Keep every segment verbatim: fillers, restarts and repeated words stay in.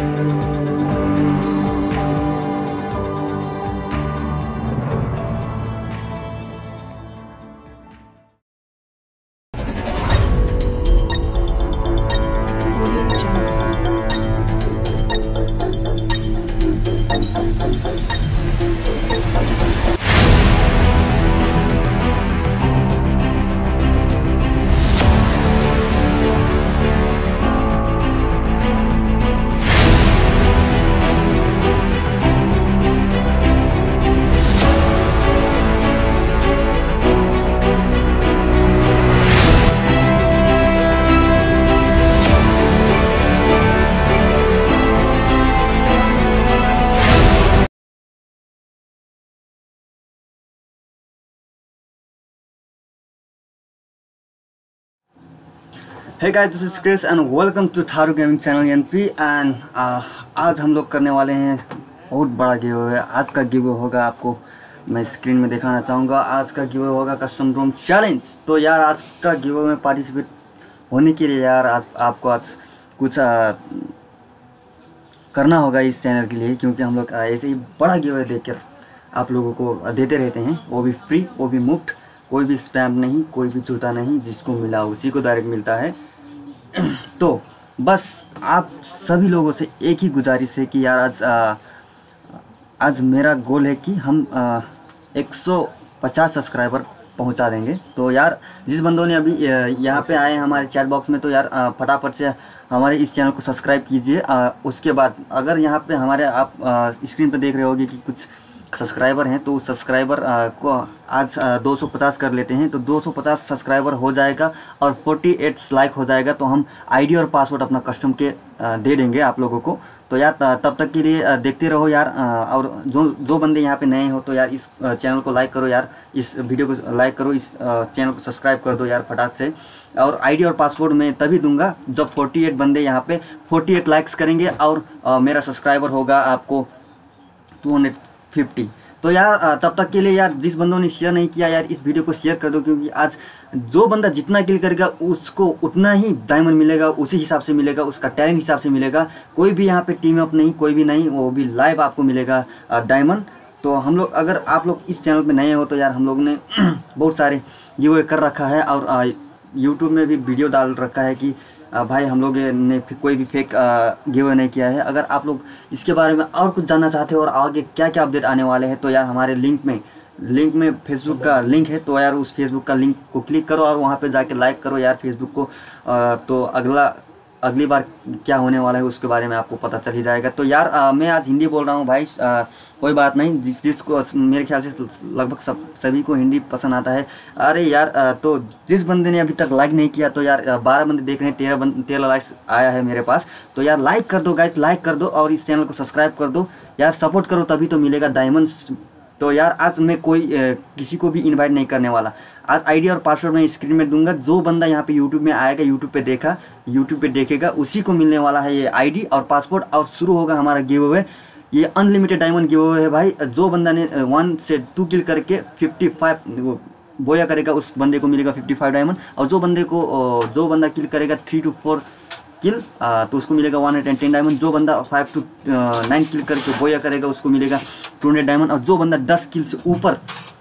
Hey guys, this is Chris and welcome to Tharu gaming channel N P. And आज हम लोग करने वाले हैं बहुत बड़ा गिव अवे। आज का गिव अवे होगा, आपको मैं स्क्रीन में दिखाना चाहूँगा। आज का गिव अवे होगा कस्टम रूम चैलेंज। तो यार आज का गिव अवे में पार्टिसिपेट होने के लिए यार आज आपको आज कुछ आ, करना होगा इस चैनल के लिए, क्योंकि हम लोग ऐसे ही बड़ा गिव अवे देकर आप लोगों को देते रहते हैं, वो भी फ्री, वो भी मुफ्त, कोई भी स्पैम नहीं, कोई भी जूता नहीं, जिसको मिला उसी को डायरेक्ट मिलता है। तो बस आप सभी लोगों से एक ही गुजारिश है कि यार आज आ, आज मेरा गोल है कि हम आ, एक सौ पचास सब्सक्राइबर पहुंचा देंगे। तो यार जिस बंदों ने अभी यहाँ पे आए हैं हमारे चैट बॉक्स में, तो यार फटाफट से हमारे इस चैनल को सब्सक्राइब कीजिए। उसके बाद अगर यहाँ पे हमारे आप स्क्रीन पे देख रहे होंगे कि कुछ सब्सक्राइबर हैं, तो उस सब्सक्राइबर को आज दो सौ पचास कर लेते हैं। तो दो सौ पचास सब्सक्राइबर हो जाएगा और अड़तालीस लाइक हो जाएगा, तो हम आईडी और पासवर्ड अपना कस्टम के दे देंगे आप लोगों को। तो यार तब तक के लिए देखते रहो यार। और जो जो बंदे यहाँ पे नए हो तो यार इस चैनल को लाइक करो यार, इस वीडियो को लाइक करो, इस चैनल को सब्सक्राइब कर दो यार फटाक से। और आईडी और पासवर्ड मैं तभी दूंगा जब अड़तालीस बंदे यहाँ पे अड़तालीस लाइक्स करेंगे और मेरा सब्सक्राइबर होगा आपको दो सौ पचास। तो यार तब तक के लिए यार जिस बंदों ने शेयर नहीं किया यार इस वीडियो को शेयर कर दो, क्योंकि आज जो बंदा जितना किल करेगा उसको उतना ही डायमंड मिलेगा, उसी हिसाब से मिलेगा, उसका टैलेंट हिसाब से मिलेगा। कोई भी यहाँ पे टीम अप नहीं, कोई भी नहीं, वो भी लाइव आपको मिलेगा डायमंड। तो हम लोग, अगर आप लोग इस चैनल पे नए हो तो यार हम लोग ने बहुत सारे गिव अवे कर रखा है और यूट्यूब में भी वीडियो डाल रखा है कि भाई हम लोग ने कोई भी फेक गिव अवे नहीं किया है। अगर आप लोग इसके बारे में और कुछ जानना चाहते हो और आगे क्या क्या अपडेट आने वाले हैं, तो यार हमारे लिंक में लिंक में फेसबुक का लिंक है, तो यार उस फेसबुक का लिंक को क्लिक करो और वहाँ पे जाके लाइक करो यार फेसबुक को। तो अगला अगली बार क्या होने वाला है उसके बारे में आपको पता चल ही जाएगा। तो यार आ, मैं आज हिंदी बोल रहा हूँ भाई, आ, कोई बात नहीं, जिस जिसको मेरे ख्याल से लगभग सब सभी को हिंदी पसंद आता है। अरे यार आ, तो जिस बंदे ने अभी तक लाइक नहीं किया, तो यार बारह बंदे देख रहे हैं, तेरह बंद तेरह लाइक्स आया है मेरे पास। तो यार लाइक कर दो गाइस, लाइक कर दो और इस चैनल को सब्सक्राइब कर दो यार, सपोर्ट करो तभी तो मिलेगा डायमंड्स। तो यार आज मैं कोई ए, किसी को भी इनवाइट नहीं करने वाला। आज आईडी और पासवर्ड मैं स्क्रीन में दूंगा। जो बंदा यहाँ पे यूट्यूब में आएगा, यूट्यूब पे देखा यूट्यूब पे देखेगा, उसी को मिलने वाला है ये आईडी और पासवर्ड। और शुरू होगा हमारा गिव अवे। ये अनलिमिटेड डायमंड गिव अवे है भाई। जो बंदा ने वन से टू किल करके फिफ्टी फाइव बोया करेगा उस बंदे को मिलेगा फिफ्टी फाइव डायमंड। और जो बंदे को जो बंदा किल करेगा थ्री टू फोर किल तो उसको मिलेगा वन हंड्रेड टेन डायमंड। जो बंदा फाइव टू नाइन किल करके बोया करेगा उसको मिलेगा टू हंड्रेड डायमंड। और जो बंदा दस किल से ऊपर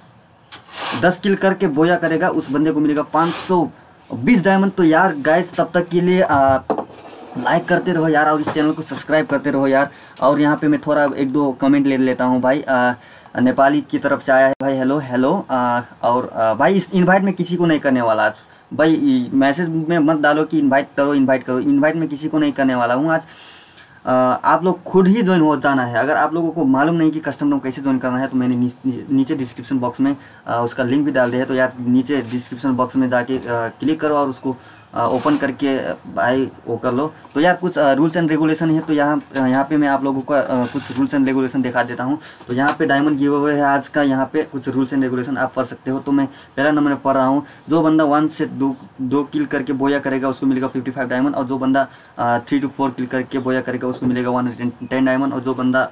दस किल करके बोया करेगा उस बंदे को मिलेगा पाँच सौ बीस डायमंड। तो यार गाइस तब तक के लिए आ, लाइक करते रहो यार और इस चैनल को सब्सक्राइब करते रहो यार। और यहाँ पे मैं थोड़ा एक दो कमेंट ले लेता हूँ भाई। आ, नेपाली की तरफ से आया है भाई, हेलो हेलो। आ, और आ, भाई इस इनवाइट में किसी को नहीं करने वाला आज भाई। मैसेज में मत डालो कि इनवाइट करो इनवाइट करो, इनवाइट में किसी को नहीं करने वाला हूँ आज। आ, आप लोग खुद ही ज्वाइन हो जाना है। अगर आप लोगों को मालूम नहीं कि कस्टम रूम कैसे ज्वाइन करना है, तो मैंने नीचे डिस्क्रिप्शन बॉक्स में आ, उसका लिंक भी डाल दिया है। तो यार नीचे डिस्क्रिप्शन बॉक्स में जाके क्लिक करो और उसको ओपन करके भाई वो कर लो। तो यार कुछ रूल्स एंड रेगुलेशन है, तो यहाँ यहाँ पे मैं आप लोगों को कुछ रूल्स एंड रेगुलेशन दिखा देता हूँ। तो यहाँ पे डायमंड गिव अवे है आज का, यहाँ पे कुछ रूल्स एंड रेगुलेशन आप पढ़ सकते हो। तो मैं पहला नंबर पढ़ रहा हूँ। जो बंदा वन से दो दो किल करके बोया करेगा उसको मिलेगा फिफ्टी फाइव डायमंड। और जो बंदा थ्री टू फोर किल करके बोया करेगा उसको मिलेगा वन हंड्रेड टेन डायमंड। और जो बंदा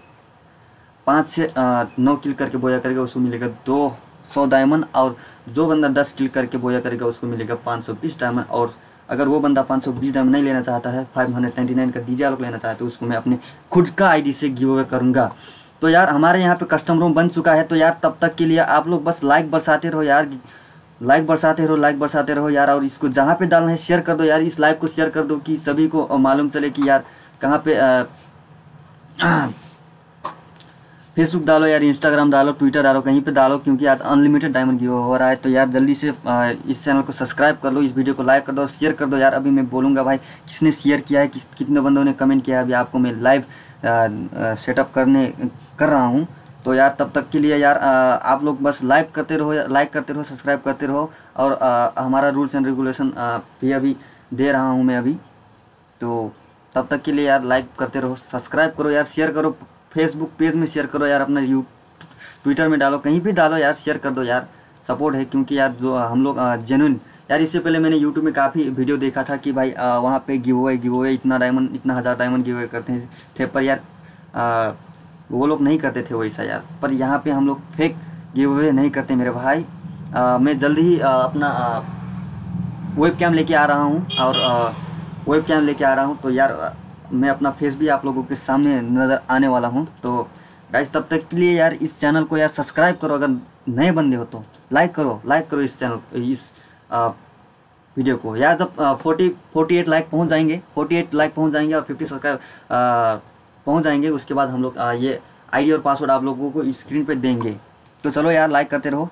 पाँच से नौ किल करके बोया करेगा उसको मिलेगा दो सौ डायमंड। और जो बंदा दस किल करके बोया करेगा उसको मिलेगा पाँच सौ बीस डायमंड। और अगर वो बंदा पाँच सौ बीस डायमंड नहीं लेना चाहता है, फाइव हंड्रेड नाइन्टी नाइन का डीजे आलोक लेना चाहता है, तो उसको मैं अपने खुद का आईडी से गिव अवे करूँगा। तो यार हमारे यहाँ पे कस्टम रूम बन चुका है। तो यार तब तक के लिए आप लोग बस लाइक बरसाते रहो यार, लाइक बरसाते रहो, लाइक बरसाते रहो यार। और इसको जहाँ पे डालना है शेयर कर दो यार, इस लाइव को शेयर कर दो कि सभी को मालूम चले कि यार कहाँ पे फेसबुक डालो यार, इंस्टाग्राम डालो, ट्विटर डालो, कहीं पे डालो, क्योंकि आज अनलिमिटेड डायमंड गिव हो रहा है। तो यार जल्दी से इस चैनल को सब्सक्राइब कर लो, इस वीडियो को लाइक कर दो और शेयर कर दो यार। अभी मैं बोलूँगा भाई किसने शेयर किया है, किस कितने बंदों ने कमेंट किया है, अभी आपको मैं लाइव सेटअप करने कर रहा हूँ। तो यार तब तक के लिए यार आ, आप लोग बस लाइक करते रहो, लाइक करते रहो, सब्सक्राइब करते रहो। और आ, हमारा रूल्स एंड रेगुलेशन भी अभी दे रहा हूँ मैं अभी। तो तब तक के लिए यार लाइक करते रहो, सब्सक्राइब करो यार, शेयर करो, फेसबुक पेज में शेयर करो यार, अपना यू ट्विटर में डालो, कहीं भी डालो यार, शेयर कर दो यार, सपोर्ट है। क्योंकि यार जो हम लोग जेन्युइन यार, इससे पहले मैंने यूट्यूब में काफ़ी वीडियो देखा था कि भाई आ, वहाँ पे गिव अवे गिव अवे इतना डायमंड, इतना हज़ार डायमंड गिव अवे करते थे, पर यार आ, वो लोग नहीं करते थे वैसा यार। पर यहाँ पे हम लोग फेक गिव अवे नहीं करते मेरे भाई। आ, मैं जल्दी ही आ, अपना वेब कैम लेके आ रहा हूँ, और वेब कैम लेके आ रहा हूँ। तो यार आ, मैं अपना फेस भी आप लोगों के सामने नज़र आने वाला हूँ। तो गाइस तब तक के लिए यार इस चैनल को यार सब्सक्राइब करो, अगर नए बंदे हो तो लाइक करो, लाइक करो इस चैनल, इस आ, वीडियो को यार। जब फोर्टी फोर्टी एट लाइक पहुँच जाएंगे, फोर्टी एट लाइक पहुँच जाएंगे और फिफ्टी सब्सक्राइब पहुँच जाएंगे, उसके बाद हम लोग आ, ये आईडी और पासवर्ड आप लोगों को स्क्रीन पे देंगे। तो चलो यार लाइक करते रहो।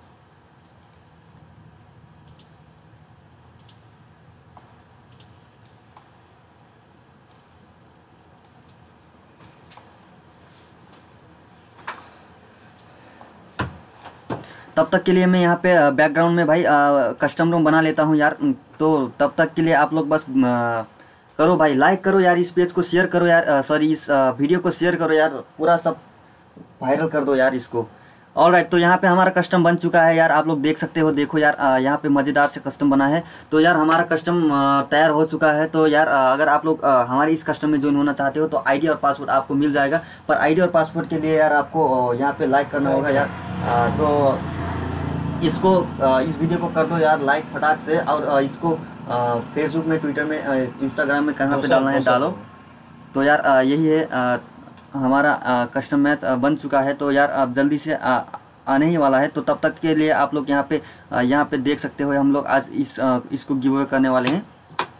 तब तक के लिए मैं यहाँ पे बैकग्राउंड में भाई कस्टम रूम बना लेता हूँ यार। तो तब तक के लिए आप लोग बस आ, करो भाई, लाइक करो यार, इस पेज को शेयर करो यार, सॉरी इस आ, वीडियो को शेयर करो यार, पूरा सब वायरल कर दो यार इसको। ऑल राइट, तो यहाँ पे हमारा कस्टम बन चुका है यार, आप लोग देख सकते हो, देखो यार आ, यहाँ पे मज़ेदार से कस्टम बना है। तो यार हमारा कस्टम तैयार हो चुका है। तो यार आ, अगर आप लोग आ, हमारी इस कस्टम में ज्वाइन होना चाहते हो तो आईडी और पासवर्ड आपको मिल जाएगा। पर आईडी और पासवर्ड के लिए यार आपको यहाँ पे लाइक करना होगा यार। आ, तो इसको इस वीडियो को कर दो यार लाइक फटाक से, और इसको फेसबुक में, ट्विटर में, इंस्टाग्राम में कहाँ पे डालना है डालो। तो यार यही है, हमारा कस्टम मैच बन चुका है। तो यार अब जल्दी से आने ही वाला है। तो तब तक के लिए आप लोग यहाँ पे यहाँ पे देख सकते हो, हम लोग आज इस इसको गिव अवे करने वाले हैं।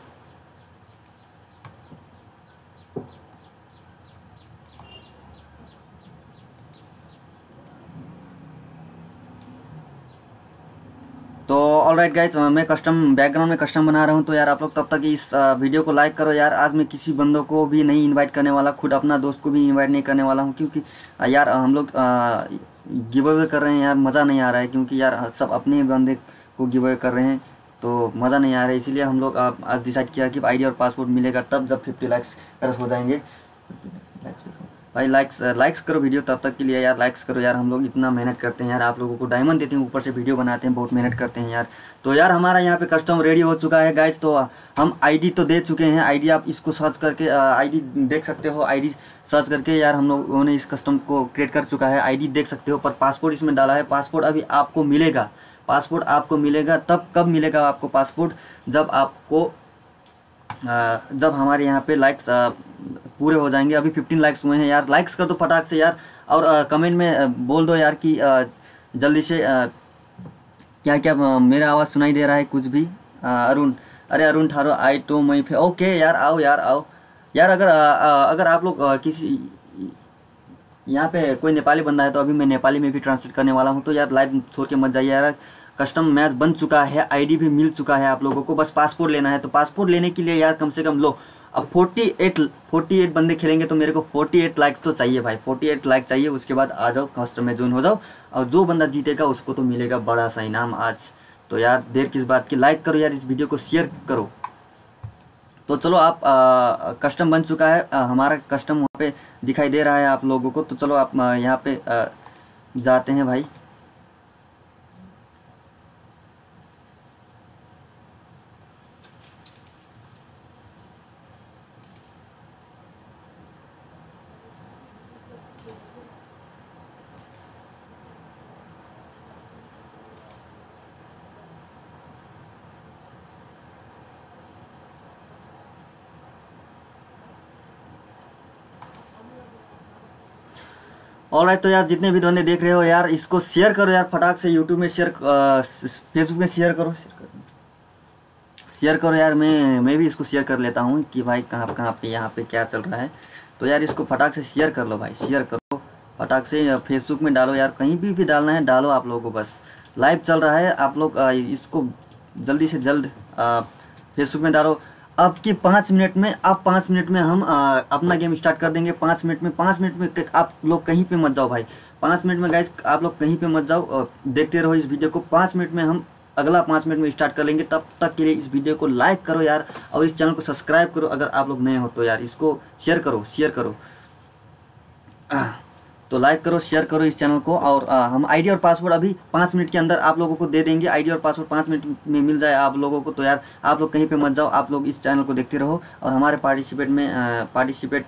तो ऑल राइट गाइज, मैं कस्टम बैकग्राउंड में कस्टम बना रहा हूँ। तो यार आप लोग तब तक इस वीडियो को लाइक करो यार। आज मैं किसी बंदों को भी नहीं इनवाइट करने वाला, खुद अपना दोस्त को भी इनवाइट नहीं करने वाला हूँ, क्योंकि यार हम लोग गिव अवे कर रहे हैं यार, मज़ा नहीं आ रहा है, क्योंकि यार सब अपने बंदे को गिव अवे कर रहे हैं तो मज़ा नहीं आ रहा है। इसीलिए हम लोग आज डिसाइड किया कि आईडी और पासवर्ड मिलेगा तब, जब फिफ्टी लाइक्स क्रॉस हो जाएंगे। भाई लाइक्स लाइक्स करो वीडियो, तब तक के लिए यार लाइक्स करो यार। हम लोग इतना मेहनत करते हैं यार, आप लोगों को डायमंड देते हैं, ऊपर से वीडियो बनाते हैं, बहुत मेहनत करते हैं यार। तो यार हमारा यहाँ पे कस्टम रेडी हो चुका है गाइज। तो हम आईडी तो दे चुके हैं, आईडी आप इसको सर्च करके आईडी देख सकते हो, आईडी सर्च करके यार हम लोगों ने इस कस्टम को क्रिएट कर चुका है, आईडी देख सकते हो। पर पासपोर्ट इसमें डाला है, पासपोर्ट अभी आपको मिलेगा, पासपोर्ट आपको मिलेगा तब, कब मिलेगा आपको पासपोर्ट, जब आपको जब हमारे यहाँ पे लाइक्स पूरे हो जाएंगे। अभी फिफ्टीन लाइक्स हुए हैं यार, लाइक्स कर दो फटाक से यार। और कमेंट में बोल दो यार कि जल्दी से क्या क्या मेरा आवाज़ सुनाई दे रहा है कुछ भी। अरुण, अरे अरुण ठारो आई तो मई फे, ओके यार, आओ यार आओ यार। अगर अगर आप लोग किसी यहाँ पे कोई नेपाली बंदा है तो अभी मैं नेपाली में भी ट्रांसलेट करने वाला हूँ। तो यार लाइव छोड़ के मत जाइए यार। कस्टम मैच बन चुका है, आईडी भी मिल चुका है आप लोगों को, बस पासपोर्ट लेना है। तो पासपोर्ट लेने के लिए यार कम से कम लो, अब अड़तालीस अड़तालीस बंदे खेलेंगे तो मेरे को अड़तालीस लाइक्स तो चाहिए भाई, अड़तालीस लाइक चाहिए। उसके बाद आ जाओ कस्टम में ज्वाइन हो जाओ, और जो बंदा जीतेगा उसको तो मिलेगा बड़ा सा इनाम आज। तो यार देर किस बात की, लाइक करो यार, इस वीडियो को शेयर करो। तो चलो आप आ, कस्टम बन चुका है, आ, हमारा कस्टम वहाँ पे दिखाई दे रहा है आप लोगों को। तो चलो आप यहाँ पे आ, जाते हैं भाई। ऑलराइट, तो यार जितने भी बंदे देख रहे हो यार, इसको शेयर करो यार फटाक से, यूट्यूब में शेयर, फेसबुक में शेयर करो, शेयर करो शेयर करो यार। मैं मैं भी इसको शेयर कर लेता हूँ कि भाई कहाँ कहाँ पे यहाँ पे क्या चल रहा है। तो यार इसको फटाक से शेयर कर लो भाई, शेयर करो फटाक से, फेसबुक में डालो यार, कहीं भी भी डालना है डालो आप लोगों को। बस लाइव चल रहा है, आप लोग इसको जल्दी से जल्द फेसबुक में डालो। अब की पाँच मिनट में, अब पाँच मिनट में हम आ, अपना गेम स्टार्ट कर देंगे। पाँच मिनट में, पाँच मिनट में आप लोग कहीं पे मत जाओ भाई, पाँच मिनट में गाइस आप लोग कहीं पे मत जाओ, देखते रहो इस वीडियो को। पाँच मिनट में हम अगला पाँच मिनट में स्टार्ट कर लेंगे। तब तक के लिए इस वीडियो को लाइक करो यार, और इस चैनल को सब्सक्राइब करो अगर आप लोग नए हो तो यार। इसको शेयर करो, शेयर करो, तो लाइक करो, शेयर करो इस चैनल को। और आ, हम आईडी और पासवर्ड अभी पाँच मिनट के अंदर आप लोगों को दे देंगे। आईडी और पासवर्ड पाँच मिनट में मिल जाए आप लोगों को। तो यार आप लोग कहीं पे मत जाओ, आप लोग इस चैनल को देखते रहो और हमारे पार्टिसिपेट में पार्टिसिपेट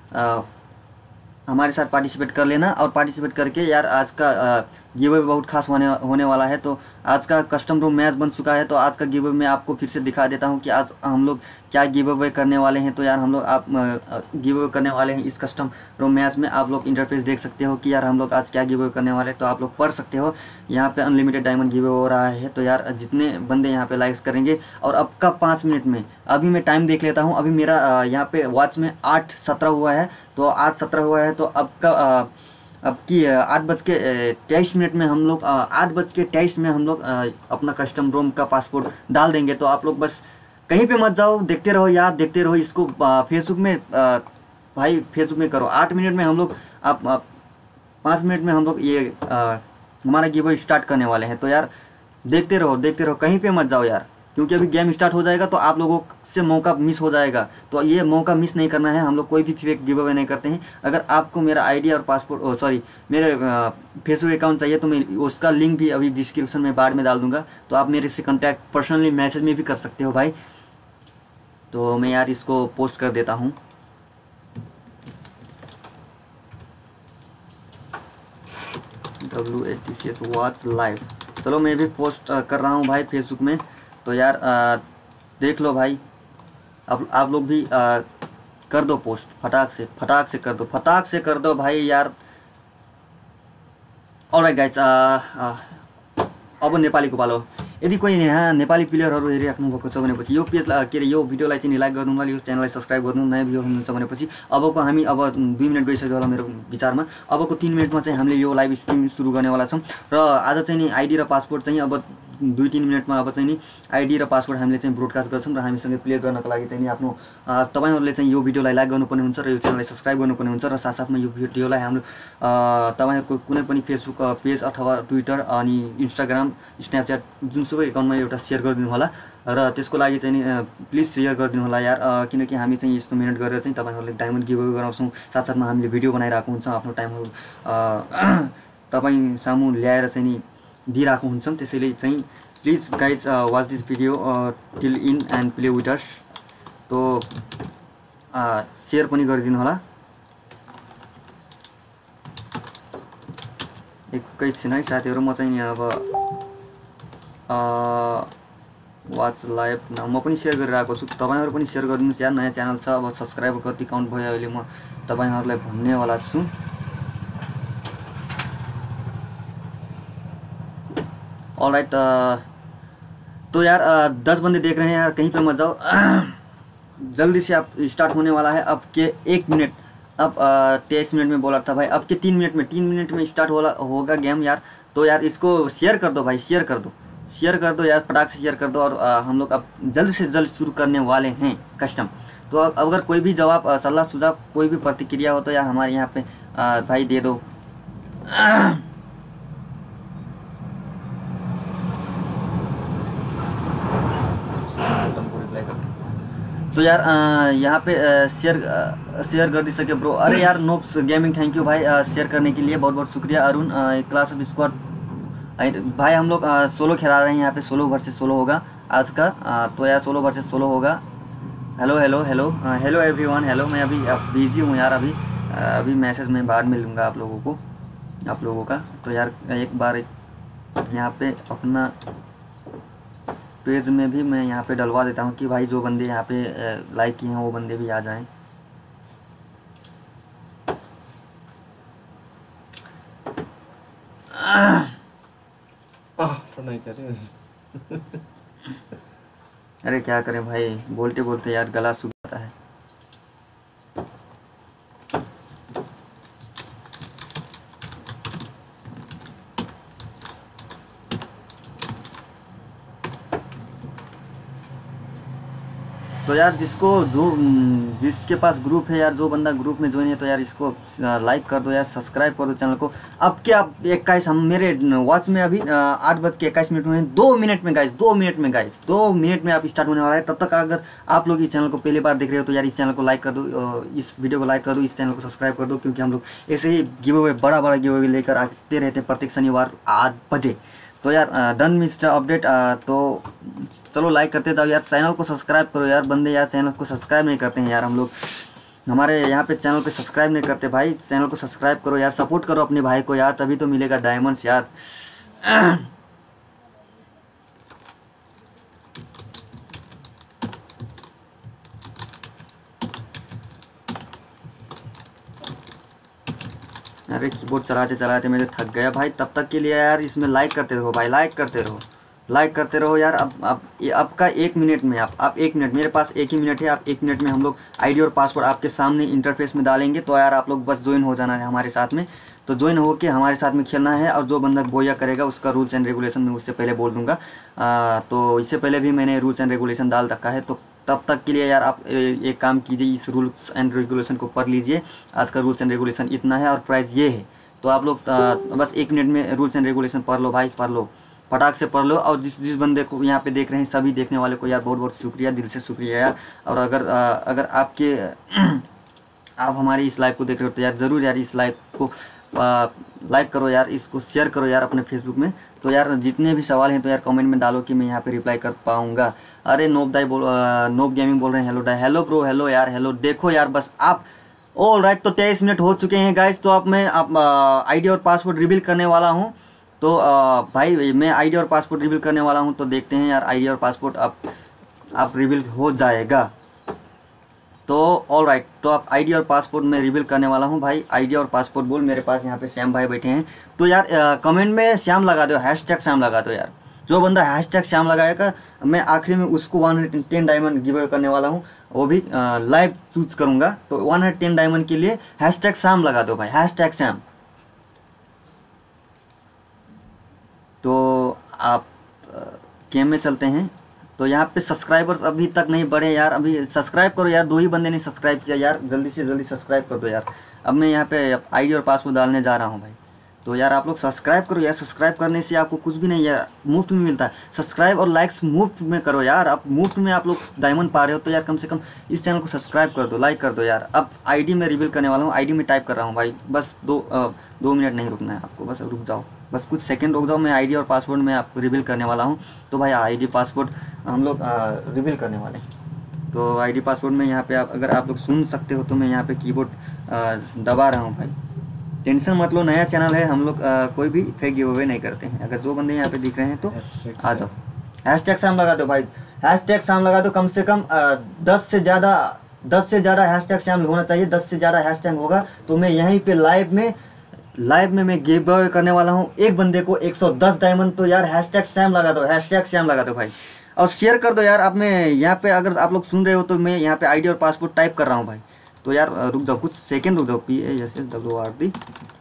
हमारे साथ पार्टिसिपेट कर लेना। और पार्टिसिपेट करके यार आज का गिव अवे बहुत खास होने होने वाला है। तो आज का कस्टम रूम मैच बन चुका है, तो आज का गिव अवे मैं आपको फिर से दिखा देता हूं कि आज हम लोग क्या गिव अवे करने वाले हैं। तो यार हम लोग आप गिव अवे करने वाले हैं इस कस्टम रूम मैच में। आप लोग इंटरफेस देख सकते हो कि यार हम लोग आज क्या गिव अवे करने वाले हैं, तो आप लोग पढ़ सकते हो। यहाँ पे अनलिमिटेड डायमंड गिव अवे हो रहा है। तो यार जितने बंदे यहाँ पे लाइक्स करेंगे, और अब का पाँच मिनट में, अभी मैं टाइम देख लेता हूँ, अभी मेरा यहाँ पे वॉच में आठ सत्रह हुआ है। तो आठ सत्रह हुआ है, तो अब का अब की आठ बज के तेईस मिनट में हम लोग आठ बज के तेईस में हम लोग अपना कस्टम रोम का पासपोर्ट डाल देंगे। तो आप लोग बस कहीं पे मत जाओ, देखते रहो यार, देखते रहो इसको। फेसबुक में भाई, फेसबुक में करो। आठ मिनट में हम लोग आप पाँच मिनट में हम लोग ये आ, हमारा गिव अवे स्टार्ट करने वाले हैं। तो यार देखते रहो, देखते रहो, कहीं पे मत जाओ यार, क्योंकि अभी गेम स्टार्ट हो जाएगा तो आप लोगों से मौका मिस हो जाएगा। तो ये मौका मिस नहीं करना है। हम लोग कोई भी फेक गिव अवे नहीं करते हैं। अगर आपको मेरा आईडी और पासपोर्ट सॉरी मेरे फेसबुक अकाउंट चाहिए तो मैं उसका लिंक भी अभी डिस्क्रिप्शन में बाद में डाल दूंगा। तो आप मेरे से कॉन्टैक्ट पर्सनली मैसेज में भी कर सकते हो भाई। तो मैं यार इसको पोस्ट कर देता हूँ। W A T C H watch live, चलो मैं भी पोस्ट कर रहा हूँ भाई फेसबुक में। तो यार आ, देख लो भाई, अब आप लोग भी आ, कर दो पोस्ट, फटाक से फटाक से कर दो, फटाक से कर दो भाई यार। अलराइट गाइज, अब नेपालीको पालो। यदि कोही यहाँ नेपाली प्लेयरहरू हेरिराख्नु भएको छ भनेपछि यो पेज के अरे यो भिडियोलाई चाहिँ लाइक गर्नु होला, यो च्यानललाई सब्सक्राइब गर्नु। नयाँ भिडियो हुनुहुन्छ भनेपछि अबको हामी अब दुई मिनट गइसक्यो होला मेरो विचारमा, अबको तीन मिनटमा चाहिँ हामीले यो लाइभ स्ट्रिम सुरु गर्नेवाला छौँ। र आज चाहिँ नि आइडी र पासपोर्ट चाहिँ अब दुई तीन मिनटमा अब चाहिँ नि आइडी र पासवर्ड हामीले चाहिँ ब्रोडकास्ट गर्छौँ र हामीसँग प्ले गर्नको लागि चाहिँ नि आफ्नो तपाईँहरूले चाहिँ यो भिडियोलाई लाइक गर्नुपर्ने हुन्छ र यो च्यानललाई सब्सक्राइब गर्नुपर्ने हुन्छ। र साथसाथमा यो भिडियोलाई हाम्रो तपाईँहरूको कुनै पनि फेसबुक पेज अथवा ट्विटर अनि इन्स्टाग्राम, स्न्यापच्याट जुनसुकै एकाउन्टमा एउटा सेयर गरिदिनु होला। र त्यसको लागि चाहिँ नि प्लिज सेयर गरिदिनु होला यार, किनकि हामी चाहिँ यस्तो मिहिनेत गरेर चाहिँ तपाईँहरूले डायमन्ड गिभ अवे गराउँछौँ। साथसाथमा हामीले भिडियो बनाइरहेको हुन्छ, आफ्नो टाइमहरू तपाईँ सामु ल्याएर चाहिँ नि दिइरहेको हुन्छौँ। त्यसैले चाहिँ please guys watch this video till in end play with us. तो सेयर पनि गरिदिनु होला। एकैछिन है साथीहरू, म चाहिँ अब वाच लाइभ न म पनि सेयर गरिरहेको छु, तपाईँहरू पनि सेयर गरिदिनुहोस् यार। नयाँ च्यानल छ, अब सब्सक्राइबर कति काउन्ट भयो अहिले म तपाईँहरूलाई भन्नेवाला छु। ऑलराइट, तो यार दस बंदे देख रहे हैं यार, कहीं पे मत जाओ, जल्दी से आप स्टार्ट होने वाला है। अब के एक मिनट, अब तेईस मिनट में बोला था भाई, अब के तीन मिनट में तीन मिनट में स्टार्ट होला होगा गेम यार। तो यार इसको शेयर कर दो भाई, शेयर कर दो, शेयर कर दो यार, फटाक से शेयर कर दो। और आ, हम लोग अब जल्द से जल्द शुरू करने वाले हैं कस्टम। तो अगर कोई भी जवाब, सलाह सुझाव, कोई भी प्रतिक्रिया हो तो यार हमारे यहाँ पे आ, भाई दे दो। तो यार यहाँ पे शेयर शेयर कर दी सके ब्रो। अरे यार नोब्स गेमिंग, थैंक यू भाई शेयर करने के लिए, बहुत बहुत शुक्रिया। अरुण, क्लास ऑफ स्क्वाड भाई, हम लोग सोलो खेला रहे हैं यहाँ पे, सोलो वर्सेस सोलो होगा आज का। आ, तो यार सोलो वर्सेस सोलो होगा। Hello hello hello hello everyone, hello. मैं अभी बिजी हूँ यार, अभी अभी मैसेज में बाद में लूँगा आप लोगों को, आप लोगों का। तो यार एक बार एक यहाँ पे अपना पेज में भी मैं यहाँ पे डलवा देता हूँ कि भाई जो बंदे यहाँ पे लाइक किए हैं वो बंदे भी आ जाएं। नहीं कर रहे। अरे क्या करें भाई, बोलते बोलते यार गला सूख जाता है। तो यार जिसको जो जिसके पास ग्रुप है यार, जो बंदा ग्रुप में ज्वाइन है तो यार इसको लाइक कर दो यार, सब्सक्राइब कर दो चैनल को। अब क्या इक्कीस, हम मेरे वॉच में अभी आठ बज के इक्कीस मिनट हुए हैं। दो मिनट में गाइस, दो मिनट में गाइस, दो मिनट में आप स्टार्ट होने वाला है। तब तक अगर आप लोग इस चैनल को पहली बार देख रहे हो तो यार इस चैनल को लाइक कर दो, इस वीडियो को लाइक कर दो, इस चैनल को सब्सक्राइब कर दो, क्योंकि हम लोग ऐसे ही गिव अवे, बड़ा बड़ा गिव अवे लेकर आते रहते हैं प्रत्येक शनिवार आठ बजे। तो यार डन मिस्टर अपडेट। तो चलो लाइक करते जाओ यार, चैनल को सब्सक्राइब करो यार। बंदे यार चैनल को सब्सक्राइब नहीं करते हैं यार, हम लोग हमारे यहाँ पे चैनल पे सब्सक्राइब नहीं करते भाई। चैनल को सब्सक्राइब करो यार, सपोर्ट करो अपने भाई को यार, तभी तो मिलेगा डायमंड्स यार। अरे कीबोर्ड चलाते चलाते मैं तो थक गया भाई। तब तक के लिए यार इसमें लाइक करते रहो भाई, लाइक करते रहो, लाइक करते रहो यार। अब अब आपका एक मिनट में आप आप एक मिनट, मेरे पास एक ही मिनट है। आप एक मिनट में हम लोग आईडी और पासवर्ड आपके सामने इंटरफेस में डालेंगे। तो यार आप लोग बस ज्वाइन हो जाना है हमारे साथ में। तो ज्वाइन हो के हमारे साथ में खेलना है। और जो बंदा बोया करेगा उसका रूल्स एंड रेगुलेशन मैं उससे पहले बोल दूंगा। तो इससे पहले भी मैंने रूल्स एंड रेगुलेशन डाल रखा है। तो तब तक के लिए यार आप एक काम कीजिए, इस रूल्स एंड रेगुलेशन को पढ़ लीजिए। आज का रूल्स एंड रेगुलेशन इतना है और प्राइस ये है। तो आप लोग बस एक मिनट में रूल्स एंड रेगुलेशन पढ़ लो भाई, पढ़ लो, फटाक से पढ़ लो। और जिस जिस बंदे को यहाँ पे देख रहे हैं, सभी देखने वाले को यार बहुत बहुत शुक्रिया, दिल से शुक्रिया यार। और अगर अगर आपके आप हमारी इस लाइव को देख रहे हो तो यार ज़रूर यार इस लाइव को लाइक करो यार, इसको शेयर करो यार अपने फेसबुक में। तो यार जितने भी सवाल हैं तो यार कमेंट में डालो कि मैं यहाँ पे रिप्लाई कर पाऊँगा। अरे नोब दाई बोल नोब गेमिंग बोल रहे हैं, हेलो डाई, हेलो ब्रो, हेलो यार, हेलो। देखो यार बस आप ऑल राइट। तो तेईस मिनट हो चुके हैं गाइस। तो अब मैं आप आईडी और पासवर्ड रिवील करने वाला हूं। तो आ, भाई मैं आईडी और पासवर्ड रिवील करने वाला हूं। तो देखते हैं यार आईडी और पासवर्ड आप आप रिवील हो जाएगा। तो ऑल राइट, तो आप आईडी और पासवर्ड में रिवील करने वाला हूं भाई। आईडी और पासवर्ड बोल, मेरे पास यहाँ पे श्याम भाई बैठे हैं। तो यार कमेंट में श्याम लगा दो, हैश टैग श्याम लगा दो यार। जो बंदा हैश टैग श्याम लगाएगा मैं आखिरी में उसको one hundred ten diamond give away करने वाला हूँ, वो भी लाइव चूज करूंगा। तो वन हंड्रेड टेन डायमंड के लिए हैश टैग श्याम लगा दो भाई, हैश टैग श्याम। तो आप गेम में चलते हैं। तो यहाँ पे सब्सक्राइबर्स अभी तक नहीं बढ़े यार, अभी सब्सक्राइब करो यार। दो ही बंदे ने सब्सक्राइब किया यार, जल्दी से जल्दी सब्सक्राइब कर दो यार। अब मैं यहाँ पे आईडी और पासवर्ड डालने जा रहा हूँ भाई। तो यार आप लोग सब्सक्राइब करो यार। सब्सक्राइब करने से आपको कुछ भी नहीं यार, मुफ्त में मिलता है। सब्सक्राइब और लाइक्स मुफ्त में करो यार। आप मुफ्त में आप लोग डायमंड पा रहे हो तो यार कम से कम इस चैनल को सब्सक्राइब कर दो, लाइक कर दो यार। अब आईडी में रिवील करने वाला हूँ, आईडी में टाइप कर रहा हूँ भाई। बस दो आ, दो मिनट नहीं रुकना है आपको, बस रुक जाओ, बस कुछ सेकंड रुक जाओ। मैं आईडी और पासवर्ड में आपको रिवील करने वाला हूँ। तो भाई आईडी पासवर्ड हम लोग रिवील करने वाले हैं। तो आईडी पासवर्ड में यहाँ पे आप अगर आप लोग सुन सकते हो तो मैं यहाँ पे कीबोर्ड दबा रहा हूँ भाई। टेंशन मत लो, नया चैनल है, हम लोग आ, कोई भी फेक गिव अवे नहीं करते हैं। अगर जो बंदे यहाँ पे दिख रहे हैं तो आ जाओ, हैश टैग शाम लगा दो भाई, हैश टैग शाम लगा दो। कम से कम आ, दस से ज़्यादा दस से ज़्यादा हैश टैग शाम होना चाहिए। दस से ज़्यादा हैश टैग होगा तो मैं यहीं पे लाइव में लाइव में मैं गिव अवे करने वाला हूँ एक बंदे को एक सौ दस डायमंड। तो यार हैश टैग शाम लगा दो, हैश टैग शाम लगा दो भाई, और शेयर कर दो यार। अब मैं यहाँ पे अगर आप लोग सुन रहे हो तो मैं यहाँ पे आईडी और पासपोर्ट टाइप कर रहा हूँ भाई। तो यार रुक जाओ, कुछ सेकंड रुक जाओ। P A S S W R D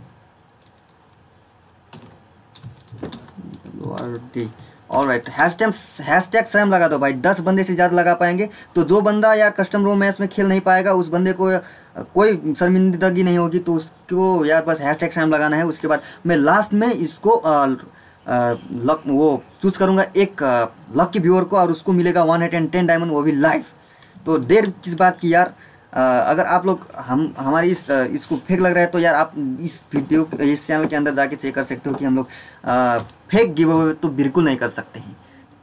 W R D all right. Hashtag hashtag Sam लगा दो भाई। दस बंदे से ज़्यादा लगा पाएंगे तो जो बंदा यार कस्टम रो मैच में खेल नहीं पाएगा उस बंदे को कोई शर्मिंदगी नहीं होगी। तो उसको यार बस हैश टैग सैम लगाना है। उसके बाद मैं लास्ट में इसको आ, आ, लक वो चूज करूँगा एक लकी व्यूअर को, और उसको मिलेगा वन हंड्रेड टेन डायमंड, वो भी लाइव। तो देर किस बात की यार। आ, अगर आप लोग हम हमारी इस इसको फेक लग रहा है तो यार आप इस वीडियो इस चैनल के अंदर जाके चेक कर सकते हो कि हम लोग फेक गिव अवे तो बिल्कुल नहीं कर सकते हैं।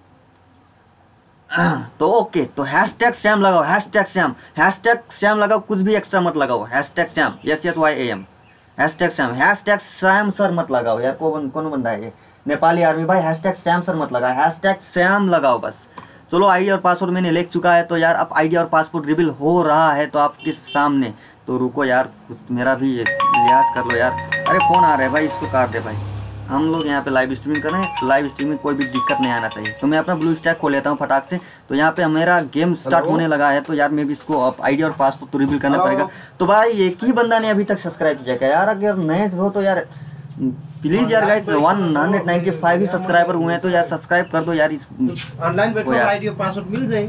तो ओके, तो हैश टैग श्याम लगाओ, hashtag Shyam, hashtag Shyam लगाओ, कुछ भी एक्स्ट्रा मत लगाओ। Hashtag Shyam, S H Y A M, hashtag Shyam, hashtag Shyam sir मत लगाओ यार। कौन कौन बंदा है ये नेपाली आर्मी भाई, हैश टैग श्याम सर मत लगाओ, हैश टैग श्याम लगाओ बस। चलो आईडी और पासवर्ड मैंने लिख चुका है। तो यार अब आईडी और पासवर्ड रिवील हो रहा है तो आपके सामने। तो रुको यार, कुछ मेरा भी लिहाज कर लो यार। अरे फोन आ रहा है भाई, इसको काट दे भाई। हम लोग यहाँ पे लाइव स्ट्रीमिंग कर रहे हैं, लाइव स्ट्रीमिंग में कोई भी दिक्कत नहीं आना चाहिए। तो मैं अपना ब्लू स्टैक खोल लेता हूँ फटाक से। तो यहाँ पे मेरा गेम स्टार्ट होने लगा है, तो यार मैं भी इसको अब आईडी और पासवर्ड तो रिवील करना पड़ेगा। तो भाई एक ही बंदा ने अभी तक सब्सक्राइब किया क्या यार? अगर नए हो तो यार प्लीज यार गाइस, वन नाइन्टी फाइव ही सब्सक्राइबर हुए हैं, तो यार सब्सक्राइब कर दो यार। इस ऑनलाइन बैठो, आईडी और पासवर्ड मिल जाए।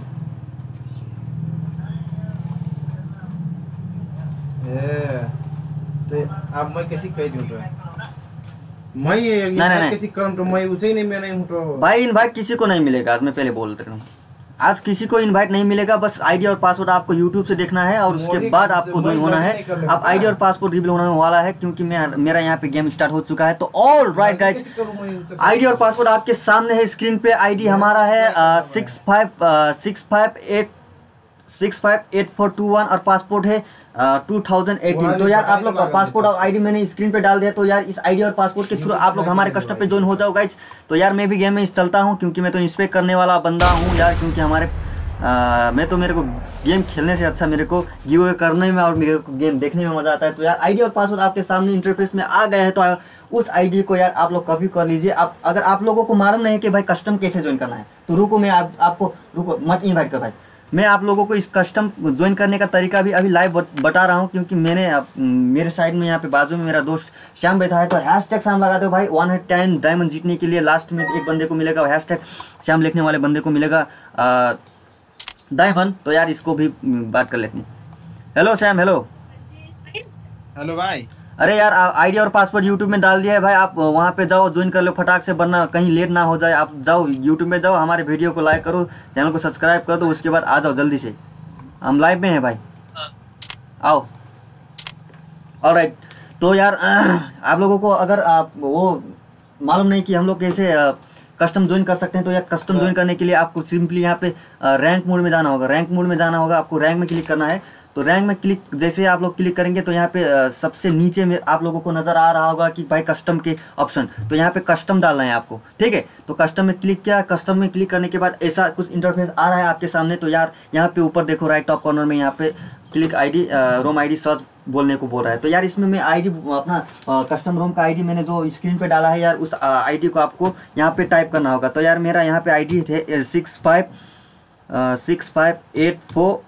तो अब मैं कैसी कह दूं? तो मैं ये कैसी करम तो मैं उसे ही नहीं, मैं नहीं हूं तो भाई इनवाइट किसी को नहीं मिलेगा। आज मैं पहले बोल रहा हूँ, आज किसी को इनवाइट नहीं मिलेगा। बस आईडी और पासवर्ड आपको यूट्यूब से देखना है और उसके बाद आपको ज्वाइन होना है। अब आईडी और पासवर्ड रिवील होने वाला है क्योंकि मैं मेरा यहाँ पे गेम स्टार्ट हो चुका है। तो ऑल राइट गाइज, आईडी और पासवर्ड आपके सामने है स्क्रीन पे। आईडी हमारा है six five six five eight six five eight four two one और पासपोर्ट है टू थाउजेंड एटीन। तो यार आप लोग पासपोर्ट और आईडी मैंने स्क्रीन पे डाल दिया। तो यार इस आईडी और पासपोर्ट के थ्रू आप लोग हमारे कस्टम पे ज्वाइन हो जाओ गाइज। तो यार मैं भी गेम में चलता हूँ क्योंकि मैं तो इंस्पेक्ट करने वाला बंदा हूँ यार। क्योंकि हमारे आ, मैं तो मेरे को गेम खेलने से अच्छा मेरे को गिव अवे करने में और मेरे को गेम देखने में मजा आता है। तो यार आईडी और पासवर्ड आपके सामने इंटरफेस में आ गया है। तो उस आईडी को यार आप लोग कभी कर लीजिए। आप अगर आप लोगों को मालूम नहीं है कि भाई कस्टम कैसे ज्वाइन करना है तो रुको, मैं आप, आपको रुको मत इन्वाइट कर भाई। मैं आप लोगों को इस कस्टम ज्वाइन करने का तरीका भी अभी लाइव बता रहा हूं क्योंकि मैंने मेरे साइड में यहाँ पे बाजू में मेरा दोस्त श्याम बैठा है। तो हैश टैग श्याम लगा दो भाई। वन हंड्रेड टेन डायमंड जीतने के लिए लास्ट में एक बंदे को मिलेगा हैश टैग श्याम लिखने वाले बंदे को मिलेगा डायमंड। तो यार इसको भी बात कर लेते हैं। हेलो श्याम। हेलो हेलो भाई। अरे यार आईडी और पासवर्ड यूट्यूब में डाल दिया है भाई। आप वहाँ पे जाओ, ज्वाइन कर लो फटाक से, वरना कहीं लेट ना हो जाए। आप जाओ यूट्यूब में जाओ, हमारे वीडियो को लाइक करो, चैनल को सब्सक्राइब कर दो, उसके बाद आ जाओ जल्दी से। हम लाइव में हैं भाई, आओ। ऑलराइट। तो यार आप लोगों को अगर आप वो मालूम नहीं कि हम लोग कैसे कस्टम ज्वाइन कर सकते हैं तो यार कस्टम ज्वाइन करने के लिए आपको सिंपली यहाँ पे रैंक मोड में जाना होगा। रैंक मोड में जाना होगा, आपको रैंक में क्लिक करना है। तो रैंक में क्लिक जैसे आप लोग क्लिक करेंगे तो यहाँ पे सबसे नीचे में आप लोगों को नजर आ रहा होगा कि भाई कस्टम के ऑप्शन। तो यहाँ पे कस्टम डालना है आपको, ठीक है। तो कस्टम में क्लिक किया। कस्टम में क्लिक करने के बाद ऐसा कुछ इंटरफेस आ रहा है आपके सामने। तो यार यहाँ पे ऊपर देखो राइट टॉप कॉर्नर में यहाँ पे click ID room ID search बोलने को बोल रहा है। तो यार इसमें मैं आईडी अपना कस्टम रोम का आईडी मैंने जो स्क्रीन पे डाला है यार उस आईडी को आपको यहाँ पे टाइप करना होगा। तो यार मेरा यहाँ पे आईडी थे six five six five eight four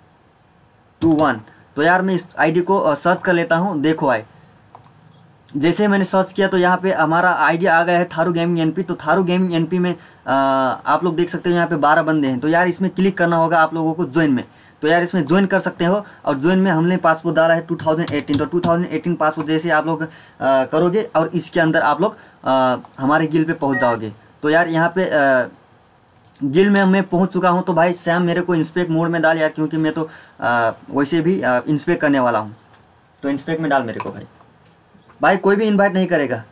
two one. तो यार मैं इस आईडी को सर्च कर लेता हूँ। देखो भाई जैसे मैंने सर्च किया तो यहाँ पे हमारा आईडी आ गया है थारू गेमिंग एनपी। तो थारू गेमिंग एनपी में आ, आप लोग देख सकते हो यहाँ पे बारह बंदे हैं। तो यार इसमें क्लिक करना होगा आप लोगों को ज्वाइन में। तो यार इसमें ज्वाइन कर सकते हो। और ज्वाइन में हमने पासपोर्ट डाला है टू थाउजेंड एटीन। तो टू थाउजेंड एटीन पासपोर्ट जैसे आप लोग आ, करोगे और इसके अंदर आप लोग आ, हमारे गिल पे पहुँच जाओगे। तो यार यहाँ पे आ, गिल में मैं पहुंच चुका हूं। तो भाई सैम मेरे को इंस्पेक्ट मोड में डाल यार, क्योंकि मैं तो आ, वैसे भी इंस्पेक्ट करने वाला हूं। तो इंस्पेक्ट में डाल मेरे को भाई। भाई कोई भी इनवाइट नहीं करेगा।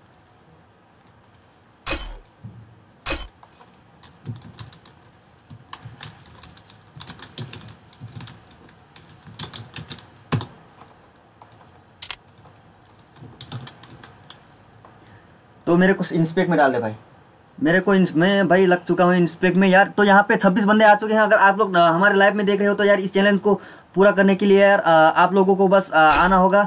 तो मेरे को इंस्पेक्ट में डाल दे भाई। मेरे को मैं भाई लग चुका हूँ इंस्पेक्ट में यार। तो यहाँ पे छब्बीस बंदे आ चुके हैं। अगर आप लोग हमारे लाइव में देख रहे हो तो यार इस चैलेंज को पूरा करने के लिए यार आप लोगों को बस आना होगा।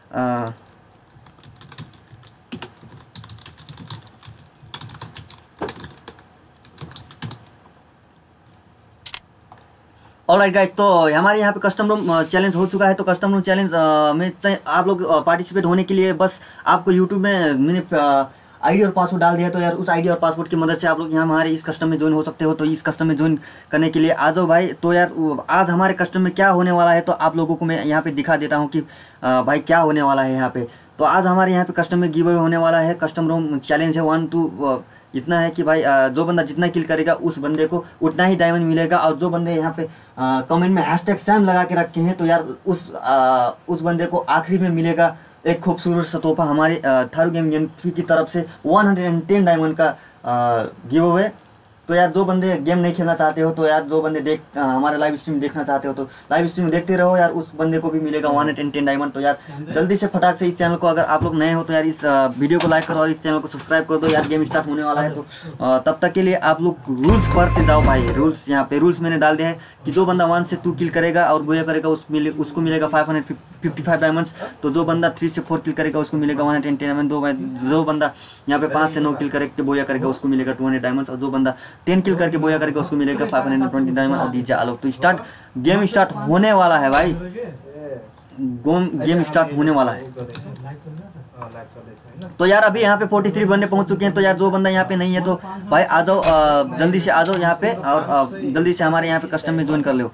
ऑलराइट गाइज, तो हमारे यहाँ पे कस्टम रूम चैलेंज हो चुका है। तो कस्टम रूम चैलेंज में आप लोग पार्टिसिपेट होने के लिए बस आपको यूट्यूब में मैंने आईडी और पासवर्ड डाल दिया। तो यार उस आईडी और पासवर्ड की मदद से आप लोग यहाँ हमारे इस कस्टम में ज्वाइन हो सकते हो। तो इस कस्टम में ज्वाइन करने के लिए आ जाओ भाई। तो यार आज हमारे कस्टम में क्या होने वाला है तो आप लोगों को मैं यहाँ पे दिखा देता हूँ कि भाई क्या होने वाला है यहाँ पे। तो आज हमारे यहाँ पे कस्टम में गिव अवे होने वाला है। कस्टम रूम चैलेंज है वन टू इतना है कि भाई जो बंदा जितना किल करेगा उस बंदे को उतना ही डायमंड मिलेगा। और जो बंदे यहाँ पे कमेंट में हैशटैग सैम लगा के रखे हैं तो यार उस आ, उस बंदे को आखिरी में मिलेगा एक खूबसूरत सा तोहफा हमारे थारू गेमिंग एनपी की तरफ से वन हंड्रेड टेन डायमंड का गिव अवे। तो यार जो बंदे गेम नहीं खेलना चाहते हो तो यार जो बंदे देख हमारे लाइव स्ट्रीम देखना चाहते हो तो लाइव स्ट्रीम देखते रहो यार, उस बंदे को भी मिलेगा वन हंड्रेड टेन डायमंड। तो यार जल्दी से फटाक से इस चैनल को, अगर आप लोग नए हो तो यार इस वीडियो को लाइक करो और इस चैनल को सब्सक्राइब कर दो यार। गेम स्टार्ट होने वाला है तो तब तक के लिए आप लोग रूल्स पढ़ते जाओ भाई। रूल्स यहाँ पे रूल्स मैंने डाल दिया है कि जो बंदा वन से टू किल करेगा और गोया करेगा उस मिले, उसको मिलेगा five hundred fifty five diamonds. तो जो बंदा थ्री से फोर किल करेगा उसको मिलेगा वन हंड्रेड टेन डायमंड। दो जो बंदा यहाँ पे पाँच से नौ किल करके बोया करेगा उसको मिलेगा टू हंड्रेड डायमंड्स। और जो बंदा टेन किल करके बोया करेगा उसको मिलेगा फाइव हंड्रेड ट्वेंटी डायमंड। और डीजे आलोक। तो स्टार्ट गेम स्टार्ट होने वाला है भाई, गेम स्टार्ट होने वाला है। तो यार अभी यहाँ पे तैंतालीस बंदे पहुंच चुके हैं। तो यार जो बंदा यहाँ पे नहीं है तो भाई आ जाओ, जल्दी से आ जाओ यहाँ पे और आ, जल्दी से हमारे यहाँ पे कस्टम में ज्वाइन कर लो।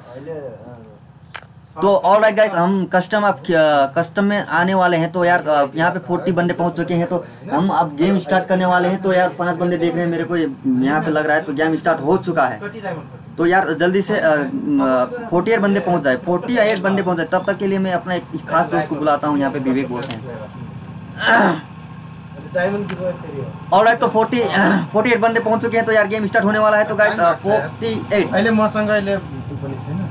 तो ऑलराइट गाइस, हम कस्टम अब कस्टम में आने वाले हैं। तो यार यहाँ पे चालीस बंदे पहुंच चुके हैं। तो हम अब गेम स्टार्ट करने वाले हैं। तो यार पांच बंदे देख रहे हैं मेरे को यहाँ पे लग रहा है। तो गेम स्टार्ट हो चुका है। तो यार जल्दी से अड़तालीस बंदे पहुंच जाए, अड़तालीस बंदे पहुंच जाए। तब तक के लिए मैं अपना एक खास दोस्त को बुलाता हूँ, यहाँ पे विवेक बोस हैं। ऑलराइट, तो चालीस अड़तालीस बंदे पहुंच चुके हैं। तो यार गेम स्टार्ट होने वाला है। तो गाइस अड़तालीस अहिले मसँग अहिले पनि छैन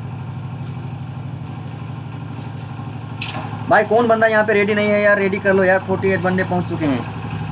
भाई, कौन बंदा यहाँ पे रेडी नहीं है यार, रेडी कर लो यार। अड़तालीस बंदे पहुंच चुके हैं,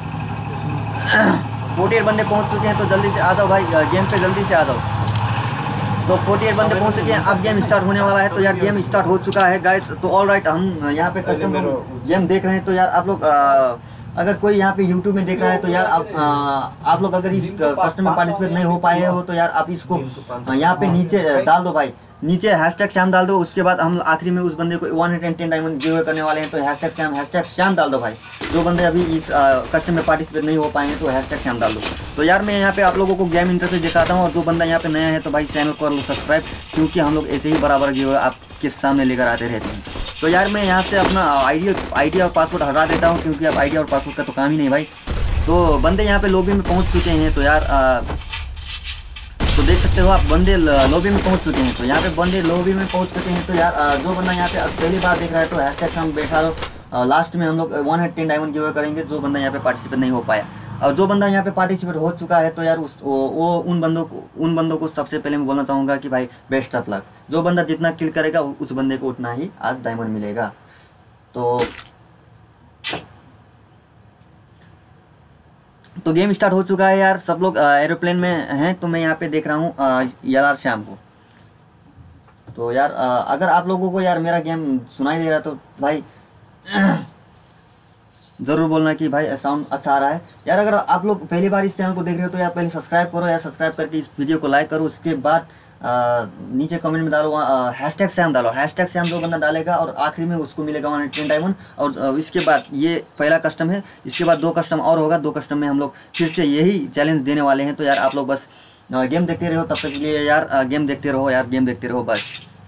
अड़तालीस बंदे पहुंच चुके हैं। तो जल्दी से आ जाओ भाई, गेम पे जल्दी से आ जाओ। तो अड़तालीस बंदे पहुंच चुके हैं। अब गेम स्टार्ट होने वाला है। तो यार गेम स्टार्ट हो चुका है गाइस। तो ऑलराइट, हम यहाँ पे कस्टम गेम देख रहे हैं। तो यार आप लोग अगर कोई यहाँ पे यूट्यूब में देख रहा है तो यार आप आ, आप लोग अगर इस कस्टम में पार्टिसिपेट नहीं हो पाए हो तो यार आप इसको यहाँ पे नीचे डाल दो भाई, नीचे हैशटैग श्याम डाल दो। उसके बाद हम आखिरी में उस बंदे को one hundred ten diamond give करने वाले हैं। तो हैशटैग श्याम हैशटैग श्याम डाल दो भाई। जो बंदे अभी इस कस्टम में पार्टिसिपेट नहीं हो पाए हैं तो हैशटैग श्याम डाल दो। तो यार मैं यहाँ पे आप लोगों को गेम इंटरफेस दिखाता हूँ। और जो बंदा यहाँ पे नया है तो भाई चैनल को कर लो सब्सक्राइब, क्योंकि हम लोग ऐसे ही बराबर गिव आपके सामने लेकर आते रहते हैं। तो यार मैं यहाँ से अपना आईडी आईडी और पासवर्ड हटा देता हूँ, क्योंकि अब आईडी और पासवर्ड का तो काम ही नहीं भाई। तो बंदे यहाँ पे लॉबी में पहुँच चुके हैं। तो यार आ, तो देख सकते हो आप, बंदे लॉबी में पहुंच चुके हैं। तो यहाँ पे बंदे लॉबी में पहुंच चुके हैं। तो यार जो बंदा यहाँ पे पहली बार देख रहा है तो हैशटैग हम बैठा दो। लास्ट में हम लोग one hundred ten diamond give करेंगे जो बंदा यहाँ पे पार्टिसिपेट नहीं हो पाया। और जो बंदा यहाँ पे पार्टिसिपेट हो चुका है तो यार उस वो, वो उन बंदों को उन बंदों को सबसे पहले मैं बोलना चाहूँगा कि भाई बेस्ट ऑफ लक। जो बंदा जितना किल करेगा उस बंदे को उतना ही आज डायमंड मिलेगा। तो तो गेम स्टार्ट हो चुका है यार। सब लोग एरोप्लेन में हैं। तो मैं यहाँ पे देख रहा हूँ यार श्याम को। तो यार आ, अगर आप लोगों को यार मेरा गेम सुनाई दे रहा है तो भाई ज़रूर बोलना कि भाई साउंड अच्छा आ रहा है यार। अगर आप लोग पहली बार इस चैनल को देख रहे हो तो यार पहले सब्सक्राइब करो यार। सब्सक्राइब करके इस वीडियो को लाइक करो। उसके बाद आ, नीचे कमेंट में डालो हैशटैग श्याम डालो। हैशटैग श्याम जो बंदा डालेगा और आखिरी में उसको मिलेगा वन हंड्रेड टेन डायमंड। और इसके बाद ये पहला कस्टम है, इसके बाद दो कस्टम और होगा। दो कस्टम में हम लोग फिर से यही चैलेंज देने वाले हैं। तो यार आप लोग बस गेम देखते रहो तब तक के लिए यार, गेम देखते रहो यार, गेम देखते रहो बस।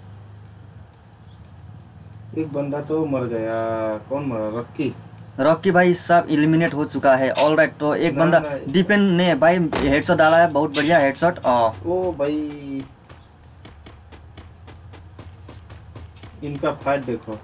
एक बंदा तो मर गया, कौन मरा? रॉकी रॉकी भाई सब एलिमिनेट हो चुका है। ऑलराइट, तो एक बंदा दीपेन ने भाई हेडशॉट डाला है, बहुत बढ़िया हेडशॉट। ओ भाई इनका फाइट देखो।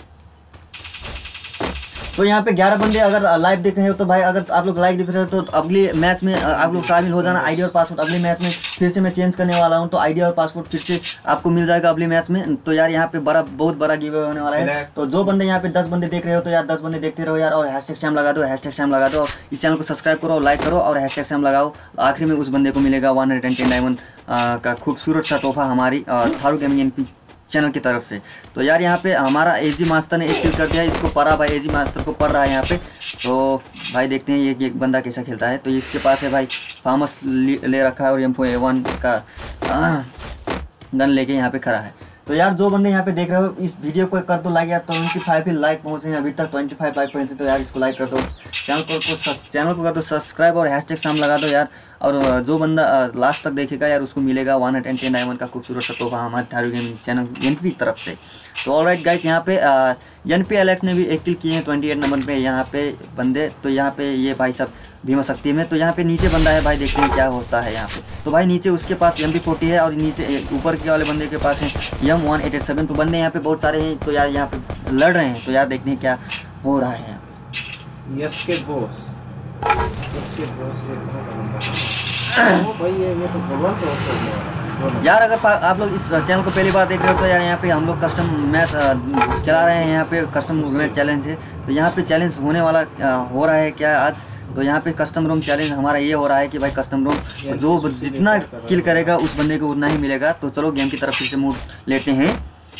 तो यहाँ पे ग्यारह बंदे अगर लाइव देख रहे हो तो भाई अगर आप लोग लाइव देख रहे हो तो अगली मैच में आप लोग शामिल हो जाना। आईडी और पासवर्ड अगली मैच में फिर से मैं चेंज करने वाला हूँ। तो आईडी और पासवर्ड फिर से आपको मिल जाएगा अगली मैच में। तो यार यहाँ पे बड़ा बहुत बड़ा गिव अवे होने वाला है। तो जो बंदे यहाँ पे दस बंदे देख रहे हो तो यार दस बंदे देखते रहो यार। और हैशटैग श्याम लगा दो, हैशटैग श्याम लगा दो। इस चैनल को सब्सक्राइब करो, लाइक करो और हैशटैग श्याम लगाओ। आखिरी में उस बंदे को मिलेगा वन हंड्रेड टेन डायमंड का खूबसूरत सा तोहफा हमारी थारू गेमिंग एनपी चैनल की तरफ से। तो यार यहाँ पे हमारा एजी मास्टर ने एक किल कर दिया। इसको पढ़ा भाई, एजी मास्टर को पढ़ रहा है यहाँ पे। तो भाई देखते हैं ये एक बंदा कैसा खेलता है। तो इसके पास है भाई फार्मस ले रखा है और एम फोर ए वन का गन लेके यहाँ पे खड़ा है। तो यार जो बंदे यहाँ पे देख रहे हो इस वीडियो को कर दो लाइक यार। ट्वेंटी फाइव ही लाइक पहुँचे हैं अभी तक, ट्वेंटी फाइव लाइक पहुँचे। तो यार इसको लाइक कर दो, चैनल को चैनल को कर दो सब्सक्राइब और हैशटैग श्याम लगा दो यार। और जो बंदा लास्ट तक देखेगा यार उसको मिलेगा वन हंड्रेड टेन डायमंड का खूबसूरत सा तोहफा हमारे थारू गेमिंग चैनल एनपी की तरफ से। तो ऑलराइट गाइस, यहाँ पे एन पी एलेक्स ने भी एक किल किए हैं ट्वेंटी एट नंबर पे यहाँ पे बंदे। तो यहाँ पे ये भाई सब भीमा शक्ति में। तो यहाँ पे नीचे बंदा है भाई, देखते हैं क्या होता है यहाँ पे। तो भाई नीचे उसके पास एम पी फोर्टी है और नीचे ऊपर के वाले बंदे के पास है M one eight eight seven. तो बंदे यहाँ पे बहुत सारे हैं। तो यार यहाँ पे लड़ रहे हैं। तो यार देखते हैं क्या हो रहा है यहाँ पे। यस के बॉस इसके बॉस से ओ भाई ये ये तो भगवान को यार अगर आप लोग इस चैनल को पहली बार देख रहे हो तो यार यहाँ पे हम लोग कस्टम मैच चला रहे हैं। यहाँ पे कस्टम मैच चैलेंज है। तो यहाँ पे चैलेंज होने वाला हो रहा है क्या आज। तो यहाँ पे कस्टम रूम चैलेंज हमारा ये हो रहा है कि भाई कस्टम रूम जो जितना किल करेगा उस बंदे को उतना ही मिलेगा। तो चलो गेम की तरफ से मूव लेते हैं।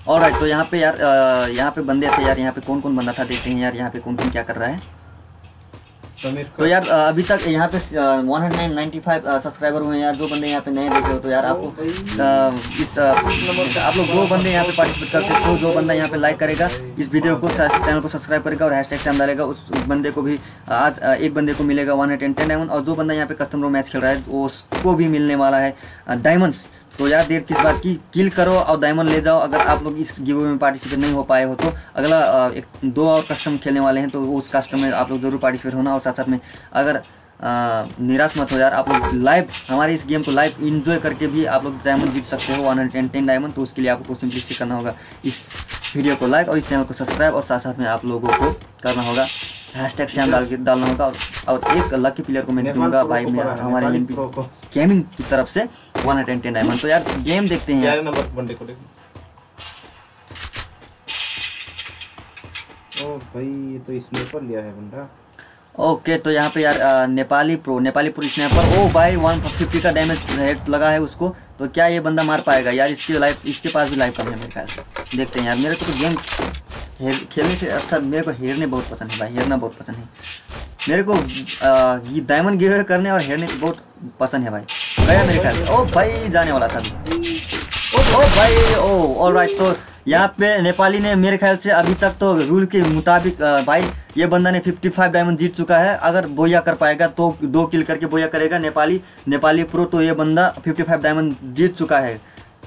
और राइट, तो यहाँ पे यार अ, यहाँ पे बंदे थे यार, यहाँ पे कौन कौन बंदा था देखते हैं यार, यहाँ पे कौन कौन क्या कर रहा है। तो यार अ, अभी तक यहाँ पे one hundred ninety five subscriber हुए हैं यार। जो बंदे यहाँ पे नए देख रहे हो तो यार आपको अ, इस अ, आप लोग जो बंदे यहाँ पे पार्टिसिपेट कर सकते हो, जो बंदा यहाँ पे लाइक करेगा इस वीडियो को, चैनल को सब्सक्राइब करेगा और हैशटैग से डालेगा, उस बंदे को भी आज अ, एक बंदे को मिलेगा वन हंड्रेड टेन डायमंड। और जो बंदा यहाँ पे कस्टम रो मैच खेल रहा है उसको भी मिलने वाला है डायमंड्स। तो यार देर किस बात की, किल करो और डायमंड ले जाओ। अगर आप लोग इस गिव अवे में पार्टिसिपेट नहीं हो पाए हो तो अगला अ, एक दो और कस्टम खेलने वाले हैं, तो उस कस्टम में आप लोग जरूर पार्टिसिपेट होना। और साथ साथ में अगर आ, निराश मत हो यार, आप लोग लाइव हमारे इस गेम को लाइव एंजॉय करके भी आप लोग डायमंड जीत सकते हो वन हंड्रेड टेन डायमंड। तो उसके लिए आपको सिंपली से करना होगा इस वीडियो को लाइक और इस चैनल को सब्सक्राइब, और साथ साथ में आप लोगों को करना होगा हैशटैग श्याम डाल के डालना होगा। और, और एक लकी प्लेयर को मैं दूंगा भाई मेरा हमारे एमपी गेमिंग की तरफ से वन हंड्रेड टेन डायमंड। तो यार गेम देखते हैं यार। नंबर बंदे को देखो। ओ भाई ये तो स्नाइपर लिया है बंदा। ओके तो यहाँ पे यार आ, Nepali pro Nepali pro snapper, ओ भाई वन फिफ्टी का डैमेज हेड लगा है उसको। तो क्या ये बंदा मार पाएगा यार? इसकी लाइफ, इसके पास भी लाइफ कम है मेरे ख्याल से। देखते हैं यार, मेरे को तो गेम हेर खेलने से अच्छा मेरे को हेरने बहुत पसंद है भाई, हेरना बहुत पसंद है मेरे को। ये डायमंड गिव करने और हेरने बहुत पसंद है भाई। गया मेरे ख्याल से, ओ भाई जाने वाला था अभी। ओ भाई ओ ऑल राइट, तो यहाँ पे नेपाली ने मेरे ख्याल से अभी तक तो रूल के मुताबिक भाई ये बंदा ने पचपन डायमंड जीत चुका है। अगर बोया कर पाएगा तो दो किल करके बोया करेगा नेपाली नेपाली प्रो, तो ये बंदा पचपन डायमंड जीत चुका है।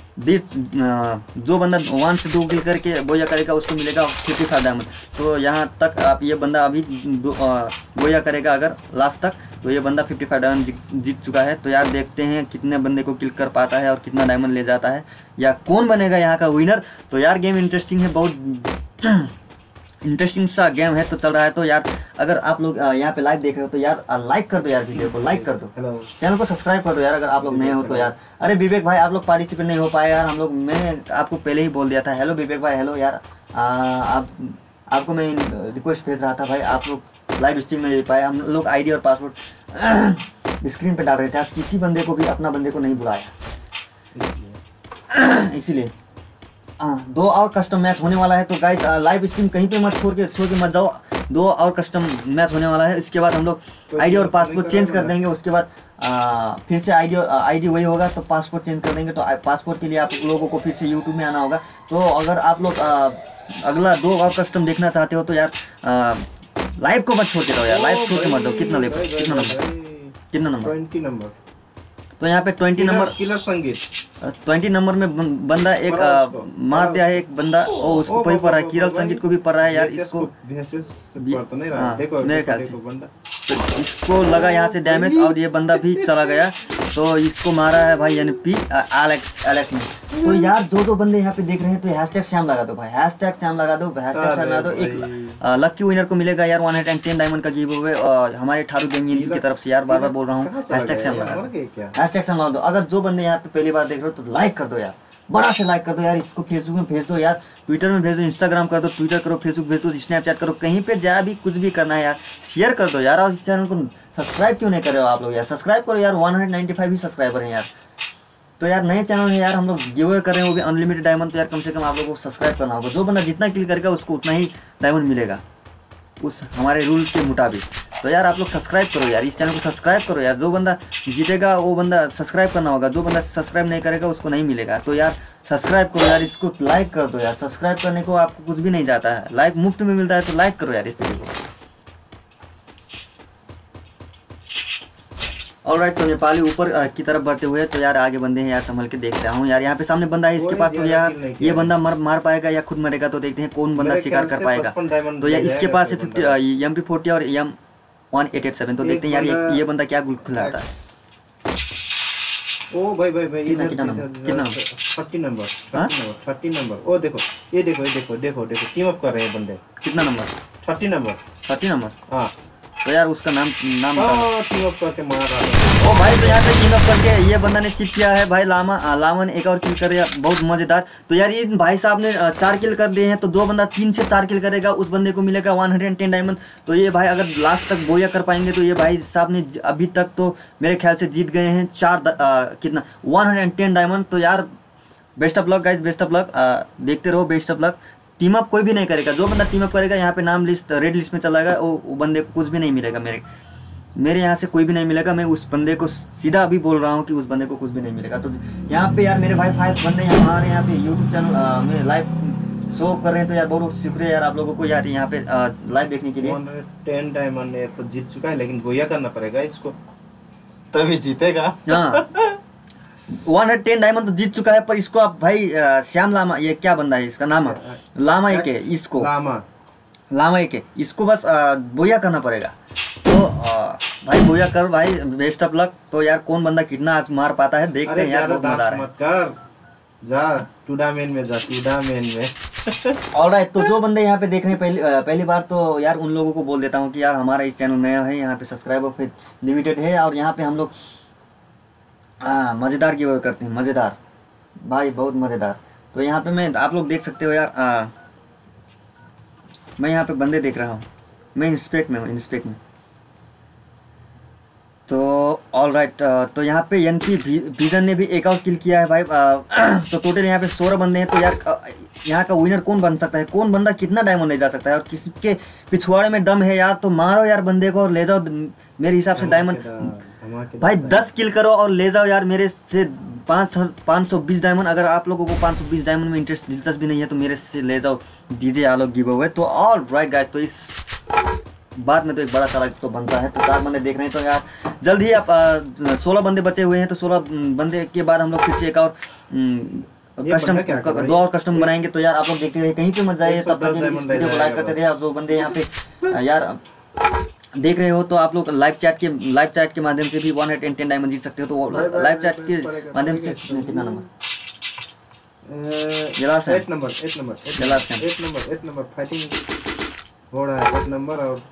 जो बंदा वन से दो किल करके बोया करेगा उसको मिलेगा पचपन डायमंड। तो यहाँ तक आप ये बंदा अभी बोया करेगा अगर लास्ट तक, तो ये बंदा पचपन डायमंड जीत चुका है। तो यार देखते हैं कितने बंदे को किल कर पाता है और कितना डायमंड ले जाता है, या कौन बनेगा यहाँ का विनर। तो यार गेम इंटरेस्टिंग है, बहुत इंटरेस्टिंग सा गेम है तो चल रहा है। तो यार अगर आप लोग यहाँ पे लाइव देख रहे हो तो यार लाइक कर दो यार, वीडियो को लाइक कर दो, चैनल को सब्सक्राइब कर दो यार अगर आप लोग नए हो तो यार। अरे विवेक भाई आप लोग पार्टिसिपेट नहीं हो पाए यार, हम लोग मैंने आपको पहले ही बोल दिया था। हेलो विवेक भाई, हेलो यार। आ, आप आपको मैं रिक्वेस्ट भेज रहा था भाई, आप लोग लाइव स्ट्रीम नहीं दे पाए। हम लोग आईडी और पासवर्ड स्क्रीन पे डाल रहे थे, आज किसी बंदे को भी अपना बंदे को नहीं बुलाया इसीलिए। हाँ, दो और कस्टम मैच होने वाला है। तो गाइस लाइव स्ट्रीम कहीं पे मत छोड़ के छोड़ के मत जाओ, दो और कस्टम मैच होने वाला है। इसके बाद हम लोग आईडी और पासपोर्ट चेंज कर देंगे, उसके बाद आ, फिर से आईडी और आईडी वही होगा तो पासपोर्ट चेंज कर देंगे। तो पासपोर्ट के लिए आप लोगों को फिर से यूट्यूब में आना होगा। तो अगर आप लोग आ, अगला दो और कस्टम देखना चाहते हो तो यार लाइव को मत छोड़ के दो यार, लाइव छोड़ के मत दो। कितना लेवल, कितना नंबर, कितना नंबर? Twenty number. तो यहाँ पे twenty number killer Sangeet twenty number में बंदा एक आ, मार दिया है एक बंदा, ओ उसको पढ़ पा रहा है, किरल संगीत को भी पढ़ रहा है यार। इसको मेरे ख्याल से तो इसको लगा यहाँ से डैमेज और ये बंदा भी चला गया। तो इसको मारा है भाई यानी पी एलेक्स एलेक्स ने। तो यार जो जो बंदे यहाँ पे देख रहे हैं तो हैशटैग श्याम लगा दो भाई, हैशटैग श्याम लगा दो, हैशटैग श्याम लगा दो। एक लकी विनर को मिलेगा यार वन हंड्रेड टेन डायमंड का गिव अवे हमारे ठारू गेमिंग की तरफ से। यार बार बार बोल रहा हूँ हैशटैग श्याम लगा दो, हैशटैग श्याम लगा दो। अगर जो बंदे यहाँ पे पहली बार देख रहे हो तो लाइक कर दो यार, बड़ा से लाइक कर दो यार। इसको फेसबुक में भेज दो यार, ट्विटर में भेज दो, इंस्टाग्राम कर दो, ट्विटर करो, फेसबुक भेज दो, स्नैपचैट करो, कहीं पे जा भी कुछ भी करना है यार, शेयर कर दो यार। और इस चैनल को सब्सक्राइब क्यों नहीं कर रहे हो आप लोग यार? सब्सक्राइब करो यार, वन हंड्रेड नाइन्टी फाइव ही सब्सक्राइबर हैं यार। तो यार नए चैनल है यार, हम लोग गिव अवे कर रहे हैं वो भी अनलिमिटेड डायमंड। तो यार कम से कम आप लोगों को सब्सक्राइब करना होगा। जो बंदा जितना किल करेगा उसको उतना ही डायमंड मिलेगा उस हमारे रूल के मुताबिक। तो यार आप लोग सब्सक्राइब करो यार, इस चैनल को सब्सक्राइब करो यार। जो बंदा जीतेगा वो बंदा सब्सक्राइब करना होगा, जो बंदा सब्सक्राइब नहीं करेगा उसको नहीं मिलेगा। तो यार सब्सक्राइब करो यार, इसको लाइक कर दो यार। सब्सक्राइब करने को आपको कुछ भी नहीं जाता है, लाइक मुफ्त में मिलता है। तो लाइक करो यार इस वीडियो को। ऑलराइट, तो नेपाली ऊपर की तरफ बढ़ते हुए तो यार आगे बंदे हैं यार, संभल के देख रहा हूँ यार। यहाँ पे सामने बंदा है, इसके पास तो यार ये बंदा मर मार पाएगा या खुद मरेगा। तो देखते हैं कौन बंदा शिकार कर पाएगा। तो यार इसके पास है फिफ्टी एम पी फोर्टी और M one eight eight seven. तो देखते हैं यार ये, ये बंदा क्या गुल खुलाता है। ओ भाई भाई भाई कितना कितना नंबर, कितना number? Thirty number, thirty number. ओ देखो ये देखो ये देखो देखो देखो टीम अप कर रहे हैं बंदे। कितना number? Thirty number, thirty number. हाँ तो यार उसका नाम नाम टीम अप करके मार रहा है। ओ भाई तो यहाँ पे टीम अप करके ये बंदा ने चीट किया है भाई। लामा लामा ने एक और किल कर, बहुत मजेदार। तो यार ये भाई साहब ने चार किल कर दिए हैं। तो दो बंदा तीन से चार किल करेगा उस बंदे को मिलेगा वन हंड्रेड टेन डायमंड। तो ये भाई अगर लास्ट तक बोया कर पाएंगे तो ये भाई साहब ने अभी तक तो मेरे ख्याल से जीत गए हैं चार आ, कितना वन हंड्रेड टेन डायमंड। तो यार best of luck guys, best of luck, देखते रहो, best of luck. Team up कोई भी नहीं करेगा, जो बंदा टीम अप करेगा यहाँ पे नाम लिस्ट रेड लिस्ट में चला जाएगा, वो, वो बंदे को कुछ भी नहीं मिलेगा, मेरे मेरे यहाँ से कोई भी नहीं मिलेगा। मैं उस बंदे को सीधा अभी बोल रहा हूँ कि उस बंदे को कुछ भी नहीं मिलेगा। तो यहाँ पे यार मेरे भाई फाइव बंदे यहाँ हमारे यहाँ पे यूट्यूब चैनल में लाइव शो कर रहे हैं, तो यार बहुत बहुत शुक्रिया यार आप लोगों को यार यहाँ पे लाइव देखने के लिए। टेन डायमंड ने तो जीत चुका है, लेकिन गोया करना पड़ेगा इसको तभी जीतेगा। हाँ वन हंड्रेड टेन डायमंड तो जीत चुका है, पर इसको आप भाई श्याम लामा, ये क्या बंदा है इसका नाम लामा एक है, इसको लामा लामा एक है, इसको बस बोया करना पड़ेगा। तो आ, भाई बोया कर भाई, बेस्ट ऑफ लक। तो यार कौन बंदा कितना आज मार पाता है देखते हैं यार, बहुत मजा आ रहा है। जा टूर्नामेंट में, जा टूर्नामेंट में। ऑलराइट, तो जो बंदे यहाँ पे देख रहे हैं पहली पहली बार, तो यार उन लोगों को बोल देता हूँ कि यार हमारा इस चैनल नया है, यहाँ पे सब्सक्राइबर फिर लिमिटेड है, और यहाँ पे हम लोग हाँ मज़ेदार गिव अवे करते हैं, मज़ेदार भाई, बहुत मज़ेदार। तो यहाँ पे मैं आप लोग देख सकते हो यार, आ, मैं यहाँ पे बंदे देख रहा हूँ, मैं इंस्पेक्ट में हूँ, इंस्पेक्ट में। तो ऑल राइट, तो यहाँ पे एन पी विजन ने भी एक और किल किया है भाई। आ, तो टोटल यहाँ पे सोलह बंदे हैं। तो यार यहाँ का विनर कौन बन सकता है, कौन बंदा कितना डायमंड ले जा सकता है, और किसके पिछवाड़े में दम है यार, तो मारो यार बंदे को और ले जाओ। मेरे हिसाब से डायमंड भाई दस किल करो और ले जाओ यार, मेरे से पाँच पाँच सौ बीस डायमंड। अगर आप लोगों को पाँच सौ बीस डायमंड में इंटरेस्ट दिलचस्पी नहीं है तो मेरे से ले जाओ, दीजिए आलोक गिव अवे। तो ऑल राइट गाइस, तो इस बाद में तो एक बड़ा सारा तो बनता है। तो चार बंदे देख रहे हैं, तो यार जल्द ही आप सोलह बंदे बचे हुए हैं, तो सोलह बंदे के बाद हम लोग फिर से एक और कस्टम दो और कस्टम बनाएंगे। तो यार आप लोग देखते रहे, कहीं पे मत जाइए, तब तक वीडियो को लाइक करते रहे। और जो बंदे यहाँ पे यार देख रहे हो, तो आप लोग लाइव चैट के लाइव चैट के माध्यम से भी वन हंड्रेड टेन डायमंड जीत सकते हो। तो लाइव चैट के माध्यम से कितना number eight number eight number eight number eight number fighting हो रहा है, एट नंबर। और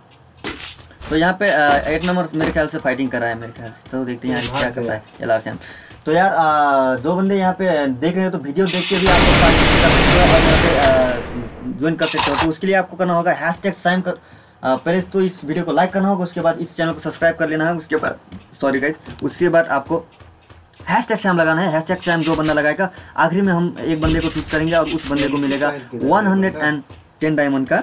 तो यहाँ पे एट नंबर मेरे ख्याल से फाइटिंग कर रहा है मेरे ख्याल से। तो देखते हैं यार क्या करता है एल आर श्याम। तो यार आ, जो बंदे यहाँ पे देख रहे हो, तो वीडियो देख के भी आप लोग पार्टिसिपेट कर सकते हो और यहाँ पे ज्वाइन कर सकते हो। तो उसके लिए आपको करना होगा हैश टैग श्याम कर, आ, पहले तो इस वीडियो को लाइक करना होगा, उसके बाद इस चैनल को सब्सक्राइब कर लेना है, उसके बाद सॉरी गाइज उसके बाद आपको हैश टैग श्याम लगाना है। हैश टैग श्याम जो बंदा लगाएगा, आखिरी में हम एक बंदे को चूज करेंगे और उस बंदे को मिलेगा one hundred and ten diamond का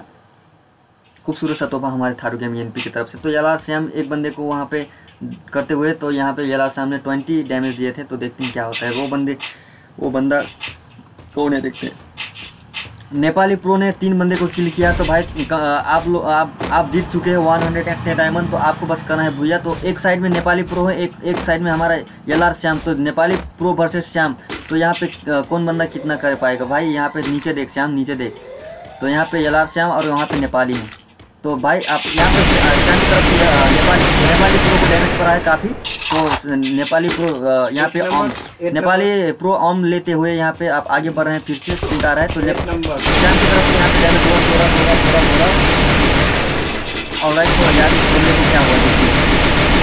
खूबसूरत सा तोहफा हमारे थारू गेम एन पी की तरफ से। तो एल आर श्याम एक बंदे को वहाँ पे करते हुए, तो यहाँ पे एल आर श्याम ने ट्वेंटी डैमेज दिए थे। तो देखते हैं क्या होता है। वो बंदे वो बंदा कौन है देखते हैं। नेपाली प्रो ने तीन बंदे को किल किया। तो भाई आप लोग आप आप जीत चुके हैं वन हंड्रेड टेन डायमंड। तो आपको बस करना है भूया। तो एक साइड में नेपाली प्रो है, एक एक साइड में हमारा एल आर श्याम। तो नेपाली प्रो वर्सेस श्याम। तो यहाँ पे कौन बंदा कितना कर पाएगा भाई। यहाँ पे नीचे देख श्याम, नीचे देख। तो यहाँ पे एल आर श्याम और यहाँ पे नेपाली है। तो भाई आप यहाँ पे श्याम की तरफ से नेपाली नेपाली प्रो को डैमेज करा है काफ़ी। तो नेपाली प्रो यहाँ पे ऑम नेपाली प्रो ऑम लेते हुए यहाँ पे आप आगे बढ़ रहे हैं, फिर से शूट आ रहा है। तो श्याम की तरफ से यहाँ पे डैमेज हुआ थोड़ा थोड़ा थोड़ा थोड़ा। और राइट, तो यार इस बंदे को क्या हुआ,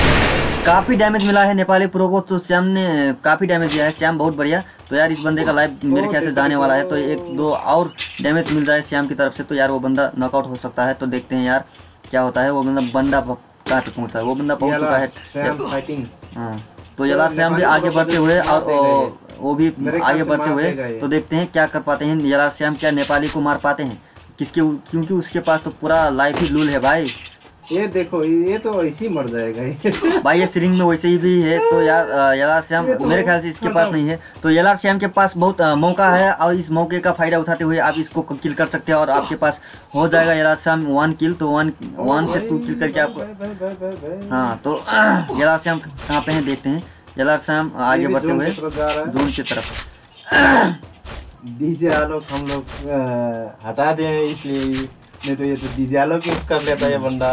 काफ़ी डैमेज मिला है नेपाली प्रो को। तो श्याम ने काफ़ी डैमेज दिया है, श्याम बहुत बढ़िया। तो यार इस बंदे का लाइव मेरे ख्याल से जाने वाला है। तो एक दो और डैमेज मिल जाए श्याम की तरफ से, तो यार वो बंदा नॉकआउट हो सकता है। तो देखते हैं यार क्या होता है। वो बंदा बंदा कहाँ पे पहुँचा है, वो बंदा पहुँच चुका है। हाँ, तो एल आर श्याम भी आगे बढ़ते हुए और वो भी आगे बढ़ते हुए। तो देखते हैं क्या कर पाते हैं एल आर श्याम, क्या नेपाली को मार पाते हैं किसके, क्योंकि उसके पास तो पूरा लाइफ ही लूल है भाई। ये देखो, ये तो ऐसे ही मर जाएगा भाई, ये सिरिंग में वैसे ही भी है। तो यार एल आर श्याम मेरे ख्याल से इसके पास नहीं है। तो एल आर श्याम के पास बहुत आ, मौका है और इस मौके का फायदा उठाते हुए आप इसको किल कर सकते हैं और आपके पास हो जाएगा L R Shyam one kill. तो वन वन से टू किल करके आपको। हाँ, तो एल आर श्याम कहाँ पे हैं देखते हैं। एल आर श्याम आगे बढ़ते हुए जोन की तरफ। डीजे आलोक हम लोग हटा दें इसलिए, नहीं तो ये तो डीजे आलोक यूज कर लेता है ये बंदा।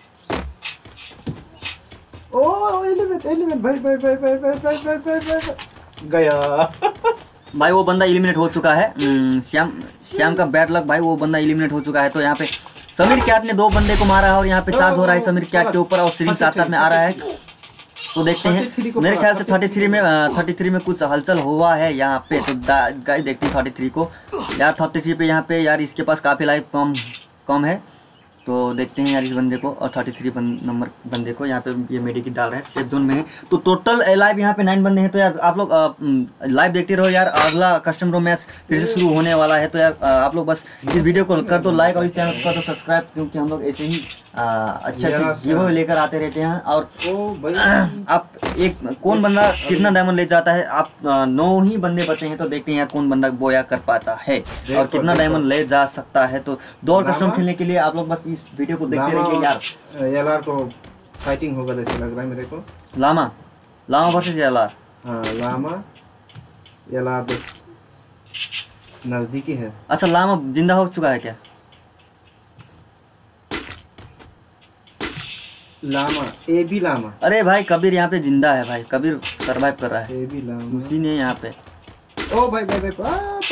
ओ एलिमेंट एलिमेंट भाई भाई भाई भाई भाई भाई भाई भाई भाई गया भाई। वो बंदा एलिमिनेट हो चुका है। श्याम श्याम का बैड लक भाई, वो बंदा एलिमिनेट हो चुका है। तो यहाँ पे समीर कैट ने दो बंदे को मारा है और यहाँ पे चार्ज हो रहा है समीर कैट के ऊपर और सिरिंज साथ साथ में आ रहा है। तो देखते हैं, मेरे ख्याल से थर्टी थ्री में थर्टी थ्री में कुछ हलचल हुआ है यहाँ पे। तो गाइस देखते हैं थर्टी थ्री को यार। थर्टी थ्री पे यहाँ पे यार इसके पास काफ़ी लाइफ कम कम है। तो देखते हैं यार इस बंदे को और थर्टी थ्री नंबर बंदे को। यहाँ पे ये मेडी की डाल रहे हैं, सेफ जोन में है। तो टोटल लाइव यहाँ पे नाइन बंदे हैं। तो यार आप लोग लाइव देखते रहो यार, अगला कस्टम रो मैच फिर से शुरू होने वाला है। तो यार आप लोग बस इस वीडियो को कर दो लाइक और इस चैनल को कर दो सब्सक्राइब, क्योंकि हम लोग ऐसे ही अच्छे अच्छे गिव लेकर आते रहते हैं। और आप एक कौन बंदा कितना डायमंड ले जाता है, आप नौ ही बंदे बचे हैं। तो देखते हैं यार कौन बंदा बोया कर पाता है और कितना डायमंड ले जा सकता है। तो दो और कस्टम खेलने के लिए आप लोग बस इस वीडियो को देखते रहिए यार। एलआर को फाइटिंग होगा जैसे लग रहा है मेरे को। Lama Lama versus LR. हाँ लामा एलआर नजदीकी है। अच्छा लामा जिंदा हो चुका है क्या? Lama A B Lama. अरे भाई कबीर यहाँ पे जिंदा है भाई, कबीर सरवाइव कर रहा है। ए बी लामा उसी ने यहाँ पे। ओ भाई भाई भाई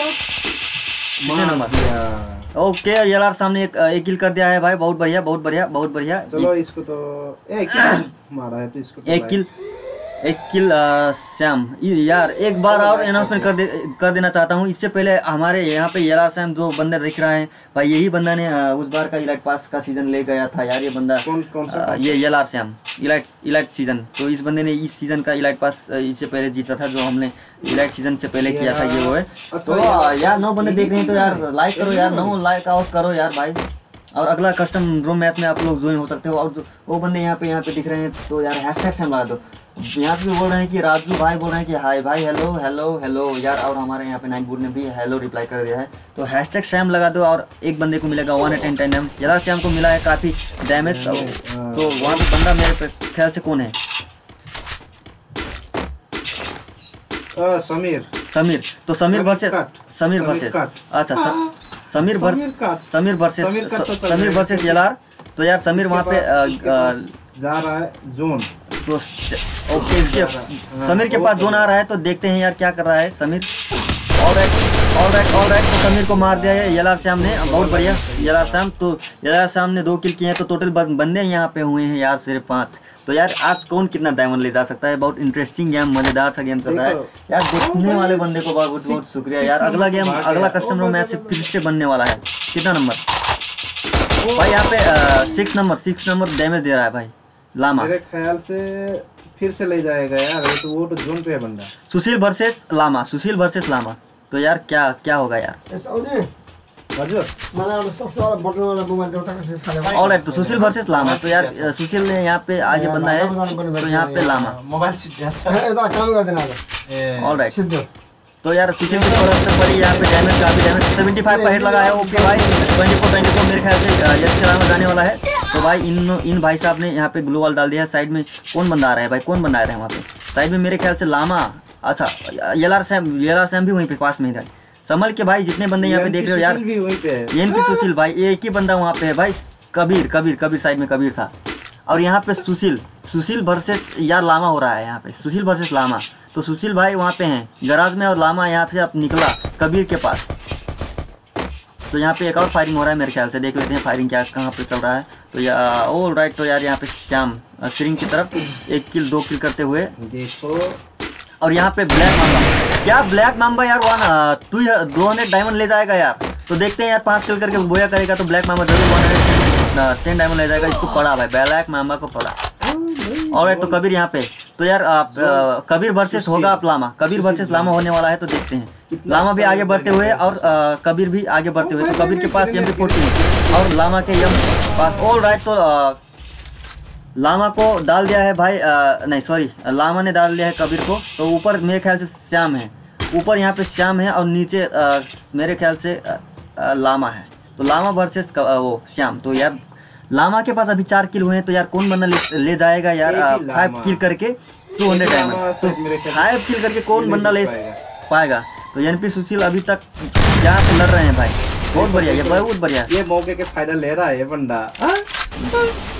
नंबर ओके एलआर सामने एक एक किल कर दिया है भाई। बहुत बढ़िया बहुत बढ़िया बहुत बढ़िया। चलो इसको तो एक किल मारा है तो इसको तो एक किल एक किल श्याम। यार एक बार और अनाउंसमेंट कर दे कर देना चाहता हूँ। इससे पहले हमारे यहाँ पे एलआर श्याम जो बंदा दिख रहा है भाई, यही बंदा ने उस बार का इलाइट पास का सीजन ले गया था यार। ये बंदा कौन कौन सा? ये LR Shyam elite elite season. तो इस बंदे ने इस सीजन का इलाइट पास इससे पहले जीता था, जो हमने इलाइट सीजन से पहले किया था। ये वो है। तो यार नौ बंदे देख रहे हैं तो यार लाइक करो यार, नौ लाइक आउट करो यार भाई। और अगला कस्टम रूम मैच में आप लोग ज्वाइन हो सकते हो। और वो बंदे यहाँ पे यहाँ पे दिख रहे हैं तो यार हैशटैग से लगा दो। यहाँ पे बोल रहे हैं कि राजू भाई बोल रहे हैं कि हाय भाई हेलो हेलो हेलो यार। और हमारे यहाँ पे नाइन बूट ने भी हेलो रिप्लाई कर दिया है। तो हैशटैग शैम लगा दो और एक बंदे को मिलेगा वन टेन टेन डैमेज। यार शैम को मिला है काफ़ी डैमेज। तो वहाँ पे बंदा मेरे ख्याल से कौन है? समीर समीर। तो समीर वर्सेस समीर वर्सेस अच्छा Sameer versus Sameer versus Sameer versus LR. तो यार समीर वहाँ पे जा रहा है जोन। तो ओके इसके समीर के पास जोन आ रहा है। तो देखते हैं यार क्या कर रहा है समीर। ऑलराइट ऑलराइट ऑलराइट तो समीर को मार दिया है एलआर श्याम ने। बहुत बढ़िया एलआर श्याम। तो एलआर श्याम ने दो किल किए हैं। तो टोटल बंदे यहाँ पे हुए हैं यार सिर्फ पाँच। तो यार आज कौन कितना डायमंड ले जा सकता है? बहुत इंटरेस्टिंग गेम, मजेदार सा गेम चल रहा है यार। देखने वाले बंदे को बहुत बहुत शुक्रिया यार। अगला गेम अगला कस्टमर मैच से फिर से बनने वाला है। कितना नंबर भाई? यहाँ पे six number six number damage दे रहा है भाई लामा। मेरे ख्याल से फिर से ले जाएगा यार। तो वो तो जोन पे है बंदा। Sushil versus Lama Sushil versus Lama. तो यार क्या क्या होगा यार? ऑलराइट तो सुशील वर्सेस लामा। तो यार सुशील ने यहाँ पे आगे बंदा है तो यहाँ पे लामा। ऑलराइट तो यार सुशील की तरफ से बड़ी यहाँ पे डैमेज काफी डैमेज सेवेंटी फाइव का हेड लगा है। ओके भाई ट्वेंटी फोर ट्वेंटी फोर मेरे ख्याल से यश के में जाने वाला है। तो भाई इन इन भाई साहब ने यहाँ पे ग्लो वॉल डाल दिया है। साइड में कौन बंदा आ रहा है भाई? कौन बंदा आ रहा है वहाँ पे साइड में? मेरे ख्याल से लामा। अच्छा एलआर सैम एलआर सैम भी वहीं पे पास में ही था। संभल के भाई जितने बंदे यहाँ पे देख रहे हो यार। एन पी सुशील भाई एक ही बंदा वहाँ पे है भाई। कबीर कबीर कबीर साइड में कबीर था। और यहाँ पे सुशील सुशील वर्सेस यार लामा हो रहा है यहाँ पे। सुशील वर्सेस लामा। तो सुशील भाई वहाँ पे हैं गराज में और लामा यहाँ पे अब निकला कबीर के पास। तो यहाँ पे एक और फायरिंग हो रहा है मेरे ख्याल से। देख लेते हैं फायरिंग क्या कहाँ पे चल रहा है। तो या ऑल राइट तो यार यहाँ पे श्याम सिरिंग की तरफ एक किल दो किल करते हुए देखो। और यहाँ पे ब्लैक माम्बा। क्या ब्लैक माम्बा यार वन टू दो हंड्रेड डायमंड ले जाएगा यार। तो देखते हैं यार पाँच किल करके बोया करेगा तो ब्लैक माम्बा जरूर वन हंड्रेड टेन डायमंड ले जाएगा। इसको पड़ा भाई ब्लैक माम्बा को पड़ा। और तो कबीर यहाँ पे। तो यार आप कबीर वर्सेस होगा आप लामा। कबीर वर्सेस लामा होने वाला है। तो देखते हैं लामा भी आगे बढ़ते हुए और आ, कबीर भी आगे बढ़ते हुए। तो कबीर के पास एम पी फोर्टीन और लामा के एम पास। ऑल राइट तो आ, लामा को डाल दिया है भाई। आ, नहीं सॉरी लामा ने डाल दिया है कबीर को। तो ऊपर मेरे ख्याल से श्याम है। ऊपर यहाँ पे श्याम है और नीचे आ, मेरे ख्याल से आ, आ, लामा है। तो लामा वर्सेस वो श्याम। तो यार लामा के पास अभी चार किल हुए हैं। तो यार कौन बंदा ले, ले जाएगा यार फाइव किल करके टू हंड्रेड डायमंड। तो फाइव किल करके कौन बंदा ले पाएगा? तो एनपी सुशील अभी तक यहाँ पे लड़ रहे हैं भाई। बहुत बढ़िया ये बहुत बढ़िया। ये मौके के फायदा ले रहा है ये बंदा।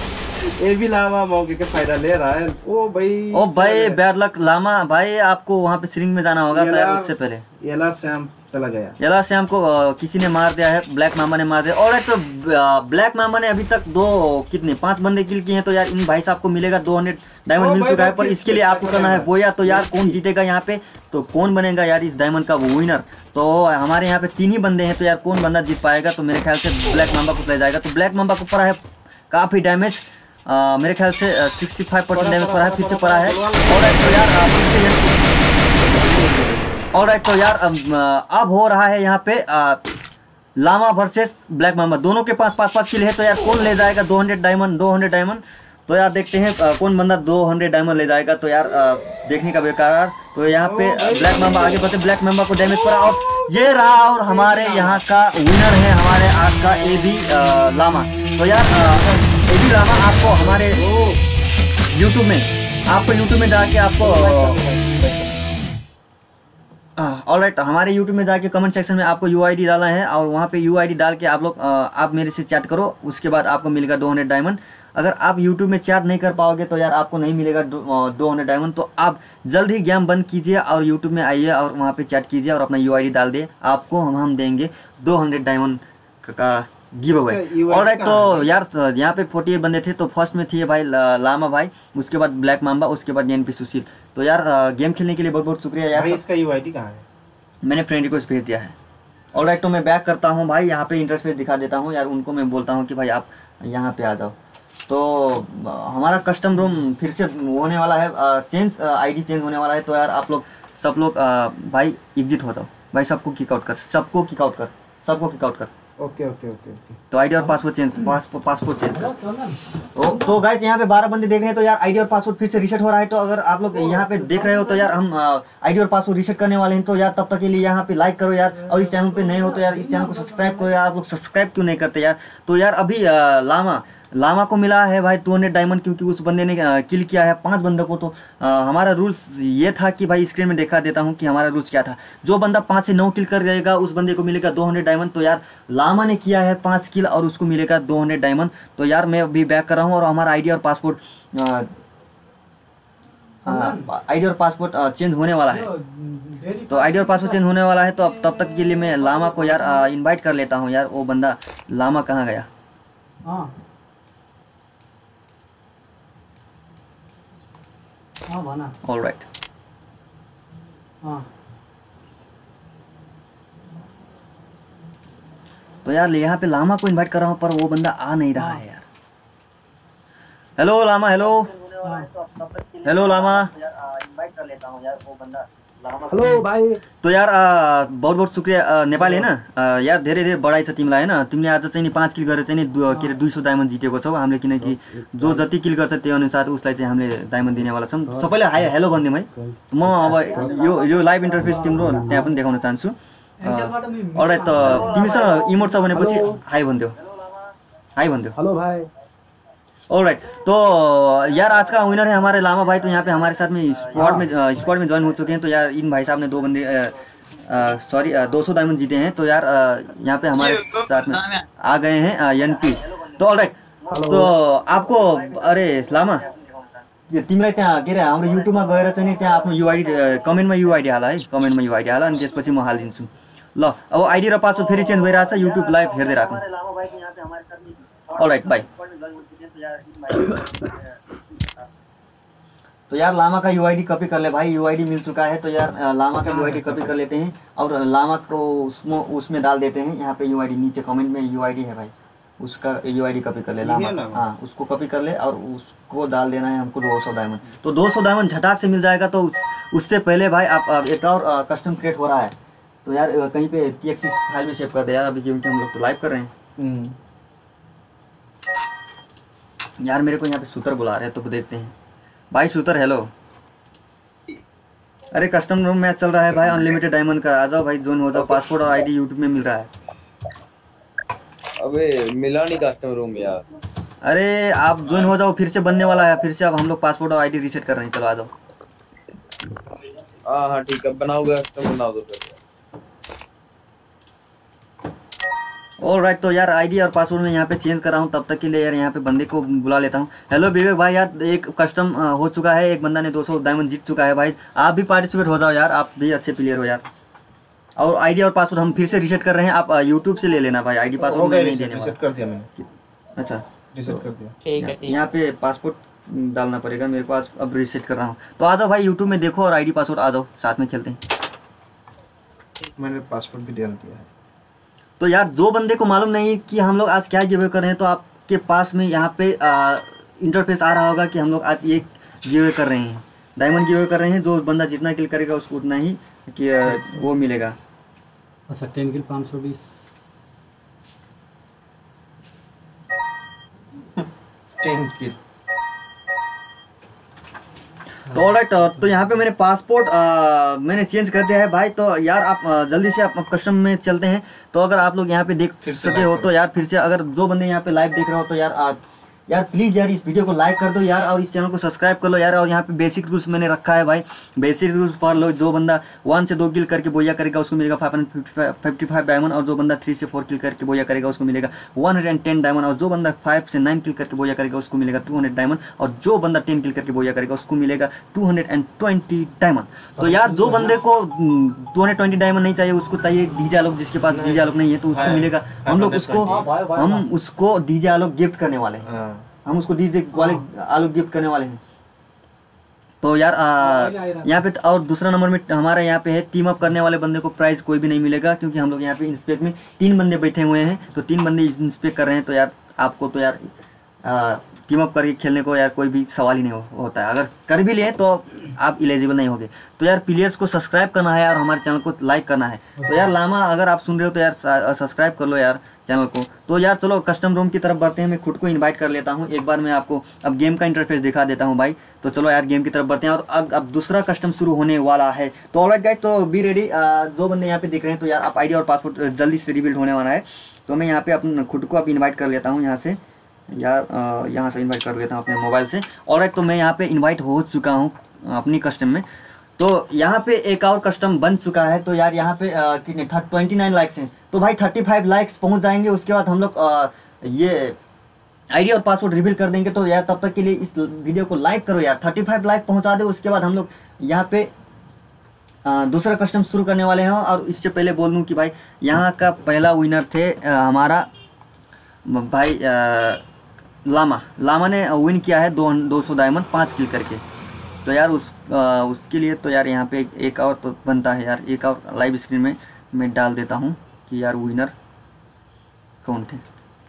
ये भी लामा मौके का फायदा ले रहा है। ओ भाई ओ भाई बैड लक लामा भाई, आपको वहाँ पे सिरिंज में जाना होगा तो यार उससे पहले। येला श्याम चला गया। येला श्याम को आ, किसी ने मार दिया है, ब्लैक मामा ने मार दिया। और तो ब्लैक मामा ने अभी तक दो कितने पांच बंदे किल किए हैं, तो यार इन भाई साहब को मिलेगा दो हंड्रेड डायमंड मिल चुका है। पर इसके लिए आपको करना है वो, या तो यार कौन जीतेगा यहाँ पे, तो कौन बनेगा यार इस डायमंड का वो विनर। तो हमारे यहाँ पे तीन ही बंदे हैं, तो यार कौन बंदा जीत पाएगा, तो मेरे ख्याल से ब्लैक मामा को ले जाएगा। तो ब्लैक मामा को पड़ा है काफी डैमेज, आ, मेरे ख्याल से सिक्सटी फाइव परसेंट डैमेज पड़ा है, फिर से पड़ा है। और तो यार और तो यार अब हो रहा है यहाँ पे आ, लामा वर्सेस ब्लैक मामा, दोनों के पास पाँच पाँच किल है। तो यार कौन ले जाएगा दो हंड्रेड डायमंड, दो हंड्रेड डायमंड। तो यार देखते हैं आ, कौन बंदा दो हंड्रेड डायमंड ले जाएगा। तो यार आ, देखने का बेकार। तो यहाँ पे ब्लैक मामा आगे बढ़ते, ब्लैक मामा को डैमेज पड़ा और ये रहा, और हमारे यहाँ का विनर है हमारे आज का ए बी लामा। तो यार ए बी लामा आपको हमारे यूट्यूब में आपको यूट्यूब में जाके आपको ऑलराइट हमारे यूट्यूब में जाके कमेंट सेक्शन में आपको यूआईडी डालना है, और वहाँ पे यूआईडी डाल के आप लोग आप मेरे से चैट करो, उसके बाद आपको मिलेगा दो हंड्रेड डायमंड। अगर आप यूट्यूब में चैट नहीं कर पाओगे तो यार आपको नहीं मिलेगा दो हंड्रेड डायमंड। तो आप जल्द ही गेम बंद कीजिए और यूट्यूब में आइए और वहाँ पे चैट कीजिए और अपना यूआईडी डाल दिए, आपको हम हम देंगे दो हंड्रेड डायमंड का गिव अवे। ऑलराइट तो यार यहाँ पे फोर्टी बंदे थे, तो फर्स्ट में थे भाई लामा भाई, उसके बाद ब्लैक माम्बा, उसके बाद एनपी सुशील। तो यार गेम खेलने के लिए बहुत बहुत शुक्रिया यार। इसका यूआईडी कहाँ है? मैंने फ्रेंड रिक्वेस्ट भेज दिया है। ऑलराइट तो मैं बैक करता हूँ भाई, यहाँ पे इंटरफेस दिखा देता हूँ यार, उनको मैं बोलता हूँ कि भाई आप यहाँ पे आ जाओ। तो हमारा कस्टम रूम फिर से होने वाला है, चेंज आईडी चेंज होने वाला है। तो यार आप लोग सब लोग भाई एग्जिट हो जाओ भाई, सबको किक आउट कर, सबको किक आउट कर, सबको किक आउट कर। Okay okay okay okay. तो आईडी और पासवर्ड चेंज, पासपोर्ट चेंज कर। ओ, तो गाइस यहाँ पे बारह बंदे देख रहे हैं, तो यार आईडी और पासवर्ड फिर से रीसेट हो रहा है। तो अगर आप लोग यहाँ पे देख रहे हो तो यार हम आईडी और पासवर्ड रीसेट करने वाले हैं। तो यार तब तक के लिए यहाँ पे लाइक करो यार, और इस चैनल पे नए हो तो यार इस चैनल को सब्सक्राइब करो यार। आप लोग सब्सक्राइब क्यों नहीं करते यार? तो यार अभी आ, लामा लामा को मिला है भाई टू हंड्रेड डायमंड, क्योंकि उस बंदे ने किल किया है पांच बंदों को। तो आ, हमारा रूल्स ये था कि भाई स्क्रीन में दिखा देता हूँ कि हमारा रूल्स क्या था। जो बंदा पाँच से नौ किल कर जाएगा उस बंदे को मिलेगा दो हंड्रेड डायमंड। तो यार लामा ने किया है पाँच किल और उसको मिलेगा दो हंड्रेड डायमंड। तो यार मैं अभी बैक कर रहा हूँ, और हमारा आईडी और पासपोर्ट आईडी और पासपोर्ट चेंज होने वाला है। तो आईडी और पासपोर्ट चेंज होने वाला है। तो अब तब तक के लिए मैं लामा को यार इनवाइट कर लेता हूँ यार। वो बंदा लामा कहाँ गया? ऑल राइट तो यार यहाँ पे लामा को इनवाइट कर रहा हूँ, पर वो बंदा आ नहीं रहा है यार। Hello Lama, hello hello Lama, invite कर लेता हूँ यार। वो बंदा हेलो भाई। तो यार आ, बहुत बहुत शुक्रिया। नेपाल है ना आ, यार धेरै धेरै बढाइ छ तिमीलाई हैन। तिमीले आज चाहिँ नि पाँच किल गरेर चाहिँ नि के अरे दुई सौ डायमन्ड जितेको छौ हामीले, किनकि जो जति किल गर्छ त्यही अनुसार उसलाई चाहिँ हामीले डायमन्ड दिनेवाला छौँ। सबैले हाई हेलो भनिदिउँ है। म अब यो यो लाइभ इन्टरफेस तिम्रो त्यहाँ पनि देखाउन चाहन्छु। अलराइट त तिमीसँग इमोट छ भनेपछि हाई भनिदेऊ, हाई भनिदेऊ। हेलो भाई। ऑलराइट तो यार आज का विनर है हमारे लामा भाई। तो यहाँ पे हमारे साथ में स्क्वाड में स्क्वाड में ज्वाइन हो चुके हैं। तो यार इन भाई साहब ने दो बंदे सॉरी दो सौ डायमंड जीते हैं। तो यार यहाँ पे हमारे साथ में आ गए हैं एनपी। तो ऑलराइट तो आपको अरे लामा तिमीलाई त्यहाँ के अरे हाम्रो युट्युबमा गएर चाहिँ नि त्यहाँ आफ्नो युआइडी कमेन्टमा युआइडी हाल है, कमेन्टमा युआइडी हाल, अनि त्यसपछि म हालिदिन्छु ल। अब आइडी र पासवर्ड फेरि चेन्ज भइरहेछ, युट्युब लाइभ हेर्दै राख्नु। Alright bye. तो यार लामा का यूआईडी कॉपी कर ले भाई, यूआईडी मिल चुका है। तो यार लामा का यूआईडी कॉपी कर लेते हैं और लामा को उसमें उसमें डाल देते हैं। यहाँ पे यूआईडी नीचे कमेंट में यूआईडी है भाई, उसका यूआईडी कॉपी कर ले लामा। हाँ उसको कॉपी कर ले और उसको डाल देना है हमको दो सौ डायमंड। तो दो सौ डायमंड झटाक से मिल जाएगा। तो उस, उससे पहले भाई आप एक और कस्टम क्रिएट हो रहा है। तो यार कहीं पे टीएक्सटी फाइल में सेव कर दे यार अभी, क्योंकि हम लोग तो लाइव कर रहे हैं। यार मेरे को यहाँ पे सूतर बुला रहे हैं, तो देखते हैं भाई। सूतर हेलो, अरे कस्टम रूम मैच चल रहा है भाई अनलिमिटेड डायमंड का, आ जाओ भाई ज्वाइन हो जाओ। पासपोर्ट और आईडी यूट्यूब में मिल रहा है। अबे मिला नहीं कस्टम रूम यार। अरे आप ज्वाइन हो जाओ, फिर से बनने वाला है। फिर से अब हम लोग पासपोर्ट और आईडी रीसेट कर रहे हैं। चलो आ जाओ। हाँ हाँ ठीक है, बनाओगे कस्टम बना दो फिर। ऑल राइट, तो यार आईडी और पासवर्ड मैं यहाँ पे चेंज कर रहा हूँ। तब तक के लिए यार यहाँ पे बंदे को बुला लेता हूँ। हेलो विवेक भाई, यार एक कस्टम हो चुका है, एक बंदा ने दो सौ डायमंड जीत चुका है भाई। आप भी पार्टिसिपेट हो जाओ यार, आप भी अच्छे प्लेयर हो यार। और आईडी और पासवर्ड हम फिर से रीसेट कर रहे हैं, आप यूट्यूब से ले लेना भाई। आईडी पासवर्ड मैं नहीं देने वाला। रीसेट कर दिया मैंने। अच्छा रीसेट कर दिया। ठीक है, ठीक। यहाँ पे पासपोर्ट डालना पड़ेगा मेरे पास, अब रीसेट कर रहा हूँ। तो आ जाओ भाई यूट्यूब में देखो और आईडी पासवर्ड आ जाओ, साथ में खेलते हैं। मैंने पासपोर्ट भी डाल दिया है। तो यार जो बंदे को मालूम नहीं कि हम लोग आज क्या गिव कर रहे हैं, तो आपके पास में यहाँ पे इंटरफेस आ रहा होगा कि हम लोग आज ये गिव कर रहे हैं, डायमंड गिव कर रहे हैं। जो बंदा जितना किल करेगा उसको उतना ही कि आ, वो मिलेगा। अच्छा टेन किल पाँच सौ बीस टेन किल। तो ऑलराइट, तो यहाँ पे मैंने पासपोर्ट मैंने चेंज कर दिया है भाई। तो यार आप आ, जल्दी से आप कस्टम में चलते हैं। तो अगर आप लोग यहाँ पे देख सके हो तो यार फिर से, अगर जो बंदे यहाँ पे लाइव देख रहे हो तो यार आप यार प्लीज़ यार इस वीडियो को लाइक कर दो यार, और इस चैनल को सब्सक्राइब कर लो यार। और यहाँ पे बेसिक रूल्स मैंने रखा है भाई, बेसिक रूल्स पढ़ लो। जो बंदा वन से दो किल करके बोया करेगा उसको मिलेगा five hundred fifty five diamond, और जो बंदा थ्री से फोर किल करके बोया करेगा उसको मिलेगा one hundred and ten diamond, और जो बंदा फाइव से नाइन किल करके बोया करेगा उसको मिलेगा टू हंड्रेड डायमंड, और जो बंदा टेन किल करके बोया करेगा उसको मिलेगा two hundred and twenty diamond. तो यार जो बंदे को टू हंड्रेड ट्वेंटी डायमंड नहीं चाहिए, उसको चाहिए डीजे आलोक, जिसके पास डीजे आलोक नहीं है तो उसको मिलेगा, हम लोग उसको हम उसको डीजे आलोक गिफ्ट करने वाले हैं। हम उसको डीजे वाले आलू गिफ्ट करने वाले हैं। तो यार यहाँ पे और दूसरा नंबर में हमारा यहाँ पे है टीम अप करने वाले बंदे को प्राइस कोई भी नहीं मिलेगा, क्योंकि हम लोग यहाँ पे इंस्पेक्ट में तीन बंदे बैठे हुए हैं, तो तीन बंदे इंस्पेक्ट कर रहे हैं। तो यार आपको तो यार टीम अप करके खेलने को यार कोई भी सवाल ही नहीं हो, होता है। अगर कर भी लिए तो आप इलिजिबल नहीं होगे। तो यार प्लेयर्स को सब्सक्राइब करना है और हमारे चैनल को लाइक करना है। तो यार लामा, अगर आप सुन रहे हो तो यार सब्सक्राइब कर लो यार चैनल को। तो यार चलो कस्टम रूम की तरफ बढ़ते हैं। मैं खुद को इनवाइट कर लेता हूँ, एक बार मैं आपको अब गेम का इंटरफेस दिखा देता हूँ भाई। तो चलो यार गेम की तरफ बढ़ते हैं, और अब अब दूसरा कस्टम शुरू होने वाला है। तो ऑलराइट गाइस, तो बी रेडी। जो बंदे यहाँ पे देख रहे हैं तो यार आप आईडी और पासपोर्ट जल्दी से रिबिल्ड होने वाला है। तो मैं यहाँ पे अपने खुद को अब इन्वाइट कर लेता हूँ यहाँ से, यार यहाँ से इनवाइट कर लेता हूँ अपने मोबाइल से। ऑलराइट, तो मैं यहाँ पे इनवाइट हो चुका हूँ अपनी कस्टम में। तो यहाँ पे एक और कस्टम बन चुका है। तो यार यहाँ पे कितने ट्वेंटी नाइन लाइक्स हैं, तो भाई थर्टी फाइव लाइक्स पहुँच जाएंगे, उसके बाद हम लोग ये आईडी और पासवर्ड रिवील कर देंगे। तो यार तब तक के लिए इस वीडियो को लाइक करो यार, थर्टी फाइव लाइक पहुँचा दे। उसके बाद हम लोग यहाँ पे दूसरा कस्टम शुरू करने वाले हैं। और इससे पहले बोल दूँ कि भाई यहाँ का पहला विनर थे हमारा भाई लामा लामा ने विन किया है दो दो सौ डायमंड पाँच किल करके। तो यार उस आ, उसके लिए तो यार यहाँ पे एक, एक और तो बनता है यार, एक और लाइव स्क्रीन में मैं डाल देता हूँ कि यार विनर कौन थे।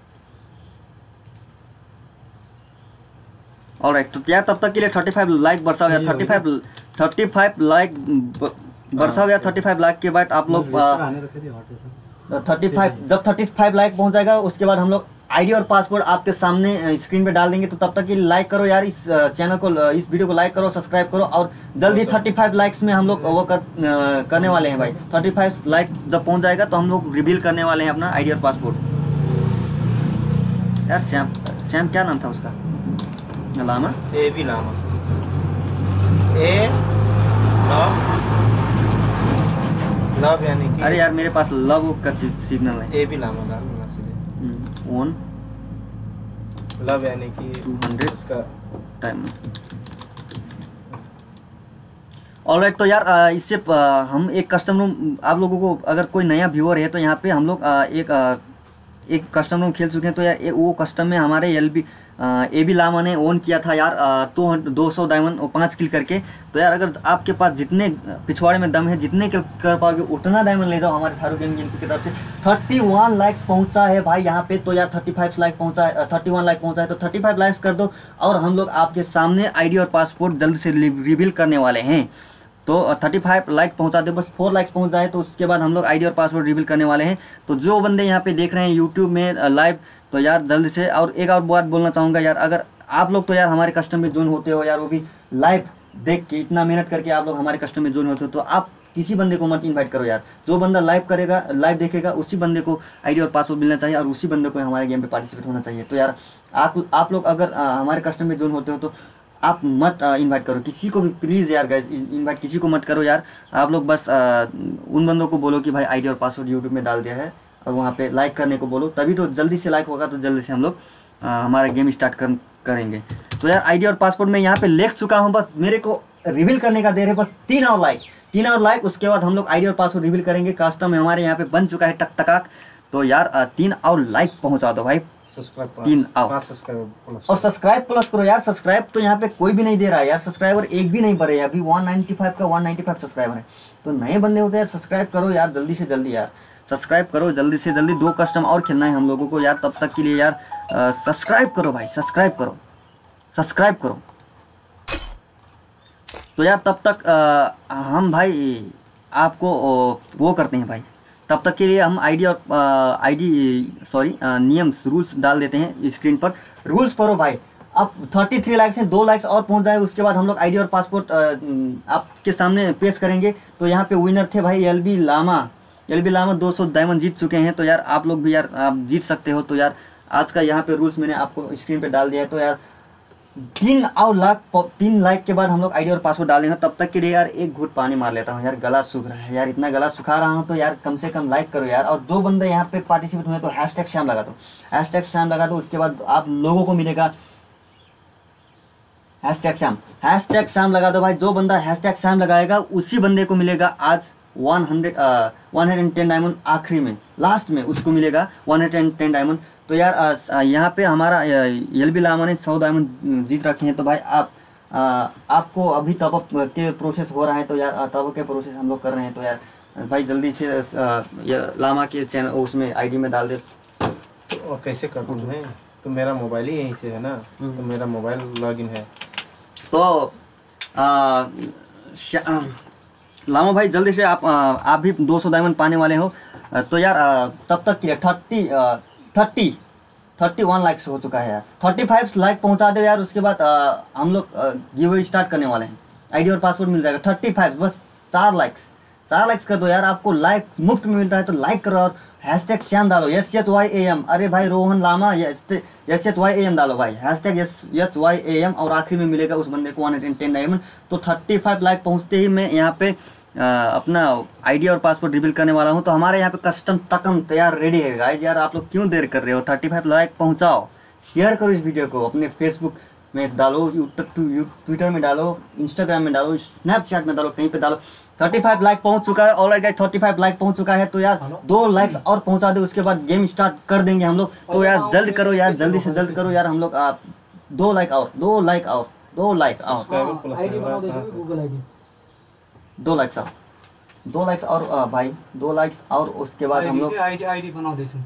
ऑलराइट, तो यार तब तक के लिए थर्टी फाइव लाइक बरसाओ यार, thirty five thirty five like बरसाओ यार। थर्टी फाइव लाइक के बाद आप लोग थर्टी फाइव जब थर्टी फाइव लाइक पहुँच जाएगा उसके बाद हम लोग आईडी और पासवर्ड आपके सामने स्क्रीन पे डाल देंगे। तो तब तक के लिए लाइक करो यार, इस चैनल को, इस वीडियो को लाइक करो, सब्सक्राइब करो। और जल्दी थर्टी फाइव लाइक्स में हम लोग वो कर, करने वाले हैं भाई। थर्टी फाइव लाइक जब पहुंच जाएगा तो हम लोग रिवील करने वाले हैं अपना आईडी और पासपोर्ट। यार श्याम श्याम क्या नाम था उसका? लामा, ए भी लामा, ए लव लव यानी कि, अरे यार मेरे पास लव का सिग्नल है। ए भी लामा डाल वन लव यानी कि टू हंड्रेड उसका टाइम। ऑलराइट, तो यार इससे हम एक कस्टम रूम, आप लोगों को अगर कोई नया व्यूअर है तो यहाँ पे हम लोग एक एक कस्टम रूम खेल चुके हैं। तो यार वो कस्टम में हमारे L B A B Lama ने ओन किया था यार तो दो सौ डायमंड और पाँच किल करके। तो यार अगर आपके पास जितने पिछवाड़े में दम है, जितने किल कर पाओगे उतना डायमंड ले जाओ हमारे थारू गेमिंग की तरफ से। थर्टी वन लाइक्स पहुंचा है भाई यहाँ पे। तो यार थर्टी फाइव लाइक पहुंचा है, थर्टी वन लाइक पहुंचा है, तो थर्टी फाइव लाइक्स कर दो। और हम लोग आपके सामने आईडी और पासपोर्ट जल्द से रिवील करने वाले हैं। तो थर्टी फाइव लाइक पहुंचा दे, बस फोर लाइक्स पहुंच जाए तो उसके बाद हम लोग आईडी और पासवर्ड रिवील करने वाले हैं। तो जो बंदे यहाँ पे देख रहे हैं यूट्यूब में लाइव, तो यार जल्दी से। और एक और बात बोलना चाहूँगा यार, अगर आप लोग तो यार हमारे कस्टम में ज्वाइन होते हो यार, वो भी लाइव देख के, इतना मेहनत करके आप लोग हमारे कस्टम में ज्वाइन होते हो, तो आप किसी बंदे को मत इनवाइट करो यार। जो बंदा लाइव करेगा, लाइव देखेगा, उसी बंदे को आईडी और पासवर्ड मिलना चाहिए और उसी बंदे को हमारे गेम पे पार्टिसिपेट होना चाहिए। तो यार आप आप लोग अगर आ, हमारे कस्टम में ज्वाइन होते हो तो आप मत इनवाइट करो किसी को भी, प्लीज़ यार गाइस, इनवाइट किसी को मत करो यार। आप लोग बस आ, उन बंदों को बोलो कि भाई आईडी और पासवर्ड यूट्यूब में डाल दिया है और वहाँ पे लाइक करने को बोलो, तभी तो जल्दी से लाइक होगा, तो जल्दी से हम लोग हमारा गेम स्टार्ट कर करेंगे। तो यार आईडी और पासपोर्ट में यहाँ पे लिख चुका हूँ, बस मेरे को रिवील करने का देर है, बस तीन और लाइक तीन और लाइक उसके बाद हम लोग आईडी और पासवर्ड रिवील करेंगे। कस्टम हमारे यहाँ पे बन चुका है टक टकाक। तो यार तीन और लाइक पहुँचा दो भाई, तीन और और सब्सक्राइब प्लस करो यार। सब्सक्राइब तो यहाँ पे कोई भी नहीं दे रहा है यार, सब्सक्राइबर एक भी नहीं बढ़े, अभी एक सौ पचानवे का एक सौ पचानवे सब्सक्राइबर है। तो नए बंदे होते हैं यार, सब्सक्राइब करो यार जल्दी से जल्दी यार, सब्सक्राइब करो जल्दी से जल्दी। दो कस्टम और खेलना है हम लोगों को यार, तब तक के लिए यार सब्सक्राइब करो भाई, सब्सक्राइब करो सब्सक्राइब करो। तो यार तब तक आ, हम भाई आपको वो करते हैं भाई, तब तक के लिए हम आईडी और आईडी सॉरी नियम रूल्स डाल देते हैं स्क्रीन पर। रूल्स पढ़ो भाई। अब तैंतीस लाइक्स हैं, दो लाइक्स और पहुंच जाए उसके बाद हम लोग आईडी और पासपोर्ट आपके सामने पेश करेंगे। तो यहाँ पे विनर थे भाई L B Lama, L B Lama दो सौ डायमंड जीत चुके हैं। तो यार आप लोग भी यार आप जीत सकते हो। तो यार आज का यहाँ पे रूल्स मैंने आपको स्क्रीन पे डाल दिया है। तो यार तीन और लाख तीन लाइक के बाद हम लोग आईडी और पासवर्ड डालेंगे। तब तक के लिए यार एक घूट पानी मार लेता हूँ यार, गला सूख रहा है यार, इतना गला सुखा रहा हूँ। तो यार कम से कम लाइक करो यार। और जो बंदे यहाँ पे पार्टिसिपेट हुए तो हैशटैग श्याम लगा दो, हैशटैग श्याम लगा दो। उसके बाद आप लोगों को मिलेगा हैशटैग श्याम, हैशटैग श्याम लगा दो भाई। जो बंदा हैशटैग श्याम लगाएगा उसी बंदे को मिलेगा आज one hundred one hundred ten diamond, आखिरी में लास्ट में उसको मिलेगा वन हंड्रेड टेन डायमंड। तो यार यहाँ पे हमारा एल बी लामा ने सौ डायमंड जीत रखे हैं। तो भाई आप आ, आपको अभी टॉपअप के प्रोसेस हो रहा है। तो यार टॉपअप के प्रोसेस हम लोग कर रहे हैं। तो यार भाई जल्दी से आ, लामा के चैनल उसमें आईडी में डाल दे। तो और कैसे कर दूँ मैं, तो मेरा मोबाइल ही यहीं से है ना, तो मेरा मोबाइल लॉगिन है। तो आ, लामा भाई जल्दी से आप आ, आप भी दो सौ डायमंड पाने वाले हो। तो यार आ, तब तक के thirty thirty thirty one likes हो चुका है यार, थर्टी फाइव लाइक पहुंचा दे यार। उसके बाद आ, हम लोग गिव स्टार्ट करने वाले हैं, आईडी और पासवर्ड मिल जाएगा। थर्टी फाइव बस चार लाइक्स चार लाइक्स कर दो यार, आपको लाइक मुफ्त में मिलता है। तो लाइक करो और हैशटैग श्याम डालो, S H Y A M. अरे भाई Rohan Lama S H Y A M डालो भाई, hashtag S H Y A M. और आखिर में मिलेगा उस बंदे को वन हंड्रेड टेन डायमंड। तो थर्टी फाइव लाइक पहुंचते ही मैं यहाँ पे आ, अपना आईडी और पासवर्ड रिवील करने वाला हूं। तो हमारे यहाँ पे कस्टम तकम तैयार रेडी है गाइस। यार आप लोग क्यों देर कर रहे हो, थर्टी फाइव लाइक पहुंचाओ, शेयर करो इस वीडियो को, अपने फेसबुक में डालो, यूट्यूब ट्विटर में डालो, इंस्टाग्राम में डालो, स्नैपचैट में डालो, कहीं पे डालो। थर्टी फाइव लाइक पहुंच चुका है alright guys, thirty five like पहुंच चुका है। तो यार दो लाइक्स और पहुंचा दे, उसके बाद गेम स्टार्ट कर देंगे हम लोग। तो यार जल्द करो यार, जल्दी से जल्द करो यार। हम लोग दो लाइक और दो लाइक और दो लाइक और आईडी बना दो, गूगल आईडी दो लाइक्स और दो लाइक्स और आ, भाई दो लाइक्स और उसके बाद हम लोग आईडी आईडी बनाओ देछु,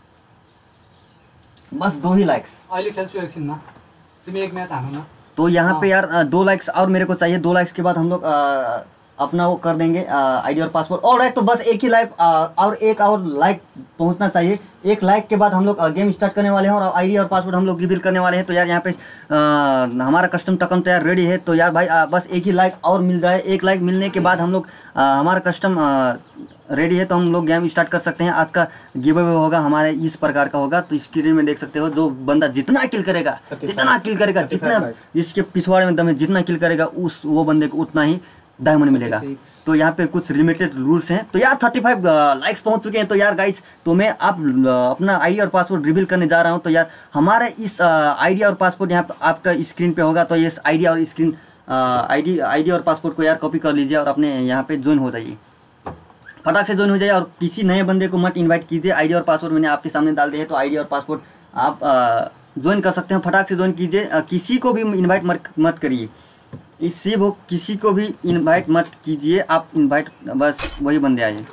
बस दो ही लाइक्स अहिले खेल्छु एकछिन न, तिमी एक मैच हानो न। तो यहाँ पे यार दो लाइक्स और मेरे को चाहिए। दो लाइक्स के बाद हम लोग आ, अपना वो कर देंगे आईडी और पासवर्ड। ऑलराइट तो बस एक ही लाइक और एक और लाइक पहुंचना चाहिए। एक लाइक के बाद हम लोग गेम स्टार्ट करने वाले हैं और आईडी और पासवर्ड हम लोग रिवील करने वाले हैं। तो यार यहाँ पे आ, हमारा कस्टम टकम तैयार रेडी है। तो यार भाई आ, बस एक ही लाइक और मिल जाए। एक लाइक मिलने के बाद हम लोग हमारा कस्टम रेडी है, तो हम लोग गेम स्टार्ट कर सकते हैं। आज का गिव अवे होगा हमारे इस प्रकार का होगा। तो स्क्रीन में देख सकते हो, जो बंदा जितना किल करेगा जितना किल करेगा जितना जिसके पिछवाड़े में दम है, जितना किल करेगा उस वो बंदे को उतना ही डायमंड मिलेगा। तो यहाँ पे कुछ लिमिटेड रूल्स हैं। तो यार थर्टी फाइव लाइक्स पहुंच चुके हैं। तो यार गाइस, तो मैं आप अपना आईडी और पासवर्ड रिवील करने जा रहा हूं। तो यार हमारा इस आईडी और पासवर्ड यहाँ पे आपका स्क्रीन पे होगा। तो ये आईडी और स्क्रीन आईडी आईडी और पासवर्ड को यार कॉपी कर लीजिए और अपने यहाँ पे ज्वाइन हो जाइए, फटाक से ज्वाइन हो जाइए। और किसी नए बंदे को मत इन्वाइट कीजिए। आईडी और पासवर्ड मैंने आपके सामने डाल दिया है। तो आईडी और पासवर्ड आप ज्वाइन कर सकते हैं, फटाक से ज्वाइन कीजिए। किसी को भी इन्वाइट मत मत करिए, इसी वो किसी को भी इनवाइट मत कीजिए। आप इनवाइट बस वही बंदे आए।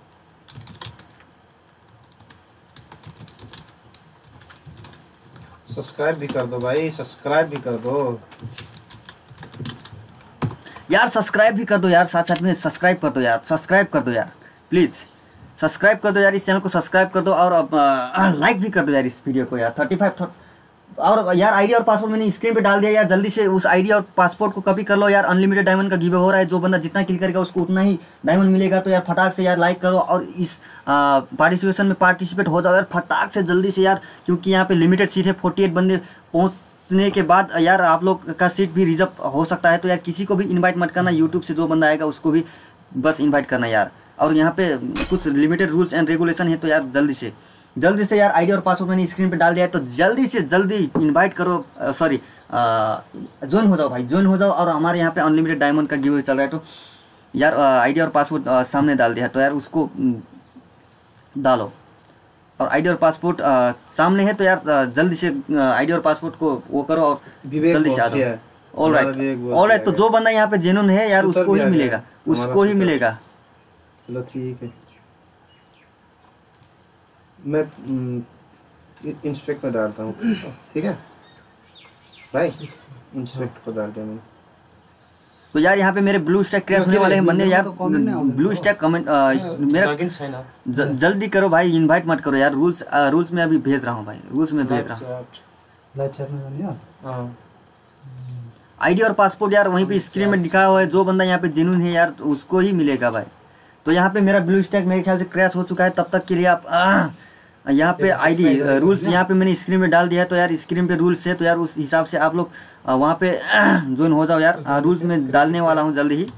सब्सक्राइब भी कर दो भाई, सब्सक्राइब भी कर दो यार, सब्सक्राइब भी कर दो यार, साथ साथ में सब्सक्राइब कर दो यार, सब्सक्राइब कर दो यार, प्लीज़ सब्सक्राइब कर दो यार, इस चैनल को सब्सक्राइब कर दो। और अब लाइक भी कर दो यार इस वीडियो को यार। थर्टी फाइव और यार आईडी और पासवर्ड मैंने स्क्रीन पे डाल दिया यार। जल्दी से उस आईडी और पासपोर्ट को कॉपी कर लो यार। अनलिमिटेड डायमंड का गिव हो रहा है, जो बंदा जितना क्लिक करेगा उसको उतना ही डायमंड मिलेगा। तो यार फटाक से यार लाइक करो और इस पार्टिसिपेशन में पार्टिसिपेट हो जाओ यार फटाक से जल्दी से यार, क्योंकि यहाँ पे लिमिटेड सीट है। फोर्टी एट बंदे पहुँचने के बाद यार आप लोग का सीट भी रिजर्व हो सकता है। तो यार किसी को भी इन्वाइट मत करना, यूट्यूब से जो बंदा आएगा उसको भी बस इन्वाइट करना यार। और यहाँ पे कुछ लिमिटेड रूल्स एंड रेगुलेशन है, तो यार जल्दी से जल्दी से यार आईडी और पासवर्ड मैंने स्क्रीन पे डाल दिया है, तो जल्दी से जल्दी इनवाइट करो, सॉरी ज्वाइन हो जाओ भाई, ज्वाइन हो जाओ। और हमारे यहाँ पे अनलिमिटेड डायमंड का गिव अवे चल रहा है, तो यार आईडी और पासवर्ड सामने डाल दिया है, तो यार उसको डालो। और आईडी और पासपोर्ट सामने है, तो यार जल्दी से आईडी और पासपोर्ट को वो करो और जल्दी से आ जाओ। ऑल राइट ऑल राइट, तो जो बंदा यहाँ पे जेन्युइन है यार उसको ही मिलेगा, उसको ही मिलेगा। चलो ठीक है, मैं इंस्पेक्ट में डालता हूँ, ठीक है भाई, इंस्पेक्ट को डाल दिया मैंने। तो यार यहाँ पे मेरे ब्लू स्टैक क्रैश होने वाले हैं बंदे यार, ब्लू स्टैक कमेंट मेरा ज, जल्दी करो भाई, इनवाइट मत करो यार। रूल्स रूल्स में अभी भेज रहा हूँ भाई, रूल्स में भेज रहा हूँ। आईडी और पासपोर्ट यार वहीं पे स्क्रीन में दिखा हुआ है, जो बंदा यहाँ पे जेन्युइन है यार उसको ही मिलेगा भाई। तो यहाँ पे मेरा ब्लू स्टैक मेरे ख्याल से क्रैश हो चुका है, तब तक के लिए आप यहाँ पे आईडी रूल्स यहाँ पे मैंने स्क्रीन में डाल दिया है, तो यार स्क्रीन पे रूल्स है, तो यार उस हिसाब से आप लोग वहाँ पे ज्वाइन हो जाओ यार। रूल्स में डालने वाला हूँ जल्दी ही।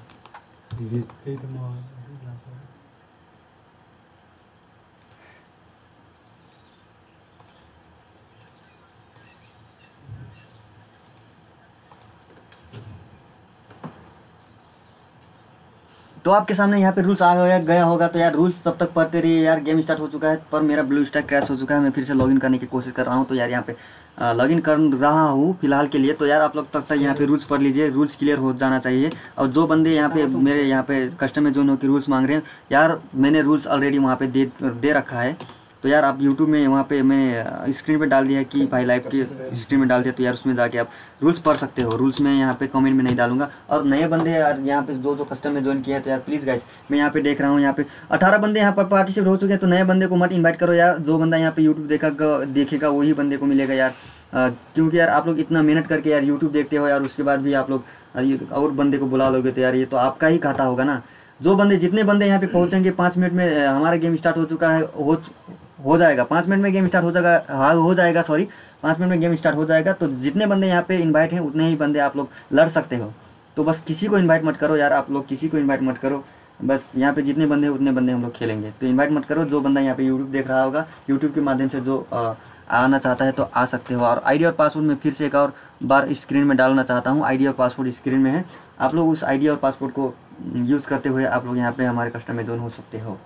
तो आपके सामने यहाँ पे रूल्स आ गया गया होगा, तो यार रूल्स तब तक पढ़ते रहिए यार। गेम स्टार्ट हो चुका है, पर मेरा ब्लू स्टैक क्रैश हो चुका है, मैं फिर से लॉगिन करने की कोशिश कर रहा हूँ। तो यार यहाँ पे लॉगिन कर रहा हूँ फिलहाल के लिए, तो यार आप लोग तब तक यहाँ पे रूल्स पढ़ लीजिए, रूल्स क्लियर हो जाना चाहिए। और जो बंदे यहाँ पे मेरे यहाँ पे कस्टम में जो की रूल्स मांग रहे हैं यार, मैंने रूल्स ऑलरेडी वहाँ पे दे दे रखा है। तो यार आप यूट्यूब में वहाँ पे मैं स्क्रीन पे डाल दिया है कि भाई लाइव की स्क्रीन में डाल दिया, तो यार उसमें जाके आप रूल्स पढ़ सकते हो। रूल्स में यहाँ पे कमेंट में नहीं डालूंगा। और नए बंदे यार यहाँ पे जो जो कस्टम में ज्वाइन किया है, तो यार प्लीज़ गाइज, मैं यहाँ पे देख रहा हूँ यहाँ पे अठारह बंदे यहाँ पर पार्टिसिपेट हो चुके हैं, तो नए बंदे को मत इन्वाइट करो यार। जो बंदा यहाँ पे यूट्यूब देखा देखेगा वही बंदे को मिलेगा यार, क्योंकि यार आप लोग इतना मेहनत करके यार यूट्यूब देखते हो यार, उसके बाद भी आप लोग और बंदे को बुला लोगे, तो यार ये तो आपका ही खाता होगा ना। जो बंदे जितने बंदे यहाँ पे पहुँचेंगे, पाँच मिनट में हमारा गेम स्टार्ट हो चुका है, हो हो जाएगा पाँच मिनट में गेम स्टार्ट हो जाएगा, हाँ हो जाएगा सॉरी पाँच मिनट में गेम स्टार्ट हो जाएगा। तो जितने बंदे यहाँ पे इनवाइट हैं उतने ही बंदे आप लोग लड़ सकते हो। तो बस किसी को इनवाइट मत करो यार, आप लोग किसी को इनवाइट मत करो, बस यहाँ पे जितने बंदे उतने बंदे हम लोग खेलेंगे। तो इनवाइट मत करो। जो बंदा यहाँ पे यूट्यूब देख रहा होगा, यूट्यूब के माध्यम से जो आ, आना चाहता है तो आ सकते हो। और आईडी और पासवर्ड में फिर से एक और बार स्क्रीन में डालना चाहता हूँ, आईडी और पासवर्ड स्क्रीन में है। आप लोग उस आईडी और पासवर्ड को यूज़ करते हुए आप लोग यहाँ पे हमारे कस्टम में ज्वाइन हो सकते हो।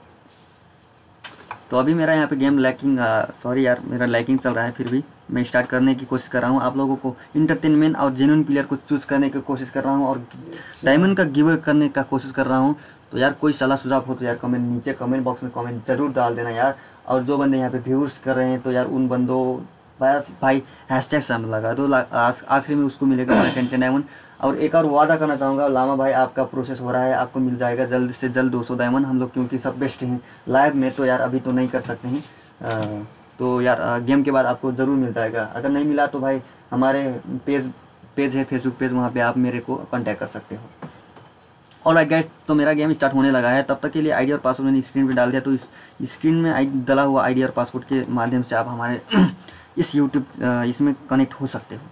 तो अभी मेरा यहाँ पे गेम लैकिंग सॉरी यार मेरा लैकिंग चल रहा है, फिर भी मैं स्टार्ट करने की कोशिश कर रहा हूँ। आप लोगों को इंटरटेनमेंट और जेन्युइन प्लेयर को चूज़ करने की कोशिश कर रहा हूँ, और डायमंड का गिव करने का कोशिश कर रहा हूँ। तो यार कोई सलाह सुझाव हो तो यार कमेंट नीचे कमेंट बॉक्स में कमेंट ज़रूर डाल देना यार। और जो बंदे यहाँ पे व्यूअर्स कर रहे हैं, तो यार उन बंदों भाई हैशटैग सामने लगा दो, आखिरी में उसको मिलेगा टेन डायमंड। और एक और वादा करना चाहूँगा, लामा भाई आपका प्रोसेस हो रहा है, आपको मिल जाएगा जल्द से जल्द दो सौ डायमंड। हम लोग क्योंकि सब बेस्ट हैं लाइव में, तो यार अभी तो नहीं कर सकते हैं, आ, तो यार आ, गेम के बाद आपको ज़रूर मिल जाएगा। अगर नहीं मिला तो भाई हमारे पेज पेज है फेसबुक पेज, वहाँ पे आप मेरे को कांटेक्ट कर सकते हो। ऑलराइट गाइस, तो मेरा गेम स्टार्ट होने लगा है। तब तक के लिए आईडी और पासवर्ड मैंने स्क्रीन पे डाल दिया, तो इस स्क्रीन में आई डला हुआ आईडी और पासवर्ड के माध्यम से आप हमारे इस यूट्यूब इसमें कनेक्ट हो सकते हो।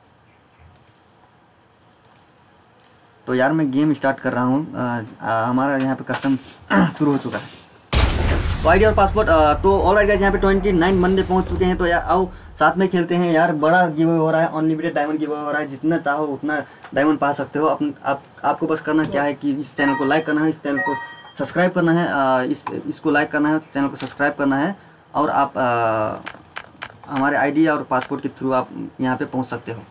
तो यार मैं गेम स्टार्ट कर रहा हूँ, हमारा यहाँ पे कस्टम शुरू हो चुका है। तो आईडी और पासपोर्ट तो ऑलराइट गाइस, यहाँ पे उनतीस बंदे पहुँच चुके हैं। तो यार आओ साथ में खेलते हैं यार। बड़ा गिव अवे हो रहा है, अनलिमिटेड डायमंड गिव अवे हो रहा है, जितना चाहो उतना डायमंड पा सकते हो। अपन आप आपको बस करना क्या है कि इस चैनल को लाइक करना है, इस चैनल को सब्सक्राइब करना है, आ, इस इसको लाइक करना है, चैनल को सब्सक्राइब करना है, और आप आ, हमारे आईडी और पासपोर्ट के थ्रू आप यहाँ पे पहुँच सकते हो।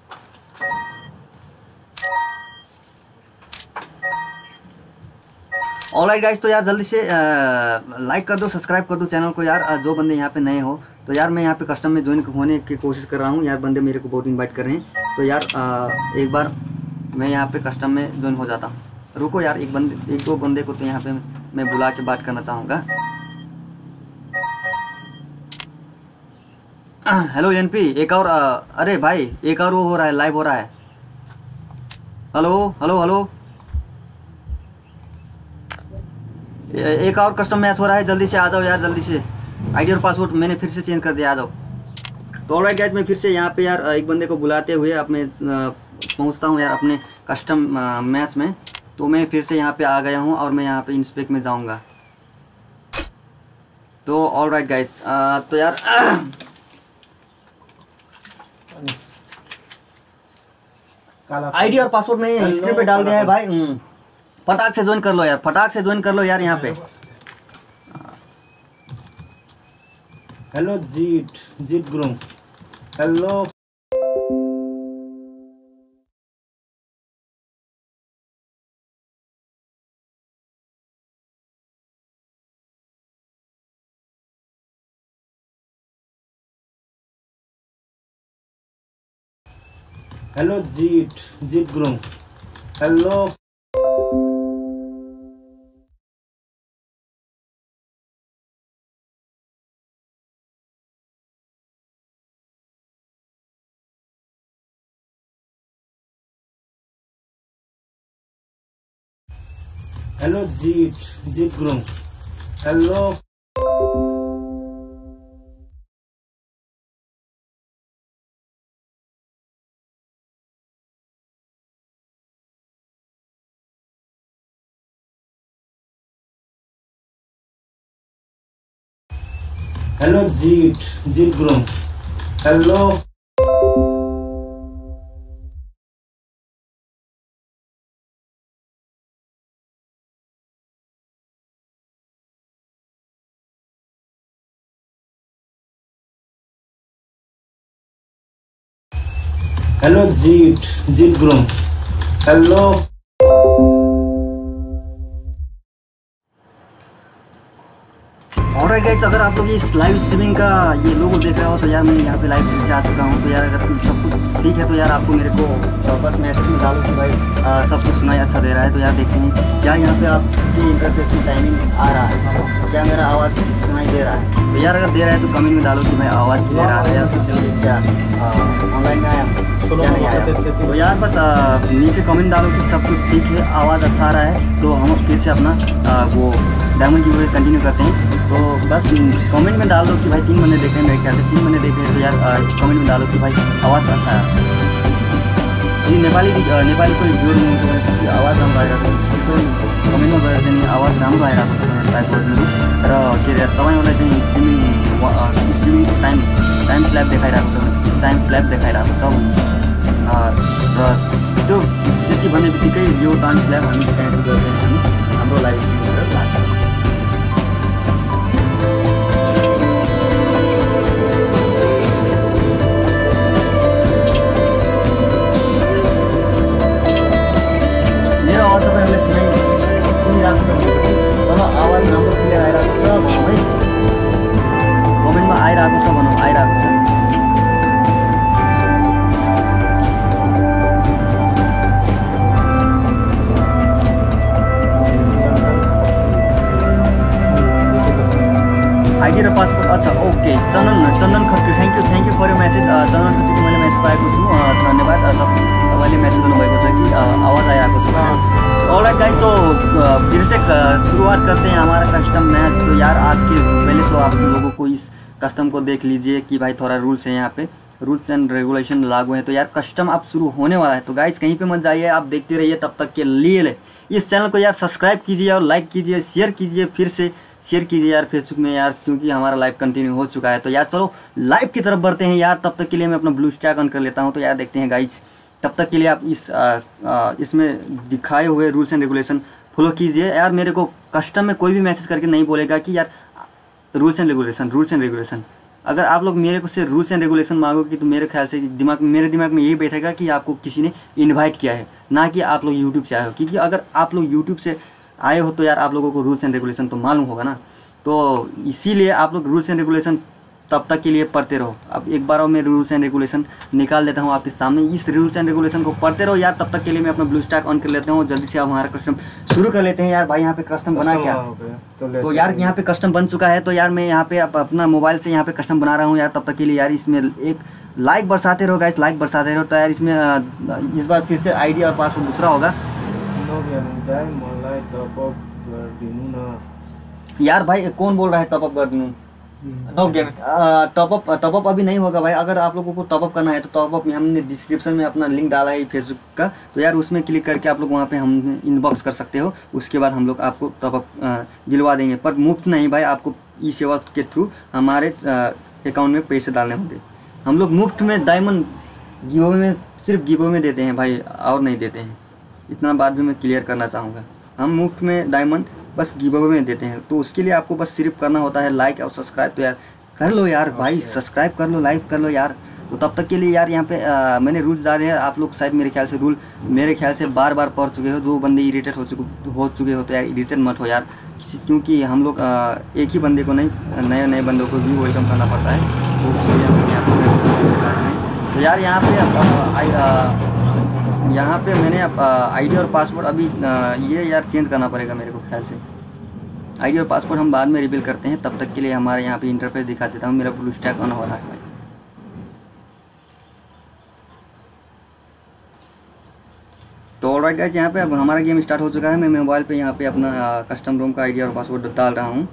ऑलराइट गाइस, तो यार जल्दी से लाइक कर दो, सब्सक्राइब कर दो चैनल को यार। जो बंदे यहाँ पे नए हो, तो यार मैं यहाँ पे कस्टम में ज्वाइन होने की कोशिश कर रहा हूँ यार। बंदे मेरे को बहुत इनवाइट कर रहे हैं, तो यार आ, एक बार मैं यहाँ पे कस्टम में ज्वाइन हो जाता हूँ। रुको यार, एक बंदे एक दो बंदे को तो यहाँ पे मैं बुला के बात करना चाहूँगा। हेलो एनपी, एक और आ, अरे भाई एक और वो हो रहा है, लाइव हो रहा है। हेलो हेलो हेलो, एक और कस्टम मैच हो रहा है, जल्दी से आ जाओ यार, जल्दी से। आईडी और पासवर्ड मैंने फिर से चेंज कर दिया, आ जाओ। तो ऑलराइट गाइस, मैं फिर से यहाँ पे यार एक बंदे को बुलाते हुए अब मैं पहुँचता हूँ यार अपने कस्टम मैच में। तो मैं फिर से यहाँ पे आ गया हूँ और मैं यहाँ पे इंस्पेक्ट में जाऊँगा। तो ऑल राइट गाइस, तो यार आईडी और पासवर्ड मैंने स्क्रीन पे डाल दिया है भाई। फटाक से ज्वाइन कर लो यार, फटाक से ज्वाइन कर लो यार यहाँ पे। हेलो जीत जीत ग्रुम, हेलो हेलो जीत जीत ग्रुम, हेलो हेलो जीत जीत ग्रुम, हेलो हेलो जीत जीत ग्रुम, हेलो हेलो जीत जीत ग्रुम, हेलो ऑलराइट गाइस, अगर आप लोग इस लाइव स्ट्रीमिंग का ये लोगो देख रहे हो तो यार मैं यहाँ पे लाइव फिर से आ चुका हूँ। तो यार अगर सब कुछ ठीक है तो यार आपको मेरे को बस मैसेज में डालो कि भाई आ, सब कुछ सुनाई अच्छा दे रहा है। तो यार देखते हैं क्या यहाँ पे आपकी इंटरफेस में टाइमिंग आ रहा है, क्या मेरा आवाज़ सुनाई दे रहा है। तो यार अगर दे रहा है तो कमेंट में डालो कि भाई आवाज़ क्लियर आ रहा है यार, कुछ क्या ऑनलाइन में आया क्या नहीं आया। तो यार बस आ, नीचे कमेंट डालो कि सब कुछ ठीक है, आवाज़ अच्छा आ रहा है। तो हम फिर से अपना आ, वो डायमंड की वीडियो कंटिन्यू करते हैं। तो बस कमेंट में डाल दो कि भाई तीन महीने देखे मेरे ख्याल से तीन महीने देखे तो यार कमेंट में डालो कि भाई आवाज़ अच्छा है। ये नेपाली नेपाली को भिडियो आवाज़ राम्रो आइरहेको छ, कमेन्टमा गएर चाहिँ आवाज राम्रो आइरहेको छ भनेर टाइप गरिदिनुहोस्। र के अरे तपाईँहरूलाई चाहिँ streaming streaming time time slab देखाइरहेको छ भने टाइम स्ल्याब देखाइरहेको छ भन्नुहोस्। र त्यो त्यति भन्ने बित्तिकै यो टाइम स्ल्याब हामी क्यान्सल गर्दैन, हामी हाम्रो लाइभ स्ट्रिम गरेर लाग्छ। तपाईँहरूले सुनिरहेको छ भनेपछि तर आवाज राम्रो क्लियर आइरहेको छ है, कमेन्टमा आइरहेको छ भनौँ, आइरहेको छ। आइडी र पासपोर्ट अच्छा okay. Chandan Chandan Khatri thank you thank you for यो मेसेज। चन्दन खत्रीको मैले मेसेज पाएको छु, धन्यवाद। तपाईँले मेसेज गर्नुभएको छ कि आवाज़ आइरहेको छ। ऑलराइट गाइस, तो फिर से शुरुआत करते हैं हमारा कस्टम मैच। तो यार आज के पहले तो आप लोगों को इस कस्टम को देख लीजिए कि भाई थोड़ा रूल्स है, यहाँ पे रूल्स एंड रेगुलेशन लागू है। तो यार कस्टम अब शुरू होने वाला है, तो गाइस कहीं पे मत जाइए, आप देखते रहिए। तब तक के लिए ले इस चैनल को यार सब्सक्राइब कीजिए और लाइक कीजिए, शेयर कीजिए, फिर से शेयर कीजिए यार फेसबुक में यार, क्योंकि हमारा लाइव कंटिन्यू हो चुका है। तो यार चलो लाइव की तरफ बढ़ते हैं यार। तब तक के लिए मैं अपना ब्लू स्टैक ऑन कर लेता हूँ। तो यार देखते हैं गाइस, तब तक के लिए आप इस आ, आ, इसमें दिखाए हुए रूल्स एंड रेगुलेशन फॉलो कीजिए यार। मेरे को कस्टम में कोई भी मैसेज करके नहीं बोलेगा कि यार rules and regulation rules and regulation. अगर आप लोग मेरे को से रूल्स एंड रेगुलेशन मांगोगे तो मेरे ख्याल से दिमाग में मेरे दिमाग में यही बैठेगा कि आपको किसी ने इनवाइट किया है, ना कि आप लोग यूट्यूब से आए हो। क्योंकि अगर आप लोग यूट्यूब से आए हो तो यार आप लोगों को रूल्स एंड रेगुलेशन तो मालूम होगा ना। तो इसीलिए आप लोग रूल्स एंड रेगुलेशन तब तक के लिए पढ़ते रहो। अब एक बार और मैं रूल्स एंड रेगुलेशन निकाल देता हूँ आपके सामने। इस रूल्स एंड रेगुलेशन को पढ़ते रहो यार। तब तक के लिए मैं अपना ब्लू स्टैक ऑन कर लेता हूँ। जल्दी से आप हमारा कस्टम शुरू कर लेते हैं यार। भाई यहाँ पे कस्टम बना क्या, तो यार यहाँ पे कस्टम बन चुका है। तो यार मैं यहाँ पे अपना मोबाइल से यहाँ पे कस्टम बना रहा हूँ यार। तब तक के लिए यार इसमें एक लाइक बरसाते रहो गाइस, लाइक बरसाते रहो। तो यार इसमें इस बार फिर से आईडी और पासवर्ड दूसरा होगा यार। भाई कौन बोल रहा है टॉप अप कर दूँ? No game top up top up अभी नहीं होगा भाई। अगर आप लोगों को टॉप अप करना है तो टॉप अप में हमने डिस्क्रिप्शन में अपना लिंक डाला है फेसबुक का, तो यार उसमें क्लिक करके आप लोग वहाँ पे हम इनबॉक्स कर सकते हो। उसके बाद हम लोग आपको टॉप अप दिलवा देंगे, पर मुफ्त नहीं भाई, आपको ई सेवा के थ्रू हमारे अकाउंट में पैसे डालने होंगे। हम लोग मुफ्त में डायमंड गिव में सिर्फ गिव में देते हैं भाई, और नहीं देते हैं। इतना बात भी मैं क्लियर करना चाहूँगा, हम मुफ्त में डायमंड बस गिव अवे में देते हैं। तो उसके लिए आपको बस सिर्फ करना होता है लाइक और सब्सक्राइब। तो यार कर लो यार भाई, सब्सक्राइब कर लो, लाइक कर लो यार। तो तब तक के लिए यार यहाँ पे आ, मैंने रूल्स डाले हैं, आप लोग शायद मेरे ख्याल से रूल मेरे ख्याल से बार बार पढ़ चुके हो। दो बंदे इरिटेट हो चुके हो चुके हो तो यार इरिटेट मत हो यार, क्योंकि हम लोग आ, एक ही बंदे को नहीं, नए नए बंदों को भी वेलकम करना पड़ता है। तो इसलिए हम यहाँ पे तो यार यहाँ पे यहाँ पे मैंने आईडी और पासवर्ड अभी आ, ये यार चेंज करना पड़ेगा मेरे को ख्याल से। आईडी और पासवर्ड हम बाद में रिवील करते हैं, तब तक के लिए हमारे यहाँ पे इंटरफेस दिखा देता हूँ। मेरा ब्लू स्टैक ऑन हो रहा है भाई। तो ऑलराइट गाइस, यहाँ पे अब हमारा गेम स्टार्ट हो चुका है। मैं मोबाइल पे यहाँ पे अपना कस्टम रूम का आईडी और पासवर्ड डाल रहा हूँ।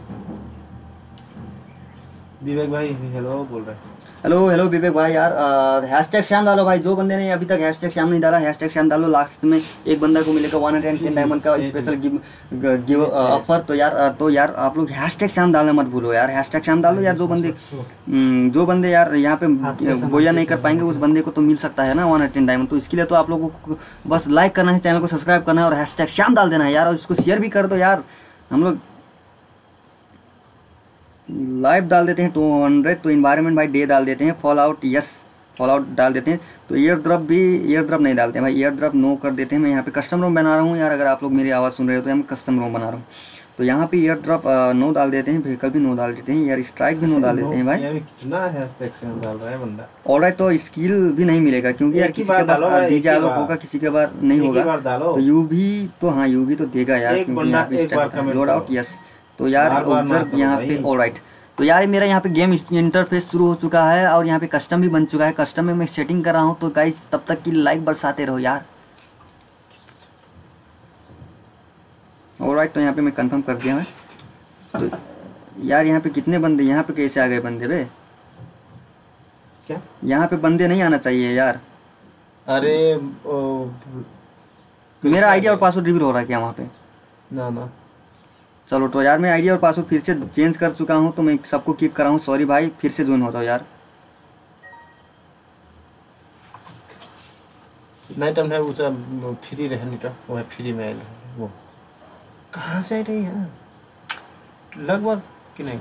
विवेक भाई हेलो बोल रहे हैं। हेलो हेलो विवेक भाई यार, हैशटैग श्याम डालो भाई। जो बंदे ने अभी तक हैशटैग श्याम नहीं डाला, हैशटैग श्याम डालो। लास्ट में एक बंदा को मिलेगा वन हंड्रेड टेन डायमंड का स्पेशल गिव गिव ऑफर। तो यार तो यार आप लोग हैशटैग श्याम डालना मत भूलो यार, हैशटैग श्याम डालो यार। जो बंदे जो बंदे यार यहाँ पे बोया नहीं कर पाएंगे, उस बंदे को तो मिल सकता है ना वन हंड्रेड टेन डायमंड। तो इसके लिए तो आप लोगों को बस लाइक करना है, चैनल को सब्सक्राइब करना है और हैशटैग श्याम डाल देना है यार। और इसको शेयर भी कर दो यार। हम लोग लाइव डाल देते हैं टू हंड्रेड। तो इन्वायरमेंट भाई डे डाल देते हैं। Fall out yes fall out डाल देते हैं। तो ईयर ड्रॉप भी ईयर ड्रॉप नहीं डालते हैं भाई, ईयर ड्रॉप नो कर देते हैं। मैं यहाँ पे कस्टम रूम बना रहा हूँ यार, अगर आप लोग मेरी आवाज़ सुन रहे हो तो मैं कस्टम रूम बना रहा हूँ। तो यहाँ पे ईयर ड्रॉप नो डाल देते हैं, व्हीकल भी नो डाल देते हैं, ईयर स्ट्राइक भी नो डाल देते हैं भाई। कितना हैशटैग श्याम डाल रहा है बंदा। ऑलराइट, तो स्किल भी नहीं मिलेगा क्योंकि यार किसी के पास डीजे आलोक होगा, किसी के पास नहीं होगा। तो यू भी तो हाँ यू भी तो देगा यार, क्योंकि यहाँ पे लोड आउट यस। तो यार ऑब्जर्व यहाँ पे ऑलराइट। तो यार मेरा यहाँ पे गेम इंटरफेस शुरू हो चुका है और यहाँ पे कस्टम भी बन चुका है। कस्टम में मैं सेटिंग कर रहा हूँ। तो गाइस तब तक की लाइक बरसाते रहो यार। ऑलराइट, तो यहाँ पे मैं कंफर्म कर दिया है। तो यार यहाँ पे कितने बंदे, यहाँ पे कैसे आ गए बंदे बे? क्या यहाँ पे बंदे नहीं आना चाहिए यार। अरे ओ, मेरा आईडी और पासवर्ड रिवील हो रहा है क्या वहाँ पे? ना ना चलो तो यार मैं आईडी और पासवर्ड फिर से चेंज कर चुका हूँ। तो मैं सबको किक कर रहा हूँ, सॉरी भाई। फिर से ज्वाइन होता हूँ यार। नाइट टाइम है ऊंचा फ्री रहे नहीं तो वो फ्री में आयल वो कहाँ से रही है लगभग कि नहीं।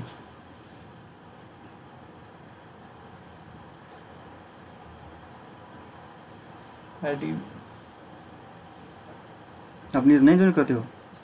आईडी अपनी नहीं ज्वाइन करते हो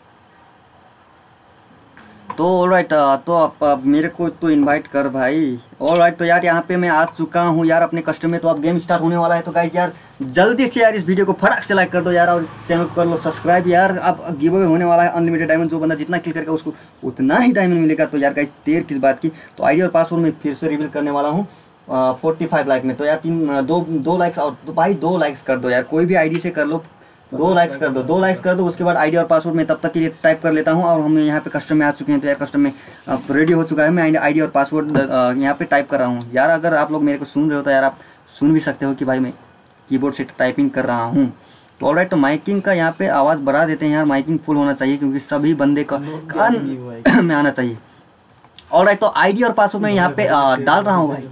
तो ऑलराइट। तो आप, आप मेरे को तो इनवाइट कर भाई। ऑलराइट, तो यार यहाँ पे मैं आ चुका हूँ यार अपने कस्टम में। तो अब गेम स्टार्ट होने वाला है। तो गाइस यार जल्दी से यार इस वीडियो को फटाक से लाइक कर दो यार, और चैनल को कर लो सब्सक्राइब यार। अब गिव अवे होने वाला है अनलिमिटेड डायमंड। जो बंदा जितना क्लिक करके उसको उतना ही डायमंड मिलेगा। तो यार गाइस देर किस बात की। तो आईडी और पासवर्ड में फिर से रिवील करने वाला हूँ फोर्टी फाइव लाइक में। तो यार तीन दो दो लाइक्स और तो भाई दो लाइक्स कर दो यार, कोई भी आईडी से कर लो। दो लाइक्स कर दो, दो लाइक्स कर दो। उसके बाद आईडी और पासवर्ड में तब तक के लिए टाइप कर लेता हूँ। और हम यहाँ पे कस्टम में आ चुके हैं। तो यार कस्टम में रेडी हो चुका है। मैं आईडी और पासवर्ड यहाँ पे टाइप कर रहा हूँ यार। अगर आप लोग मेरे को सुन रहे हो तो यार आप सुन भी सकते हो कि भाई मैं कीबोर्ड से टाइपिंग कर रहा हूँ। तो ऑलराइट, तो माइकिंग का यहाँ पे आवाज़ बढ़ा देते हैं यार। माइकिंग फुल होना चाहिए क्योंकि सभी बंदे का कान में आना चाहिए। ऑलराइट, तो आईडी और पासवर्ड में यहाँ पे डाल रहा हूँ भाई।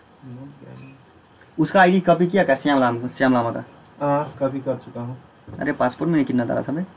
उसका आईडी कॉपी किया क्या? श्याम लामा श्याम लामा का हाँ कभी कर चुका हूँ। अरे पासपोर्ट में कितना डाला था मैं?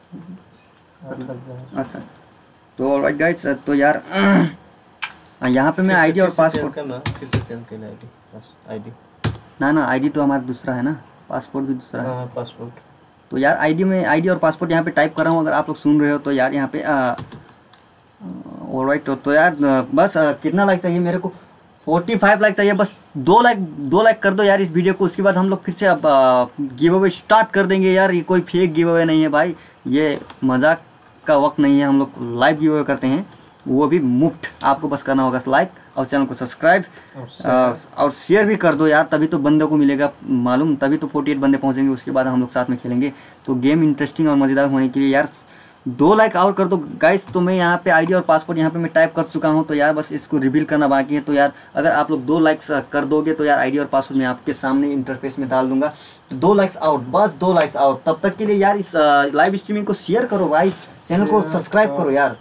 अच्छा, तो ऑलराइट गाइस, तो यार यहाँ पे मैं आईडी और पासपोर्ट करना फिर से चेंज करना आईडी आईडी ना ना आईडी तो हमारा दूसरा है ना, पासपोर्ट भी दूसरा है। हाँ पासपोर्ट। तो यार आईडी में आईडी और पासपोर्ट यहाँ पे टाइप कर रहा हूँ। अगर आप लोग सुन रहे हो तो यार यहाँ पे ऑलराइट। तो, तो यार बस आ, कितना लाइक चाहिए मेरे को? फोर्टी फाइव लाइक चाहिए बस। दो लाइक दो लाइक कर दो यार इस वीडियो को। उसके बाद हम लोग फिर से अब गिव अवे स्टार्ट कर देंगे यार। ये कोई फेक गिव अवे नहीं है भाई, ये मजाक का वक्त नहीं है। हम लोग लाइव गिव अवे करते हैं, वो भी मुफ्त। आपको बस करना होगा लाइक और चैनल को सब्सक्राइब और शेयर भी कर दो यार। तभी तो बंदों को मिलेगा मालूम, तभी तो फोर्टी एट बंदे पहुंचेंगे। उसके बाद हम लोग साथ में खेलेंगे। तो गेम इंटरेस्टिंग और मज़ेदार होने के लिए यार दो लाइक और कर दो गाइस। तो मैं यहाँ पे आईडी और पासपोर्ट यहाँ पे मैं टाइप कर चुका हूँ, तो यार बस इसको रिवील करना बाकी है। तो यार अगर आप लोग दो लाइक्स कर दोगे तो यार आईडी और पासपोर्ट मैं आपके सामने इंटरफेस में डाल दूंगा। तो दो लाइक्स आउट, बस दो लाइक्स आउट। तब तक के लिए यार इस लाइव स्ट्रीमिंग को शेयर करो भाई, चैनल को सब्सक्राइब करो यार।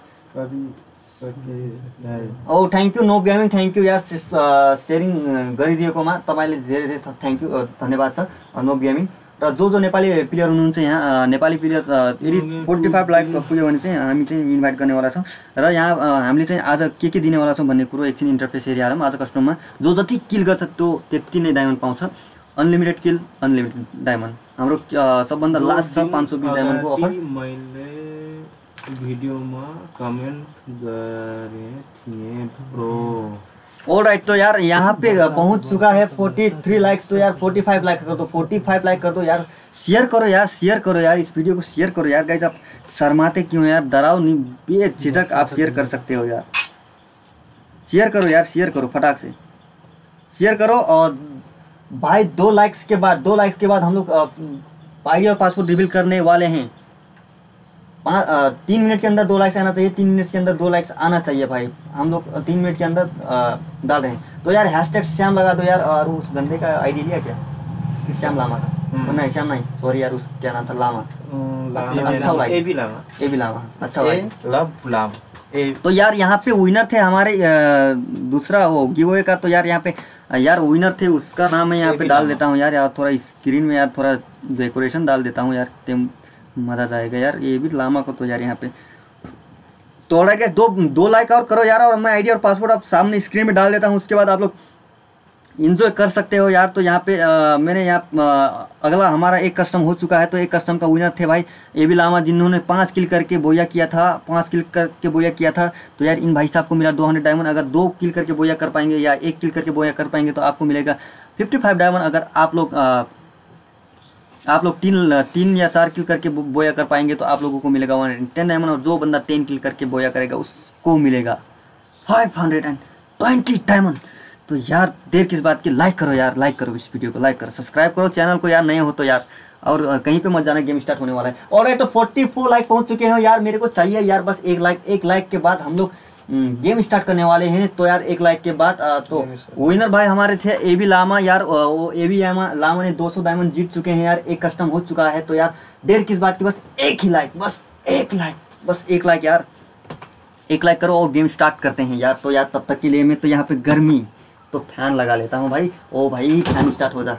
ओ thank you noob gaming, thank you यार सेयरिङ गरिदिएकोमा तपाईँले धेरै धेरै थ्याङ्क यू धन्यवाद छ नोब गेमिङ। र जो जो नेपाली प्लेयर हुनुहुन्छ यहाँ नेपाली प्लेयर यदि फोर्टी फाइभ लाइक पुग्यो भने चाहिँ हामी चाहिँ इन्भाइट गर्नेवाला छौँ। र यहाँ हामीले चाहिँ आज के के दिनेवाला छौँ भन्ने कुरो एकछिन इन्टरफेस एरिया हालौँ। आज कस्टमरमा जो जति किल गर्छ त्यो त्यति नै डायमन्ड पाउँछ। अनलिमिटेड किल अनलिमिटेड डायमन्ड हाम्रो सबभन्दा लास्ट छ पाँच सौ बिस डायमन्डको अफर। मैले भिडियोमा कमेन्ट गरे थिएँ ब्रो। ऑलराइट तो यार यहाँ पे पहुंच चुका है तैंतालीस लाइक्स। तो यार पैंतालीस लाइक कर दो, पैंतालीस लाइक कर दो यार। शेयर करो यार, शेयर करो यार, इस वीडियो को शेयर करो यार। गाइस आप शर्माते क्यों यार, डराओ नहीं, बेझिझक आप शेयर कर सकते हो यार। शेयर करो यार, शेयर करो, फटाक से शेयर करो। और भाई दो लाइक्स के बाद दो लाइक्स के बाद हम लोग आईडी और पासपोर्ट रिवील करने वाले हैं। तीन मिनट के अंदर दो लाइक्स आना चाहिए, तीन मिनट के अंदर दो लाइक्स आना चाहिए भाई। हम लोग तीन मिनट के अंदर डाल रहे हैं। तो यार हैशटैग श्याम लगा दो यार। और उस बंदे का आईडी लिया क्या, श्याम लामा का? नहीं श्याम नहीं, सॉरी यार, उस क्या नाम था, लामा। अच्छा like A B Lama, A B Lama, अच्छा लव लामा। तो यार यहाँ पे विनर थे हमारे दूसरा वो गिवअवे का। तो यार यहाँ पे यार विनर थे, उसका नाम मैं यहाँ पे डाल देता हूँ यार। यार थोड़ा स्क्रीन में यार थोड़ा डेकोरेशन डाल देता हूँ यार, मजा जाएगा यार। ये भी लामा को तो यार यहाँ पे तो गया दो दो लाइक और करो यार। और मैं आईडी और पासपोर्ट आप सामने स्क्रीन में डाल देता हूँ, उसके बाद आप लोग एंजॉय कर सकते हो यार। तो यहाँ पे आ, मैंने यहाँ अगला हमारा एक कस्टम हो चुका है। तो एक कस्टम का विनर थे भाई ए बी लामा, जिन्होंने पाँच किल करके बोया किया था, पाँच किल करके बोया किया था। तो यार इन भाई साहब को मिला दो सौ डायमंड। अगर दो किल करके बोया कर पाएंगे या एक किल करके बोया कर पाएंगे तो आपको मिलेगा पचपन डायमंड। अगर आप लोग आ, आप लोग तीन तीन या चार किल करके बोया कर पाएंगे तो आप लोगों को मिलेगा वन हंड्रेड टेन डायमंड। और जो बंदा टेन किल करके बोया करेगा उसको मिलेगा five hundred and twenty diamond. तो यार देर किस बात की, लाइक करो यार, लाइक करो इस वीडियो को, लाइक करो, सब्सक्राइब करो चैनल को यार, नए हो तो यार। और कहीं पे मत जाना, गेम स्टार्ट होने वाला है। और तो चौवालीस लाइक पहुंच चुके हैं यार। मेरे को चाहिए यार बस एक लाइक, एक लाइक के बाद हम लोग गेम स्टार्ट करने वाले हैं। तो यार एक लाइक के बाद तो विनर भाई हमारे थे ए बी लामा यार। वो ए बी लामा ने दो सौ डायमंड जीत चुके हैं यार, एक कस्टम हो चुका है। तो यार देर किस बात की, बस एक ही लाइक, बस एक लाइक, बस एक लाइक यार, एक लाइक करो और गेम स्टार्ट करते हैं यार। तो यार तब तक के लिए मैं तो यहाँ पे गर्मी तो फैन लगा लेता हूँ भाई। ओ भाई फैन स्टार्ट हो जा।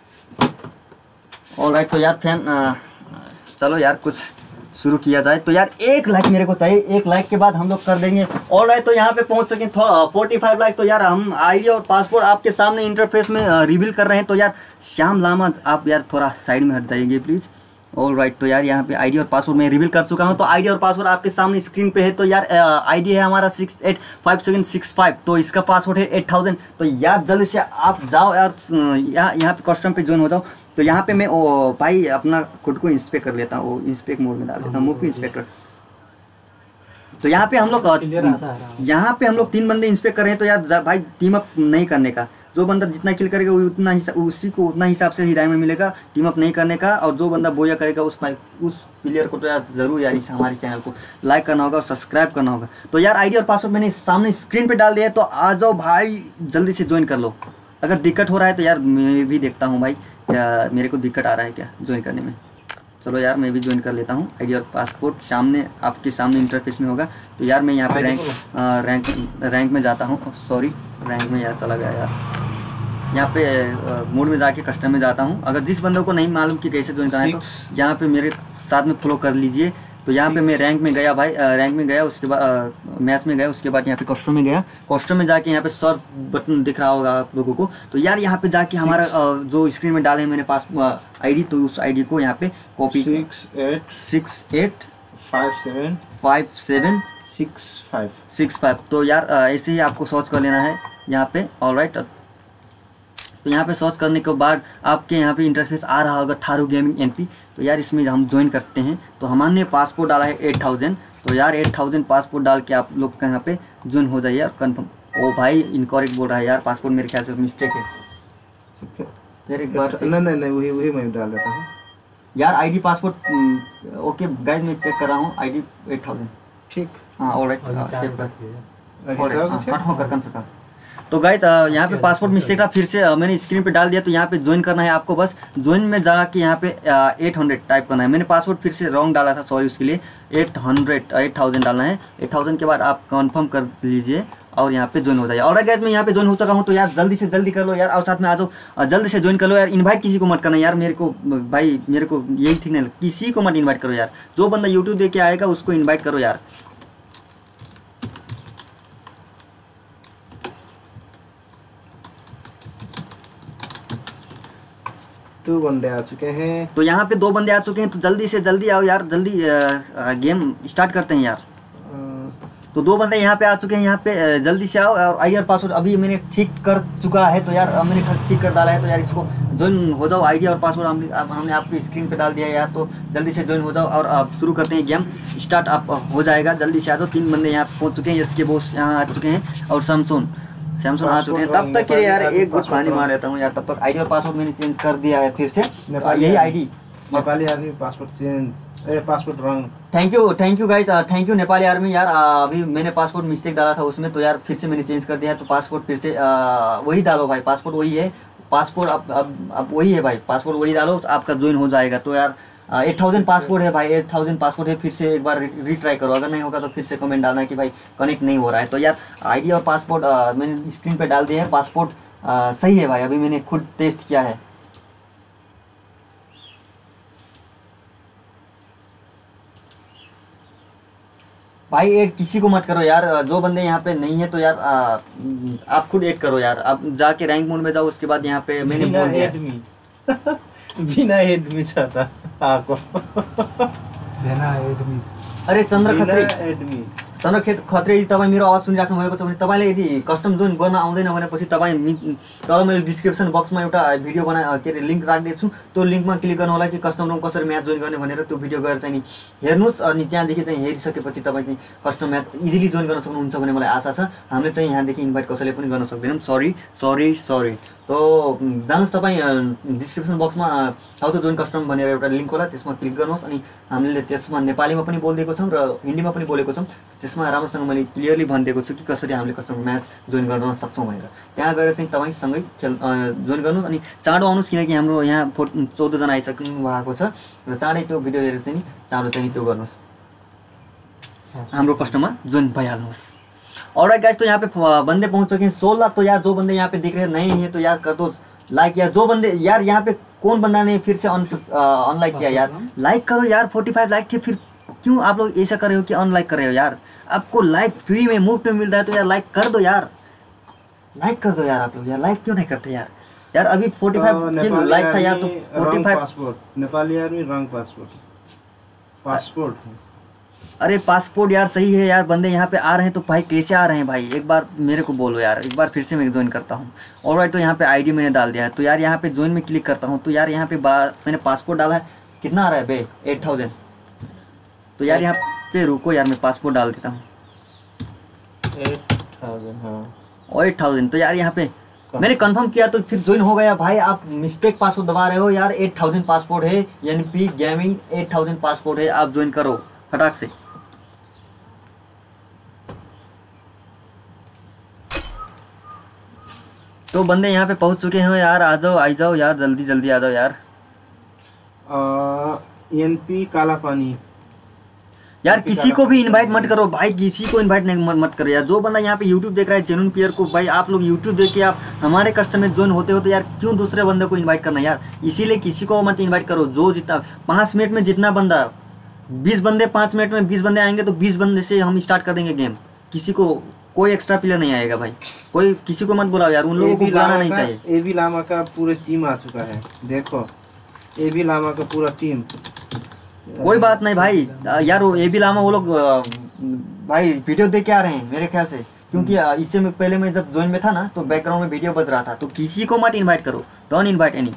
ऑलराइट तो यार फैन आ, चलो यार कुछ शुरू किया जाए। तो यार एक लाइक मेरे को चाहिए, एक लाइक के बाद हम लोग कर देंगे। ऑलराइट तो यहाँ पे पहुँच सके पैंतालीस लाइक। तो यार हम आईडी और पासपोर्ट आपके सामने इंटरफेस में रिवील कर रहे हैं। तो यार श्याम लामा आप यार थोड़ा साइड में हट जाइए प्लीज़। ऑलराइट तो यार यहाँ पे आईडी और पासवर्ड मैं रिवील कर चुका हूँ। तो आईडी और पासवर्ड आपके सामने स्क्रीन पे है। तो यार आईडी है हमारा six eight five seven six five. तो इसका पासवर्ड है एट थाउजेंड। तो यार जल्दी से आप जाओ यार, यहाँ यहाँ पे कस्टम पे ज्वाइन हो जाओ। तो यहाँ पे मैं ओ भाई अपना खुद को इंस्पेक्ट कर लेता हूँ, इंस्पेक्ट मोड में डाल देता हूँ, मूव इंस्पेक्टर। तो यहाँ पे हम लोग यहाँ पे हम लोग तीन बंदे इंस्पेक्ट कर रहे हैं। तो यार भाई टीम अप नहीं करने का, जो बंदा जितना किल करेगा उतना हिसाब उसी को उतना हिसाब से ही डायमंड मिलेगा। टीम अप नहीं करने का। और जो बंदा बोया करेगा उस उस प्लेयर को तो यार ज़रूर यार इस हमारे चैनल को लाइक करना होगा और सब्सक्राइब करना होगा। तो यार आईडी और पासवर्ड मैंने सामने स्क्रीन पे डाल दिया है। तो आ जाओ भाई, जल्दी से ज्वाइन कर लो। अगर दिक्कत हो रहा है तो यार मैं भी देखता हूँ भाई, क्या मेरे को दिक्कत आ रहा है क्या ज्वाइन करने में। चलो यार मैं भी ज्वाइन कर लेता हूँ। आईडी और पासपोर्ट सामने आपके सामने इंटरफेस में होगा। तो यार मैं यहाँ पे रैंक आ, रैंक रैंक में जाता हूँ। सॉरी रैंक में यार चला गया यार। यहाँ पे मोड में जाके कस्टम में जाता हूँ। अगर जिस बंदों को नहीं मालूम कि कैसे ज्वाइन करना है तो यहाँ पे मेरे साथ में फॉलो कर लीजिए। तो यहाँ पे मैं रैंक में गया भाई, रैंक में गया, उसके बाद मैच में गया, उसके बाद यहाँ पे कस्टम में गया। कस्टम में जाके यहाँ पे सर्च बटन दिख रहा होगा आप लोगों को। तो यार यहाँ पे जाके हमारा जो स्क्रीन में डाले मैंने पास आईडी, तो उस आईडी को यहाँ पे copy six eight six eight five seven five seven six five six five. तो यार ऐसे ही आपको सर्च कर लेना है यहाँ पे। ऑलराइट तो यहाँ पे सर्च करने के बाद आपके यहाँ पे इंटरफेस आ रहा होगा थारू गेमिंग एनपी। तो यार इसमें हम ज्वाइन करते हैं। तो हमने पासपोर्ट डाला है एट थाउजेंड। तो यार एट थाउजेंड पासपोर्ट डाल के आप लोग का यहाँ पे ज्वाइन हो जाइए और कंफर्म। ओ भाई इनकरेक्ट बोल रहा है यार, पासपोर्ट मेरे ख्याल से मिस्टेक है। फिर एक बार नहीं नहीं नहीं वही वही मैं डाल देता हूँ। यार आईडी पासपोर्ट ओके गाइस मैं चेक कर रहा हूँ आईडी एट थाउजेंड ठीक हाँ ऑलराइट और सेव रिचार्ज कर करती है। कन्फर्म कर कन्फर्म कर। तो गाइस यहाँ पे पासपोर्ट मिस्टेक था, फिर से uh, मैंने स्क्रीन पे डाल दिया। तो यहाँ पे ज्वाइन करना है आपको, बस ज्वाइन में जाके यहाँ पे एट हंड्रेड टाइप करना है। मैंने पासपोर्ट फिर से रॉन्ग डाला था, सॉरी उसके लिए। एट हंड्रेड एट थाउजेंड डालना है। एट थाउजेंड के बाद आप कंफर्म कर लीजिए और यहाँ पे ज्वाइन हो जाइए। और गाइस मैं यहाँ पे ज्वाइन हो चुका हूँ, तो यार जल्दी से जल्दी कर लो यार, और साथ में आ जाओ, जल्दी से ज्वाइन कर लो यार। इन्वाइट किसी को मत करना यार, मेरे को भाई मेरे को यही ठीक नहीं, किसी को मत इन्वाइट करो यार। जो बंदा यूट्यूब देख के आएगा उसको इन्वाइट करो यार। दो बंदे आ चुके हैं। तो यहाँ पे दो बंदे आ चुके हैं, तो जल्दी से जल्दी आओ यार, जल्दी आ, आ, गेम स्टार्ट करते हैं यार। तो दो बंदे यहाँ पे आ चुके हैं, यहाँ पे आ, जल्दी से आओ। और आई आर पासवर्ड अभी मैंने ठीक कर चुका है, तो यार अब मैंने ठीक कर डाला है, तो यार इसको ज्वाइन हो जाओ। आईडी और पासवर्ड हमने अब हमने आपकी स्क्रीन पे डाल दिया है यार, तो जल्दी से ज्वाइन हो जाओ और अब शुरू करते हैं गेम। स्टार्ट आप हो जाएगा, जल्दी से आ जाओ। तीन बंदे यहाँ पहुँच चुके हैं, इसके बॉस यहाँ आ चुके हैं और सैमसंग सैमसंग आ चुके हैं। तब तक के लिए यार एक गुट पानी मार रहता हूँ यार, तब तक आईडी और पासवर्ड मैंने चेंज कर दिया है फिर से, यही ID Nepali army passport change ए पासपोर्ट रंग। Thank you thank you guys, thank you Nepali army यार। आ, अभी मैंने पासपोर्ट मिस्टेक डाला था उसमें, तो यार फिर से मैंने चेंज कर दिया है। तो पासपोर्ट फिर से आ, वही डालो भाई, पासपोर्ट वही है, पासपोर्ट अब अब अब वही है भाई, पासपोर्ट वही डालो, आपका ज्वाइन हो जाएगा। तो यार एट थाउजेंड पासपोर्ट है भाई, एट थाउजेंड पासपोर्ट है। फिर से एक बार रीट्राई करो, अगर नहीं होगा तो फिर से कमेंट डालना कि भाई कनेक्ट नहीं हो रहा है। तो यार आईडी और पासपोर्ट मैंने स्क्रीन पे डाल दिया है। पासपोर्ट आ, सही है भाई, अभी मैंने खुद टेस्ट किया है। भाई ऐड किसी को मत करो यार, जो बंदे यहाँ पे नहीं है तो यार आ, आप खुद ऐड करो यार। आप जाके रैंक मोड में जाओ, उसके बाद यहाँ पे मैंने बोल दिया बिना एडमी चाहता आपको देना एडमी। अरे चन्द्र खत्री एडमी चन्द्र खेत खत्री तपाईँ मेरो आवाज सुनिराख्नु भएको छ भने तपाईँले यदि कस्टम जोइन गर्न आउँदैन भनेपछि तपाईँ तल मैले डिस्क्रिप्सन बक्समा एउटा भिडियो बना के अरे लिङ्क राखिदिएको छु, त्यो लिङ्कमा क्लिक गर्नु होला कि कस्टम रुम कसरी म्याच जोइन गर्ने भनेर त्यो भिडियो गएर चाहिँ नि हेर्नुहोस्। अनि त्यहाँदेखि चाहिँ हेरिसकेपछि तपाईँ चाहिँ कस्टम म्याच इजिली जोइन गर्न सक्नुहुन्छ भन्ने मलाई आशा छ। हामीले चाहिँ यहाँदेखि इन्भाइट कसैले पनि गर्न सक्दैनौँ, सरी सरी सरी। तो जानुहोस् तपाईँ डिस्क्रिप्सन बक्समा हाउ टु जोइन कस्टम भनेर एउटा लिङ्क होला, त्यसमा क्लिक गर्नुहोस्। अनि हामीले त्यसमा नेपालीमा पनि बोलिदिएको छौँ र हिन्दीमा पनि बोलेको छौँ। त्यसमा राम्रोसँग मैले क्लियरली भनिदिएको छु कि कसरी हामीले कस्टम म्याच जोइन गर्न सक्छौँ भनेर। त्यहाँ गएर चाहिँ तपाईँसँगै खेल जोइन गर्नुहोस्। अनि चाँडो आउनुहोस्, किनकि हाम्रो यहाँ फो चौधजना आइसक्नु भएको छ र चाँडै त्यो भिडियो हेरेर चाहिँ नि चाँडो चाहिँ त्यो गर्नुहोस्, हाम्रो कस्टममा जोइन भइहाल्नुहोस्। ऑलराइट गाइस, तो यहाँ पे बंदे पहुंच चुके हैं सोलह। तो यार जो बंदे यहाँ पे दिख रहे हैं नए हैं तो यार कर दो लाइक यार। जो बंदे यार यहाँ पे कौन बंदा ने फिर से अनलाइक किया यार, लाइक करो यार। फोर्टी फाइव लाइक थे, फिर क्यों आप लोग ऐसा कर रहे हो कि अनलाइक कर रहे हो यार? आपको लाइक फ्री में मुफ्त में मिल रहा है तो यार लाइक कर दो यार, लाइक कर दो यार। आप लोग यार लाइक क्यों नहीं करते यार? यार अभी फोर्टी फाइव लाइक था यार, तो forty five passport Nepali army रंग पासपोर्ट पासपोर्ट अरे पासपोर्ट यार सही है यार। बंदे यहाँ पे आ रहे हैं तो भाई कैसे आ रहे हैं भाई, एक बार मेरे को बोलो यार। एक बार फिर से मैं ज्वाइन करता हूँ। ऑलराइट, तो यहाँ पे आईडी मैंने डाल दिया है। तो यार यहाँ पे ज्वाइन में क्लिक करता हूँ, तो यार यहाँ पे मैंने पासपोर्ट डाला है। कितना आ रहा है बे? Eight thousand. तो यार यहाँ पे रुको यार, मैं पासपोर्ट डाल देता हूँ एट थाउजेंड। हाँ और एट थाउजेंड। तो यार यहाँ पे मैंने कंफर्म किया तो फिर ज्वाइन हो गया भाई। आप मिस्टेक पासवर्ड दबा रहे हो यार। एट थाउजेंड पासपोर्ट है, यानी P gaming eight thousand passport है। आप ज्वाइन करो फटाक से। तो बंदे यहाँ पे पहुंच चुके हैं यार, आ जाओ आ जाओ यार, जल्दी जल्दी आ जाओ यार। एनपी काला पानी यार किसी को भी इनवाइट मत करो भाई, किसी को इनवाइट नहीं मत करो यार। जो बंदा यहाँ पे यूट्यूब देख रहा है जेन्युइन प्लेयर को, भाई आप लोग यूट्यूब देख के आप हमारे कस्टम में ज्वाइन होते हो, तो यार क्यों दूसरे बंदे को इनवाइट करना यार? इसीलिए किसी को मत इन्वाइट करो। जो जितना पाँच मिनट में जितना बंदा, बीस बंदे पाँच मिनट में बीस बंदे आएंगे तो बीस बंदे से हम स्टार्ट कर देंगे गेम। किसी को कोई एक्स्ट्रा प्लेयर नहीं आएगा भाई, कोई किसी को मत बुलाओ यार। उन लोगों को बुलाना नहीं चाहिए। ए बी लामा का पूरा टीम आ चुका है, देखो ए बी लामा का पूरा टीम। कोई बात नहीं भाई यार, वो ए बी लामा वो लोग भाई वीडियो देख के आ रहे हैं मेरे ख्याल से, क्योंकि इससे मैं पहले मैं जब ज्वाइन में था ना तो बैकग्राउंड में वीडियो बज रहा था। तो किसी को मत इनवाइट करो, डोंट इनवाइट एनी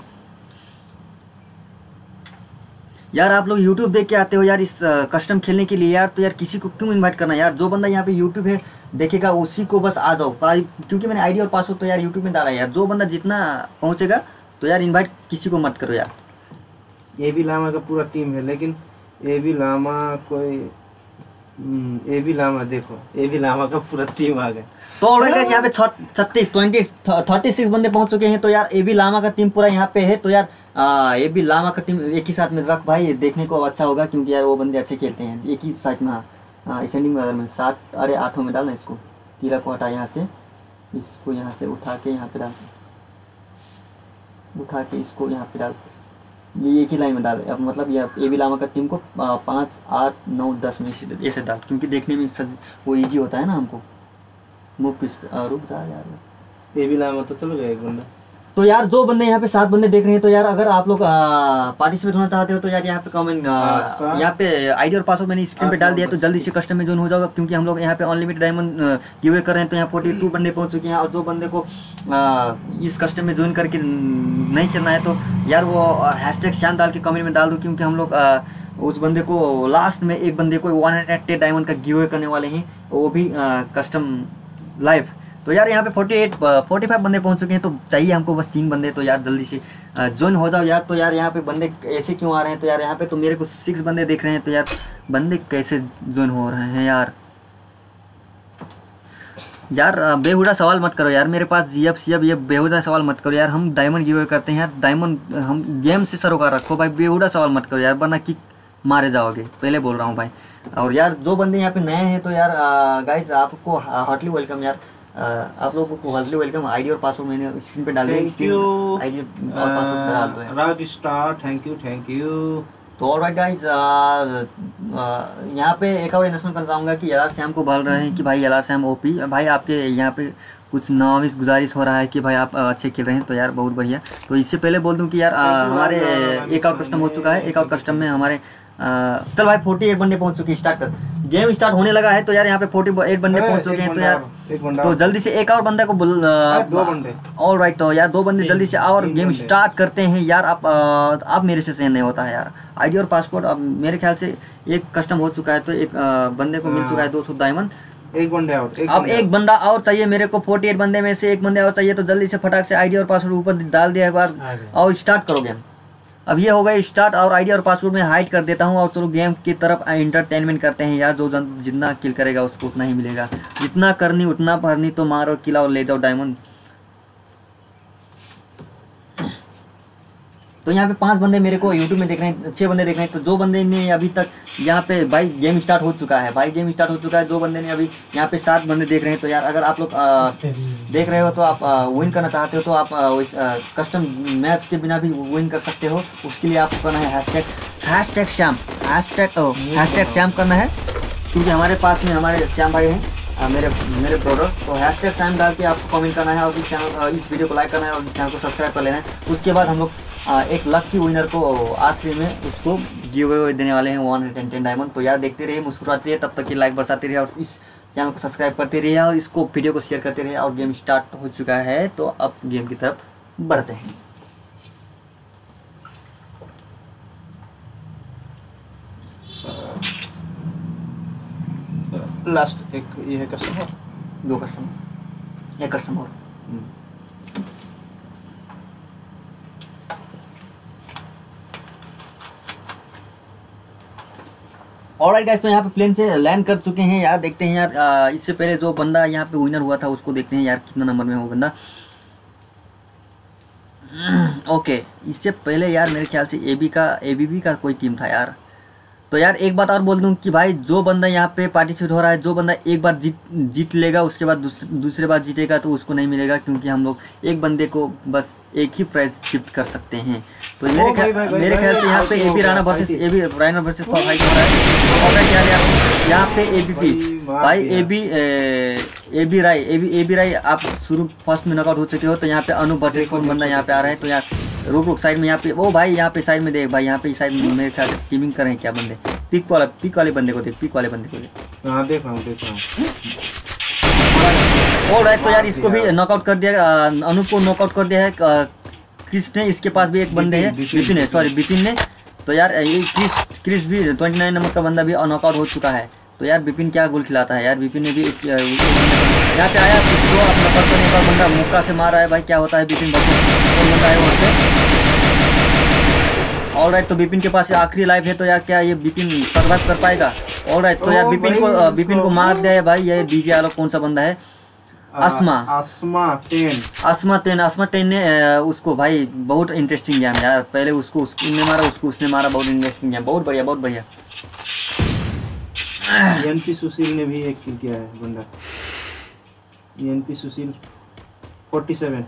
यार। आप लोग यूट्यूब देख के आते हो यार इस कस्टम खेलने के लिए यार, तो यार किसी को क्यों इनवाइट करना यार? जो बंदा यहाँ पे यूट्यूब है देखेगा उसी को बस आ जाओ, क्योंकि मैंने आईडी और पासवर्ड तो यार यूट्यूब में डाला है यार। जो बंदा जितना पहुँचेगा तो यार इनवाइट किसी को मत करो यार। ए बी लामा का पूरा टीम है, लेकिन ए बी लामा कोई ए बी लामा देखो, ए बी लामा का पूरा टीम आ गया। तो ऑलरेडी यहाँ पे छत्तीस ट्वेंटी थर्टी सिक्स बंदे पहुंच चुके हैं। तो यार ए बी लामा का टीम पूरा यहाँ पे है। तो यार ए बी लामा का टीम एक ही साथ में रख भाई, देखने को अच्छा होगा, क्योंकि यार वो बंदे अच्छे खेलते हैं। एक ही साथ में असेंडिंग में में सात अरे आठों में डालना इसको, तीरा को हटा यहाँ से, इसको यहाँ से उठा के यहाँ पे डाल, उठा के इसको यहाँ पे डाल, ये एक ही लाइन में डाल। अब मतलब ये ए बी लामा का टीम को पाँच आठ नौ दस में ऐसे डाल, क्योंकि देखने में सज वो ईजी होता है ना हमको। मुँह पिस रुक जा यार, ए बी लामा तो चलो गया एक बंदा। तो यार जो बंदे यहाँ पे सात बंदे देख रहे हैं, तो यार अगर आप लोग पार्टिसिपेट होना चाहते हो तो यार यहाँ पे कमेंट, यहाँ पे आईडी और पासवर्ड मैंने स्क्रीन पे डाल दिया, तो जल्दी से कस्टम में ज्वाइन हो जाओगा, क्योंकि हम लोग यहाँ पे अनलिमिटेड डायमंड गिव अवे कर रहे हैं। तो यहाँ फोर्टी टू बंदे पहुँच चुके हैं, और जो बंदे को आ, इस कस्टम में ज्वाइन करके नहीं खेलना है तो यार वो हैशटैग श्याम डाल के कमेंट में डाल दो, क्योंकि हम लोग आ, उस बंदे को लास्ट में एक बंदे को वन हंड्रेड टेन डायमंड का गिव अवे करने वाले हैं, वो भी कस्टम लाइव। तो यार यहाँ पे अड़तालीस पैंतालीस बंदे पहुंच चुके हैं, तो चाहिए हमको बस तीन बंदे। तो यार जल्दी से ज्वाइन हो जाओ यार। तो यार यहाँ पे बंदे ऐसे क्यों आ रहे हैं, तो यार यहाँ पे तो मेरे को सिक्स बंदे देख रहे हैं, तो यार बंदे कैसे ज्वाइन हो रहे हैं यार। यार बेहुदा सवाल मत करो यार, मेरे पास जी एफ सी एफ ये बेहुदा सवाल मत करो यार। हम डायमंड गिव अवे करते हैं यार, डायमंड हम गेम से सरोकार रखो भाई, बेहुदा सवाल मत करो यार, वरना किक मारे जाओगे, पहले बोल रहा हूँ भाई। और यार जो बंदे यहाँ पे नए हैं तो यार गाइज आपको हार्टली वेलकम यार, आप लोगों को हार्टली वेलकम। आईडी और पासवर्ड मैंने स्क्रीन पे डाल दिया, थैंक यू आईडी और पासवर्ड डाल दो rag star, thank you thank you. तो ऑलराइट गाइज, यहाँ पे एक और अनाउंसमेंट करना चाहूँगा कि एल आर श्याम को बोल रहे हैं कि भाई एल आर श्याम ओपी भाई, आपके यहाँ पे कुछ नवाविश गुजारिश हो रहा है कि भाई आप अच्छे खेल रहे हैं, तो यार बहुत बढ़िया। तो इससे पहले बोल दूं कि यार आ, हमारे एक आउट कस्टम हो चुका है, एक आउट कस्टम में हमारे आ, चल भाई फोर्टी एट बंदे पहुंच चुके हैं, स्टार्ट कर, गेम स्टार्ट होने लगा है। तो यार यहाँ पे फोर्टी एट बंदे पहुंच चुके हैं, तो यार तो जल्दी से एक और बंदा को बोल, दो बंदे ऑल राइट। तो यार दो बंदे जल्दी से आओ और गेम स्टार्ट करते हैं यार। आप आप मेरे से सहन नहीं होता है यार। आईडी और पासपोर्ट अब मेरे ख्याल से एक कस्टम हो चुका है, तो एक बंदे को मिल चुका है दो सौ डायमंड। एक बंदे आउट, अब एक बंदा और चाहिए मेरे को, अड़तालीस बंदे में से एक बंदे और चाहिए। तो जल्दी से फटाक से आईडी और पासवर्ड ऊपर डाल दिया एक बार और स्टार्ट करो गेम। अब ये हो गया स्टार्ट, और आईडी और पासवर्ड में हाइड कर देता हूँ, और चलो गेम की तरफ एंटरटेनमेंट करते हैं यार। जो जितना किल करेगा उसको उतना ही मिलेगा, जितना करनी उतना भरनी, तो मारो किला और ले जाओ डायमंड। तो यहाँ पे पांच बंदे मेरे को यूट्यूब में देख रहे हैं, छह बंदे देख रहे हैं। तो जो बंदे ने अभी तक यहाँ पे भाई गेम स्टार्ट हो चुका है, भाई गेम स्टार्ट हो चुका है। जो बंदे ने अभी यहाँ पे सात बंदे देख रहे हैं। तो यार अगर आप लोग देख रहे हो तो आप विन करना चाहते हो, तो आप कस्टम मैच के बिना भी विन कर सकते हो। उसके लिए आपको करना है hashtag hashtag Shyam, hashtag hashtag Shyam करना है, क्योंकि हमारे पास में हमारे श्याम भाई हैं, मेरे मेरे प्रोडक्ट। तो हैशटैग श्याम डाल के आपको कमेंट करना है, और इस चैनल इस वीडियो को लाइक करना है, और इस चैनल को सब्सक्राइब कर लेना है। उसके बाद हम लोग एक लकी विनर को आखिरी में उसको गिव अवे देने वाले हैं वन हंड्रेड टेन डायमंड। तो यार देखते रहिए, मुस्कुराते रहिए, तब तक की लाइक बरसाते रहिए, और इस चैनल को सब्सक्राइब करते रहिए, और इसको वीडियो को शेयर करते रहिए। और गेम स्टार्ट हो चुका है, तो अब गेम की तरफ बढ़ते हैं। लास्ट एक ये है कस्टम है, दो कस्टम, एक कस्टम और। ऑलराइट गाइस, तो यहाँ पे प्लेन से लैंड कर चुके हैं यार। देखते हैं यार, आ, इससे पहले जो बंदा यहाँ पे विनर हुआ था उसको देखते हैं यार कितना नंबर में है वो बंदा। ओके, इससे पहले यार मेरे ख्याल से एबी का एबीबी का कोई टीम था यार। तो यार एक बात और बोल दूं कि भाई जो बंदा यहाँ पे पार्टिसिपेट हो रहा है, जो बंदा एक बार जीत जीत लेगा, उसके बाद दूसरे दूसरे बार जीतेगा तो उसको नहीं मिलेगा, क्योंकि हम लोग एक बंदे को बस एक ही प्राइज शिफ्ट कर सकते हैं। तो मेरे ख्याल मेरे ख्याल से यहाँ पे AB Rana versus AB Rana versus fight हो रहा है। और क्या यार यहाँ पे एबीपी भाई AB AB Rai AB AB Rai आप शुरू फर्स्ट में नॉकआउट हो चुके हो। तो यहाँ पे अनु वर्सेस कौन बंदा यहाँ पे आ रहा है। तो यार रुक रुक साइड में यहाँ पे वो भाई यहाँ पे साइड में देख भाई, यहाँ पे साइड में मेरे ख्याल से टीमिंग कर रहे हैं क्या बंदे। पिक वाला पिक वाले बंदे को देख, पिक वाले बंदे को देख। हाँ देख रहा हूँ देख रहा हूँ। ऑलराइट, तो यार इसको भी नॉकआउट कर दिया, अनूप को नॉकआउट कर दिया है क्रिस ने। इसके पास भी एक बंदे है, बिपिन है, सॉरी बिपिन ने। तो यार ये क्रिस क्रिस भी ट्वेंटी नाइन नंबर का बंदा भी नॉकआउट हो चुका है। तो यार बिपिन क्या गोल खिलाता है यार। बिपिन ने भी यहाँ पे आया तो अपना पर्सन एक और बंदा मुक्का से मारा है भाई। क्या होता है बिपिन बंदा है वहाँ पे। ऑलराइट, तो बिपिन के पास आखिरी लाइफ है, तो यार क्या ये बिपिन सर्वाइव कर पाएगा? ऑलराइट, तो यार ओ बिपिन भाई, को इसको- बिपिन को मार दिया है भाई। ये डीजे वाला कौन सा बंदा है? Asma Asma ten. Asma ten Asma ten ने अ, उसको भाई बहुत इंटरेस्टिंग गेम यार। पहले उसको उसने मारा, उसको उसने मारा, बहुत इंटरेस्टिंग गेम, बहुत बढ़िया बहुत बढ़िया। एनपी सुशील ने भी एक किल किया है बंदा। एनपी सुशील सैंतालीस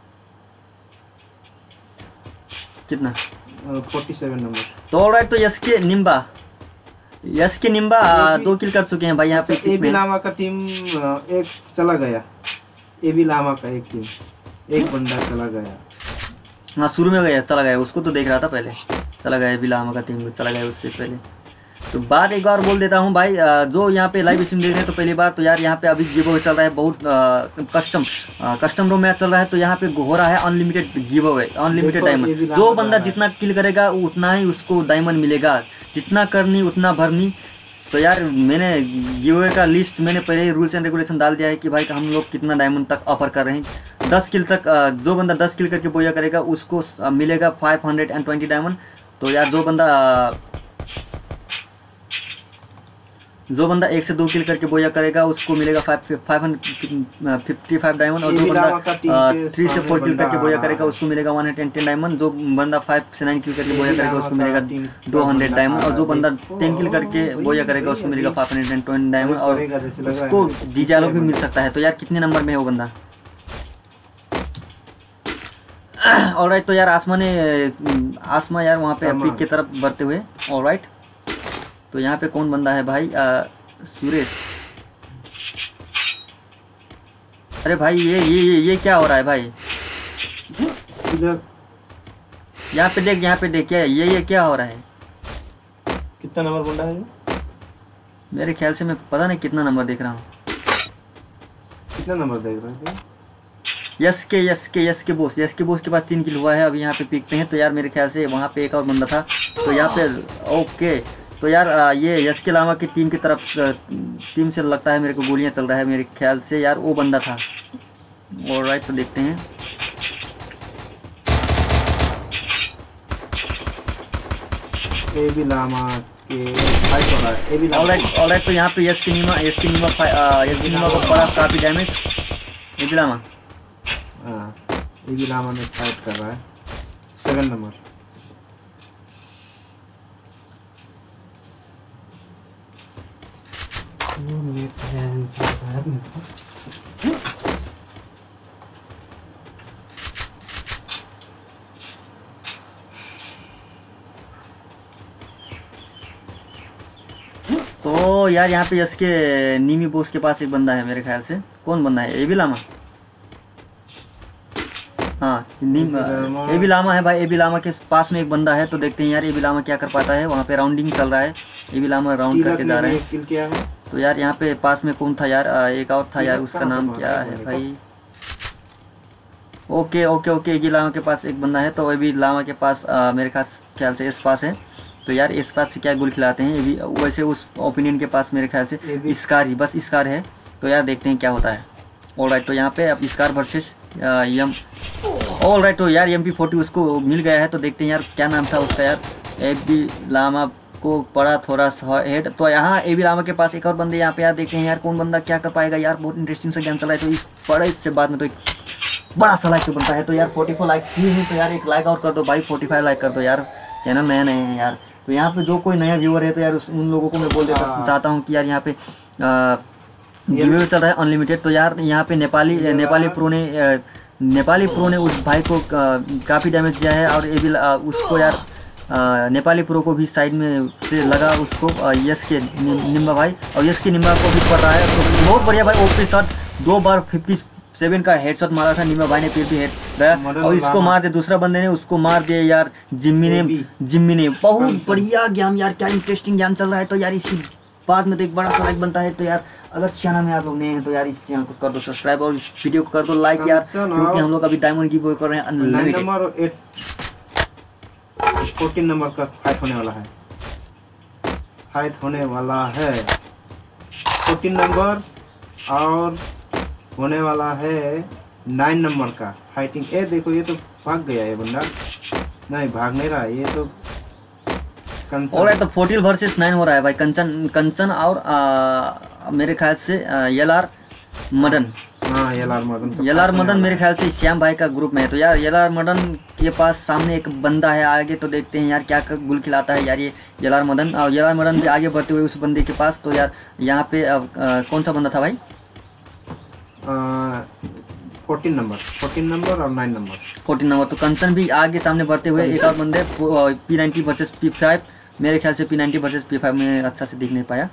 कितना? सैंतालीस नंबर। तो ऑलराइट, तो यस के निम्बा यस के निम्बा ये भी- दो किल कर चुके हैं भाई यहाँ पे। ए बी लामा का टीम अ, एक चला गया। ए बी लामा का एक टीम, एक बंदा चला गया। हाँ शुरू में गया, चला गया, उसको तो देख रहा था पहले, चला गया बिलामा का टीम चला गया उससे पहले। तो बात एक बार बोल देता हूँ भाई, अ, जो यहाँ पे लाइव स्ट्रीम देख रहे हैं तो पहली बार, तो यार यहाँ पे अभी गिव अवे चल रहा है, बहुत कस्टम कस्टम रो मैच चल रहा है। तो यहाँ पे हो रहा है अनलिमिटेड गिव अवे, अनलिमिटेड देखो, ये भी डायमंड। लामा जो जा बंदा रहा है। जितना किल करेगा उतना ही उसको डायमंड मिलेगा, जितना करनी उतना भरनी। तो यार मैंने गिव अवे का लिस्ट मैंने पहले ही रूल्स एंड रेगुलेशन डाल दिया है कि भाई हम लोग कितना डायमंड तक ऑफर कर रहे हैं। दस किल तक, अ, जो बंदा दस किल करके बोया करेगा उसको अ, मिलेगा five hundred and twenty diamond. तो यार जो बंदा अ, जो बंदा एक से दो किल करके बोया करेगा उसको मिलेगा five five hundred fifty five diamond. और जो ये भी लामा का टीम बंदा के थ्री से सामने फोर किल बंदा करके बोया आ करेगा रहा है। उसको मिलेगा वन हंड्रेड टेन डायमंड। जो बंदा फाइव से नाइन किल करके ये बोया भी करेगा लामा उसको का मिलेगा टीम दो हंड्रेड बंदा डायमंड। और जो आ रहा बंदा है। टेन किल करके वही- बोया करेगा वही उसको मिलेगा अभी- five hundred and twenty diamond. और करेगा जैसे लग रहा है। उसको डीजे भी मिल सकता है। तो यार कितने नंबर में है वो बंदा? ऑलराइट, तो यार आसमा ने आसमा यार वहाँ पे पीक की तरफ बढ़ते हुए। ऑलराइट, तो यहाँ पे कौन बंदा है भाई? आ, सुरेश। अरे भाई ये ये ये, ये क्या हो रहा है भाई? इधर यहाँ पे देख, यहाँ पे देख, क्या ये ये क्या हो रहा है? कितना नंबर बंदा है ये? मेरे ख्याल से मैं पता नहीं कितना नंबर देख रहा हूँ। कितना नंबर देख रहे थे? यस के यस के यस के बोस यस के बोस के पास तीन किल हुआ है अभी यहाँ पे पीक पे है। तो यार मेरे ख्याल से वहाँ पे एक और बंदा था। तो यहाँ पे ओके, तो यार आ, ये यस के लामा की टीम की तरफ टीम से लगता है मेरे को गोलियाँ चल रहा है। मेरे ख्याल से यार वो बंदा था। ऑलराइट, तो देखते हैं। ए बी लामा के फाइट हो रहा है। A B Lama alright alright, तो यहाँ पे यस के नीमा यस के नीमा यस के नीमा को पड़ा काफ़ी डैमेज। ये लामा हाँ, ए बी लामा में फाइट कर रहा है। Seven number. तो यार यहाँ पे यस के नीमी बोस के पास एक बंदा है मेरे ख्याल से। कौन बंदा है? A B Lama. हाँ नीम लामा। ए बी लामा है भाई। ए बी लामा के पास में एक बंदा है। तो देखते हैं यार ए बी लामा क्या कर पाता है। वहाँ पे राउंडिंग चल रहा है, ए बी लामा राउंड तिलक करके ने जा रहे भी हैं। एक किल किया है। तो यार यहाँ पे पास में कौन था यार? आ, एक और था यार, तिलक उसका कहाँ नाम पे क्या मारा है है भाई? Okay okay okay, A B Lama के पास एक बंदा है। तो ए बी लामा के पास आ, मेरे खास ख्याल से इस पास है। तो यार इस पास से क्या गोल खिलाते हैं? ये भी वैसे उस ओपिनियन के पास मेरे ख्याल से ये भी- स्कार ही, बस स्कार है। तो यार देखते हैं क्या होता है। ऑलराइट, तो यहाँ पे अब स्कार वर्सेस यम। ऑलराइट, तो यार एम पी फोर्टी उसको मिल गया है। तो देखते हैं यार क्या नाम था उसका यार। ए बी लामा को पड़ा थोड़ा सा हेड। तो यहाँ ए बी लामा के पास एक और बंदे यहाँ पे यार देखते हैं यार कौन बंदा क्या कर पाएगा। यार बहुत इंटरेस्टिंग सा गेम चल रहा है। तो इस बड़े इससे बाद में तो एक बड़ा सा लाइक तो बनता है। तो यार फोर्टी फोर लाइक सी है, तो यार एक लाइक और कर दो भाई, फोर्टी फाइव लाइक कर दो यार। चैनल नया नया है यार। तो यहाँ पे जो कोई नया व्यूअर है तो यार उस उन लोगों को मैं बोल देता हाँ। चाहता हूँ कि यार यहाँ पे गिव चल रहा है अनलिमिटेड। तो यार यहाँ पे नेपाली नेपाली प्रो ने अ, नेपाली प्रो ने उस भाई को काफ़ी डैमेज दिया है। और ये भी अ, उसको यार अ, नेपाली प्रो को भी साइड में से लगा उसको अ, यस के नि- निम्बा भाई, और यस के निम्बा को भी पड़ रहा है। तो बहुत बढ़िया भाई, ओपी शॉट दो बार फिफ्टी सेवन का हेडशॉट मारा था निम्बा भाई ने, फिर भी हेड गया। मदन और इसको लामा। मार दे, दूसरा बंदे ने उसको मार दिया यार। जिम्मी ने भी। जिम्मी ने बहुत कंसन। बढ़िया गेम यार, क्या इंटरेस्टिंग गेम चल रहा है। तो यार इसी बाद में तो एक बड़ा सा लाइक बनता है। तो यार अगर चैनल में आप लोग नए हैं तो यार इस चैनल को कर दो सब्सक्राइब और इस वीडियो को कर दो लाइक यार, कंसन क्योंकि और- हम लोग अभी डायमंड गिव अवे कर रहे हैं नाइन अनलिमिटेड। नंबर और एट फोर्टीन नंबर का फाइट होने वाला है। फाइट होने वाला है फोर्टीन नंबर और होने वाला है नाइन नंबर का फाइटिंग। ए देखो ये तो भाग गया ये बंदा। नहीं भाग नहीं रहा, ये तो कंचन। और तो फोर्टीन वर्सेस नाइन हो रहा है भाई। कंचन कंचन और आ, मेरे ख्याल से एल आर मदन। हाँ L R Madan. L R Madan मेरे ख्याल से श्याम भाई का ग्रुप में है। तो यार एल आर मदन के पास सामने एक बंदा है आगे, तो देखते हैं यार क्या गुल खिलाता है यार ये एल आर मदन। और एल आर मदन भी आगे बढ़ते हुए उस बंदे के पास। तो यार यहाँ पे आ, आ, कौन सा बंदा था भाई? फोर्टीन नंबर फोर्टीन नंबर और नाइन नंबर फोर्टीन नंबर। तो कंचन भी आगे सामने बढ़ते हुए। एक और बंदे P ninety versus P five. मेरे ख्याल से P ninety versus P five में अच्छा से दिख नहीं पाया।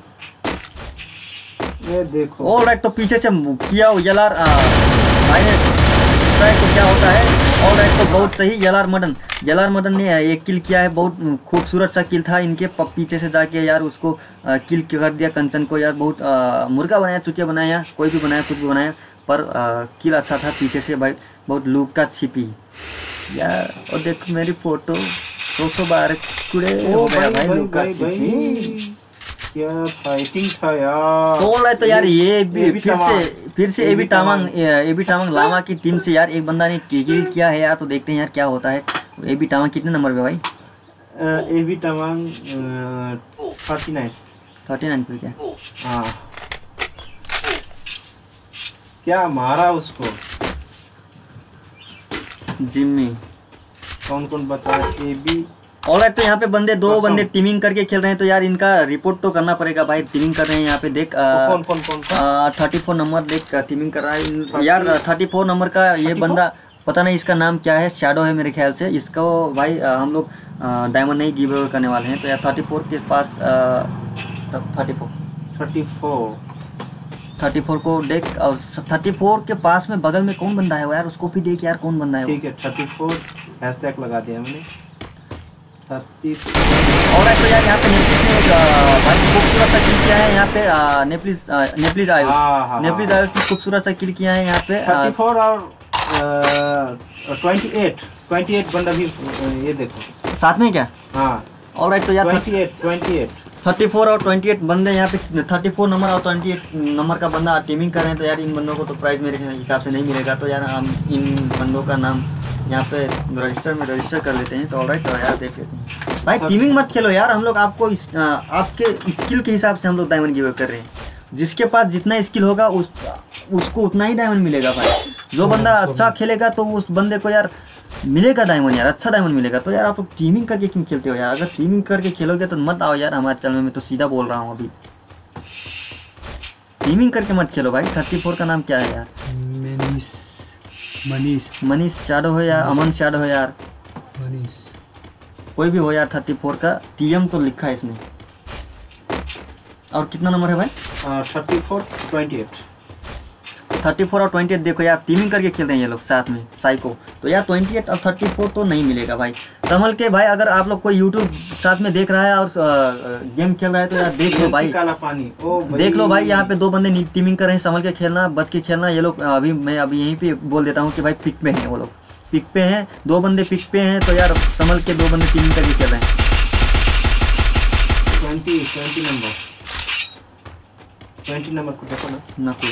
ये देखो ऑलराइट, तो पीछे से किया एल आर भाई ने ट्राई तो क्या होता है। ऑलराइट, तो बहुत सही। L R Madan L R Madan ने एक किल किया है। बहुत खूबसूरत सा किल था। इनके पीछे से जाके यार उसको किल कर दिया कंचन को। यार बहुत आ, मुर्गा बनाया, चुटिया बनाया, कोई भी बनाया, कुछ भी बनाया, पर आ, किल अच्छा था पीछे से भाई। बहुत लुक का छिपी यार। और देखो मेरी फोटो सौ सौ बार कुड़े हो गया भाई, लुक का छिपी। क्या फाइटिंग था यार। तो ऑलराइट, तो यार ये भी एबी फिर टामांग। से फिर से एबी टामांग एबी टामांग लामा की टीम से यार एक बंदा ने किल किया है यार। तो देखते हैं यार क्या होता है। एबी टामांग कितने नंबर पे भाई? AB Tamang thirty nine thirty nine पे क्या? हाँ क्या मारा उसको। जिम्मी। कौन कौन बचा है? एबी। ऑलराइट, तो यहाँ पे बंदे दो कसम। बंदे टीमिंग करके खेल रहे हैं। तो यार इनका रिपोर्ट तो करना पड़ेगा भाई। टीमिंग कर रहे हैं यहाँ पे देख। कौन कौन कौन सा? थर्टी फोर नंबर देख टीमिंग कर रहा है यार। थर्टी फोर नंबर का ये बंदा पता नहीं इसका नाम क्या है। शैडो है मेरे ख्याल से। इसको भाई आ, हम लोग डायमंड नहीं गिव अवे करने वाले हैं। तो यार थर्टी फोर के पास thirty four thirty four thirty four को देख। और थर्टी फोर के पास में बगल में कौन बंदा है वो यार, उसको भी देख यार कौन बंदा है वो। ठीक है थर्टी फोर हैशटैग लगा दिया मैंने। थर्टी और तो यार यहाँ पे नेप्लिस ने एक आ, भाई खूबसूरत सा किल किया है यहाँ पे। आ, नेप्लिस आ, नेप्लिस हाँ, आयुष हाँ, नेप्लिस हाँ। आयुष ने खूबसूरत सा किल किया है यहाँ पे। थर्टी फोर और ट्वेंटी एट ट्वेंटी एट बंदा भी अ, ये देखो साथ में क्या? हाँ ऑलराइट, तो यार twenty eight twenty eight thirty four और ट्वेंटी एट बंदे यहाँ पे थर्टी फोर नंबर और ट्वेंटी एट नंबर का बंदा टीमिंग कर रहे हैं। तो यार इन बंदों को तो प्राइस मेरे हिसाब से नहीं मिलेगा। तो यार हम इन बंदों का नाम यहाँ पे रजिस्टर में रजिस्टर कर लेते हैं। तो ऑलराइट, तो यार देख लेते हैं भाई। टीमिंग मत खेलो यार। हम लोग आपको इस, आ, आपके स्किल के हिसाब से हम लोग डायमंड गिव कर रहे हैं। जिसके पास जितना स्किल होगा उस उसको उतना ही डायमंड मिलेगा भाई। जो बंदा अच्छा खेलेगा तो उस बंदे को यार मिलेगा डायमंड यार, अच्छा डायमंड मिलेगा। तो यार आप लोग टीमिंग करके क्यों खेलते हो यार? अगर टीमिंग करके खेलोगे तो मत आओ यार हमारे चैनल में। तो सीधा बोल रहा हूँ अभी, टीमिंग करके मत खेलो भाई। थर्टी फोर का नाम क्या है यार? मनीष मनीष मनीष शैडो हो यार, अमन शैडो हो यार, मनीष कोई भी हो यार। थर्टी फोर का टीएम तो लिखा है इसमें। और कितना नंबर है भाई? Thirty four twenty eight thirty four और ट्वेंटी एट देखो यार टीमिंग करके खेल रहे हैं ये लोग साथ में साइको। तो यार ट्वेंटी एट और थर्टी फोर तो नहीं मिलेगा भाई। संभल के भाई। अगर आप लोग कोई यूट्यूब साथ में देख रहा है और गेम खेल रहा है तो यार देख लो भाई, काला पानी। ओ भाई। देख लो भाई। यहाँ पे दो बंदे टीमिंग कर रहे हैं। संभल के खेलना, बच के खेलना। ये लोग अभी मैं अभी यहीं पे बोल देता हूँ कि भाई पिक पे हैं वो लोग। पिक पे हैं, दो बंदे पिक पे हैं। तो यार संभल के दो बंदे टीमिंग करके खेल रहे हैं। Twenty twenty number twenty number को देखो ना ना कोई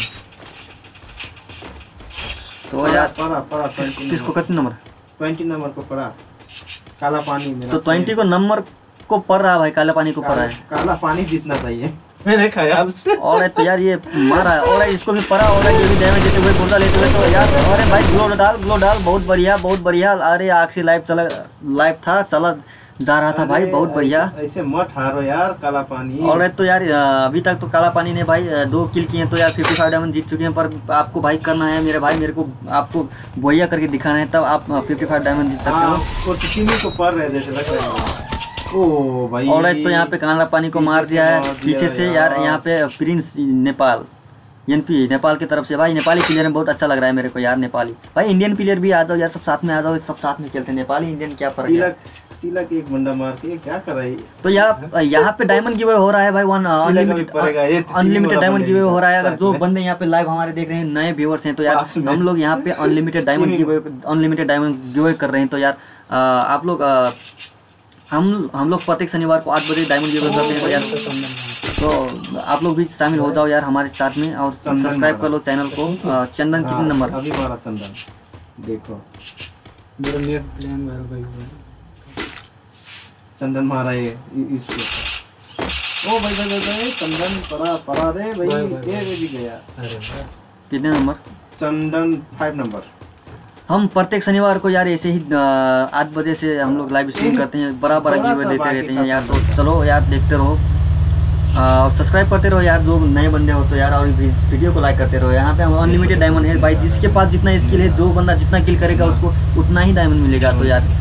तो यार पड़ा पड़ा किस- किसको कितने नंबर? ट्वेंटी नंबर को पड़ा काला पानी मेरा। तो ट्वेंटी को नंबर को पड़ रहा है भाई, काला पानी को पड़ रहा है। काला पानी जीतना चाहिए मेरे ख्याल से। और तो यार ये मारा है। और इसको भी पड़ा। और ये भी डैमेज देते हुए गोल्डा लेते हुए। तो यार अरे भाई ग्लो डाल ग्लो डाल। बहुत बढ़िया बहुत बढ़िया। अरे आखिरी लाइव चला लाइव था चला जा रहा था भाई। बहुत बढ़िया। ऐसे, ऐसे मत हारो यार काला पानी। और तो यार अभी तक तो काला पानी ने भाई दो किल किए हैं। तो यार फिफ्टी फाइव डायमंड जीत चुके हैं। पर आपको भाई करना है मेरे भाई, मेरे को आपको बोया करके दिखाना है, तब आप फिफ्टी फाइव डायमंड जीत सकते हो। वो टीमी को पड़ रहे जैसे लग रहा है। ओ भाई। और तो यहाँ पे काला पानी को मार दिया है पीछे से यार। यहाँ पे प्रिंस नेपाल एनपी नेपाल की तरफ से भाई। नेपाली प्लेयर में बहुत अच्छा लग रहा है मेरे को यार। नेपाली भाई इंडियन प्लेयर भी आ जाओ यार, सब साथ में आ जाओ, सब साथ में खेलते हैं। नेपाली इंडियन क्या फर्क है? तिलक एक बंदा मार के क्या कर रहा है? तो यहाँ यहाँ पे डायमंड गिव अवे हो रहा है भाई। One unlimited unlimited diamond give away हो रहा है। अगर जो बंदे यहाँ पे लाइव हमारे देख रहे हैं नए व्यूअर्स हैं तो यार हम लोग यहाँ पे unlimited diamond give away unlimited diamond give away कर रहे हैं। तो यार आ, आप लोग आ, हम हम लोग प्रत्येक शनिवार को आठ बजे डायमंड गिव अवे करते हैं। तो यार तो आप लोग भी शामिल हो जाओ यार हमारे साथ में। और सब्सक्राइब कर लो चैनल को। आ, चंदन कितने नंबर? अभी मारा चंदन देखो। मेरा नेट प्लान वाला भाई हुआ। चंदन मारा ये इ- इसको। ओ भाई भाई भाई भाई चंदन पड़ा पड़ा रे भाई, भाई, भाई, ये भी गया। अरे वाह। कितने नंबर? चंदन फाइव नंबर। हम प्रत्येक शनिवार को यार ऐसे ही अ, आठ बजे से हम लोग लाइव स्ट्रीम करते हैं, बड़ा बड़ा बड़ा गिव सा देते बाकी रहते हैं यार। का तो चलो यार देखते रहो और सब्सक्राइब करते रहो यार, जो नए बंदे हो तो यार, और इस वीडियो को लाइक करते रहो। यहाँ पे अनलिमिटेड डायमंड है भाई, जिसके पास जितना स्किल है, जो बंदा जितना किल करेगा उसको उतना ही डायमंड मिलेगा। तो यार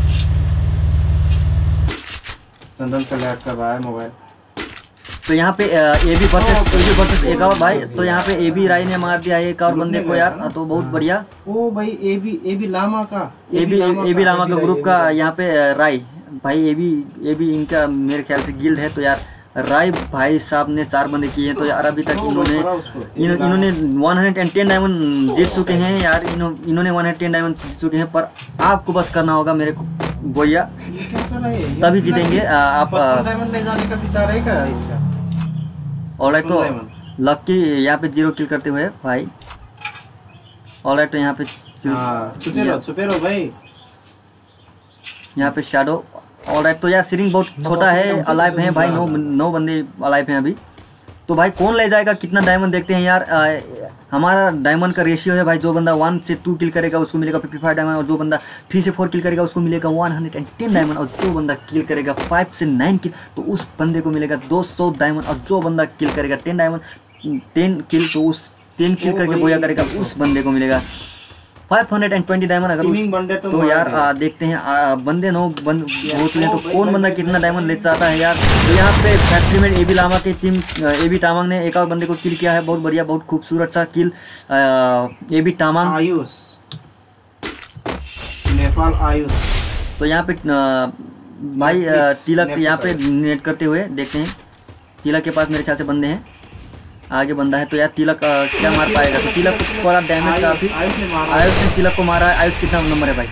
चंदन का लैग कर रहा है मोबाइल। तो यहाँ पे A B versus A B versus एक और भाई, तो यहाँ पे ए बी राय ने मार दिया है एक और बंदे को यार, तो बहुत बढ़िया। ओ भाई A B A B Lama का A B A B Lama का ग्रुप का यहाँ पे अ, राय भाई, ए बी ए बी इनका मेरे ख्याल से गिल्ड है। तो यार राय भाई साहब ने चार बंदे किए हैं, तो यार अभी तक इन्होंने इन, इन्होंने एक सौ दस डायमंड जीत चुके हैं यार। इन्हों, इन्होंने एक सौ दस डायमंड जीत चुके हैं, पर आपको बस करना होगा मेरे को बोया, तभी जीतेंगे अ, आप। डायमंड ले जाने का विचार है क्या इसका? ऑलराइट, तो डायमंड। लक्की यहाँ पे जीरो किल करते हुए भाई। ऑलराइट, तो यहाँ पे हाँ, छुपे रहो छुपे रहो भाई। यहाँ पे शैडो। ऑलराइट, तो यार सीरिंग बहुत छोटा है, अलाइव है भाई, नौ नौ बंदे अलाइव हैं अभी। तो भाई कौन ले जाएगा कितना डायमंड देखते हैं यार। आ, हमारा डायमंड का रेशियो है भाई, जो बंदा वन से टू किल करेगा उसको मिलेगा फिफ्टी फाइव डायमंड, और जो बंदा थ्री से फोर किल करेगा उसको मिलेगा वन हंड्रेड टेन डायमंड, और जो बंदा किल करेगा फाइव से नाइन किल तो उस बंदे को मिलेगा दो सौ डायमंड, और जो बंदा किल करेगा टेन डायमंड टेन किल तो उस टेन किल करके बोया करेगा उस बंदे को मिलेगा फाइव हंड्रेड ट्वेंटी डायमंड। अगर टीमिंग बंदे उस, तो तो यार आ, देखते हैं आ, बंदे नौ बंद हो चुके हैं, तो कौन बंदा कितना डायमंड ले चाहता है यार। तो यहाँ पे फैक्ट्री में ए बी लामा की टीम ए बी टामांग ने एक और बंदे को किल किया है, बहुत बढ़िया, बहुत खूबसूरत सा kill A B Tamang. Ayush, Nepal Ayush. तो यहाँ पे आ, भाई आ, तिलक यहाँ पे नेट करते हुए देखते हैं, तिलक के पास मेरे ख्याल से बंदे हैं, आगे बंदा है। तो यार तिलक आ, क्या मार पाएगा, तो तिलक को थोड़ा डैमेज काफी। आयुष ने तिलक को मारा है। आयुष कितना नंबर है भाई?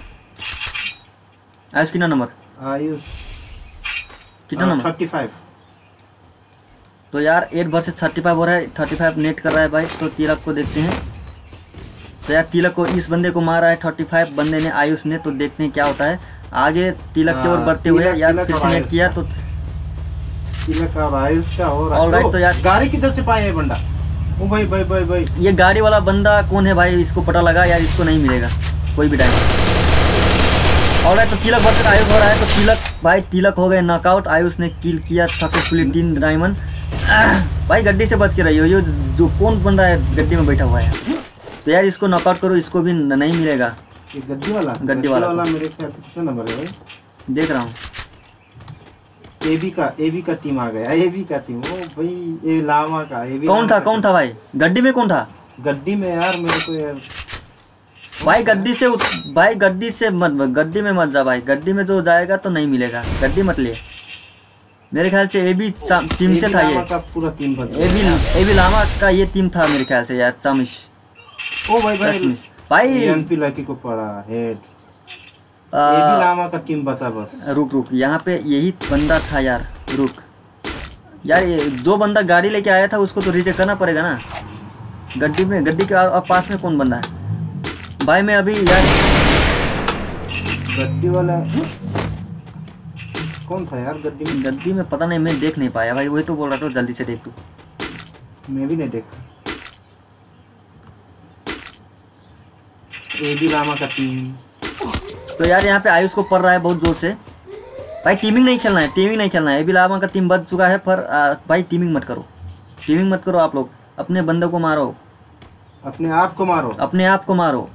आयुष कितना नंबर? आयुष कितना नंबर? Thirty five. तो यार एट वर्सेस थर्टी फाइव हो रहा है, थर्टी फाइव नेट कर रहा है भाई। तो तिलक को देखते हैं, तो यार तिलक को इस बंदे को मारा है थर्टी फाइव बंदे ने, आयुष ने। तो देखते हैं क्या होता है आगे। तिलक की ओर बढ़ते हुए यार फिर से नेट किया, तो तिलक और आयुष का हो रहा है। ऑलराइट, तो यार गाड़ी किधर से पाया है बंदा? ओ भाई भाई भाई भाई, ये गाड़ी वाला बंदा कौन है भाई, इसको पता लगा यार, इसको नहीं मिलेगा कोई भी डायमंड। ऑलराइट, तो तिलक वर्सेस आयुष हो रहा है। तो तिलक भाई, तिलक हो गए नॉकआउट, आयुष ने किल किया सक्सेसफुली तीन डायमंड। भाई गड्डी से बच के रही हो, ये जो कौन बंदा है गड्डी में बैठा हुआ है, तो यार इसको नॉकआउट करो, इसको भी नहीं मिलेगा। ये गड्डी वाला गड्डी वाला। वाला मेरे ख्याल से कितना नंबर है भाई? देख रहा हूँ, एबी का एबी का टीम आ गया, एबी का टीम। ओ भाई ए लामा का एबी। कौन था कौन था भाई गड्डी में, कौन था गड्डी में यार? मेरे को यार भाई गड्डी से उत- भाई गड्डी से मत, गड्डी में मत जा भाई, गड्डी में जो जाएगा तो नहीं मिलेगा, गड्डी मत ले। मेरे ख्याल से ए बी टीम से था ये, लामा का पूरा टीम बच A B A B Lama का ये टीम था मेरे ख्याल से यार, चामिश ओ भाई भाई चामिश भाई। एनपी लकी को पड़ा हेड। आ, एबी लामा का टीम बचा बस। रुक रुक, यहाँ पे यही बंदा था यार, रुक यार, ये जो बंदा गाड़ी लेके आया था उसको तो रिजेक्ट करना पड़ेगा ना। गड्डी में, गड्डी के आ- पास में कौन बंदा है भाई? मैं अभी यार गड्डी वाला कौन था यार गड्डी में? गड्डी में पता नहीं, मैं देख नहीं पाया भाई, वही तो बोल रहा था जल्दी से देख तू। मैं भी नहीं देखा। एबी लामा का टीम। तो यार यहाँ पे आयुष को पड़ रहा है बहुत जोर से भाई, टीमिंग नहीं खेलना है, टीमिंग नहीं खेलना है। ए बी लामा का टीम बच चुका है, पर आ, भाई टीमिंग मत करो, टीमिंग मत करो आप लोग, अपने बंदों को मारो, अपने आप को मारो, अपने आप को मारो।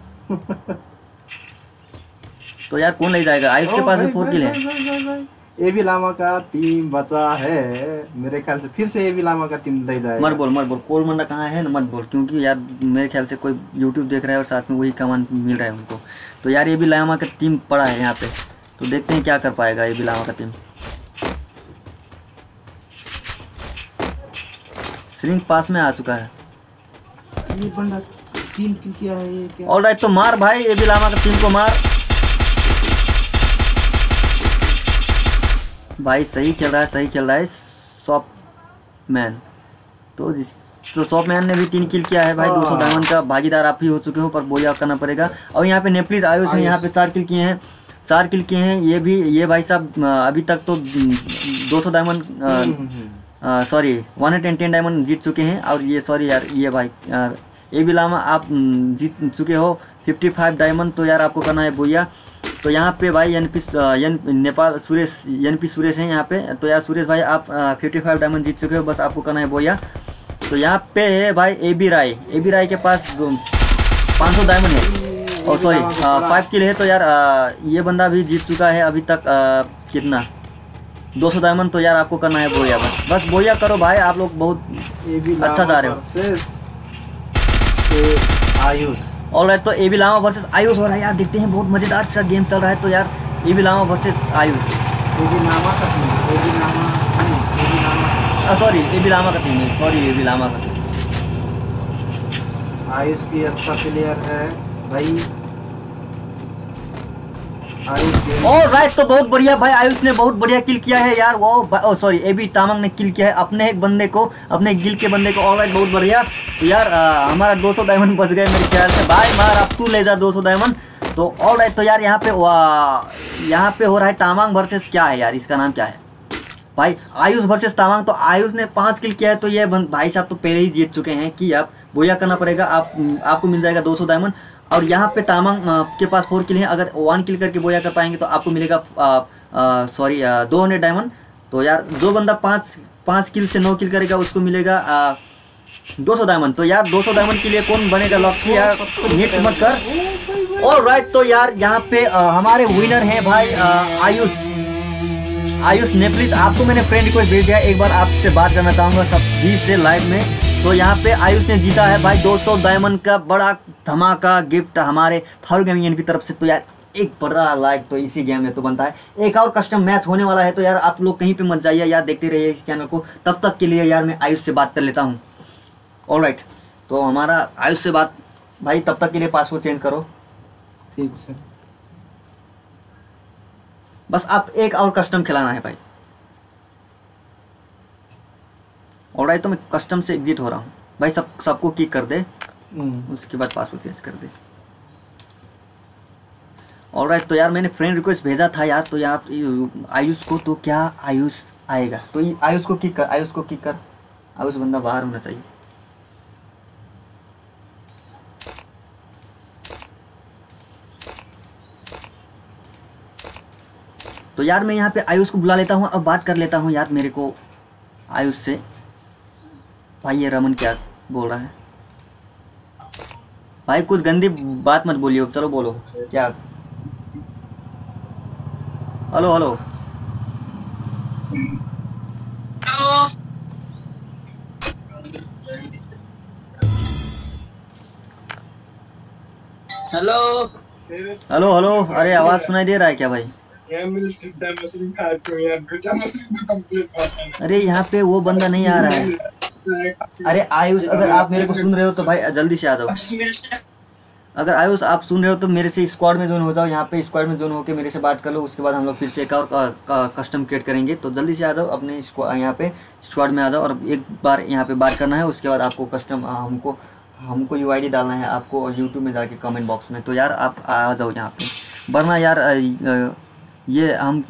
तो यार कौन ले जाएगा? आयुष के पास भी फोर किल है। एबी लामा का टीम बचा है, मेरे ख्याल से फिर से एबी लामा का टीम ले जाएगा। मत बोल मत बोल, कोल मंडा कहाँ है ना, मत बोल, क्योंकि यार मेरे ख्याल से कोई यूट्यूब देख रहा है और साथ में वही कमान मिल रहा है उनको। तो यार ए बी लामा का टीम पड़ा है यहाँ पे, तो देखते हैं क्या कर पाएगा ए बी लामा का टीम। श्रिंक पास में आ चुका है। ये बंदा टीम किल किया है ये क्या? ऑलराइट, तो मार भाई, ए बी लामा का टीम को मार भाई। सही खेल रहा है, सही खेल रहा है शॉप मैन। तो जिस तो शॉप मैन ने भी तीन किल किया है भाई, दो सौ डायमंड का भागीदार आप ही हो चुके हो, पर बोया करना पड़ेगा। और यहाँ पे नेप्लीज आयुष ने यहाँ पे चार किल किए हैं, चार किल किए हैं। ये भी ये भाई साहब अभी तक तो दो सौ diamond sorry one hundred ten diamond जीत चुके हैं। और ये सॉरी यार ये भाई ए बी लामा आप जीत चुके हो फिफ्टी फाइव डायमंड। तो यार आपको करना है बोया। तो यहाँ पे भाई N P N Nepal Suresh N P Suresh हैं यहाँ पे। तो यार सुरेश भाई आप फिफ्टी फाइव डायमंड जीत चुके हो, बस आपको करना है बोया। तो यहाँ पे है भाई A B Rai. A B Rai के पास पाँच सौ डायमंड है और सॉरी फाइव किल है। तो यार आ, ये बंदा भी जीत चुका है अभी तक आ, कितना दो सौ डायमंड। तो यार आपको करना है बोया, बस बस बोया करो भाई। आप लोग बहुत अच्छा जा रहे हो। आयुष ऑलराइट, तो A B Lama versus Ayush हो रहा है यार। देखते हैं बहुत मज़ेदार सा गेम चल रहा है। तो यार A B Lama versus Ayush. A B Lama का team A B Lama A B Lama sorry A B Lama का टीम है सॉरी ए बी लामा का टीम। आयुष भी अच्छा प्लेयर है भाई। आयुष ऑलराइट, तो बहुत बढ़िया भाई आयुष ने बहुत बढ़िया किल किया है यार। वो सॉरी ए बी तामंग ने किल किया है अपने एक बंदे को, अपने गिल के बंदे को। ऑलराइट, बहुत बढ़िया। तो यार आ, हमारा दो सौ डायमंड बच गए मेरे ख्याल से। भाई मार अब तू ले जा दो सौ डायमंड। तो ऑलराइट, तो यार यहाँ पे यहाँ पे हो रहा है तामांग वर्सेस क्या है यार, इसका नाम क्या है भाई, आयुष वर्सेस तामांग। तो आयुष ने पाँच किल किया है। तो ये भाई साहब तो पहले ही जीत चुके हैं कि आप बोया करना पड़ेगा। आप आपको मिल जाएगा दो सौ डायमंड। और यहाँ पे तामांग के पास फोर किल हैं। अगर वन किल करके बोया कर पाएंगे तो आपको मिलेगा सॉरी दो हंड्रेड डायमंड। तो यार जो बंदा पाँच पाँच किल से नौ किल करेगा उसको मिलेगा दो सौ डायमंड। तो यार दो सौ डायमंड के लिए कौन बनेगा लॉकी यार, नेट मत कर। ऑलराइट, तो यार यहाँ पे आ, हमारे विनर हैं भाई आयुष आयुष ने। प्लीज आपको मैंने फ्रेंड रिक्वेस्ट भेज दिया, एक बार आपसे बात करना चाहूँगा सब भी से लाइव में। तो यहाँ पे आयुष ने जीता है भाई दो सौ डायमंड का बड़ा धमाका गिफ्ट हमारे थारू गेमिंग की तरफ से। तो यार एक बड़ा लाइक तो इसी गेम में तो बनता है। एक और कस्टम मैच होने वाला है। तो यार आप लोग कहीं पे मत जाइए यार, देखते रहिए इस चैनल को। तब तक के लिए यार मैं आयुष से बात कर लेता हूँ। ऑलराइट, तो हमारा आयुष से बात भाई, तब तक के लिए पासवर्ड चेंज करो। ठीक है, बस आप एक और कस्टम खिलाना है भाई। ऑलराइट, तो मैं कस्टम से एग्जिट हो रहा हूँ भाई। सब सबको किक कर दे, उसके बाद पासवर्ड चेंज कर दे। ऑलराइट, तो यार मैंने फ्रेंड रिक्वेस्ट भेजा था यार। तो यार आयुष को, तो क्या आयुष आएगा? तो ये आयुष को किक कर, आयुष को किक कर। आयुष बंदा बाहर होना चाहिए। तो यार मैं यहाँ पे आयुष को बुला लेता हूँ और बात कर लेता हूँ यार मेरे को आयुष से। भाई ये रमन क्या बोल रहा है भाई? कुछ गंदी बात मत बोलिए। चलो बोलो क्या। Hello hello hello hello hello अरे आवाज सुनाई दे रहा है क्या भाई? अरे यहाँ पे वो बंदा नहीं आ रहा है। अरे आयुष, अगर आप मेरे को सुन रहे हो तो भाई जल्दी से आ जाओ। अगर आयुष आप सुन रहे हो तो मेरे से स्क्वाड में ज्वाइन हो जाओ। यहाँ पे स्क्वाड में ज्वाइन होकर मेरे से बात कर लो। उसके बाद हम लोग फिर से एक और कस्टम क्रिएट करेंगे। तो जल्दी से आ जाओ अपने यहाँ पे स्क्वाड में आ जाओ और एक बार यहाँ पे बात करना है। उसके बाद आपको कस्टम हमको हमको यू आई डी डालना है आपको यूट्यूब में जाके कमेंट बॉक्स में। तो यार आप आ जाओ यहाँ पे, वरना यार ये हम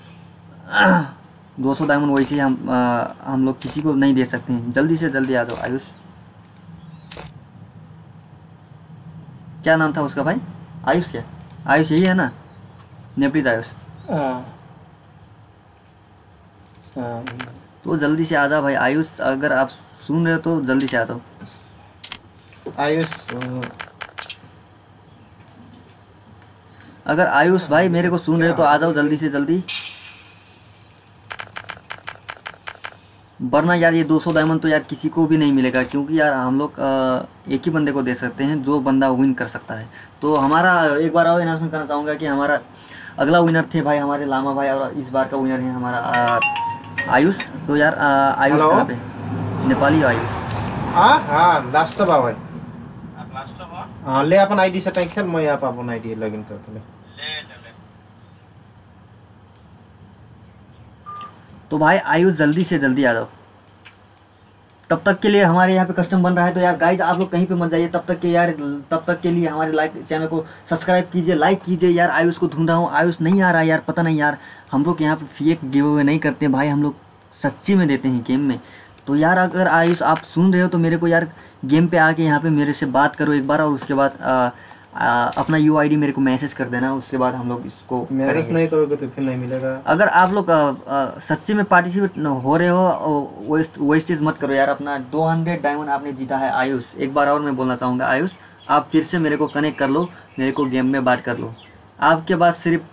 दो सौ डायमंड वैसे ही हम आ, हम लोग किसी को नहीं दे सकते हैं। जल्दी से जल्दी आ जाओ आयुष। क्या नाम था उसका भाई? आयुष क्या? आयुष यही है ना? नेप्लीज आयुष। तो जल्दी से आ जाओ भाई आयुष। अगर आप सुन रहे हो तो जल्दी से आ जाओ आयुष। अगर आयुष भाई मेरे को सुन रहे हो तो आ जाओ जल्दी से जल्दी, वरना यार ये दो सौ डायमंड तो यार किसी को भी नहीं मिलेगा। क्योंकि यार हम लोग एक ही बंदे को दे सकते हैं जो बंदा विन कर सकता है। तो हमारा एक बार और अनाउंसमेंट करना चाहूँगा कि हमारा अगला विनर थे भाई हमारे लामा भाई, और इस बार का विनर है हमारा आयुष। तो यार आयुष कहाँ पे? नेपाली आयुष। हाँ हाँ लास्ट भाई। हाँ ले अपन आईडी से टाइम खेल। मैं यहाँ पे अपन आईडी लॉगिन करते ले। तो भाई आयुष जल्दी से जल्दी आ जाओ, तब तक के लिए हमारे यहाँ पे कस्टम बन रहा है। तो यार गाइज आप लोग कहीं पे मत जाइए तब तक के यार तब तक के लिए हमारे लाइक चैनल को सब्सक्राइब कीजिए, लाइक कीजिए। यार आयुष को ढूंढ रहा हूँ, आयुष नहीं आ रहा है यार, पता नहीं यार। हम लोग यहाँ पे फेक गिव अवे नहीं करते भाई, हम लोग सच्ची में देते हैं गेम में। तो यार अगर आयुष आप सुन रहे हो तो मेरे को यार गेम पे आके यहाँ पे मेरे से बात करो एक बार, और उसके बाद आ, आ, अपना यू आई डी मेरे को मैसेज कर देना। उसके बाद हम लोग इसको मैसेज नहीं करोगे तो फिर नहीं मिलेगा। अगर आप लोग सच्ची में पार्टिसिपेट हो रहे हो वेस्ट वेस्टेज मत करो यार। अपना दो सौ डायमंड आपने जीता है आयुष। एक बार और मैं बोलना चाहूँगा आयुष, आप फिर से मेरे को कनेक्ट कर लो, मेरे को गेम में बात कर लो। आपके पास सिर्फ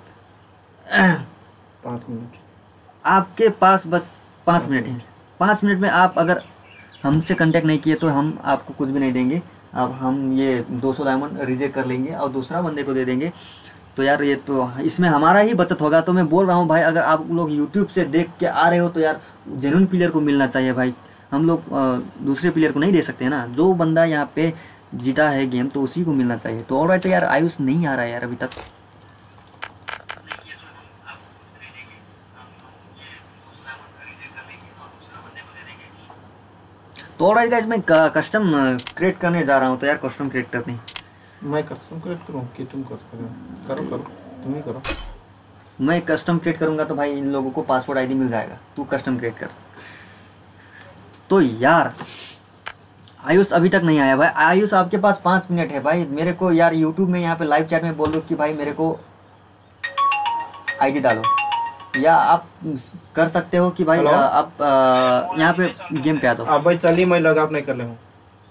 पाँच मिनट, आपके पास बस पाँच मिनट है। पाँच मिनट में आप अगर हमसे कांटेक्ट नहीं किए तो हम आपको कुछ भी नहीं देंगे। अब हम ये दो सौ डायमंड रिजेक्ट कर लेंगे और दूसरा बंदे को दे देंगे। तो यार ये तो इसमें हमारा ही बचत होगा। तो मैं बोल रहा हूँ भाई, अगर आप लोग यूट्यूब से देख के आ रहे हो तो यार जेन्युइन प्लेयर को मिलना चाहिए भाई। हम लोग दूसरे प्लेयर को नहीं दे सकते ना। जो बंदा यहाँ पे जीता है गेम तो उसी को मिलना चाहिए। तो ऑलराइट यार आयुष नहीं आ रहा है यार अभी तक। तो ऑलराइट गाइस मैं कस्टम क्रिएट करने जा रहा हूँ। तो यार कस्टम क्रिएट करते हैं। मैं कस्टम क्रिएट करूँ कि तुम कर करो करो तुम ही करो। मैं कस्टम क्रिएट करूँगा तो भाई इन लोगों को पासवर्ड आईडी मिल जाएगा। तू कस्टम क्रिएट कर। तो यार आयुष अभी तक नहीं आया भाई। आयुष आपके पास पाँच मिनट है भाई। मेरे को यार यूट्यूब में यहाँ पे लाइव चैट में बोल दो कि भाई मेरे को आईडी डालो, या आप कर सकते हो कि भाई आ, आप आ, यहाँ पे गेम पे आ जाओ। आप भाई चलिए मैं लॉग आउट नहीं कर ले हूँ।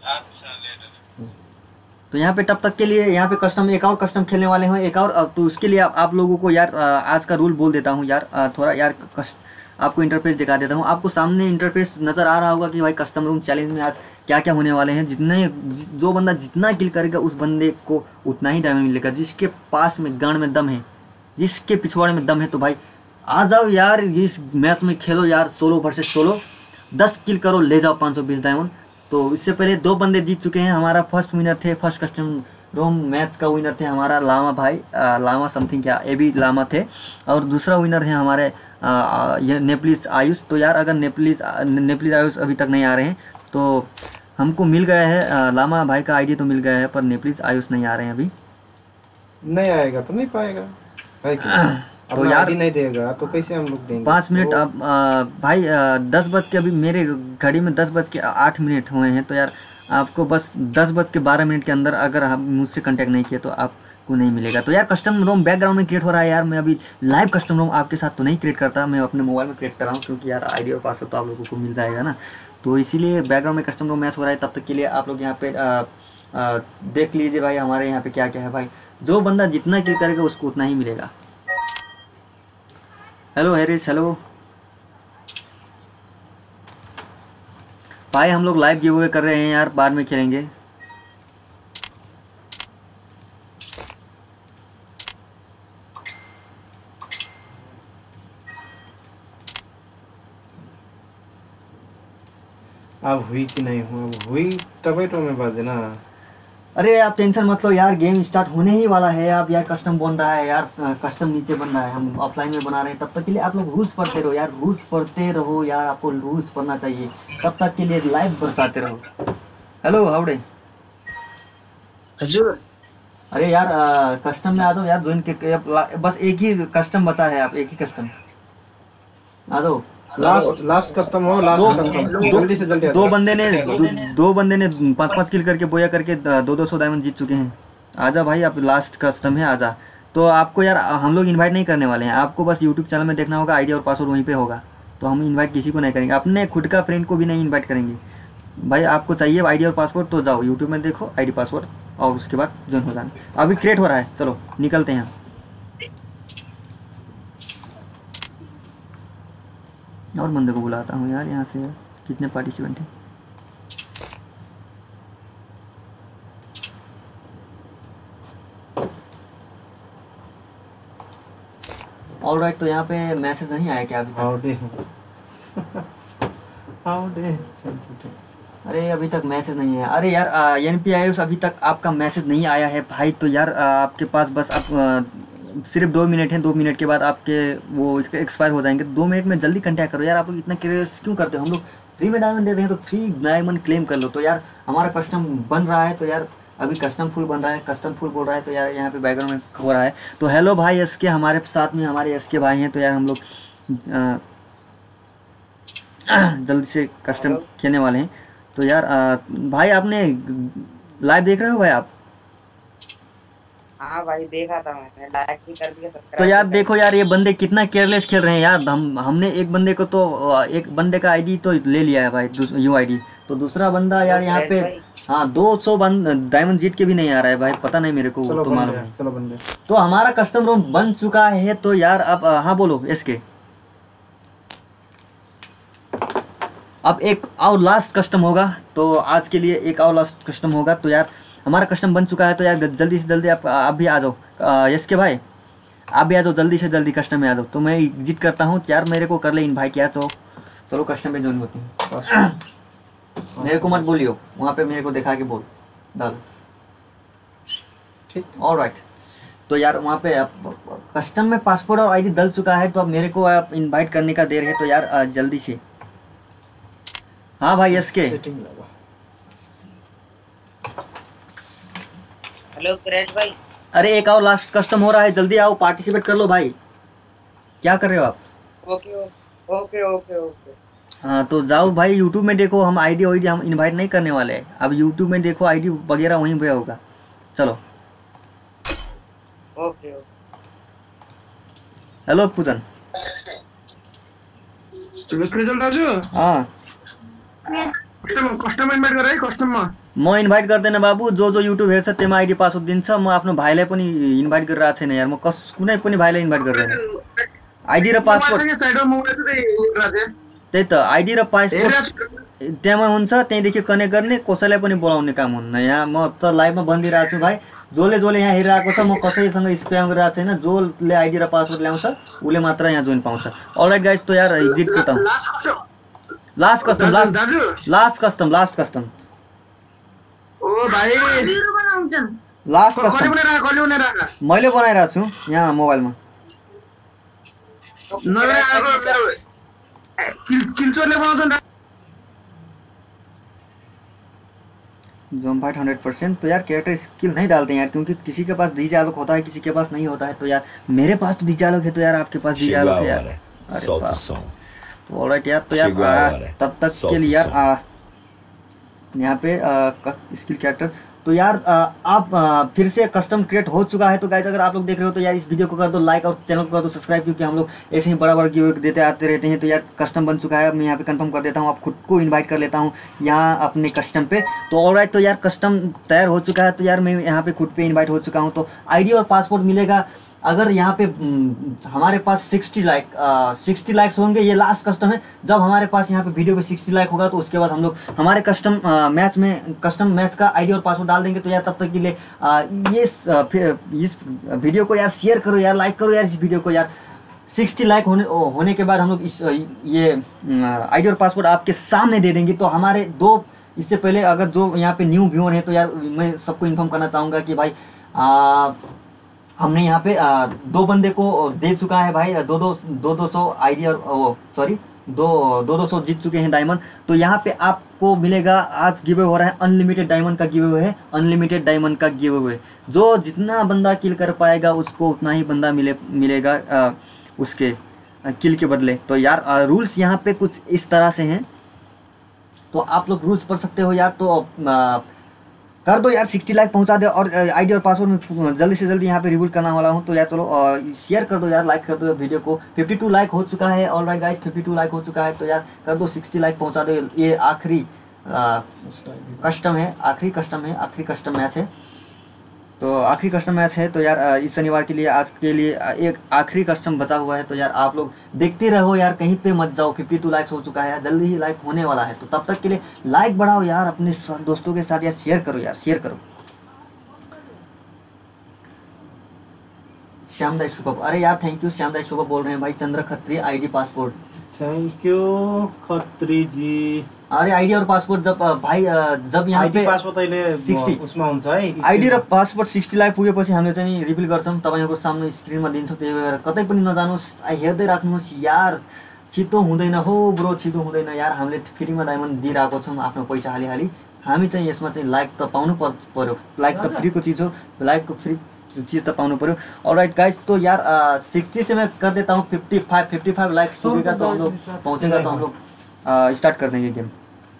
तो यहाँ पे तब तक के लिए यहाँ पे कस्टम एक और कस्टम खेलने वाले हैं एक और। तो उसके लिए आप, आप लोगों को यार आज का रूल बोल देता हूँ यार। थोड़ा यार कस्ट, आपको इंटरफेस दिखा देता हूँ। आपको सामने इंटरफेस नज़र आ रहा होगा कि भाई कस्टम रूम चैलेंज में आज क्या क्या होने वाले हैं। जितने जो बंदा जितना किल करेगा उस बंदे को उतना ही डायमंड मिलेगा। जिसके पास में गांड में दम है, जिसके पिछवाड़े में दम है, तो भाई आ जाओ यार इस मैच में खेलो यार। सोलो वर्सेस सोलो, दस किल करो, ले जाओ पाँच सौ बीस डायमंड। तो इससे पहले दो बंदे जीत चुके हैं। हमारा फर्स्ट विनर थे, फर्स्ट कस्टम रोम मैच का विनर थे हमारा लामा भाई, आ, लामा समथिंग क्या ए बी लामा थे। और दूसरा विनर है हमारे आ, आ, ये नेप्लिस आयुष। तो यार अगर नेप्लिस नेप्लिस आयुष अभी तक नहीं आ रहे हैं तो हमको मिल गया है आ, लामा भाई का आईडी तो मिल गया है, पर नेप्लिस आयुष नहीं आ रहे हैं अभी। नहीं आएगा तो नहीं पाएगा भाई। तो यार नहीं देगा तो कैसे हम लोग देंगे। पाँच मिनट अब भाई आ, दस बज के अभी मेरे घड़ी में दस बज के आठ मिनट हुए हैं। तो यार आपको बस दस बज के बारह मिनट के अंदर अगर आप मुझसे कांटेक्ट नहीं किए तो आपको नहीं मिलेगा। तो यार कस्टम रोम बैकग्राउंड में क्रिएट हो रहा है यार। मैं अभी लाइव कस्टम रोम आपके साथ तो नहीं क्रिएट करता, मैं अपने मोबाइल में क्रिएट कर रहा हूँ, क्योंकि यार आईडी और पासवर्ड तो आप लोगों को मिल जाएगा ना। तो इसीलिए बैकग्राउंड में कस्टम रोम मैच हो रहा है। तब तक के लिए आप लोग यहाँ पे आ, आ, देख लीजिए भाई हमारे यहाँ पे क्या क्या है भाई। जो बंदा जितना किल करेगा उसको उतना ही मिलेगा। हेलो हैरिस, हेलो भाई। हम लोग लाइव गिव अवे कर रहे हैं यार, बाद में खेलेंगे। अब हुई कि नहीं हुआ, अब हुई तभी तो मैं बाजे ना। अरे आप टेंशन मत लो यार, गेम स्टार्ट होने ही वाला है। आप यार कस्टम बन रहा है यार, कस्टम नीचे बन रहा है, हम ऑफलाइन में बना रहे हैं। तब तक के लिए आप लोग रूल्स पढ़ते रहो यार, रूल्स पढ़ते रहो यार। आपको रूल्स पढ़ना चाहिए। तब तक के लिए लाइव बरसाते रहो। हेलो हाउडे हजूर। अरे यार आ, कस्टम में आ जाओ यार, ज्वाइन के बस एक ही कस्टम बचा है। आप एक ही कस्टम आ जाओ। लास्ट लास्ट कस्टम हो, लास्ट कस्टम जल्दी से जल्दी। दो बंदे ने दो, दो बंदे ने पाँच पाँच किल करके बोया करके दो दो सौ डायमंड जीत चुके हैं। आजा भाई, आप लास्ट कस्टम है, आजा। तो आपको यार हम लोग इनवाइट नहीं करने वाले हैं। आपको बस यूट्यूब चैनल में देखना होगा, आईडी और पासवर्ड वहीं पे होगा। तो हम इनवाइट किसी को नहीं करेंगे, अपने खुद का फ्रेंड को भी नहीं इन्वाइट करेंगे भाई। आपको चाहिए आईडी और पासवर्ड तो जाओ यूट्यूब में देखो आईडी पासवर्ड, और उसके बाद ज्वाइन हो जाना। अभी क्रिएट हो रहा है, चलो निकलते हैं। और बंदे को बुलाता हूँ यार यहाँ से। कितने पार्टिसिपेंट हैं? All right. तो यहाँ पे मैसेज नहीं आया क्या अभी तक? हाउडे हाउडे। अरे अभी तक मैसेज नहीं आया। अरे यार एन पी आई अभी तक आपका मैसेज नहीं आया है भाई। तो यार आ, आपके पास बस आप सिर्फ दो मिनट हैं, दो मिनट के बाद आपके वो एक्सपायर हो जाएंगे। दो मिनट में जल्दी कंटेक्ट करो यार। आप लोग इतना क्यूरियस क्यों करते हो? हम लोग फ्री में डायमंड दे रहे हैं तो फ्री डायमंड क्लेम कर लो। तो यार हमारा कस्टम बन रहा है, तो यार अभी कस्टम फुल बन रहा है, कस्टम फुल बोल रहा है, तो यार यहाँ पे बैकग्राउंड में हो रहा है। तो हेलो भाई एस के, हमारे साथ में हमारे एस के भाई हैं। तो यार हम लोग जल्दी से कस्टम खेलने वाले हैं। तो यार आ, भाई आपने लाइव देख रहे हो भाई आप? हाँ भाई देखा था मैंने, लाइक भी कर दिया, सब्सक्राइब। तो यार देखो यार ये बंदे कितना केयरलेस खेल रहे हैं यार। हम हमने एक बंदे को तो एक बंदे का आईडी तो ले लिया है भाई, यू आईडी। तो दूसरा बंदा यार यहाँ पे हाँ दो सौ डायमंड जीत के भी नहीं आ रहा है भाई, पता नहीं मेरे को तो मालूम है। चलो बन गया। तो हमारा कस्टम रूम बन चुका है। तो यार अब हाँ बोलो इसके, अब एक और लास्ट कस्टम होगा। तो आज के लिए एक और लास्ट कस्टम होगा। तो यार हमारा कस्टम बन चुका है। तो यार जल्दी से जल्दी आप आप भी आ जाओ यस के भाई, आप भी आ जाओ जल्दी से जल्दी कस्टम में आ जाओ। तो मैं एग्जिट करता हूँ यार, मेरे को कर ले इनवाइट किया। तो चलो कस्टम में ज्वाइन होती हूँ। मेरे को मत बोलियो, वहाँ पे मेरे को दिखा के बोल डालो, ठीक? ऑलराइट। तो यार वहाँ पे कस्टम में पासपोर्ट और आईडी डल चुका है। तो अब मेरे को आप इनवाइट करने का देर है। तो यार जल्दी से हाँ भाई यस के। हेलो क्रेश भाई। अरे एक और लास्ट कस्टम हो रहा है, जल्दी आओ पार्टिसिपेट कर लो भाई। क्या कर रहे हो आप? Okay okay okay okay. हाँ तो जाओ भाई यूट्यूब में देखो, हम आईडी वाईडी हम इनवाइट नहीं करने वाले हैं। अब यूट्यूब में देखो आईडी वगैरह वहीं पे होगा। चलो ओके ओके। हेलो पूजन। हाँ कस्टम इन्भाइट गरे कस्टममा म इन्भाइट गर्दैन बाबु। जो जो युट्युब हेर्छ त्यसमा आइडी पासवर्ड दिन्छ। म आफ्नो भाइलाई पनि इन्भाइट गरिरहेको छैन यार। म कस कुनै पनि भाइलाई इन्भाइट गर्दैन। आइडी र पासवर्ड त्यही त, आइडी र पासवर्ड त्यहाँमा हुन्छ, त्यहीँदेखि कनेक्ट गर्ने, कसैलाई पनि बोलाउने काम हुन्न यहाँ। म त लाइभमा भनिदिइरहेको छु भाइ, जसले जसले यहाँ हेरिरहेको छ, म कसैसँग स्प्याम गरिरहेको छैन। जसले आइडी र पासवर्ड ल्याउँछ उसले मात्र यहाँ जोइन पाउँछ। अलराइट गाइज, तो यार एग्जिट करता हूँ। Last custom last last custom last custom ओ भाइ लास्ट कस्टम मैले बनाइरहेको छु यहाँ मोबाइलमा। जोम्फाइट हंड्रेड परसेंट। तो यार कैरेक्टर स्किल नहीं डालते हैं यार, क्योंकि किसी के पास डीजालोक होता है, किसी के पास नहीं होता है। तो यार मेरे पास तो डीजालोक है, तो यार आपके पास डीजालोक है यार। अरे बाप। तो ऑलराइट यार, तो यार तब तक के लिए यार यहाँ पे स्किल कैरेक्टर तो यार आ, आप आ, फिर से कस्टम क्रिएट हो चुका है। तो गाइस अगर आप लोग देख रहे हो तो यार इस वीडियो को कर दो लाइक और चैनल को कर दो सब्सक्राइब, क्योंकि हम लोग ऐसे ही बड़ा बड़ा गिव देते आते रहते हैं। तो यार कस्टम बन चुका है। मैं यहाँ पे कंफर्म कर देता हूँ, आप खुद को इनवाइट कर लेता हूँ यहाँ अपने कस्टम पे। तो ऑलराइट, तो यार कस्टम तैयार हो चुका है। तो यार मैं यहाँ पे खुद पे इन्वाइट हो चुका हूँ। तो आईडी और पासपोर्ट मिलेगा अगर यहाँ पे हमारे पास सिक्सटी लाइक सिक्सटी लाइक्स होंगे। ये लास्ट कस्टम है। जब हमारे पास यहाँ पे वीडियो पे सिक्सटी लाइक होगा तो उसके बाद हम लोग हमारे कस्टम मैच में कस्टम मैच का आईडी और पासवर्ड डाल देंगे। तो यार तब तक के लिए आ, ये आ, इस वीडियो को यार शेयर करो यार, लाइक करो यार इस वीडियो को यार। सिक्सटी लाइक होने होने के बाद हम लोग इस ये आईडी और पासवर्ड आपके सामने दे देंगे। तो हमारे दो इससे पहले अगर जो यहाँ पे न्यू व्यूअर है, तो यार मैं सबको इन्फॉर्म करना चाहूँगा कि भाई आ, हमने यहाँ पे आ, दो बंदे को दे चुका है भाई, दो दो दो दो सौ आईडी और वो सॉरी दो दो दो सौ जीत चुके हैं डायमंड। तो यहाँ पे आपको मिलेगा, आज गिव अवे हो रहा है, अनलिमिटेड डायमंड का गिव अवे है। अनलिमिटेड डायमंड का गिव अवे, जो जितना बंदा किल कर पाएगा उसको उतना ही बंदा मिले मिलेगा आ, उसके आ, किल के बदले। तो यार आ, रूल्स यहाँ पे कुछ इस तरह से हैं। तो आप लोग रूल्स पढ़ सकते हो यार। तो आ, कर दो यार, सिक्सटी लाइक पहुंचा दो। और आईडी और पासवर्ड में जल्दी से जल्दी यहाँ पे रिवील करना वाला हूँ। तो यार चलो शेयर कर दो यार, लाइक कर दो वीडियो को। फिफ्टी टू लाइक हो चुका है। Alright guys, fifty two like हो चुका है। तो यार कर दो, सिक्सटी लाइक पहुंचा दो। ये आखिरी कस्टम है, आखिरी कस्टम है, आखिरी कस्टम मैच है। तो आखिरी कस्टम मैच है। तो यार इस शनिवार के लिए, आज के लिए एक आखिरी कस्टम बचा हुआ है। तो यार आप लोग देखते रहो यार, कहीं पे मत जाओ। फिफ्टी टू लाइक्स हो चुका है, जल्दी ही लाइक होने वाला है। तो तब तक के लिए लाइक बढ़ाओ यार, अपने दोस्तों के साथ यार शेयर करो यार, शेयर करो। श्यामदाई शुभम, अरे यार थैंक यू श्यामदाई शुभम बोल रहे हैं भाई। Chandra Khatri ID passport, thank you Khatri ji. अरे आईडी और पासपोर्ट जब अ, भाइ अ, जब यहाँ आईडी पे पासपोर्ट अहिले सिक्सटी उसमा हुन्छ है आईडी र पासपोर्ट सिक्सटी लाख पुगेपछि हामीले चाहिँ रिभिल गर्छौँ तपाईँहरूको सामने स्क्रिनमा दिन्छौँ। त्यही भएर कतै पनि नजानुहोस्, हेर्दै राख्नुहोस् यार। छिटो हुँदैन हो ब्रो, छिटो हुँदैन यार। हामीले फ्रीमा डायमन्ड दिइरहेको छौँ आफ्नो पैसा हालिहाली। हामी चाहिँ यसमा चाहिँ लाइक त पाउनु पर्यो, लाइक त फ्रीको चिज हो, लाइकको फ्री चीज़ तो पाउनु पड़ो। ऑलराइट गाइस, तो यार सिक्सटी से मैं कर देता हूँ fifty five fifty five like सुबेगा तो हम लोग पहुँचेगा तो हम लोग स्टार्ट कर देंगे गेम।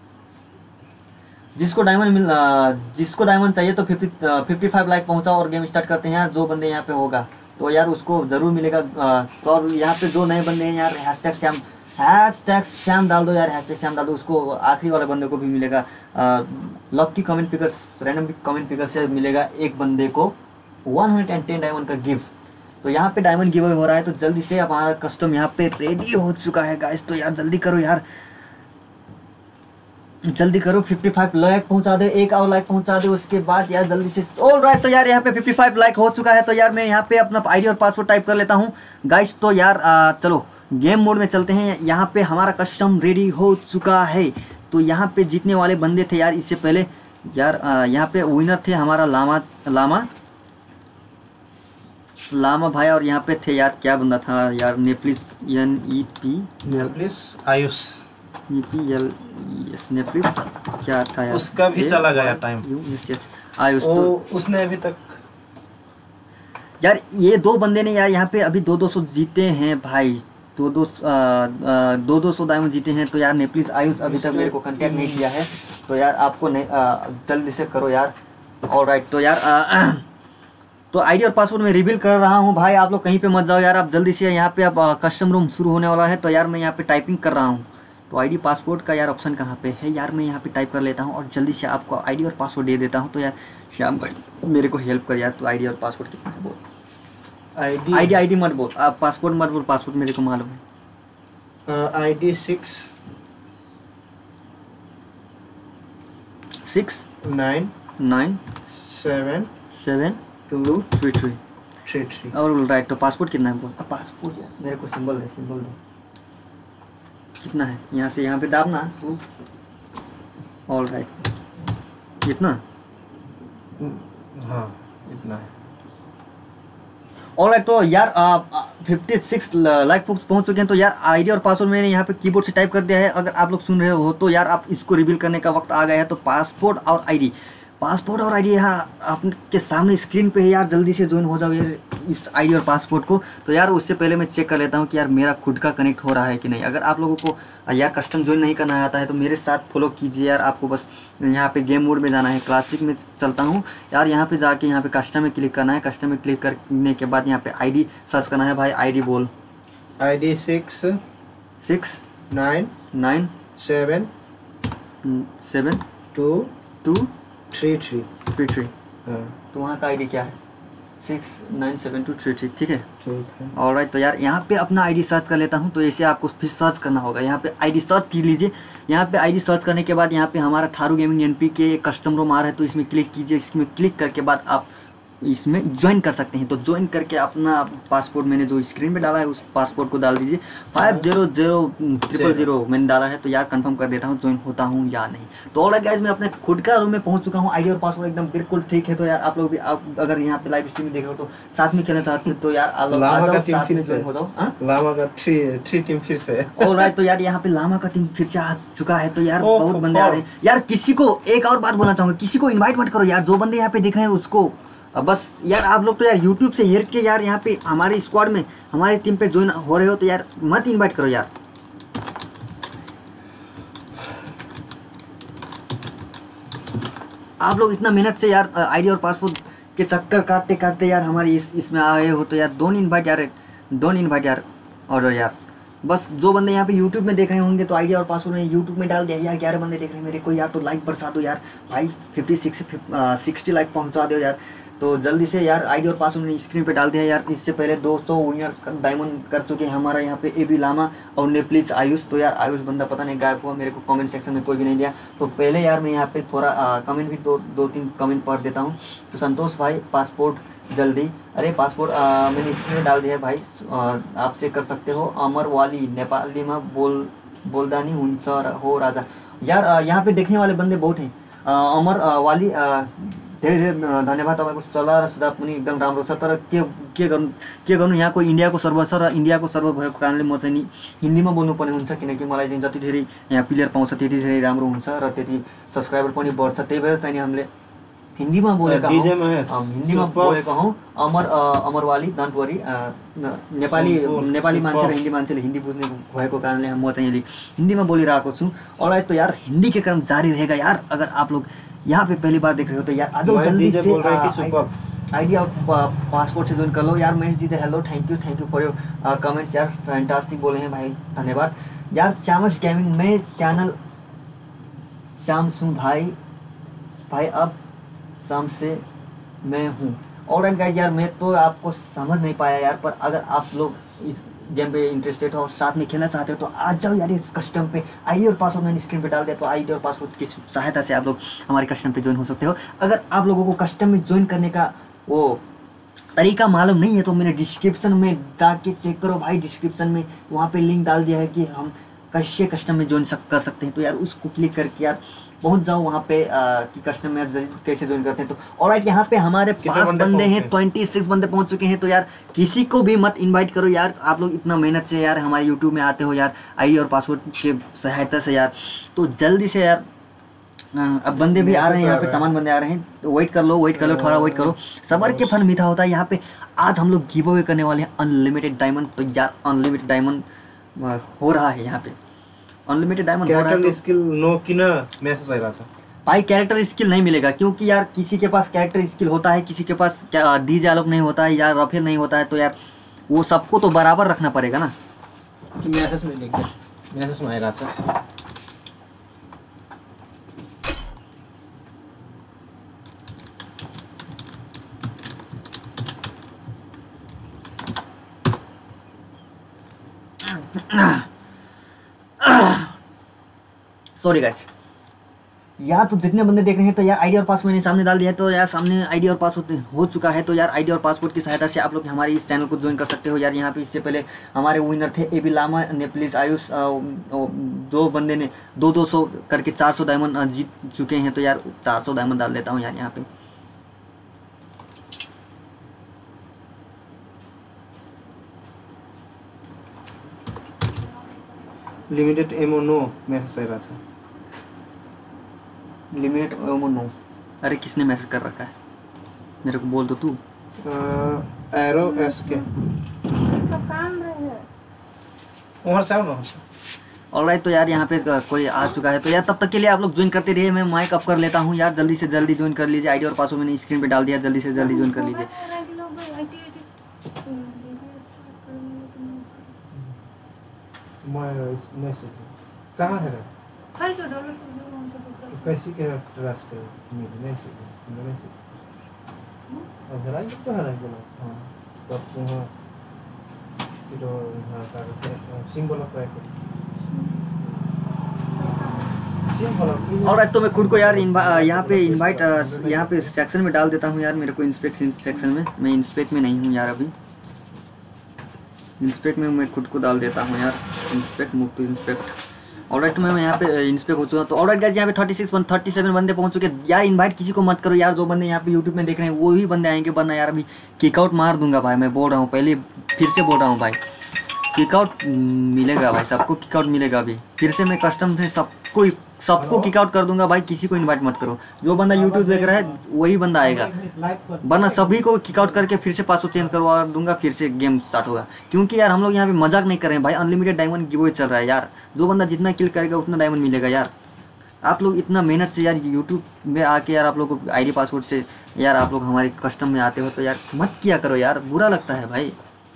जिसको डायमंड मिल आ, जिसको डायमंड चाहिए तो फिफ्टी फिफ्टी फाइव लाइक पहुँचाओ और गेम स्टार्ट करते हैं यार। जो बंदे यहाँ पे होगा तो यार उसको ज़रूर मिलेगा। आ, तो और यहाँ पे जो नए बंदे हैं यार hashtag Shyam hashtag Shyam डाल दो यार, हैश टैग श्याम डाल दो, उसको आखिरी वाले बंदे को भी मिलेगा। Lucky comment picker random comment picker से मिलेगा एक बंदे को वन हंड्रेड टेन डायमंड का गिफ्ट। तो यहाँ पे डायमंड गिव अवे हो रहा है, तो जल्दी से अब हमारा कस्टम यहाँ पे रेडी हो चुका है गाइस। तो यार जल्दी करो यार, जल्दी करो, फिफ्टी फाइव लाइक पहुंचा दे, एक और लाइक पहुंचा दे उसके बाद यार जल्दी से। ऑलराइट, तो यार यहाँ पे फिफ्टी फाइव लाइक हो चुका है। तो यार मैं यहाँ पे अपना आईडी और पासवर्ड टाइप कर लेता हूँ गाइस। तो यार आ, चलो गेम मोड में चलते हैं। यहाँ पे हमारा कस्टम रेडी हो चुका है। तो यहाँ पे जीतने वाले बंदे थे यार इससे पहले यार, यहाँ पे विनर थे हमारा लामा लामा लामा भाई, और यहाँ पे थे यार क्या बंदा था यार, नेप्लिस एन ई पी नेप्लिस Ayush E P L S नेप्लिस क्या था यार, उसका भी चला गया टाइम। Yes yes Ayush. तो तो उसने अभी तक यार ये दो बंदे ने यार यहाँ पे अभी दो दो सौ जीते हैं भाई, दो दो दो दो सौ डायमंड जीते हैं। तो यार नेप्लिस आयुष अभी तक मेरे को कांटेक्ट नहीं किया है। तो यार आपको नहीं जल्दी से करो यार। ऑलराइट, तो यार आ, तो आईडी और पासवर्ड मैं रिवील कर रहा हूँ भाई, आप लोग कहीं पे मत जाओ यार। आप जल्दी से यहाँ पे अब कस्टम रूम शुरू होने वाला है। तो यार मैं यहाँ पे टाइपिंग कर रहा हूँ। तो आईडी पासवर्ड का यार ऑप्शन कहाँ पे है यार, मैं यहाँ पे टाइप कर लेता हूँ और जल्दी से आपको आईडी और पासवर्ड दे देता हूँ। तो यार श्याम भाई मेरे को हेल्प कर यार। तो आईडी और पासवर्ड कितना है बोल। आईडी आईडी आईडी मत बोल, आप पासवर्ड मत बोल, पासवर्ड मेरे को मालूम है। ID six six nine nine seven seven two three three three three और राइट। तो पासपोर्ट कितना है बोल। अब पासपोर्ट यार मेरे को सिंबल दे, सिंबल दे कितना है, यहाँ से यहाँ पे दाबना तू। ऑल राइट, कितना हाँ इतना है। ऑल राइट, तो यार फिफ्टी सिक्स लाइक फुक्स पहुंच चुके हैं। तो यार आईडी और पासवर्ड मैंने यहाँ पे कीबोर्ड से टाइप कर दिया है। अगर आप लोग सुन रहे हो तो यार आप इसको रिवील करने का वक्त आ गया है। तो पासपोर्ट और आईडी पासपोर्ट और आईडी यहाँ आपके सामने स्क्रीन पे है यार। जल्दी से ज्वाइन हो जाओ यार इस आईडी और पासपोर्ट को। तो यार उससे पहले मैं चेक कर लेता हूँ कि यार मेरा खुद का कनेक्ट हो रहा है कि नहीं। अगर आप लोगों को यार कस्टम ज्वाइन नहीं करना आता है तो मेरे साथ फॉलो कीजिए यार। आपको बस यहाँ पे गेम मोड में जाना है, क्लासिक में चलता हूँ यार। यहाँ पे जाके यहाँ पे कस्टम में क्लिक करना है। कस्टम में क्लिक करने के बाद यहाँ पे आईडी सर्च करना है भाई। आईडी बोल। ID six six nine nine seven seven two two three three three three. हाँ तो वहाँ का आईडी क्या है, six nine seven two three three, ठीक है। ठीक है। ऑलराइट, तो यार यहाँ पे अपना आईडी सर्च कर लेता हूँ। तो ऐसे आपको फिर सर्च करना होगा। यहाँ पे आईडी सर्च कर लीजिए। यहाँ पे आईडी सर्च करने के बाद यहाँ पे हमारा थारू गेमिंग एनपी के कस्टम रूम आ रहा है। तो इसमें क्लिक कीजिए। इसमें क्लिक करके बाद आप इसमें ज्वाइन कर सकते हैं। तो ज्वाइन करके अपना पासपोर्ट मैंने जो स्क्रीन पे डाला है उस पासपोर्ट को डाल दीजिए। Five zero zero triple zero मैंने डाला है। तो यार कंफर्म कर देता हूँ ज्वाइन होता हूँ या नहीं। तो ऑलराइट गाइस, मैं अपने खुद का रूम में पहुंच चुका हूँ। आईडी और पासवर्ड एकदम बिल्कुल ठीक है। तो यार आप लोग भी आप अगर यहाँ पे लाइव स्ट्रीम देख रहे हो तो साथ में खेलना चाहते हैं तो यार आप लोग आ जाओ, साथ में ज्वाइन हो जाओ। लामा का थ्री थ्री टीम फिर से। ऑलराइट, तो यार यहाँ पे लामा का टीम फिर से आ चुका है। तो यार ओ, बहुत ओ, बंदे आ रहे हैं यार। किसी को एक और बात बोलना चाहूँगा, किसी को इन्वाइट मत करो यार। जो बंदे यहाँ पे देख रहे हैं उसको बस यार आप लोग तो यार यूट्यूब से हेर के यार यहाँ पे हमारे स्क्वाड में हमारी टीम पे ज्वाइन हो रहे हो तो यार मत इनवाइट करो यार। आप लोग इतना मेहनत से यार आईडी और पासपोर्ट के चक्कर काटते काटते यार हमारी इस इसमें आए हो तो यार डोंट इनवाइट यार, डोंट इनवाइट यार। और यार बस जो बंदे यहाँ पे यूट्यूब में देख रहे होंगे तो आईडी और पासवर्ड में यूट्यूब में डाल दिया यार। ग्यारह बंदे देख रहे हैं मेरे को यार। तो लाइक बरसा दो यार भाई, फिफ्टी सिक्स सिक्सटी लाइक पहुँचा दो यार। तो जल्दी से यार आईडी और पासवर्ड ने स्क्रीन पे डाल दिया यार। इससे पहले दो सौ विनर डायमंड कर चुके हैं हमारा यहाँ पे एबी लामा और नेप्लिस आयुष। तो यार आयुष बंदा पता नहीं गायब हुआ, मेरे को कमेंट सेक्शन में कोई भी नहीं दिया। तो पहले यार मैं यहाँ पे थोड़ा कमेंट भी दो दो तीन कमेंट पढ़ देता हूँ। तो संतोष भाई पासपोर्ट जल्दी, अरे पासपोर्ट मैंने स्क्रीन में डाल दिया है भाई, आपसे कर सकते हो। अमर वाली नेपाली में बोल बोलदानी हुन्छ र हो राजा। यार अ, यहाँ पे देखने वाले बंदे बहुत हैं। अ, अमर अ, वाली अ, धेरै धेरै धन्यवाद, तपाईँको सल्लाह र सुझाव पनि एकदम राम्रो छ। तर के के गर्नु के गर्नु यहाँको इन्डियाको सर्भर छ र इन्डियाको सर्भर भएको कारणले म चाहिँ नि हिन्दीमा बोल्नुपर्ने हुन्छ, किनकि मलाई चाहिँ जति धेरै यहाँ प्लेयर पाउँछ त्यति धेरै राम्रो हुन्छ र त्यति सब्सक्राइबर पनि बढ्छ। त्यही भएर चाहिँ नि हामीले हिन्दीमा बोलेका हौँ, डीजे महेश, अ, हिन्दीमा सुपर। बोलेका हौँ। अमर अ, अमर वाली don't worry, Nepali super, Nepali मान्छे र सुपर। हिन्दी मान्छेले हिन्दी बुझ्ने भएको कारणले म चाहिँ अहिले हिंदी में बोलिरहेको छु। ऑलराइट, तो यार हिंदी के क्रम जारी रहेगा यार। अगर आप लोग यहाँ पे पहली बार देख रहे हो तो यार आ जाओ महेश जल्दी डीजे से बोल रहे हैं कि सुपर। आइडिया पासपोर्ट से ज्वाइन कर लो यार। Mahesh ji hello, thank you thank you for your comments यार, फैंटास्टिक बोले हैं भाई, धन्यवाद यार। चामच गेमिंग में चैनल शामसू भाई भाई अब शाम से मैं हूँ। और गाइस यार मैं तो आपको समझ नहीं पाया यार, पर अगर आप लोग इस गेम पे इंटरेस्टेड हो और साथ में खेलना चाहते हो तो आ जाओ यार इस कस्टम पे। आईडी और पासवर्ड मैंने स्क्रीन पे डाल दिया, तो आईडी और पासवर्ड की सहायता से आप लोग हमारे कस्टम पे ज्वाइन हो सकते हो। अगर आप लोगों को कस्टम में ज्वाइन करने का वो तरीका मालूम नहीं है तो मैंने डिस्क्रिप्शन में जाके चेक करो भाई, डिस्क्रिप्शन में वहाँ पे लिंक डाल दिया है कि हम कैसे कस्टम में ज्वाइन कर सकते हैं। तो यार उसको क्लिक करके यार पहुंच जाओ वहाँ पे आ, कि कस्टम में कैसे ज्वाइन करते हैं। तो ऑलराइट, यहाँ पे हमारे पास बंदे बंदे हैं, पहुंच ट्वेंटी सिक्स बंदे पहुंच चुके हैं। तो यार किसी को भी मत इनवाइट करो यार, आप लोग इतना मेहनत से यार हमारे यूट्यूब में आते हो यार आईडी और पासवर्ड के सहायता से यार, तो जल्दी से यार अब बंदे भी आ रहे हैं यहाँ पे, तमाम बंदे आ रहे हैं। तो वेट कर लो वेट कर लो थोड़ा वेट करो, सबर के फल मीठा होता है। यहाँ पे आज हम लोग गिव अवे करने वाले हैं अनलिमिटेड डायमंड। तो यार अनलिमिटेड डायमंड हो रहा है यहाँ पे, अनलिमिटेड डायमंड हो रहा है। कैरेक्टर तो स्किल नो किन मैसेज आइरा छ। भाई कैरेक्टर स्किल नहीं मिलेगा, क्योंकि यार किसी के पास कैरेक्टर स्किल होता है, किसी के पास डीजे आलोक नहीं होता है या रफेल नहीं होता है। तो यार वो सबको तो बराबर रखना पड़ेगा ना। मैसेज में लिख दे, मैसेज में आइरा छ। सॉरी गाइस यार, तो जितने बंदे देख रहे हैं तो यार आईडी और पासवर्ड मैंने सामने डाल दिया है। तो यार सामने आईडी और पासवर्ड हो चुका है। तो यार आईडी और पासवर्ड की सहायता से आप लोग हमारे इस चैनल को ज्वाइन कर सकते हो यार। यहाँ पे इससे पहले हमारे विनर थे ए बी लामा, नेप्लिस आयुष, दो बंदे ने दो दो सौ करके चार सौ डायमंड जीत चुके हैं। तो यार चार सौ डायमंड डाल देता हूँ यार यहाँ पे। लिमिटेड एमओ नो मैसेज आइरा छ। लिमिट एमओ नो, अरे किसने मैसेज कर रखा है मेरे को बोल दो तू। एरो एस के उमर साहब ना ऑलराइट, तो यार यहाँ पे कोई आ चुका है। तो यार तब तक के लिए आप लोग ज्वाइन करते रहिए, मैं माइक अप कर लेता हूँ यार। जल्दी से जल्दी ज्वाइन कर लीजिए, आईडी और पासवर्ड मैंने स्क्रीन पे डाल दिया, जल्दी से जल्दी ज्वाइन कर लीजिए। मैसेज कहाँ है रे? कैसी के ट्रस्ट है मेरे मैसेज मैसेज अब जरा ये तो है बोला। हां तब तो हां तो हां का symbol of right symbol of. Alright, तो मैं खुद को यार यहाँ पे इनवाइट यहाँ पे सेक्शन में डाल देता हूँ यार। मेरे को इंस्पेक्शन सेक्शन में, मैं इंस्पेक्ट में नहीं हूँ यार अभी। इंस्पेक्ट में मैं खुद को डाल देता हूँ यार, inspect move to inspect. Alright, तो मैं यहाँ पे इंस्पेक्ट हो चुका हूँ। तो ऑलराइट गाइस, यहाँ पे थर्टी सिक्स थर्टी सेवन बंदे पहुँच चुके यार। इनवाइट किसी को मत करो यार, जो बंदे यहाँ पे यूट्यूब में देख रहे हैं वही बंदे आएंगे, वरना यार अभी किकआउट मार दूंगा भाई। मैं बोल रहा हूँ, पहले फिर से बोल रहा हूँ भाई, किकआउट मिलेगा भाई, सबको किकआउट मिलेगा अभी। फिर से मैं कस्टम से सबको सबको किकआउट कर दूंगा भाई। किसी को इनवाइट मत करो, जो बंदा यूट्यूब देख रहा है वही बंदा आएगा, वरना सभी को किकआउट करके फिर से पासवर्ड चेंज करवा दूंगा, फिर से गेम स्टार्ट होगा। क्योंकि यार हम लोग यहाँ पे मजाक नहीं कर रहे हैं भाई, अनलिमिटेड डायमंड गिव अवे चल रहा है यार। जो बंदा जितना किल करेगा उतना डायमंड मिलेगा यार। आप लोग इतना मेहनत से यार यूट्यूब में आके यार आप लोग को आईडी पासवर्ड से यार आप लोग हमारे कस्टम में आते हो, तो यार मत किया करो यार, बुरा लगता है भाई।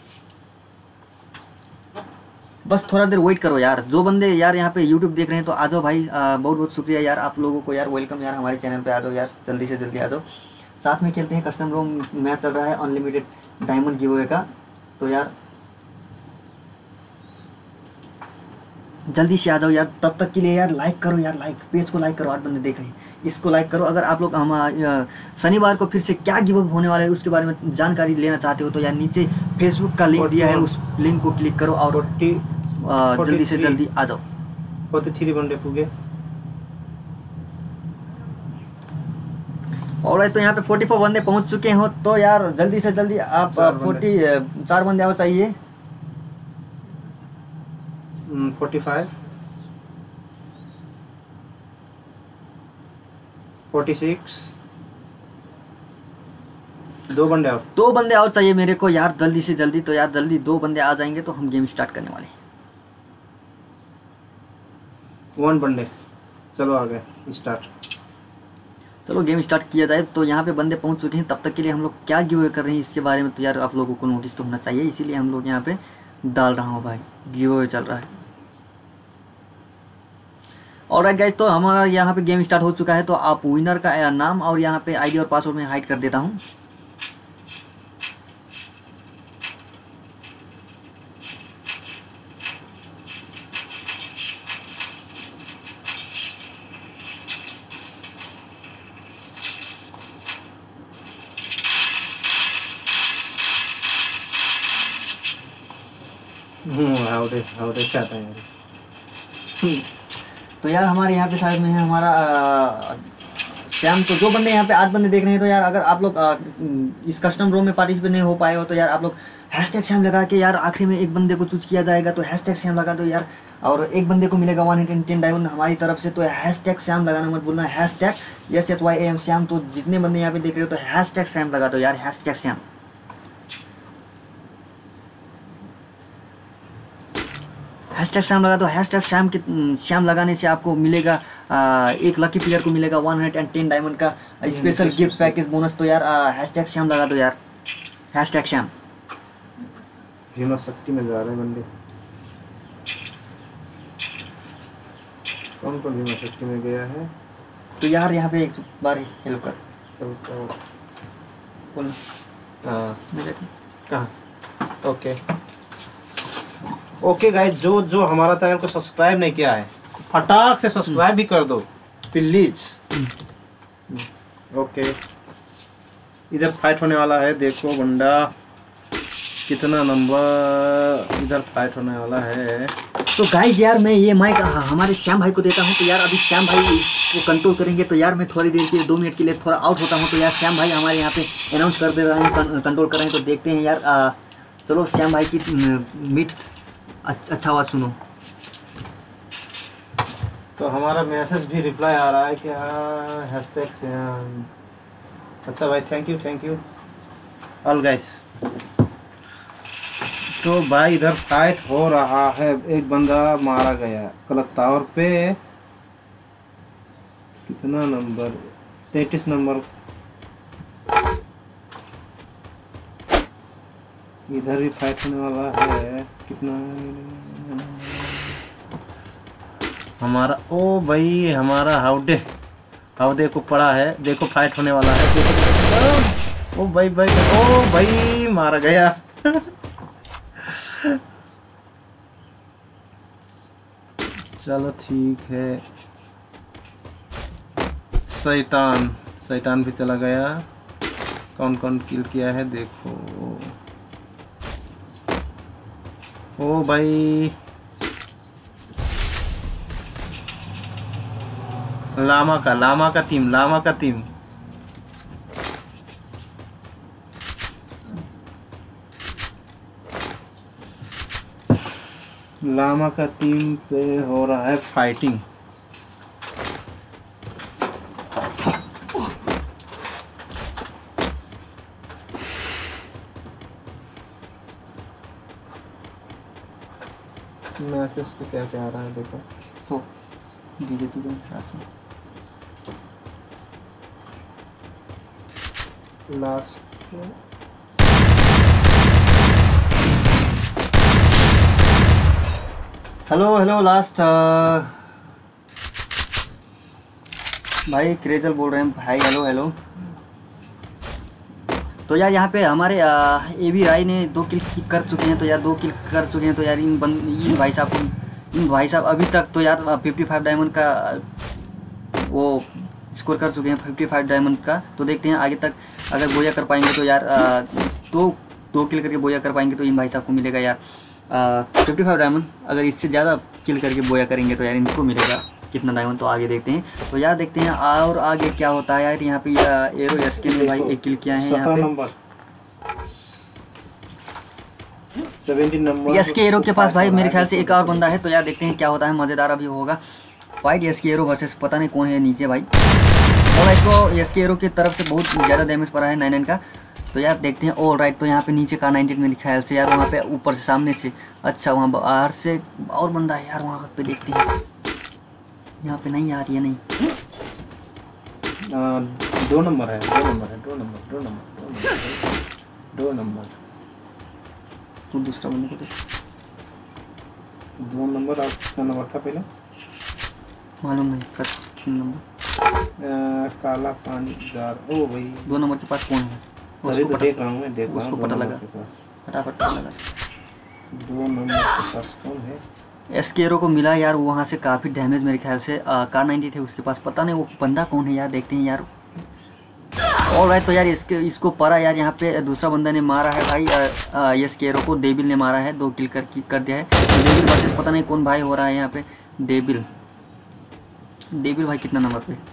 बस थोड़ा देर वेट करो यार। जो बंदे यार यहाँ पे यूट्यूब देख रहे हैं तो आ जाओ भाई, आ, बहुत बहुत शुक्रिया यार आप लोगों को यार, वेलकम यार हमारे चैनल पे आ जाओ यार, जल्दी से जल्दी आ जाओ। साथ में खेलते हैं, कस्टम रूम मैच चल रहा है अनलिमिटेड डायमंड गिव अवे का। तो यार जल्दी से आ जाओ यार। तब तक के लिए यार लाइक करो यार, लाइक पेज को लाइक करो, आठ बंदे देख रहे हैं इसको लाइक करो। अगर आप लोग हम शनिवार को फिर से क्या गिव अप होने वाला है उसके बारे में जानकारी लेना चाहते हो तो यार नीचे फेसबुक का लिंक दिया है, उस लिंक को क्लिक करो और जल्दी से जल्दी आ जाओ। 43 बंदे पूगे। और तो यहाँ पे चौवालीस बंदे पहुंच चुके हो, तो यार जल्दी से जल्दी आप चार फोर्टी चार बंदे और चाहिए। फोर्टी फाइव, फोर्टी सिक्स, दो बंदे और दो बंदे और चाहिए मेरे को यार जल्दी से जल्दी। तो यार जल्दी दो बंदे आ जाएंगे तो हम गेम स्टार्ट करने वाले हैं। वन बंदे, चलो आ गए स्टार्ट। चलो गेम स्टार्ट किया जाए। तो यहाँ पे बंदे पहुंच चुके हैं, तब तक के लिए हम लोग क्या गिव अवे कर रहे हैं इसके बारे में तो यार आप लोगों को नोटिस तो होना चाहिए, इसीलिए हम लोग यहाँ पे डाल रहा हूँ भाई, गिव अवे चल रहा है। और गाइस तो हमारा यहाँ पे गेम स्टार्ट हो चुका है। तो आप विनर का नाम और यहाँ पे आईडी और पासवर्ड में हाइड कर देता हूँ। हम्म हाउडे हाउडे क्या था यार। तो यार हमारे यहाँ पे शायद में है हमारा अ, श्याम। तो जो बंदे यहाँ पे आठ बंदे देख रहे हैं, तो यार अगर आप लोग अ, इस कस्टम रोम में पार्टिसिपेट नहीं हो पाए हो तो यार आप लोग हैशटैग श्याम लगा के यार आखिरी में एक बंदे को चूज किया जाएगा। तो हैशटैग श्याम लगा दो यार, और एक बंदे को मिलेगा वन हंड्रेड टेन डायमंड हमारी तरफ से। तो हैशटैग श्याम लगाना मत भूलना, hashtag S H Y A M Shyam. तो जितने बंदे यहाँ पे देख रहे हो तो हैशटैग श्याम लगा दो यार, हैशटैग श्याम। हैशटैग श्याम लगा दो, हैशटैग श्याम के श्याम लगाने से आपको मिलेगा आ, एक लकी प्लेयर को मिलेगा वन हंड्रेड टेन डायमंड का स्पेशल गिफ्ट पैकेज बोनस। तो यार हैशटैग श्याम लगा दो यार, हैशटैग श्याम। भीमा शक्ति में जा रहे हैं बंदे। कौन कौन भीमा शक्ति में गया है? तो यार यहाँ पे एक बार हेल्प कर चल तो बोल। हाँ कहाँ? ओके ओके गाइस, जो जो हमारा चैनल को सब्सक्राइब नहीं किया है फटाक से सब्सक्राइब भी कर दो प्लीज। ओके इधर फाइट होने वाला है, देखो बंदा कितना नंबर इधर फाइट होने वाला है। तो गाइज यार मैं ये माइक हमारे श्याम भाई को देता हूँ। तो यार अभी श्याम भाई इसको कंट्रोल करेंगे। तो यार मैं थोड़ी देर के लिए दो मिनट के लिए थोड़ा आउट होता हूँ। तो यार श्याम भाई हमारे यहाँ पे अनाउंस कर दे रहे हैं, कंट्रोल कर रहे हैं। तो देखते हैं यार आ, चलो श्याम भाई की मीट अच्छा आवाज़ सुनो। तो हमारा मैसेज भी रिप्लाई आ रहा है कि हाँ हैशटैग श्याम। अच्छा भाई thank you thank you all guys. तो भाई इधर फाइट हो रहा है, एक बंदा मारा गया क्लॉक टावर पे। कितना नंबर? तैतीस नंबर। इधर भी फाइट होने वाला है। कितना हमारा? ओ भाई हमारा हाउडे हाउडे को पड़ा है, देखो फाइट होने वाला है। देखो ओ भाई भाई ओ भाई मारा गया। चलो ठीक है। शैतान शैतान भी चला गया। कौन कौन किल किया है देखो। ओ भाई लामा का लामा का टीम लामा का टीम लामा का टीम पे हो रहा है फाइटिंग। मैसेज पे क्या क्या आ रहा है देखो। सो डीजे की लास्ट हेलो हेलो लास्ट भाई क्रेजल बोल रहे हैं भाई। Hello hello. तो यार यहाँ पे हमारे ए बी राय ने दो किल कर चुके हैं। तो यार दो किल कर चुके हैं। तो यार इन बंद इन भाई साहब को इन भाई साहब अभी तक तो यार पचपन डायमंड का वो स्कोर कर चुके हैं, पचपन डायमंड का। तो देखते हैं आगे तक अगर बोया कर पाएंगे तो यार दो दो किल करके बोया कर पाएंगे तो इन भाई साहब को मिलेगा यार पचपन डायमंड। अगर इससे ज़्यादा किल करके बोया करेंगे तो यार इनको मिलेगा कितना डायमंड, तो आगे देखते हैं। तो यार देखते हैं और आगे क्या होता है यार। यहाँ पे एरो एसके ने भाई एक किल किया है यहाँ पे। एसके एरो के पास भाई मेरे ख्याल से एक और बंदा है, तो यार देखते हैं क्या होता है, मज़ेदार अभी होगा फाइट। एसके एरो वर्सेस पता नहीं कौन है नीचे भाई, और इसको एसके एरो की तरफ से बहुत ज़्यादा डैमेज पड़ा है नाइन नाइन का। तो यार देखते हैं। ऑल राइट, तो यहाँ पे नीचे का नाइनटीन मेरे ख्याल से यार, वहाँ पे ऊपर से सामने से, अच्छा वहाँ बाहर से और बंदा है यार वहाँ पे, देखते हैं। यहाँ पे नहीं आ रही है, नहीं आ, दो नंबर है, दो नंबर है, दो नंबर दो नंबर दो नंबर दो नंबर तो दूसरा बंदे को देख, दो नंबर। आप कितना नंबर था पहले मालूम नहीं का नंबर। काला पानी जार, ओ भाई दो नंबर के पास कौन है अरे तो देख रहा हूँ मैं, देख रहा हूँ उसको पता लगा, फटाफट पता लगा दो नंबर के पास कौन है। एसकेरो को मिला यार वहाँ से काफ़ी डैमेज मेरे ख्याल से, कार नाइन्टी थे उसके पास, पता नहीं वो बंदा कौन है यार, देखते हैं यार। और राइट, तो यार इसके इसको परा यार यहाँ पे दूसरा बंदा ने मारा है भाई, एसकेरो को डेबिल ने मारा है, दो किल कर कर दिया है। डेबिल वर्सेस पता नहीं कौन भाई हो रहा है यहाँ पे, डेबिल डेबिल भाई कितना नंबर पे,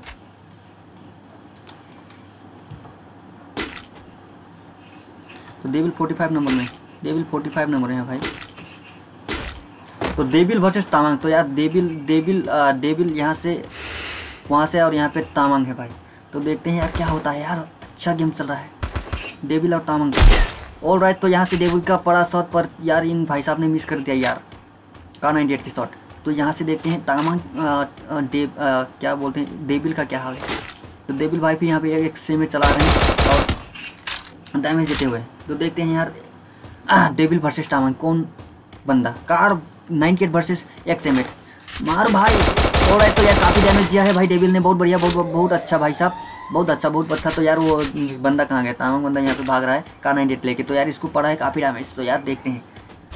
तो डेबिल फोर्टी फाइव नंबर में, डेबिल फोर्टी फाइव नंबर है भाई। तो डेबिल वर्सेस तामांग, तो यार डेबिल डेबिल डेबिल यहाँ से वहाँ से और यहाँ पे तामांग है भाई। तो देखते हैं यार क्या होता है यार, अच्छा गेम चल रहा है डेबिल और तामांग। ऑल राइट, तो यहाँ से डेबिल का पड़ा शॉट पर यार इन भाई साहब ने मिस कर दिया यार, कार नाइन्टी एट की शॉट। तो यहाँ से देखते हैं तामांग डेब क्या बोलते हैं, डेबिल का क्या हाल है। तो डेबिल भाई भी यहाँ पे एक से में चला रहे हैं और डैमेज देते हुए। तो देखते हैं यार डेबिल वर्सेस तामांग कौन बंदा, car ninety eight versus X M eight, मार भाई। और तो यार काफ़ी डैमेज दिया है भाई डेबिल ने, बहुत बढ़िया, बहुत बहुत अच्छा भाई साहब, बहुत अच्छा बहुत अच्छा। तो यार वो बंदा कहाँ गया, तामांग बंदा यहाँ पे भाग रहा है कार नाइन्टी एट लेके। तो यार इसको पड़ा है काफ़ी डैमेज, तो यार देखते हैं।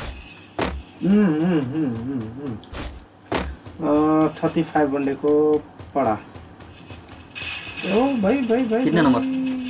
थर्टी फाइव बंदे को पड़ा, ओ भाई भाई भाई कितने नंबर,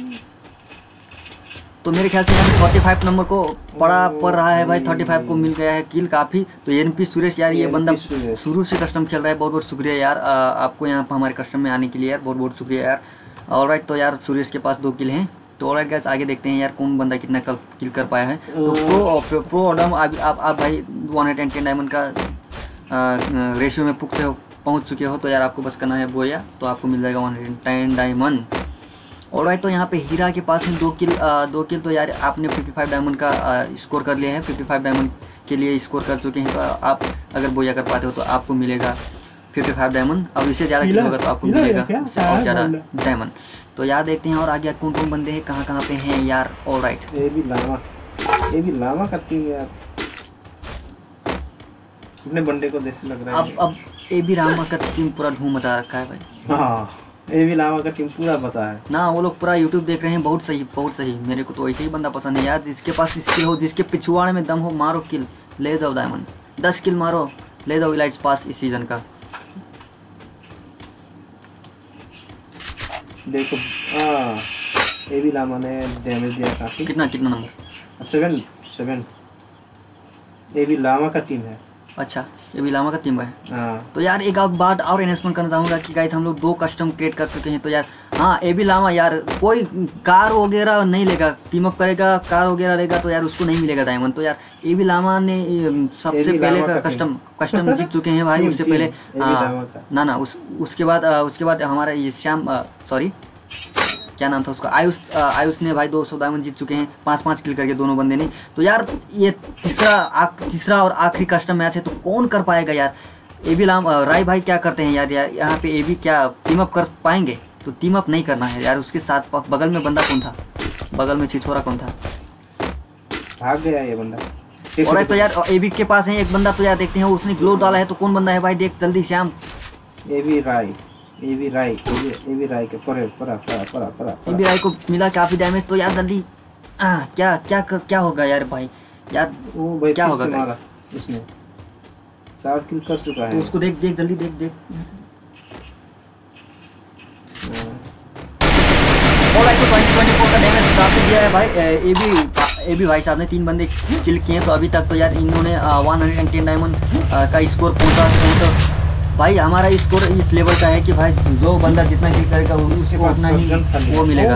तो मेरे ख्याल से यहाँ पे पैंतालीस नंबर को पड़ा पड़ रहा है भाई, पैंतीस को मिल गया है किल काफ़ी। तो एनपी सुरेश यार ये बंदा शुरू से कस्टम खेल रहा है, बहुत बहुत शुक्रिया यार आ, आपको यहाँ पर हमारे कस्टम में आने के लिए यार, बहुत बहुत शुक्रिया यार। ऑलराइट, तो यार सुरेश के पास दो किल हैं। तो ऑलराइट गाइस, आगे देखते हैं यार कौन बंदा कितना कल किल कर पाया है। तो प्रो प्रो ऑडम आप आप भाई वन हंड्रेड टेन डायमंड का रेशियो में पुख से पहुँच चुके हो। तो यार आपको बस करना है बोया, तो आपको मिल जाएगा one hundred ten diamond. Alright, तो यहाँ पे हीरा के पास है दो किल आ, दो किल। तो यार आपने पचपन डायमंड का आ, स्कोर कर लिया है, पचपन डायमंड के लिए स्कोर कर चुके हैं। तो आप अगर बोया कर पाते हो तो आपको मिलेगा पचपन डायमंड, अब इससे ज़्यादा किल होगा तो आपको मिलेगा इससे और ज़्यादा डायमंड। तो यार देखते हैं और आगे कौन कौन बंदे हैं, कहाँ कहाँ पे हैं यार। ऑलराइट, ये भी लामा, ये भी लामा करती है यार, अपने बंदे को जैसे लग रहा है। अब अब ए बी रामा का टीम पूरा धूम मचा रखा है भाई। हाँ, ये भी लामा का टीम पूरा बचा है ना, वो लोग पूरा यूट्यूब देख रहे हैं, बहुत सही बहुत सही। मेरे को तो ऐसे ही बंदा पसंद है यार, जिसके पास स्किल हो, जिसके पिछवाड़े में दम हो, मारो किल ले जाओ डायमंड, दस किल मारो ले जाओ इलाइट्स पास इस सीजन का। देखो हाँ, ये भी लामा ने डैमेज दिया काफी। कितना कितना नंबर, सेवन सेवन। ये भी लामा का टीम है। अच्छा, ये भी लामा का टीम है। हाँ, तो यार एक आप बात और अनाउंसमेंट करना चाहूँगा कि गाइस हम लोग दो कस्टम क्रिएट कर सके हैं। तो यार हाँ, ए बी लामा यार कोई कार वगैरह नहीं लेगा, टीम अप करेगा कार वगैरह लेगा तो यार उसको नहीं मिलेगा डायमंड। तो यार ए बी लामा ने सबसे पहले का कस्टम कस्टम जीत चुके हैं भाई, उससे पहले हाँ ना ना उस उसके बाद उसके बाद हमारा ये श्याम सॉरी क्या नाम था उसका, आयुष आयुष ने भाई दो सौ डायमंड जीत चुके हैं, पाँच पाँच किल करके दोनों बंदे ने। तो यार ये तीसरा तीसरा और आखिरी कस्टम मैच है, तो कौन कर पाएगा यार। ए बी लाम राय भाई क्या करते हैं यार, यार यहाँ पे ए बी क्या टीम अप कर पाएंगे, तो टीम अप नहीं करना है यार। उसके साथ बगल में बंदा कौन था, बगल में छिछोरा कौन था, भाग गया ये बंदा। और तो यार ए बी के पास है एक बंदा, तो यार देखते हैं उसने ग्लो डाला है, तो कौन बंदा है भाई, देख जल्दी Shyam. A B Rai, A B Rai, A B Rai के परे परा परा परा परा ए बी राय को मिला काफी डैमेज। तो यार जल्दी आ, क्या क्या कर, क्या होगा यार भाई, यार वो भाई क्या होगा मारा उसने, चार किल कर चुका है। तो उसको देख देख जल्दी देख देख। ऑलराइट, तो ट्वेंटी ट्वेंटी फोर का डैमेज काफी दिया है भाई। ए बी ए बी भाई साहब ने तीन बंदे किल किए हैं, तो अभी तक तो यार इन्होंने वन हंड्रेड टेन डायमंड का स्कोर पहुंचा है। तो भाई हमारा स्कोर इस लेवल का है कि भाई जो बंदा जितना किल करेगा उसको उतना ही वो मिलेगा।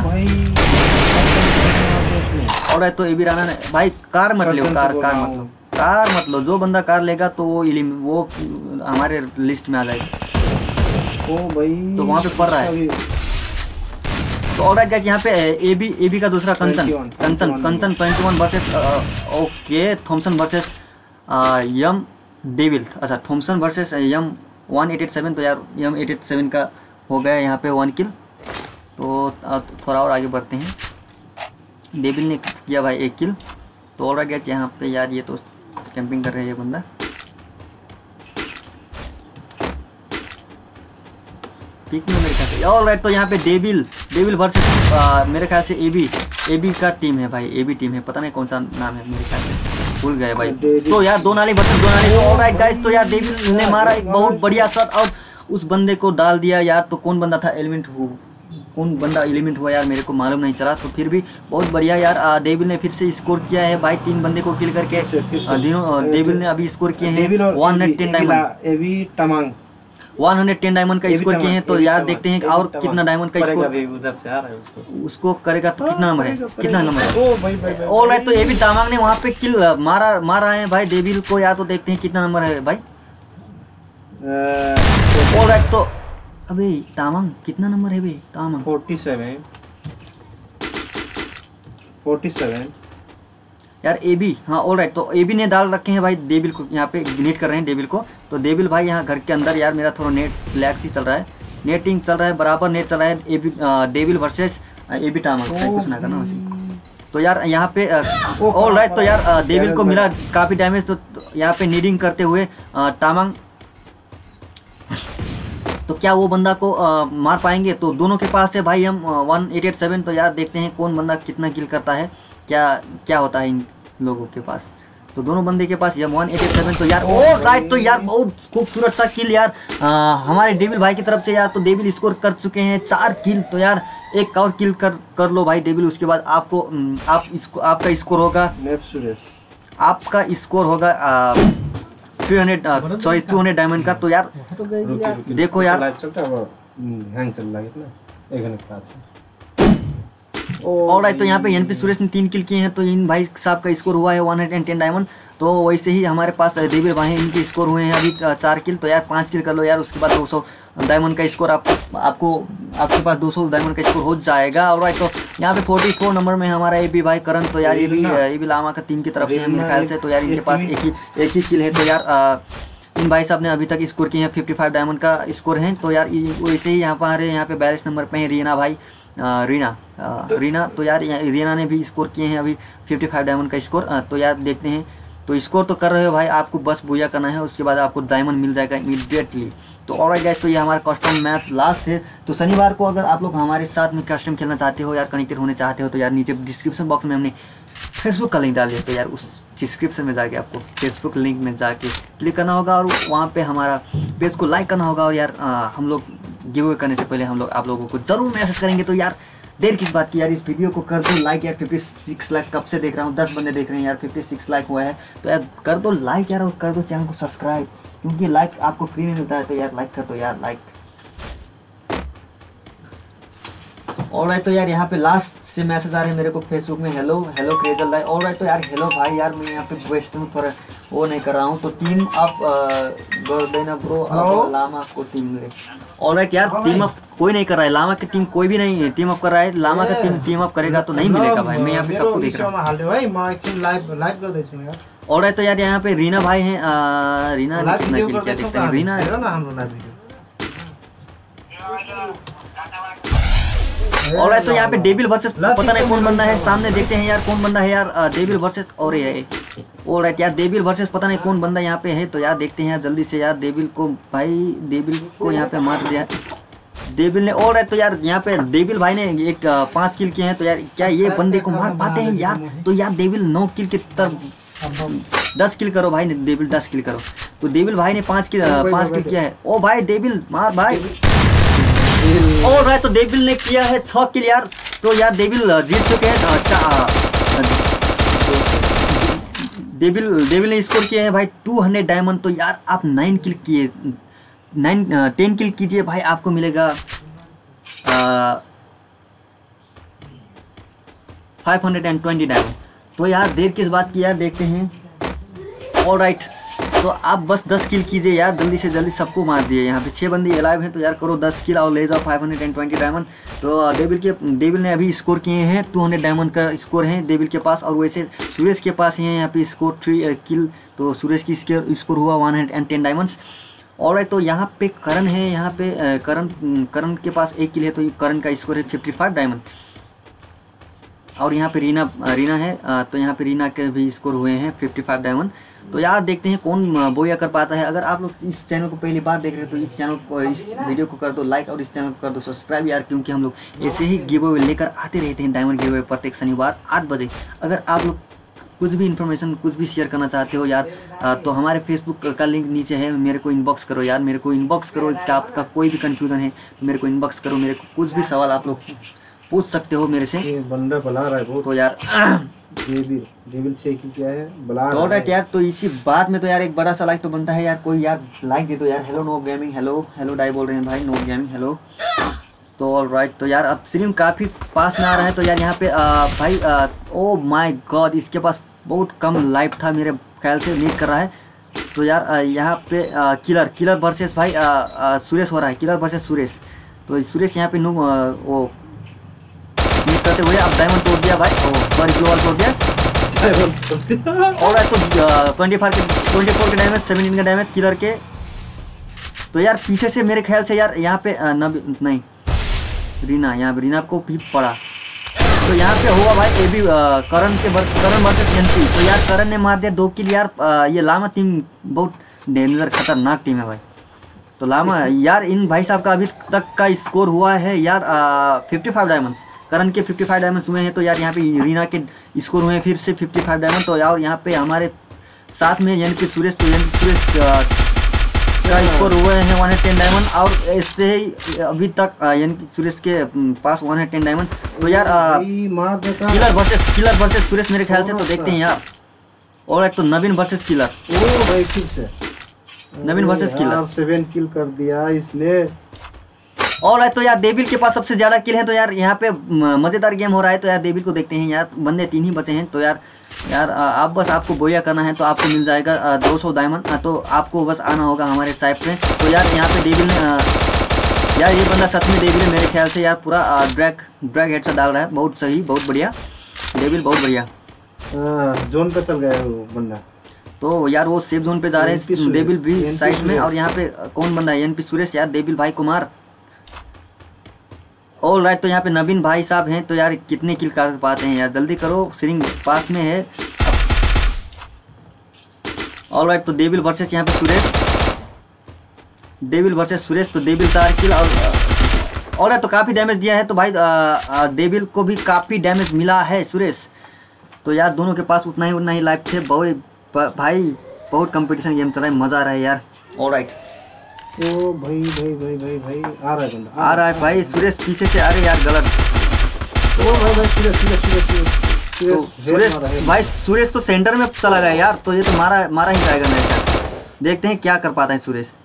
और तो ए बी राणा ने भाई कार मत लो, कार कार मत लो, कार मत लो। जो बंदा कार लेगा तो वो वो हमारे लिस्ट में आ जाएगा। ओ भाई तो वहाँ पे पड़ रहा है। तो ऑलराइट गाइस, यहाँ पे ए बी ए बी का दूसरा कंसन कंसन कंसन twenty one versus okay Thomson versus Yam devil. अच्छा Thomson versus Yam one eight eight seven. तो यार यम एट एट सेवन का हो गया यहाँ पे वन किल। तो थोड़ा और आगे बढ़ते हैं। डेविल ने किया भाई एक किल। तो ऑलराइट गाइस, यहाँ पे यार ये तो कैंपिंग कर रहे हैं ये बंदा। ठीक है मेरे ख्याल से। ऑलराइट, तो यहाँ पे डेविल डेविल वर्सेस मेरे ख्याल से एबी एबी का टीम है भाई। एबी टीम है, पता नहीं कौन सा नाम है, मेरे ख्याल से भूल गए भाई। तो यार दो नाली वर्सेस दो नाली। तो ऑलराइट गाइस, तो यार डेविल ने मारा एक बहुत बढ़िया शॉट और उस बंदे को डाल दिया यार। तो कौन बंदा था, एलिमेंट हो कौन बंदा एलिमेंट हुआ यार, मेरे को मालूम नहीं चला। तो फिर भी बहुत बढ़िया यार, डेविल ने फिर से स्कोर किया है भाई। तीन बंदे को किल करके डेविल ने अभी स्कोर किए हैं one hundred ten diamond AB Tamang one hundred ten diamond का स्कोर किए हैं। तो यार देखते हैं और कितना डायमंड का स्कोर उधर से आ रहा है उसको उसको करेगा। तो कितना नंबर है, कितना नंबर है। ऑलराइट, तो ये भी तामांग ने वहाँ पे किल मारा मारा है भाई डेविल को यार। तो देखते हैं कितना नंबर है भाई। ऑलराइट, तो अबे तामांग कितना नंबर है भाई Tamang? Forty seven forty seven यार ए बी। हाँ ऑलराइट, तो ए बी ने डाल रखे हैं भाई डेविल को, यहाँ पे नेट कर रहे हैं डेविल को। तो डेविल भाई यहाँ घर के अंदर यार मेरा थोड़ा नेट लैग सी चल रहा है, नेटिंग चल रहा है बराबर नेट चल रहा है। A B devil versus A B Tamang कुछ ना करना वैसे। तो यार यहाँ पे ऑलराइट, तो यार डेविल को मिला काफ़ी डैमेज। तो यहाँ पे नीडिंग करते हुए तामांग, तो क्या वो बंदा को आ, मार पाएंगे? तो दोनों के पास है भाई हम वन एट एट सेवन। तो यार देखते हैं कौन बंदा कितना किल करता है, क्या क्या होता है इन लोगों के पास। तो दोनों बंदे के पास ये वन एट एट सेवन। तो यार ओ राइट, तो यार बहुत खूबसूरत सा किल यार आ, हमारे डेविल भाई की तरफ से यार। तो डेविल स्कोर कर चुके हैं चार किल। तो यार एक और किल कर कर लो भाई डेविल। उसके बाद आपको आप इसको आपका स्कोर होगा आपका स्कोर होगा three hundred sorry two hundred diamond का। तो यार देखो यार हैंग चल रहा है कितना एक घंटे के पास। ऑलराइट, तो यहाँ पे एनपी सुरेश ने तीन किल किए हैं। तो इन भाई साहब का स्कोर हुआ है वन हंड्रेड टेन डायमंड। तो वैसे ही हमारे पास डेविल भाई हैं, इनके स्कोर हुए हैं अभी चार किल। तो यार पाँच किल कर लो यार, उसके बाद दो सौ डायमंड का स्कोर आप आपको आपके पास दो सौ डायमंड का स्कोर हो जाएगा। ऑलराइट, तो यहाँ पे चौवालीस नंबर में हमारा ए बी भाई करण। तो यार ये भी ये भी लामा का टीम की तरफ से है मेरे ख्याल से। तो यार इनके पास एक ही एक ही किल है। तो यार इन भाई साहब ने अभी तक स्कोर किए हैं पचपन डायमंड का स्कोर है। तो यार वैसे ही यहाँ पर यहाँ पे बयालीस नंबर पे है रीना भाई रीना रीना। तो यार रीना ने भी स्कोर किए हैं अभी पचपन डायमंड का स्कोर। तो यार देखते हैं, तो स्कोर तो कर रहे हो भाई, आपको बस बुया करना है, उसके बाद आपको डायमंड मिल जाएगा इमीडिएटली। तो ऑलराइट गाइस, तो ये हमारा कस्टम मैच लास्ट है। तो शनिवार को अगर आप लोग हमारे साथ में कस्टम खेलना चाहते हो यार, कनेक्टेड होने चाहते हो, तो यार नीचे डिस्क्रिप्शन बॉक्स में हमने फेसबुक का लिंक डाल दिया। तो यार उस डिस्क्रिप्शन में जाके आपको फेसबुक लिंक में जाके क्लिक करना होगा और वहाँ पे हमारा पेज को लाइक करना होगा। और यार आ, हम लोग गिव अवे करने से पहले हम लोग आप लोगों को ज़रूर मैसेज करेंगे। तो यार देर किस बात की यार, इस वीडियो को कर दो लाइक यार। छप्पन लाख कब से देख रहा हूँ, दस बंदे देख रहे हैं यार, छप्पन लाख हुआ है। तो यार कर दो लाइक यार, और कर दो चैनल को सब्सक्राइब, क्योंकि लाइक आपको फ्री में मिलता है। तो यार लाइक कर दो यार लाइक। ऑलराइट, तो यार यहाँ पे लास्ट से मैसेज आ रहे हैं मेरे को फेसबुक में, हेलो हेलो क्रेजल भाई। ऑलराइट, तो यार हेलो भाई, यार मैं यहाँ पे वेस्ट हूँ, थोड़ा वो नहीं कर रहा हूँ। तो टीम अप गोल्डन ब्रो अब लामा को टीम ले। ऑलराइट यार, टीम अप कोई नहीं कर रहा है, लामा की टीम कोई भी नहीं टीम अप कर रहा है। लामा का टीम टीम अप करेगा तो नहीं मिलेगा भाई, मैं यहाँ पे सबको देख रहा हूँ। ऑलराइट, तो यार यहाँ पे रीना भाई हैं, रीना ने कितना किल किया देखते हैं। रीना ऑलराइट, तो यहाँ पे डेविल वर्सेस पता नहीं कौन बंदा है, सामने देखते हैं यार कौन बंदा है यार। डेविल वर्सेस और ये ऑलराइट यार, डेविल वर्सेस पता नहीं कौन बंदा यहाँ पे है। तो यार देखते हैं यार जल्दी से यार, डेविल को भाई डेविल को यहाँ पे मार दिया डेविल ने। ऑलराइट, तो यार यहाँ पे डेविल भाई ने एक पाँच किल किए हैं। तो यार क्या ये बंदे को मार पाते हैं यार? तो यार डेविल नौ किल की तरफ दस किल करो भाई, डेविल दस किल करो। तो डेविल भाई ने पाँच किल पाँच किल किया है। ओ भाई डेविल मार भाई। ऑलराइट, तो डेविल ने किया है छह किल यार। तो यार डेविल जीत चुके हैं। अच्छा डेविल डेविल ने स्कोर किए हैं भाई टू हंड्रेड डायमंड। तो यार आप नाइन किल किए, नाइन टेन किल कीजिए भाई, आपको मिलेगा five hundred and twenty diamond. तो यार देर किस बात की यार, देखते हैं। ऑल राइट, तो आप बस दस किल कीजिए यार, जल्दी से जल्दी सबको मार दिए। यहाँ पे छः बंदे अलाइव हैं, तो यार करो दस किल और ले जाओ five hundred and twenty diamond. तो डेविल के डेविल ने अभी स्कोर किए हैं टू हंड्रेड डायमंड का स्कोर है डेविल के पास, और वैसे सुरेश के पास ही है यहाँ पे स्कोर थ्री किल। तो सुरेश की स्कोर हुआ one hundred and ten diamonds. और तो यहाँ पे करण है, यहाँ पे करण करण के पास एक किल है, तो करण का स्कोर है फिफ्टी फाइव डायमंड। और यहाँ पे रीना रीना है, तो यहाँ पे रीना के भी स्कोर हुए हैं फिफ्टी फाइव डायमंड। तो यार देखते हैं कौन बोया कर पाता है। अगर आप लोग इस चैनल को पहली बार देख रहे हो तो इस चैनल को, इस वीडियो को कर दो लाइक और इस चैनल को कर दो सब्सक्राइब यार, क्योंकि हम लोग ऐसे ही गिव अवे लेकर आते रहते हैं, डायमंड गिव अवे प्रत्येक शनिवार आठ बजे। अगर आप लोग कुछ भी इन्फॉर्मेशन कुछ भी शेयर करना चाहते हो यार, तो हमारे फेसबुक का लिंक नीचे है, मेरे को इनबॉक्स करो यार, मेरे को इनबॉक्स करो। क्या आपका कोई भी कन्फ्यूजन है तो मेरे को इनबॉक्स करो, मेरे को कुछ भी सवाल आप लोग पूछ सकते हो मेरे से। ये बंदा बुला रहा है बहुत। तो यार डेविल डेविल से की क्या है बुला तो रहा है यार, तो इसी बात में तो यार एक बड़ा सा लाइक तो बनता है यार, कोई यार लाइक दे दो यार। Hello no gaming, hello hello डाई बोल रहे हैं भाई, नो गेमिंग हेलो। तो ऑल राइट, तो यार अब स्ट्रीम काफ़ी पास में आ रहा है। तो यार यहाँ पे आ, भाई आ, ओ माय गॉड, इसके पास बहुत कम लाइफ था मेरे ख्याल से, लीड कर रहा है। तो यार आ, यहाँ पे आ, किलर किलर वर्सेस भाई आ, आ, सुरेश हो रहा है, किलर वर्सेस सुरेश। तो सुरेश यहाँ पे नो वो लीड करते हुए अब डायमंड तोड़ दिया भाई, सॉरी ग्लोबल तोड़ दिया। और तो ट्वेंटी फाइव के ट्वेंटी फोर के डैमेज, सेवनटीन का डैमेज किलर के। तो यार पीछे से मेरे ख्याल से यार यहाँ पे आ, नब नहीं रीना, यहाँ पे रीना को भी पड़ा। तो यहाँ पे हुआ भाई ये भी करण के करण वर्सेस एनपी। तो यार करण ने मार दिया दो किल यार। आ, ये लामा टीम बहुत डेंजर खतरनाक टीम है भाई। तो लामा यार इन भाई साहब का अभी तक का स्कोर हुआ है यार फिफ्टी फाइव डायमंड्स। करण के फिफ्टी फाइव डायमंड्स हुए हैं। तो यार यहाँ पे रीना के स्कोर हुए हैं फिर से फिफ्टी फाइव डायमंड। तो यार यहाँ पे हमारे साथ में यानी कि सुरेश, तो यानी सुरेश का स्कोर हुए हैं वन हंड्रेड टेन डायमंड, और ऐसे ही अभी तक यानी कि सुरेश के पास वन हंड्रेड टेन डायमंड। तो यार मार देता killer versus killer versus Suresh मेरे ख्याल से। तो देखते हैं यार। और एक तो नवीन वर्सेस किलर, ओ भाई फिर से Naveen versus killer, seven kill कर दिया इसने। और तो यार डेविल के पास सबसे ज्यादा किल है। तो यार यहाँ पे मजेदार गेम हो रहा है। तो यार डेविल को देखते हैं यार, बंदे तीन ही बचे हैं। तो यार यार आप बस आपको बोया करना है तो आपको मिल जाएगा दो सौ डायमंड। तो आपको बस आना होगा हमारे साइड में। तो यार यहाँ पे डेविल ने यार ये बंदा सच में डेविल है मेरे ख्याल से यार, पूरा ड्रैग ड्रैग हेड से डाल रहा है। बहुत सही, बहुत बढ़िया डेविल, बहुत बढ़िया। जोन पे चल गया वो बंदा। तो यार वो सेफ जोन पे जा रहे हैं डेविल भी साइड में। और यहाँ पे कौन बंदा है? एनपी सुरेश यार, डेविल भाई कुमार। ऑल राइट, तो यहाँ पे नवीन भाई साहब हैं। तो यार कितने किल कर पाते हैं यार, जल्दी करो, सिरिंग पास में है। ऑल राइट, तो डेविल वर्सेस यहाँ पे सुरेश, डेविल वर्सेस सुरेश। तो डेविल चार किल और ऑल राइट, तो काफ़ी डैमेज दिया है। तो भाई डेविल को भी काफ़ी डैमेज मिला है सुरेश। तो यार दोनों के पास उतना ही उतना ही लाइफ थे। बहुत भाई बहुत कंपटीशन गेम चल रहा है, मज़ा आ रहा है यार। ऑल राइट, ओ भाई भाई भाई भाई भाई आ रहा है बंदा, आ रहा है भाई सुरेश पीछे से। अरे यार गलत। ओ भाई भाई सुरेश सुरेश सुरेश तो सुरेश भाई, सुरेश तो सेंटर में चला गया यार। तो ये तो मारा मारा ही जाएगा मेरे ख्याल। देखते हैं क्या कर पाता है सुरेश।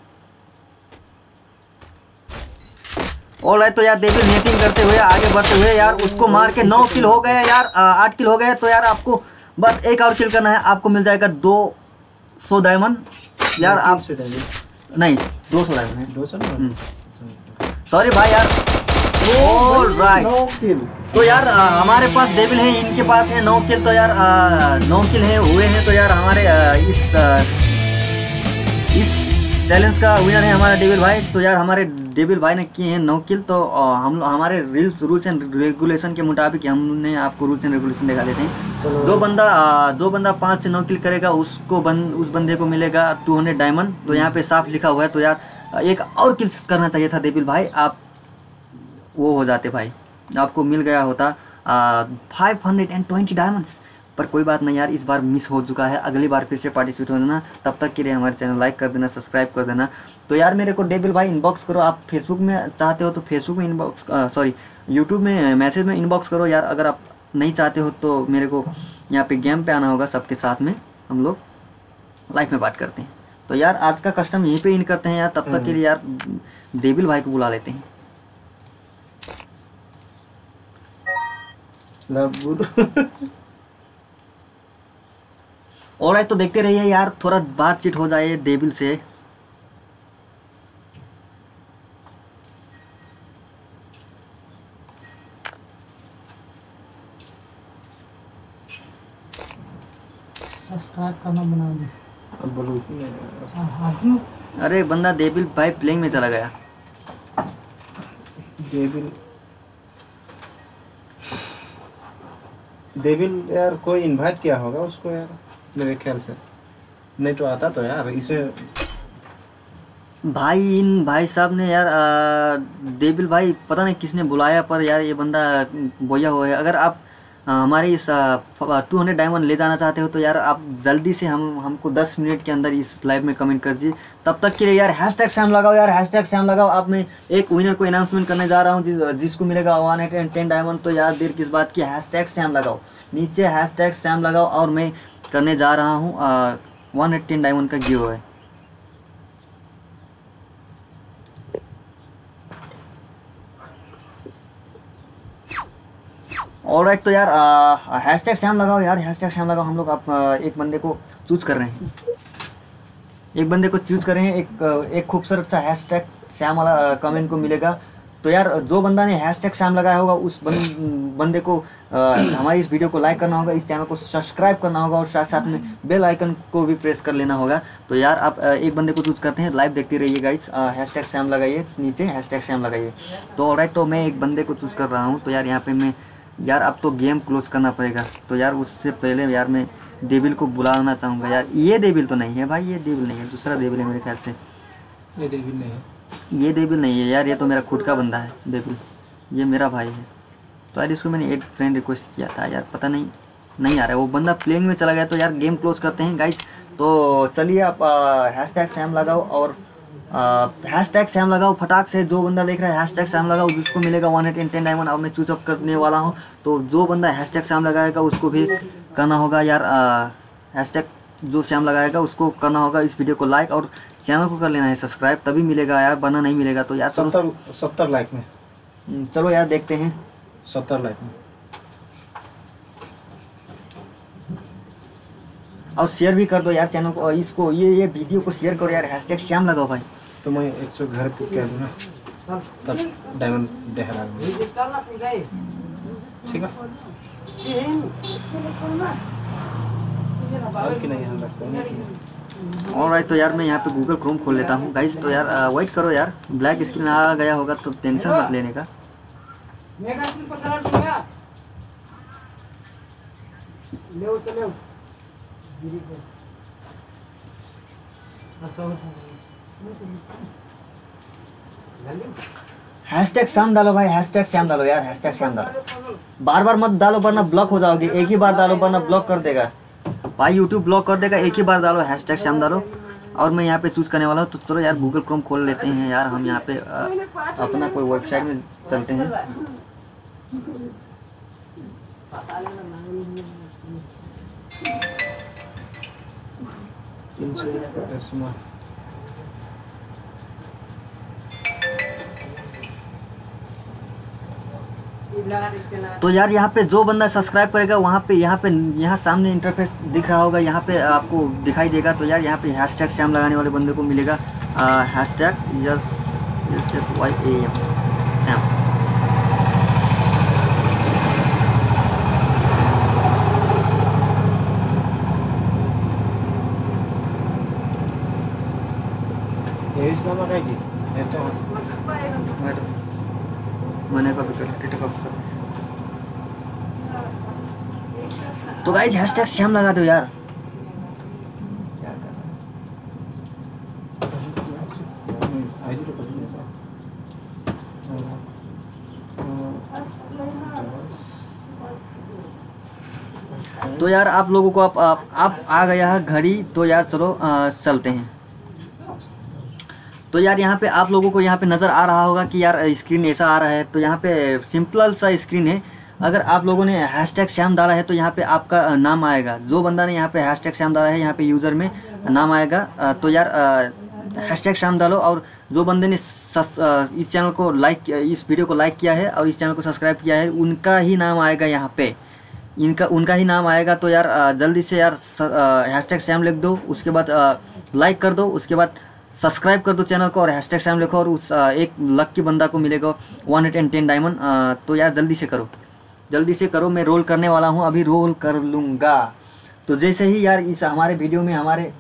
ऑल राइट, तो यार डेविल नेटिंग करते हुए आगे बढ़ते हुए यार उसको मार के नौ किल हो गए यार, आठ किल हो गए। तो यार आपको बस एक और किल करना है, आपको मिल जाएगा दो सौ डायमंड यार। आप नहीं दो सौ डायमंड है, दो सौ सॉरी भाई यार। ऑल राइट, तो यार आ, हमारे पास डेविल है, इनके पास है नौ किल। तो यार आ, नौ किल है हुए हैं। तो यार हमारे आ, इस आ, इस चैलेंज का विनर है हमारा डेविल भाई। तो यार हमारे डेविल भाई ने किए हैं नौ किल। तो आ, हम हमारे रूल्स रूल्स एंड रेगुलेशन के मुताबिक हमने आपको रूल्स एंड रेगुलेशन दिखा देते हैं। जो बंदा आ, जो बंदा पाँच से नौ किल करेगा उसको बंद उस बंदे को मिलेगा टू हंड्रेड डायमंड। तो यहाँ पे साफ लिखा हुआ है। तो यार एक और किल करना चाहिए था डेविल भाई, आप वो हो जाते भाई, आपको मिल गया होता five hundred and twenty diamonds. पर कोई बात नहीं यार, इस बार मिस हो चुका है, अगली बार फिर से पार्टिसिपेट हो देना। तब तक के लिए हमारे चैनल लाइक कर देना, सब्सक्राइब कर देना। तो यार मेरे को डेविल भाई इनबॉक्स करो, आप फेसबुक में चाहते हो तो फेसबुक में इनबॉक्स, सॉरी यूट्यूब में मैसेज में इनबॉक्स करो यार। अगर आप नहीं चाहते हो तो मेरे को यहाँ पे गेम पे आना होगा, सबके साथ में हम लोग लाइफ में बात करते हैं। तो यार आज का कस्टम यहीं पे इन करते हैं यार, तब तक के लिए यार डेविल भाई को बुला लेते हैं। और तो देखते रहिए यार, थोड़ा बातचीत हो जाए डेविल से। सब्सक्राइब करना बना दे। अब बोलो। अरे बंदा डेविल भाई प्लेइंग में चला गया। डेविल डेविल यार कोई इनवाइट किया होगा उसको यार, मेरे ख्याल से। नहीं तो आता तो यार इसे भाई, इन भाई साहब ने यार डेविल भाई पता नहीं किसने बुलाया, पर यार ये बंदा बोया हुआ है। अगर आप आ, हमारे इस टू हंड्रेड डायमंड ले जाना चाहते हो तो यार आप जल्दी से हम हमको दस मिनट के अंदर इस लाइव में कमेंट कर दीजिए। तब तक के लिए यार हैशटैग सैम लगाओ यार, हैशटैग सैम लगाओ। आप मैं एक विनर को अनाउंसमेंट करने जा रहा हूँ, जिस, जिसको मिलेगा वन एंड टेन डायमंड। तो यार देर किस बात की, हैशटैग सैम लगाओ, नीचे हैशटैग सैम लगाओ। और मैं करने जा रहा हूँ वन एंड टेन डायमंड का गिव अवे। ऑलराइट, तो यार हैशटैग सैम लगाओ यार, हैशटैग सैम लगाओ। हम लोग आप आ, एक बंदे को चूज कर रहे हैं, एक बंदे को चूज कर रहे हैं। एक एक खूबसूरत सा हैशटैग सैम वाला कमेंट को मिलेगा। तो यार जो बंदा ने हैशटैग सैम लगाया होगा उस बंद, बंदे को आ, हमारी इस वीडियो को लाइक करना होगा, इस चैनल को सब्सक्राइब करना होगा और साथ साथ में बेल आइकन को भी प्रेस कर लेना होगा। तो यार आप आ, एक बंदे को चूज करते हैं, लाइव देखते रहिए गाइस। हैशटैग सैम लगाइए, नीचे हैशटैग सैम लगाइए। तो ऑलराइट, तो मैं एक बंदे को चूज कर रहा हूँ। तो यार यहाँ पे मैं यार अब तो गेम क्लोज करना पड़ेगा। तो यार उससे पहले यार मैं डेविल को बुलाना चाहूँगा यार। ये डेविल तो नहीं है भाई, ये डेविल नहीं है, दूसरा डेविल है मेरे ख्याल से। ये डेविल नहीं है, ये डेविल नहीं है यार, ये तो मेरा खुद का बंदा है डेविल, ये मेरा भाई है। तो यार इसको मैंने एड फ्रेंड रिक्वेस्ट किया था यार, पता नहीं नहीं आ रहा है, वो बंदा प्लेइंग में चला गया। तो यार गेम क्लोज करते हैं गाइस। तो चलिए आप हैशटैग सैम लगाओ और हैशटैग सैम लगाओ फटाक से। जो बंदा देख रहा है हैशटैग सैम लगाओ, जिसको मिलेगा वन एंड टेन डायमंड। और मैं चूज अप करने वाला हूँ, तो जो बंदा हैशटैग सैम लगाएगा उसको भी करना होगा यार, हैशटैग जो सैम लगाएगा उसको करना होगा इस वीडियो को लाइक, और चैनल को कर लेना है सब्सक्राइब, तभी मिलेगा यार, वरना नहीं मिलेगा। तो यार सत्तर सत्तर लाइक में, चलो यार देखते हैं सत्तर लाइक में। और शेयर भी कर दो यार चैनल को, इसको ये ये वीडियो को शेयर करो यार, हैशटैग सैम लगाओ भाई। तो मैं एक सौ घर पे कह दूँ ना, तब डायमंड डहरा ठीक है। कि नहीं हम रखते हैं। ऑलराइट, तो यार मैं यहाँ पे गूगल क्रोम खोल लेता हूँ गाइस। तो यार वेट करो यार, ब्लैक स्क्रीन आ गया होगा तो टेंशन मत लेने का। हैशटैग सैम डालो भाई, हैशटैग सैम डालो यार, हैशटैग सैम डालो। बार बार मत डालो वरना ब्लॉक हो जाओगे, एक ही बार डालो वरना ब्लॉक कर देगा भाई, यूट्यूब ब्लॉक कर देगा। एक ही बार डालो, हैशटैग सैम डालो। और मैं यहाँ पे चूज करने वाला हूँ। तो चलो यार गूगल क्रोम खोल लेते हैं यार, हम यहाँ पे आ, अपना कोई वेबसाइट में चलते हैं। तो यार यहाँ पे जो बंदा सब्सक्राइब करेगा वहाँ पे यहाँ पे यहाँ सामने इंटरफेस दिख रहा होगा, यहाँ पे आपको दिखाई देगा। तो यार यहाँ पे हैशटैग सैम लगाने वाले बंदे को मिलेगा hashtag yes yes H Y A M Sam. मैंने कभी कर तो गाइस हैशटैग सैम लगा दो यार। तो यार आप लोगों को आप आप, आप आ गया है घड़ी, तो यार चलो आ, चलते हैं। तो यार यहाँ पे आप लोगों को यहाँ पे नज़र आ रहा होगा कि यार स्क्रीन ऐसा आ रहा है। तो यहाँ पे सिंपल सा स्क्रीन है। अगर आप लोगों ने हैशटैग श्याम डाला है तो यहाँ पे आपका नाम आएगा। जो बंदा ने यहाँ पे हैशटैग श्याम डाला है यहाँ पे यूज़र में नाम आएगा। तो यार हैशटैग श्याम डालो, और जो बंदे ने सस, इस चैनल को लाइक इस वीडियो को लाइक किया है और इस चैनल को सब्सक्राइब किया है, उनका ही नाम आएगा यहाँ पे, इनका उनका ही नाम आएगा। तो यार जल्दी से यार हैशटैग श्याम लिख दो, उसके बाद लाइक कर दो, उसके बाद सब्सक्राइब कर दो चैनल को और हैशटैग श्याम लिखो, और उस एक लक्की बंदा को मिलेगा वन हंड्रेड टेन डायमंड। तो यार जल्दी से करो, जल्दी से करो। मैं रोल करने वाला हूँ, अभी रोल कर लूँगा। तो जैसे ही यार इस हमारे वीडियो में हमारे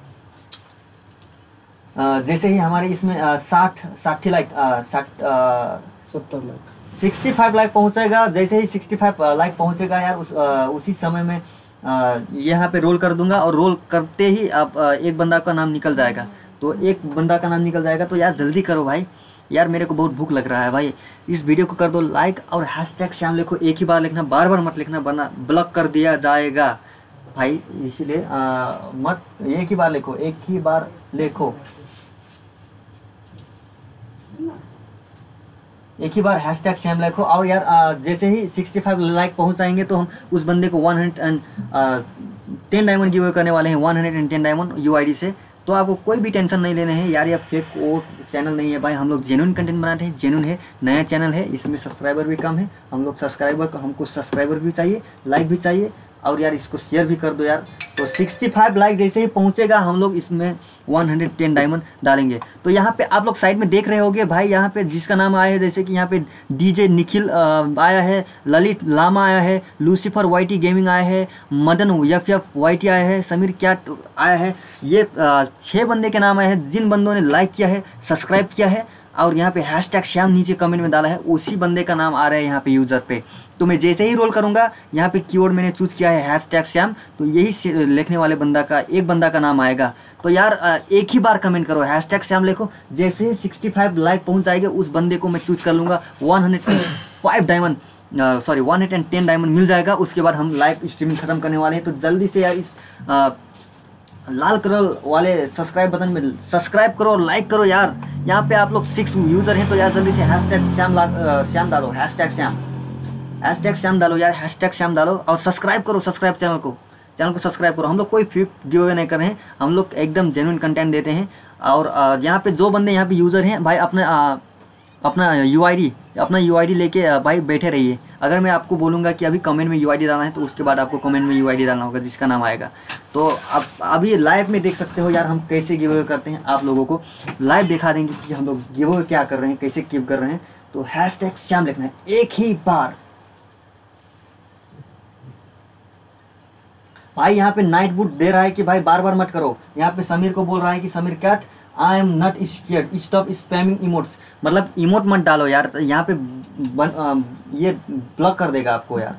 जैसे ही हमारे इसमें साठ साठी लाइक साठ सत्तर लाख सिक्सटी फाइव लाइक पहुँचेगा, जैसे ही सिक्सटी फाइव लाइक पहुँचेगा यार उस आ, उसी समय में यहाँ पे रोल कर दूंगा, और रोल करते ही आप एक बंदा का नाम निकल जाएगा। तो एक बंदा का नाम निकल जाएगा। तो यार जल्दी करो भाई, यार मेरे को बहुत भूख लग रहा है भाई। इस वीडियो को कर दो लाइक और हैशटैग श्याम लिखो, एक ही बार लिखना, बार बार मत लिखना वरना ब्लॉक कर दिया जाएगा भाई। इसलिए मत, एक ही बार लिखो, एक ही बार लिखो, एक ही बार हैशटैग श्याम लिखो। और यार आ, जैसे ही सिक्सटी फाइव लाइक पहुंच जाएंगे तो हम उस बंदे को one hundred ten diamond give away करने वाले हैं, one hundred ten diamond UID से। तो आपको कोई भी टेंशन नहीं लेने हैं यार, ये फेक वो चैनल नहीं है भाई, हम लोग जेन्युइन कंटेंट बनाते हैं, जेन्युइन है, नया चैनल है, इसमें सब्सक्राइबर भी कम है। हम लोग सब्सक्राइबर, हमको सब्सक्राइबर भी चाहिए, लाइक भी चाहिए, और यार इसको शेयर भी कर दो यार। तो सिक्सटी फाइव लाइक जैसे ही पहुंचेगा हम लोग इसमें वन हंड्रेड टेन डायमंड डालेंगे। तो यहाँ पे आप लोग साइड में देख रहे होंगे भाई, यहाँ पे जिसका नाम आया है, जैसे कि यहाँ पे डीजे निखिल आया है, ललित लामा आया है, लूसीफर वाईटी गेमिंग आया है, मदन एफ एफ वाईटी आया है, समीर कैट आया है। ये छः बंदे के नाम आए हैं जिन बंदों ने लाइक किया है, सब्सक्राइब किया है, और यहाँ पे हैशटैग श्याम नीचे कमेंट में डाला है, उसी बंदे का नाम आ रहा है यहाँ पे यूज़र पे। तो मैं जैसे ही रोल करूँगा, यहाँ पे कीवर्ड मैंने चूज किया है हैशटैग श्याम, तो यही लिखने वाले बंदा का एक बंदा का नाम आएगा। तो यार एक ही बार कमेंट करो, हैशटैग श्याम लिखो, जैसे ही सिक्सटी फाइव लाइक पहुँच जाएंगे उस बंदे को मैं चूज कर लूँगा, one hundred five diamond sorry one hundred ten diamond मिल जाएगा। उसके बाद हम लाइव स्ट्रीमिंग खत्म करने वाले हैं। तो जल्दी से यार इस आ, लाल कलर वाले सब्सक्राइब बटन में सब्सक्राइब करो और लाइक करो यार। यहाँ पे आप लोग सिक्स यूजर हैं, तो यार जल्दी से हैशटैग श्याम श्याम डालो, हैशटैग श्याम हैशटैग श्याम डालो यार, हैशटैग श्याम डालो, और सब्सक्राइब करो, सब्सक्राइब चैनल को चैनल को सब्सक्राइब करो। हम लोग कोई फ्री गिव अवे नहीं कर रहे हैं, हम लोग एकदम जेन्युइन कंटेंट देते हैं। और यहाँ पे जो बंदे यहाँ पे यूज़र हैं भाई, अपने आ, अपना यूआईडी अपना यूआईडी लेके भाई बैठे रहिए। अगर मैं आपको बोलूँगा कि अभी कमेंट में यूआईडी डालना है, तो उसके बाद आपको कमेंट में यूआईडी डालना होगा जिसका नाम आएगा। तो आप अभी लाइव में देख सकते हो यार हम कैसे गिव अवे करते हैं, आप लोगों को लाइव दिखा देंगे कि हम लोग गिव अवे क्या कर रहे हैं, कैसे गिव कर रहे हैं। तो हैशटैग श्याम लिखना है एक ही बार भाई। यहाँ पे नाइट बूट दे रहा है कि भाई बार बार मत करो। यहाँ पे समीर को बोल रहा है कि Sameer cat I am not scared stop spamming emotes, मतलब इमोट मत डालो यार, यहाँ पे बन, आ, ये ब्लॉक कर देगा आपको यार।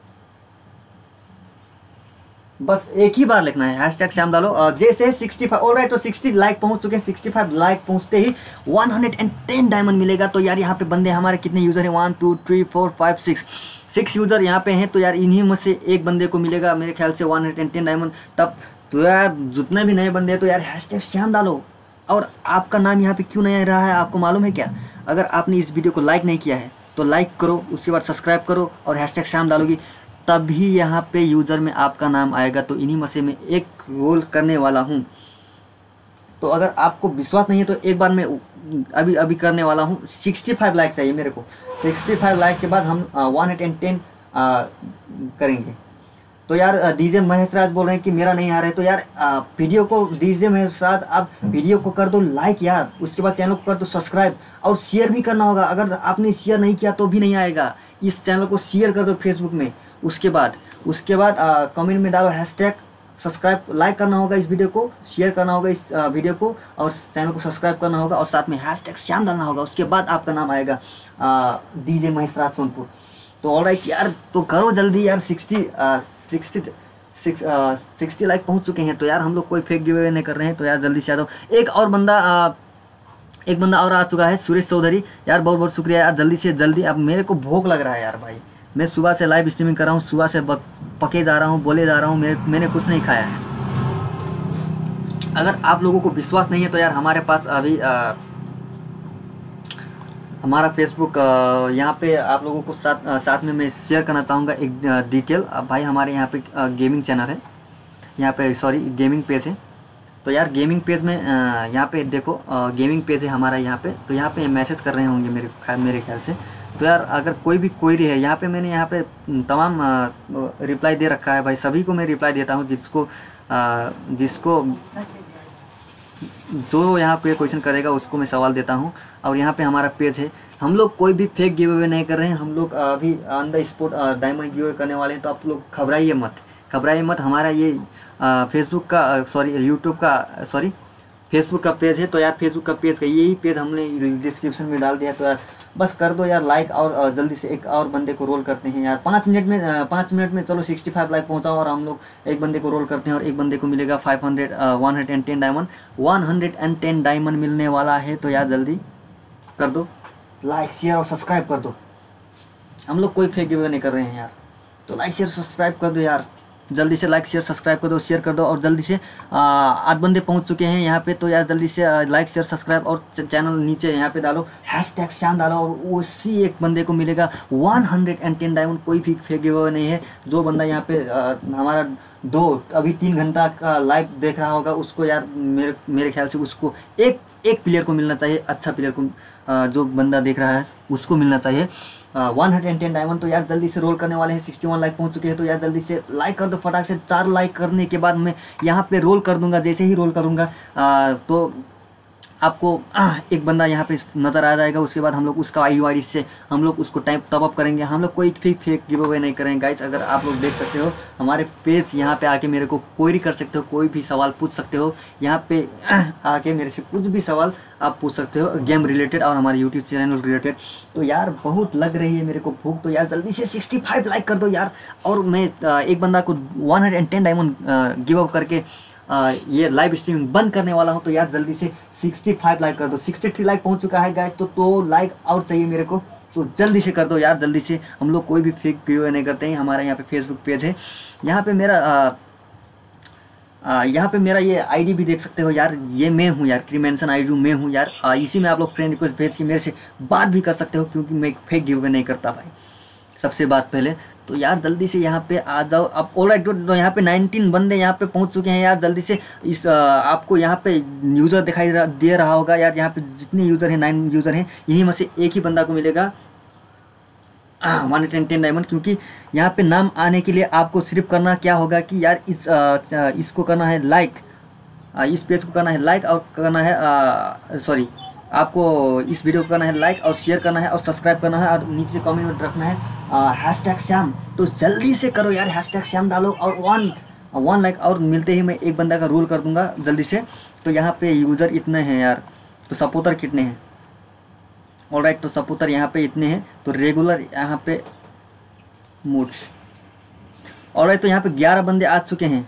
बस एक ही बार लिखना है, हैशटैग श्याम डालो। जैसे सिक्सटी फाइव ऑलराइट, तो सिक्सटी लाइक पहुंच चुके हैं, सिक्सटी फाइव लाइक पहुंचते ही वन हंड्रेड टेन डायमंड मिलेगा। तो यार यहाँ पे बंदे हमारे कितने यूजर हैं, one two three four five six six user यहाँ पे हैं। तो यार इन्हीं में से एक बंदे को मिलेगा मेरे ख्याल से वन हंड्रेड टेन डायमंड। तब तो यार जितने भी नए बंदे हैं तो यार हैशटैग श्याम डालो। और आपका नाम यहाँ पे क्यों नहीं आ रहा है आपको मालूम है क्या? अगर आपने इस वीडियो को लाइक नहीं किया है तो लाइक करो, उसके बाद सब्सक्राइब करो और हैशटैग श्याम डालोगी, तभी यहाँ पे यूज़र में आपका नाम आएगा। तो इन्हीं में से मैं एक रोल करने वाला हूँ। तो अगर आपको विश्वास नहीं है तो एक बार मैं अभी अभी करने वाला हूँ। सिक्सटी फाइव लाइक चाहिए मेरे को, सिक्सटी फाइव लाइक के बाद हम वन हंड्रेड टेन करेंगे। तो यार डीजे महेश राज बोल रहे हैं कि मेरा नहीं आ रहा है। तो यार आ, वीडियो को डीजे महेश राज आप वीडियो को कर दो लाइक यार, उसके बाद चैनल को कर दो सब्सक्राइब और शेयर भी करना होगा। अगर आपने शेयर नहीं किया तो भी नहीं आएगा। इस चैनल को शेयर कर दो फेसबुक में। उसके बाद उसके बाद कमेंट में डालो हैशटैग सब्सक्राइब, लाइक करना होगा इस वीडियो को, शेयर करना होगा इस आ, वीडियो को, और चैनल को सब्सक्राइब करना होगा और साथ में हैशटैग श्याम डालना होगा। उसके बाद आपका नाम आएगा डीजे महेश राज सोनपुर। तो ऑलराइट यार, तो करो जल्दी यार। Sixty sixty six sixty like पहुंच चुके हैं। तो यार हम लोग कोई फेक गिव अवे नहीं कर रहे हैं। तो यार जल्दी से आ जाओ। एक और बंदा आ, एक बंदा और आ चुका है, सुरेश चौधरी। यार बहुत बहुत शुक्रिया यार, जल्दी से जल्दी। अब मेरे को भूख लग रहा है यार भाई, मैं सुबह से लाइव स्ट्रीमिंग कर रहा हूँ, सुबह से बक, पके जा रहा हूँ, बोले जा रहा हूँ, मेरे मैंने कुछ नहीं खाया है। अगर आप लोगों को विश्वास नहीं है तो यार हमारे पास अभी आ, हमारा फेसबुक यहाँ पे आप लोगों को साथ आ, साथ में मैं शेयर करना चाहूँगा एक डिटेल। भाई हमारे यहाँ पे गेमिंग चैनल है, यहाँ पे सॉरी गेमिंग पेज है। तो यार गेमिंग पेज में यहाँ पे देखो गेमिंग पेज है हमारा यहाँ पे। तो यहाँ पे मैसेज कर रहे होंगे मेरे ख्याल मेरे ख्याल से। तो यार अगर कोई भी क्वेरी है यहाँ पे, मैंने यहाँ पे तमाम रिप्लाई दे रखा है भाई, सभी को मैं रिप्लाई देता हूँ जिसको आ, जिसको जो यहाँ पे क्वेश्चन करेगा उसको मैं सवाल देता हूँ। और यहाँ पे हमारा पेज है, हम लोग कोई भी फेक गिव अवे नहीं कर रहे हैं, हम लोग अभी on the spot diamond give away करने वाले हैं। तो आप लोग घबराइए मत, घबराइए मत। हमारा ये फेसबुक का सॉरी यूट्यूब का सॉरी फेसबुक का पेज है। तो यार फेसबुक का पेज का यही पेज हमने डिस्क्रिप्शन में डाल दिया। तो यार बस कर दो यार लाइक, और जल्दी से एक और बंदे को रोल करते हैं यार। पाँच मिनट में पाँच मिनट में चलो सिक्सटी फाइव लाइक पहुंचाओ, और हम लोग एक बंदे को रोल करते हैं और एक बंदे को मिलेगा five hundred one hundred and ten diamond one hundred and ten diamond मिलने वाला है। तो यार जल्दी कर दो लाइक शेयर और सब्सक्राइब कर दो। हम लोग कोई फेक गिव अवे नहीं कर रहे हैं यार। तो लाइक शेयर सब्सक्राइब कर दो यार, जल्दी से लाइक शेयर सब्सक्राइब कर दो, शेयर कर दो। और जल्दी से आठ बंदे पहुंच चुके हैं यहाँ पे। तो यार जल्दी से लाइक शेयर सब्सक्राइब और चैनल नीचे यहाँ पे डालो हैशटैग श्याम डालो, और उसी एक बंदे को मिलेगा one hundred and ten diamond. कोई भी फेक गिव अवे नहीं है। जो बंदा यहाँ पे आ, हमारा दो अभी तीन घंटा का लाइव देख रहा होगा उसको यार मेरे मेरे ख्याल से उसको एक एक प्लेयर को मिलना चाहिए, अच्छा प्लेयर को आ, जो बंदा देख रहा है उसको मिलना चाहिए one hundred and ten diamond. तो यार जल्दी से रोल करने वाले हैं, सिक्सटी वन लाइक पहुंच चुके हैं। तो यार जल्दी से लाइक कर दो फटाक से। चार लाइक करने के बाद मैं यहाँ पे रोल कर दूंगा। जैसे ही रोल करूँगा तो आपको आ, एक बंदा यहाँ पे नज़र आ जाएगा। उसके बाद हम लोग उसका आई यू आई डी से हम लोग उसको टाइप टॉप अप करेंगे। हम लोग कोई फेक फेक गिव अवे नहीं करेंगे गाइस। अगर आप लोग देख सकते हो हमारे पेज यहाँ पे आके मेरे को क्वेरी कर सकते हो, कोई भी सवाल पूछ सकते हो। यहाँ पे आके मेरे से कुछ भी सवाल आप पूछ सकते हो गेम रिलेटेड और हमारे यूट्यूब चैनल रिलेटेड। तो यार बहुत लग रही है मेरे को भूख। तो यार जल्दी से सिक्सटी फाइव लाइक कर दो यार। और मैं एक बंदा को one hundred and ten diamond give up करके आ, ये लाइव स्ट्रीमिंग बंद करने वाला हूँ। तो यार जल्दी से सिक्सटी फाइव लाइक कर दो। सिक्सटी थ्री लाइक पहुँच चुका है गाइस। तो तो लाइक और चाहिए मेरे को, तो जल्दी से कर दो यार जल्दी से। हम लोग कोई भी फेक गिव अवे नहीं करते हैं। हमारा यहाँ पे फेसबुक पेज है, यहाँ पे मेरा आ, आ, यहाँ पे मेरा ये आईडी भी देख सकते हो यार। ये मैं हूँ यार, क्रीमेंसन आईडी मैं हूँ यार। आ, इसी में आप लोग फ्रेंड रिक्वेस्ट भेज के मेरे से बात भी कर सकते हो, क्योंकि मैं फेक गिव अवे नहीं करता भाई, सबसे बात पहले। तो यार जल्दी से यहाँ पे आ जाओ अब। ऑलराइट, तो यहाँ पे नाइनटीन बंदे यहाँ पे पहुँच चुके हैं यार। जल्दी से इस आ, आपको यहाँ पे यूज़र दिखाई दे रहा होगा यार। यहाँ पे जितने यूज़र हैं नाइन यूज़र हैं, यहीं में से एक ही बंदा को मिलेगा one hundred and ten diamond. क्योंकि यहाँ पे नाम आने के लिए आपको सिर्फ करना क्या होगा कि यार इस आ, इसको करना है लाइक, इस पेज को करना है लाइक और करना है सॉरी आपको इस वीडियो को करना है लाइक और शेयर करना है और सब्सक्राइब करना है, और नीचे कमेंट में रखना है हैशटैग श्याम। तो जल्दी से करो यार, हैशटैग श्याम डालो और वन वन लाइक और मिलते ही मैं एक बंदा का रोल कर दूंगा जल्दी से। तो यहाँ पे यूज़र इतने हैं यार, तो सपोर्टर कितने हैं? ऑलराइट, तो सपोर्टर यहाँ पे इतने हैं। तो रेगुलर यहाँ पे मूड्स ऑलराइट, तो यहाँ पे ग्यारह बंदे आ चुके हैं।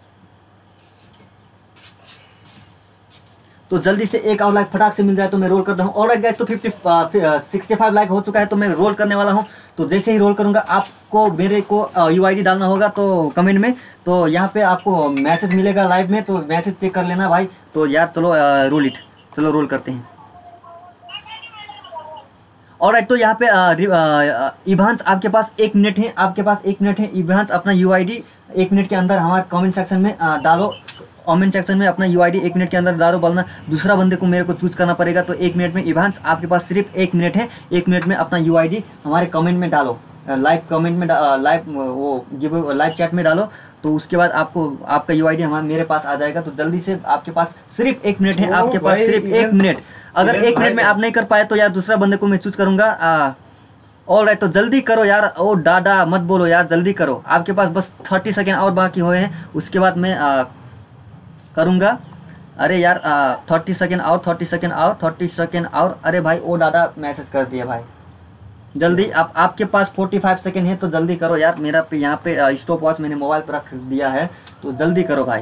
तो जल्दी से एक और लाइक फटाक से मिल जाए तो मैं रोल करता हूँ। ऑलराइट गाइस, तो फिफ्टी सिक्सटी फाइव लाइक हो चुका है, तो मैं रोल करने वाला हूँ। तो जैसे ही रोल करूँगा आपको मेरे को यू आई डी डालना होगा तो कमेंट में। तो यहाँ पे आपको मैसेज मिलेगा लाइव में, तो मैसेज चेक कर लेना भाई। तो यार चलो रोल इट, चलो रोल करते हैं। ऑलराइट, तो यहाँ पे इवांस आपके पास एक मिनट है, आपके पास एक मिनट है। इवांस अपना यू आई डी एक मिनट के अंदर हमारे कमेंट सेक्शन में आ, डालो। कमेंट सेक्शन में अपना यू आई डी एक मिनट के अंदर डालो। बोलना दूसरा बंदे को मेरे को चूज करना पड़ेगा। तो एक मिनट में इवांस आपके पास सिर्फ एक मिनट है, एक मिनट में अपना यू आई डी हमारे कमेंट में डालो, लाइव कमेंट में लाइव वो गिव लाइव चैट में डालो। तो उसके बाद आपको आपका यू आई डी हमारे मेरे पास आ जाएगा। तो जल्दी से आपके पास सिर्फ एक मिनट है, आपके पास सिर्फ एक मिनट। अगर एक मिनट में आप नहीं कर पाए तो यार दूसरा बंदे को मैं चूज करूंगा। ऑल राइट, तो जल्दी करो यार। ओ डाडा मत बोलो यार, जल्दी करो। आपके पास बस थर्टी सेकेंड और बाकी हुए हैं, उसके बाद मैं आ, करूँगा। अरे यार थर्टी सेकेंड और थर्टी सेकेंड और थर्टी सेकेंड और अरे भाई ओ डाडा मैसेज कर दिया भाई। जल्दी आप आपके पास फोर्टी फाइव सेकेंड है, तो जल्दी करो यार। मेरा पे यहाँ पे स्टॉप वॉच मैंने मोबाइल पर रख दिया है, तो जल्दी करो भाई,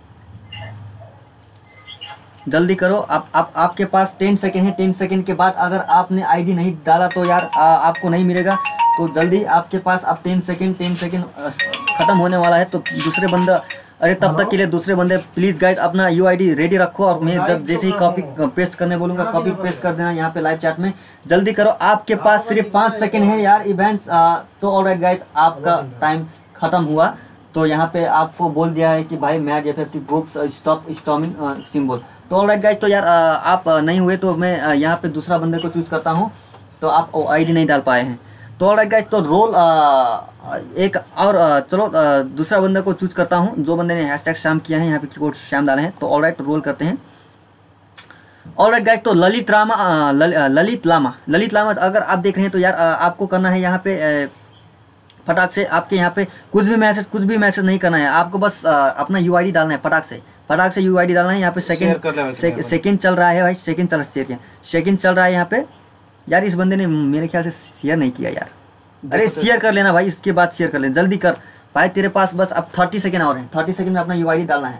जल्दी करो। आप, आप आपके पास टेन सेकेंड है। टेन सेकेंड के बाद अगर आपने आईडी नहीं डाला तो यार आ, आपको नहीं मिलेगा। तो जल्दी आपके पास अब टेन सेकेंड टेन सेकेंड ख़त्म होने वाला है। तो दूसरे बंदा, अरे तब तक के लिए दूसरे बंदे प्लीज़ गाइज अपना यू आई डी रेडी रखो, और मैं जब जैसे ही कॉपी पेस्ट करने बोलूँगा कॉपी पेस्ट कर देना यहाँ पे लाइव चैट में। जल्दी करो, आपके पास सिर्फ पाँच सेकेंड है यार इवेंट्स। तो ऑलराइट गाइज, आपका टाइम ख़त्म हुआ। तो यहाँ पे आपको बोल दिया है कि भाई mad F F T groups stop storming symbol. तो ऑलराइट गाइज, तो यार आप नहीं हुए तो मैं यहाँ पे दूसरा बंदे को चूज़ करता हूँ। तो आप आई डी नहीं डाल पाए हैं। तो ऑलराइट गाइज, तो रोल आ, एक और आ, चलो आ, दूसरा बंदे को चूज करता हूं, जो बंदे ने हैशटैग श्याम किया है, यहाँ पे कीबोर्ड श्याम डाले हैं। तो ऑलराइट, रोल करते हैं। ऑलराइट गाइज, तो ललित रामा आ, लल, आ, ललित लामा ललित लामा अगर आप देख रहे हैं तो यार आ, आपको करना है यहाँ पे आ, फटाक से आपके यहाँ पे कुछ भी मैसेज कुछ भी मैसेज नहीं करना है, आपको बस आ, अपना यू आई डी डालना है। फटाक से फटाक से यू आई डी डालना है। यहाँ पे सेकंड सेकंड चल रहा है भाई, सेकंड चल रहा है सेकंड चल रहा है यहाँ पे। यार इस बंदे ने मेरे ख्याल से शेयर नहीं किया यार। अरे शेयर कर लेना भाई, इसके बाद शेयर कर लेना, जल्दी कर भाई। तेरे पास बस अब थर्टी सेकेंड और हैं। थर्टी सेकेंड में अपना यू आई डी डालना है।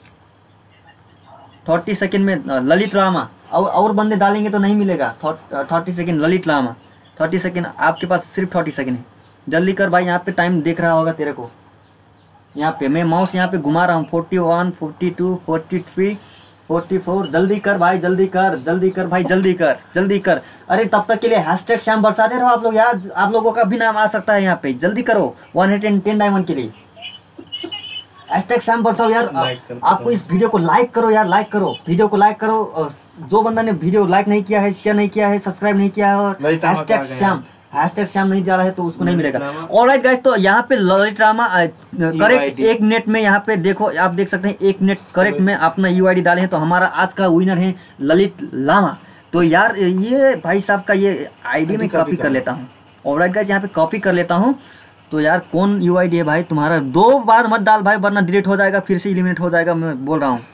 थर्टी सेकेंड में ललित रामा, और और बंदे डालेंगे तो नहीं मिलेगा। Thirty second Lalit Rama, thirty second आपके पास सिर्फ थर्टी सेकेंड है। जल्दी कर भाई, यहाँ पे टाइम देख रहा होगा तेरे को। यहाँ पे मैं माउस यहाँ पे घुमा रहा हूँ। Forty one forty two forty three forty four. जल्दी कर भाई, जल्दी कर जल्दी कर भाई, जल्दी कर जल्दी कर। अरे तब तक के लिए हैशटैग श्याम बरसाते रहो आप लोग यार, आप लोगों का भी नाम आ सकता है यहाँ पे। जल्दी करो, वन हंड्रेड टेन डायमंड के लिए हैशटैग श्याम बरसाओ यार। आपको इस वीडियो को लाइक करो यार, लाइक करो, वीडियो को लाइक करो। जो बंदा ने वीडियो लाइक नहीं किया है, शेयर नहीं किया है, सब्सक्राइब नहीं किया है और हैशटैग श्याम हैशटैग श्याम नहीं डाला है तो उसको नहीं मिलेगा। ऑलराइट गाइस, तो यहाँ पे ललित रामा करेक्ट एक मिनट में, यहाँ पे देखो आप देख सकते हैं एक मिनट करेक्ट में अपना यू आई डी डाले हैं। तो हमारा आज का विनर है ललित लामा। तो यार ये भाई साहब का ये आईडी में कॉपी कर लेता हूँ। ऑलराइट गाइस, यहाँ पे कॉपी कर लेता हूँ। तो यार कौन यू आई डी है भाई तुम्हारा? दो बार मत डाल भाई, वरना डिलीट हो जाएगा, फिर से एलिमिनेट हो जाएगा, मैं बोल रहा हूँ।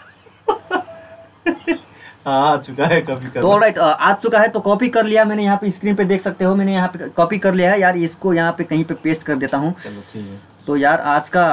आ चुका है, कॉपी कर। तो ऑलराइट, आ चुका है तो कॉपी कर लिया मैंने। यहाँ पे स्क्रीन पे देख सकते हो, मैंने यहाँ पे कॉपी कर लिया है यार। इसको यहाँ पे कहीं पे पेस्ट कर देता हूँ। चलो ठीक है। तो यार आज का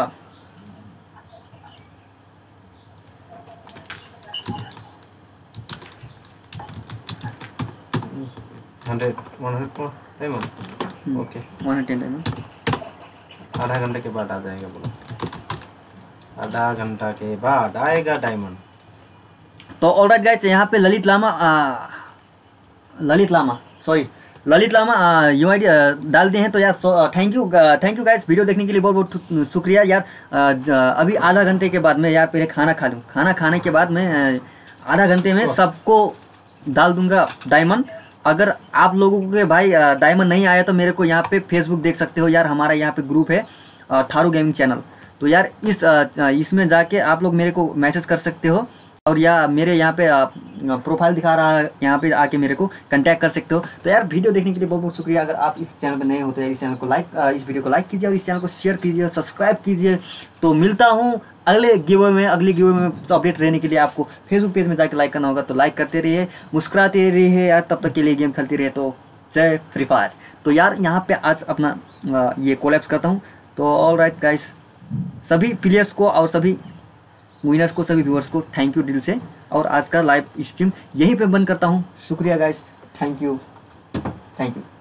hundred one hundred okay one ten आधा घंटे के बाद आ जाएगा। बोलो आधा घंटा के बाद आएगा डायमंड। तो ऑलराइट गाइस, यहाँ पे ललित लामा आ, Lalit Lama sorry Lalit Lama U I D डाल दिए हैं। तो यार thank you thank you guys, video देखने के लिए बहुत बहुत शुक्रिया यार। आ, ज, अभी आधा घंटे के बाद मैं यार पहले खाना खा लूँ। खाना खाने के बाद मैं आधा घंटे में सबको डाल दूंगा डायमंड। अगर आप लोगों के भाई डायमंड नहीं आया तो मेरे को यहाँ पे फेसबुक देख सकते हो यार, हमारा यहाँ पे ग्रुप है थारू गेमिंग चैनल। तो यार इस इसमें जाके आप लोग मेरे को मैसेज कर सकते हो, और या मेरे यहाँ पे प्रोफाइल दिखा रहा है, यहाँ पे आके मेरे को कांटेक्ट कर सकते हो। तो यार वीडियो देखने के लिए बहुत बहुत शुक्रिया। अगर आप इस चैनल पे नए हो तो यार इस चैनल को लाइक इस वीडियो को लाइक कीजिए, और इस चैनल को शेयर कीजिए और सब्सक्राइब कीजिए। तो मिलता हूँ अगले गिव में अगले गिव में अपडेट रहने के लिए आपको फेसबुक पेज में जाकर लाइक करना होगा। तो लाइक करते रहिए, मुस्कुराते रहिए यार, तब तक के लिए गेम खेलते रहिए। तो जय फ्री फायर। तो यार यहाँ पे आज अपना ये कोलैप्स करता हूँ। तो ऑल राइट गाइस, सभी प्लेयर्स को और सभी विनर्स को, सभी व्यूअर्स को थैंक यू दिल से। और आज का लाइव स्ट्रीम यहीं पे बंद करता हूँ। शुक्रिया guys, thank you thank you.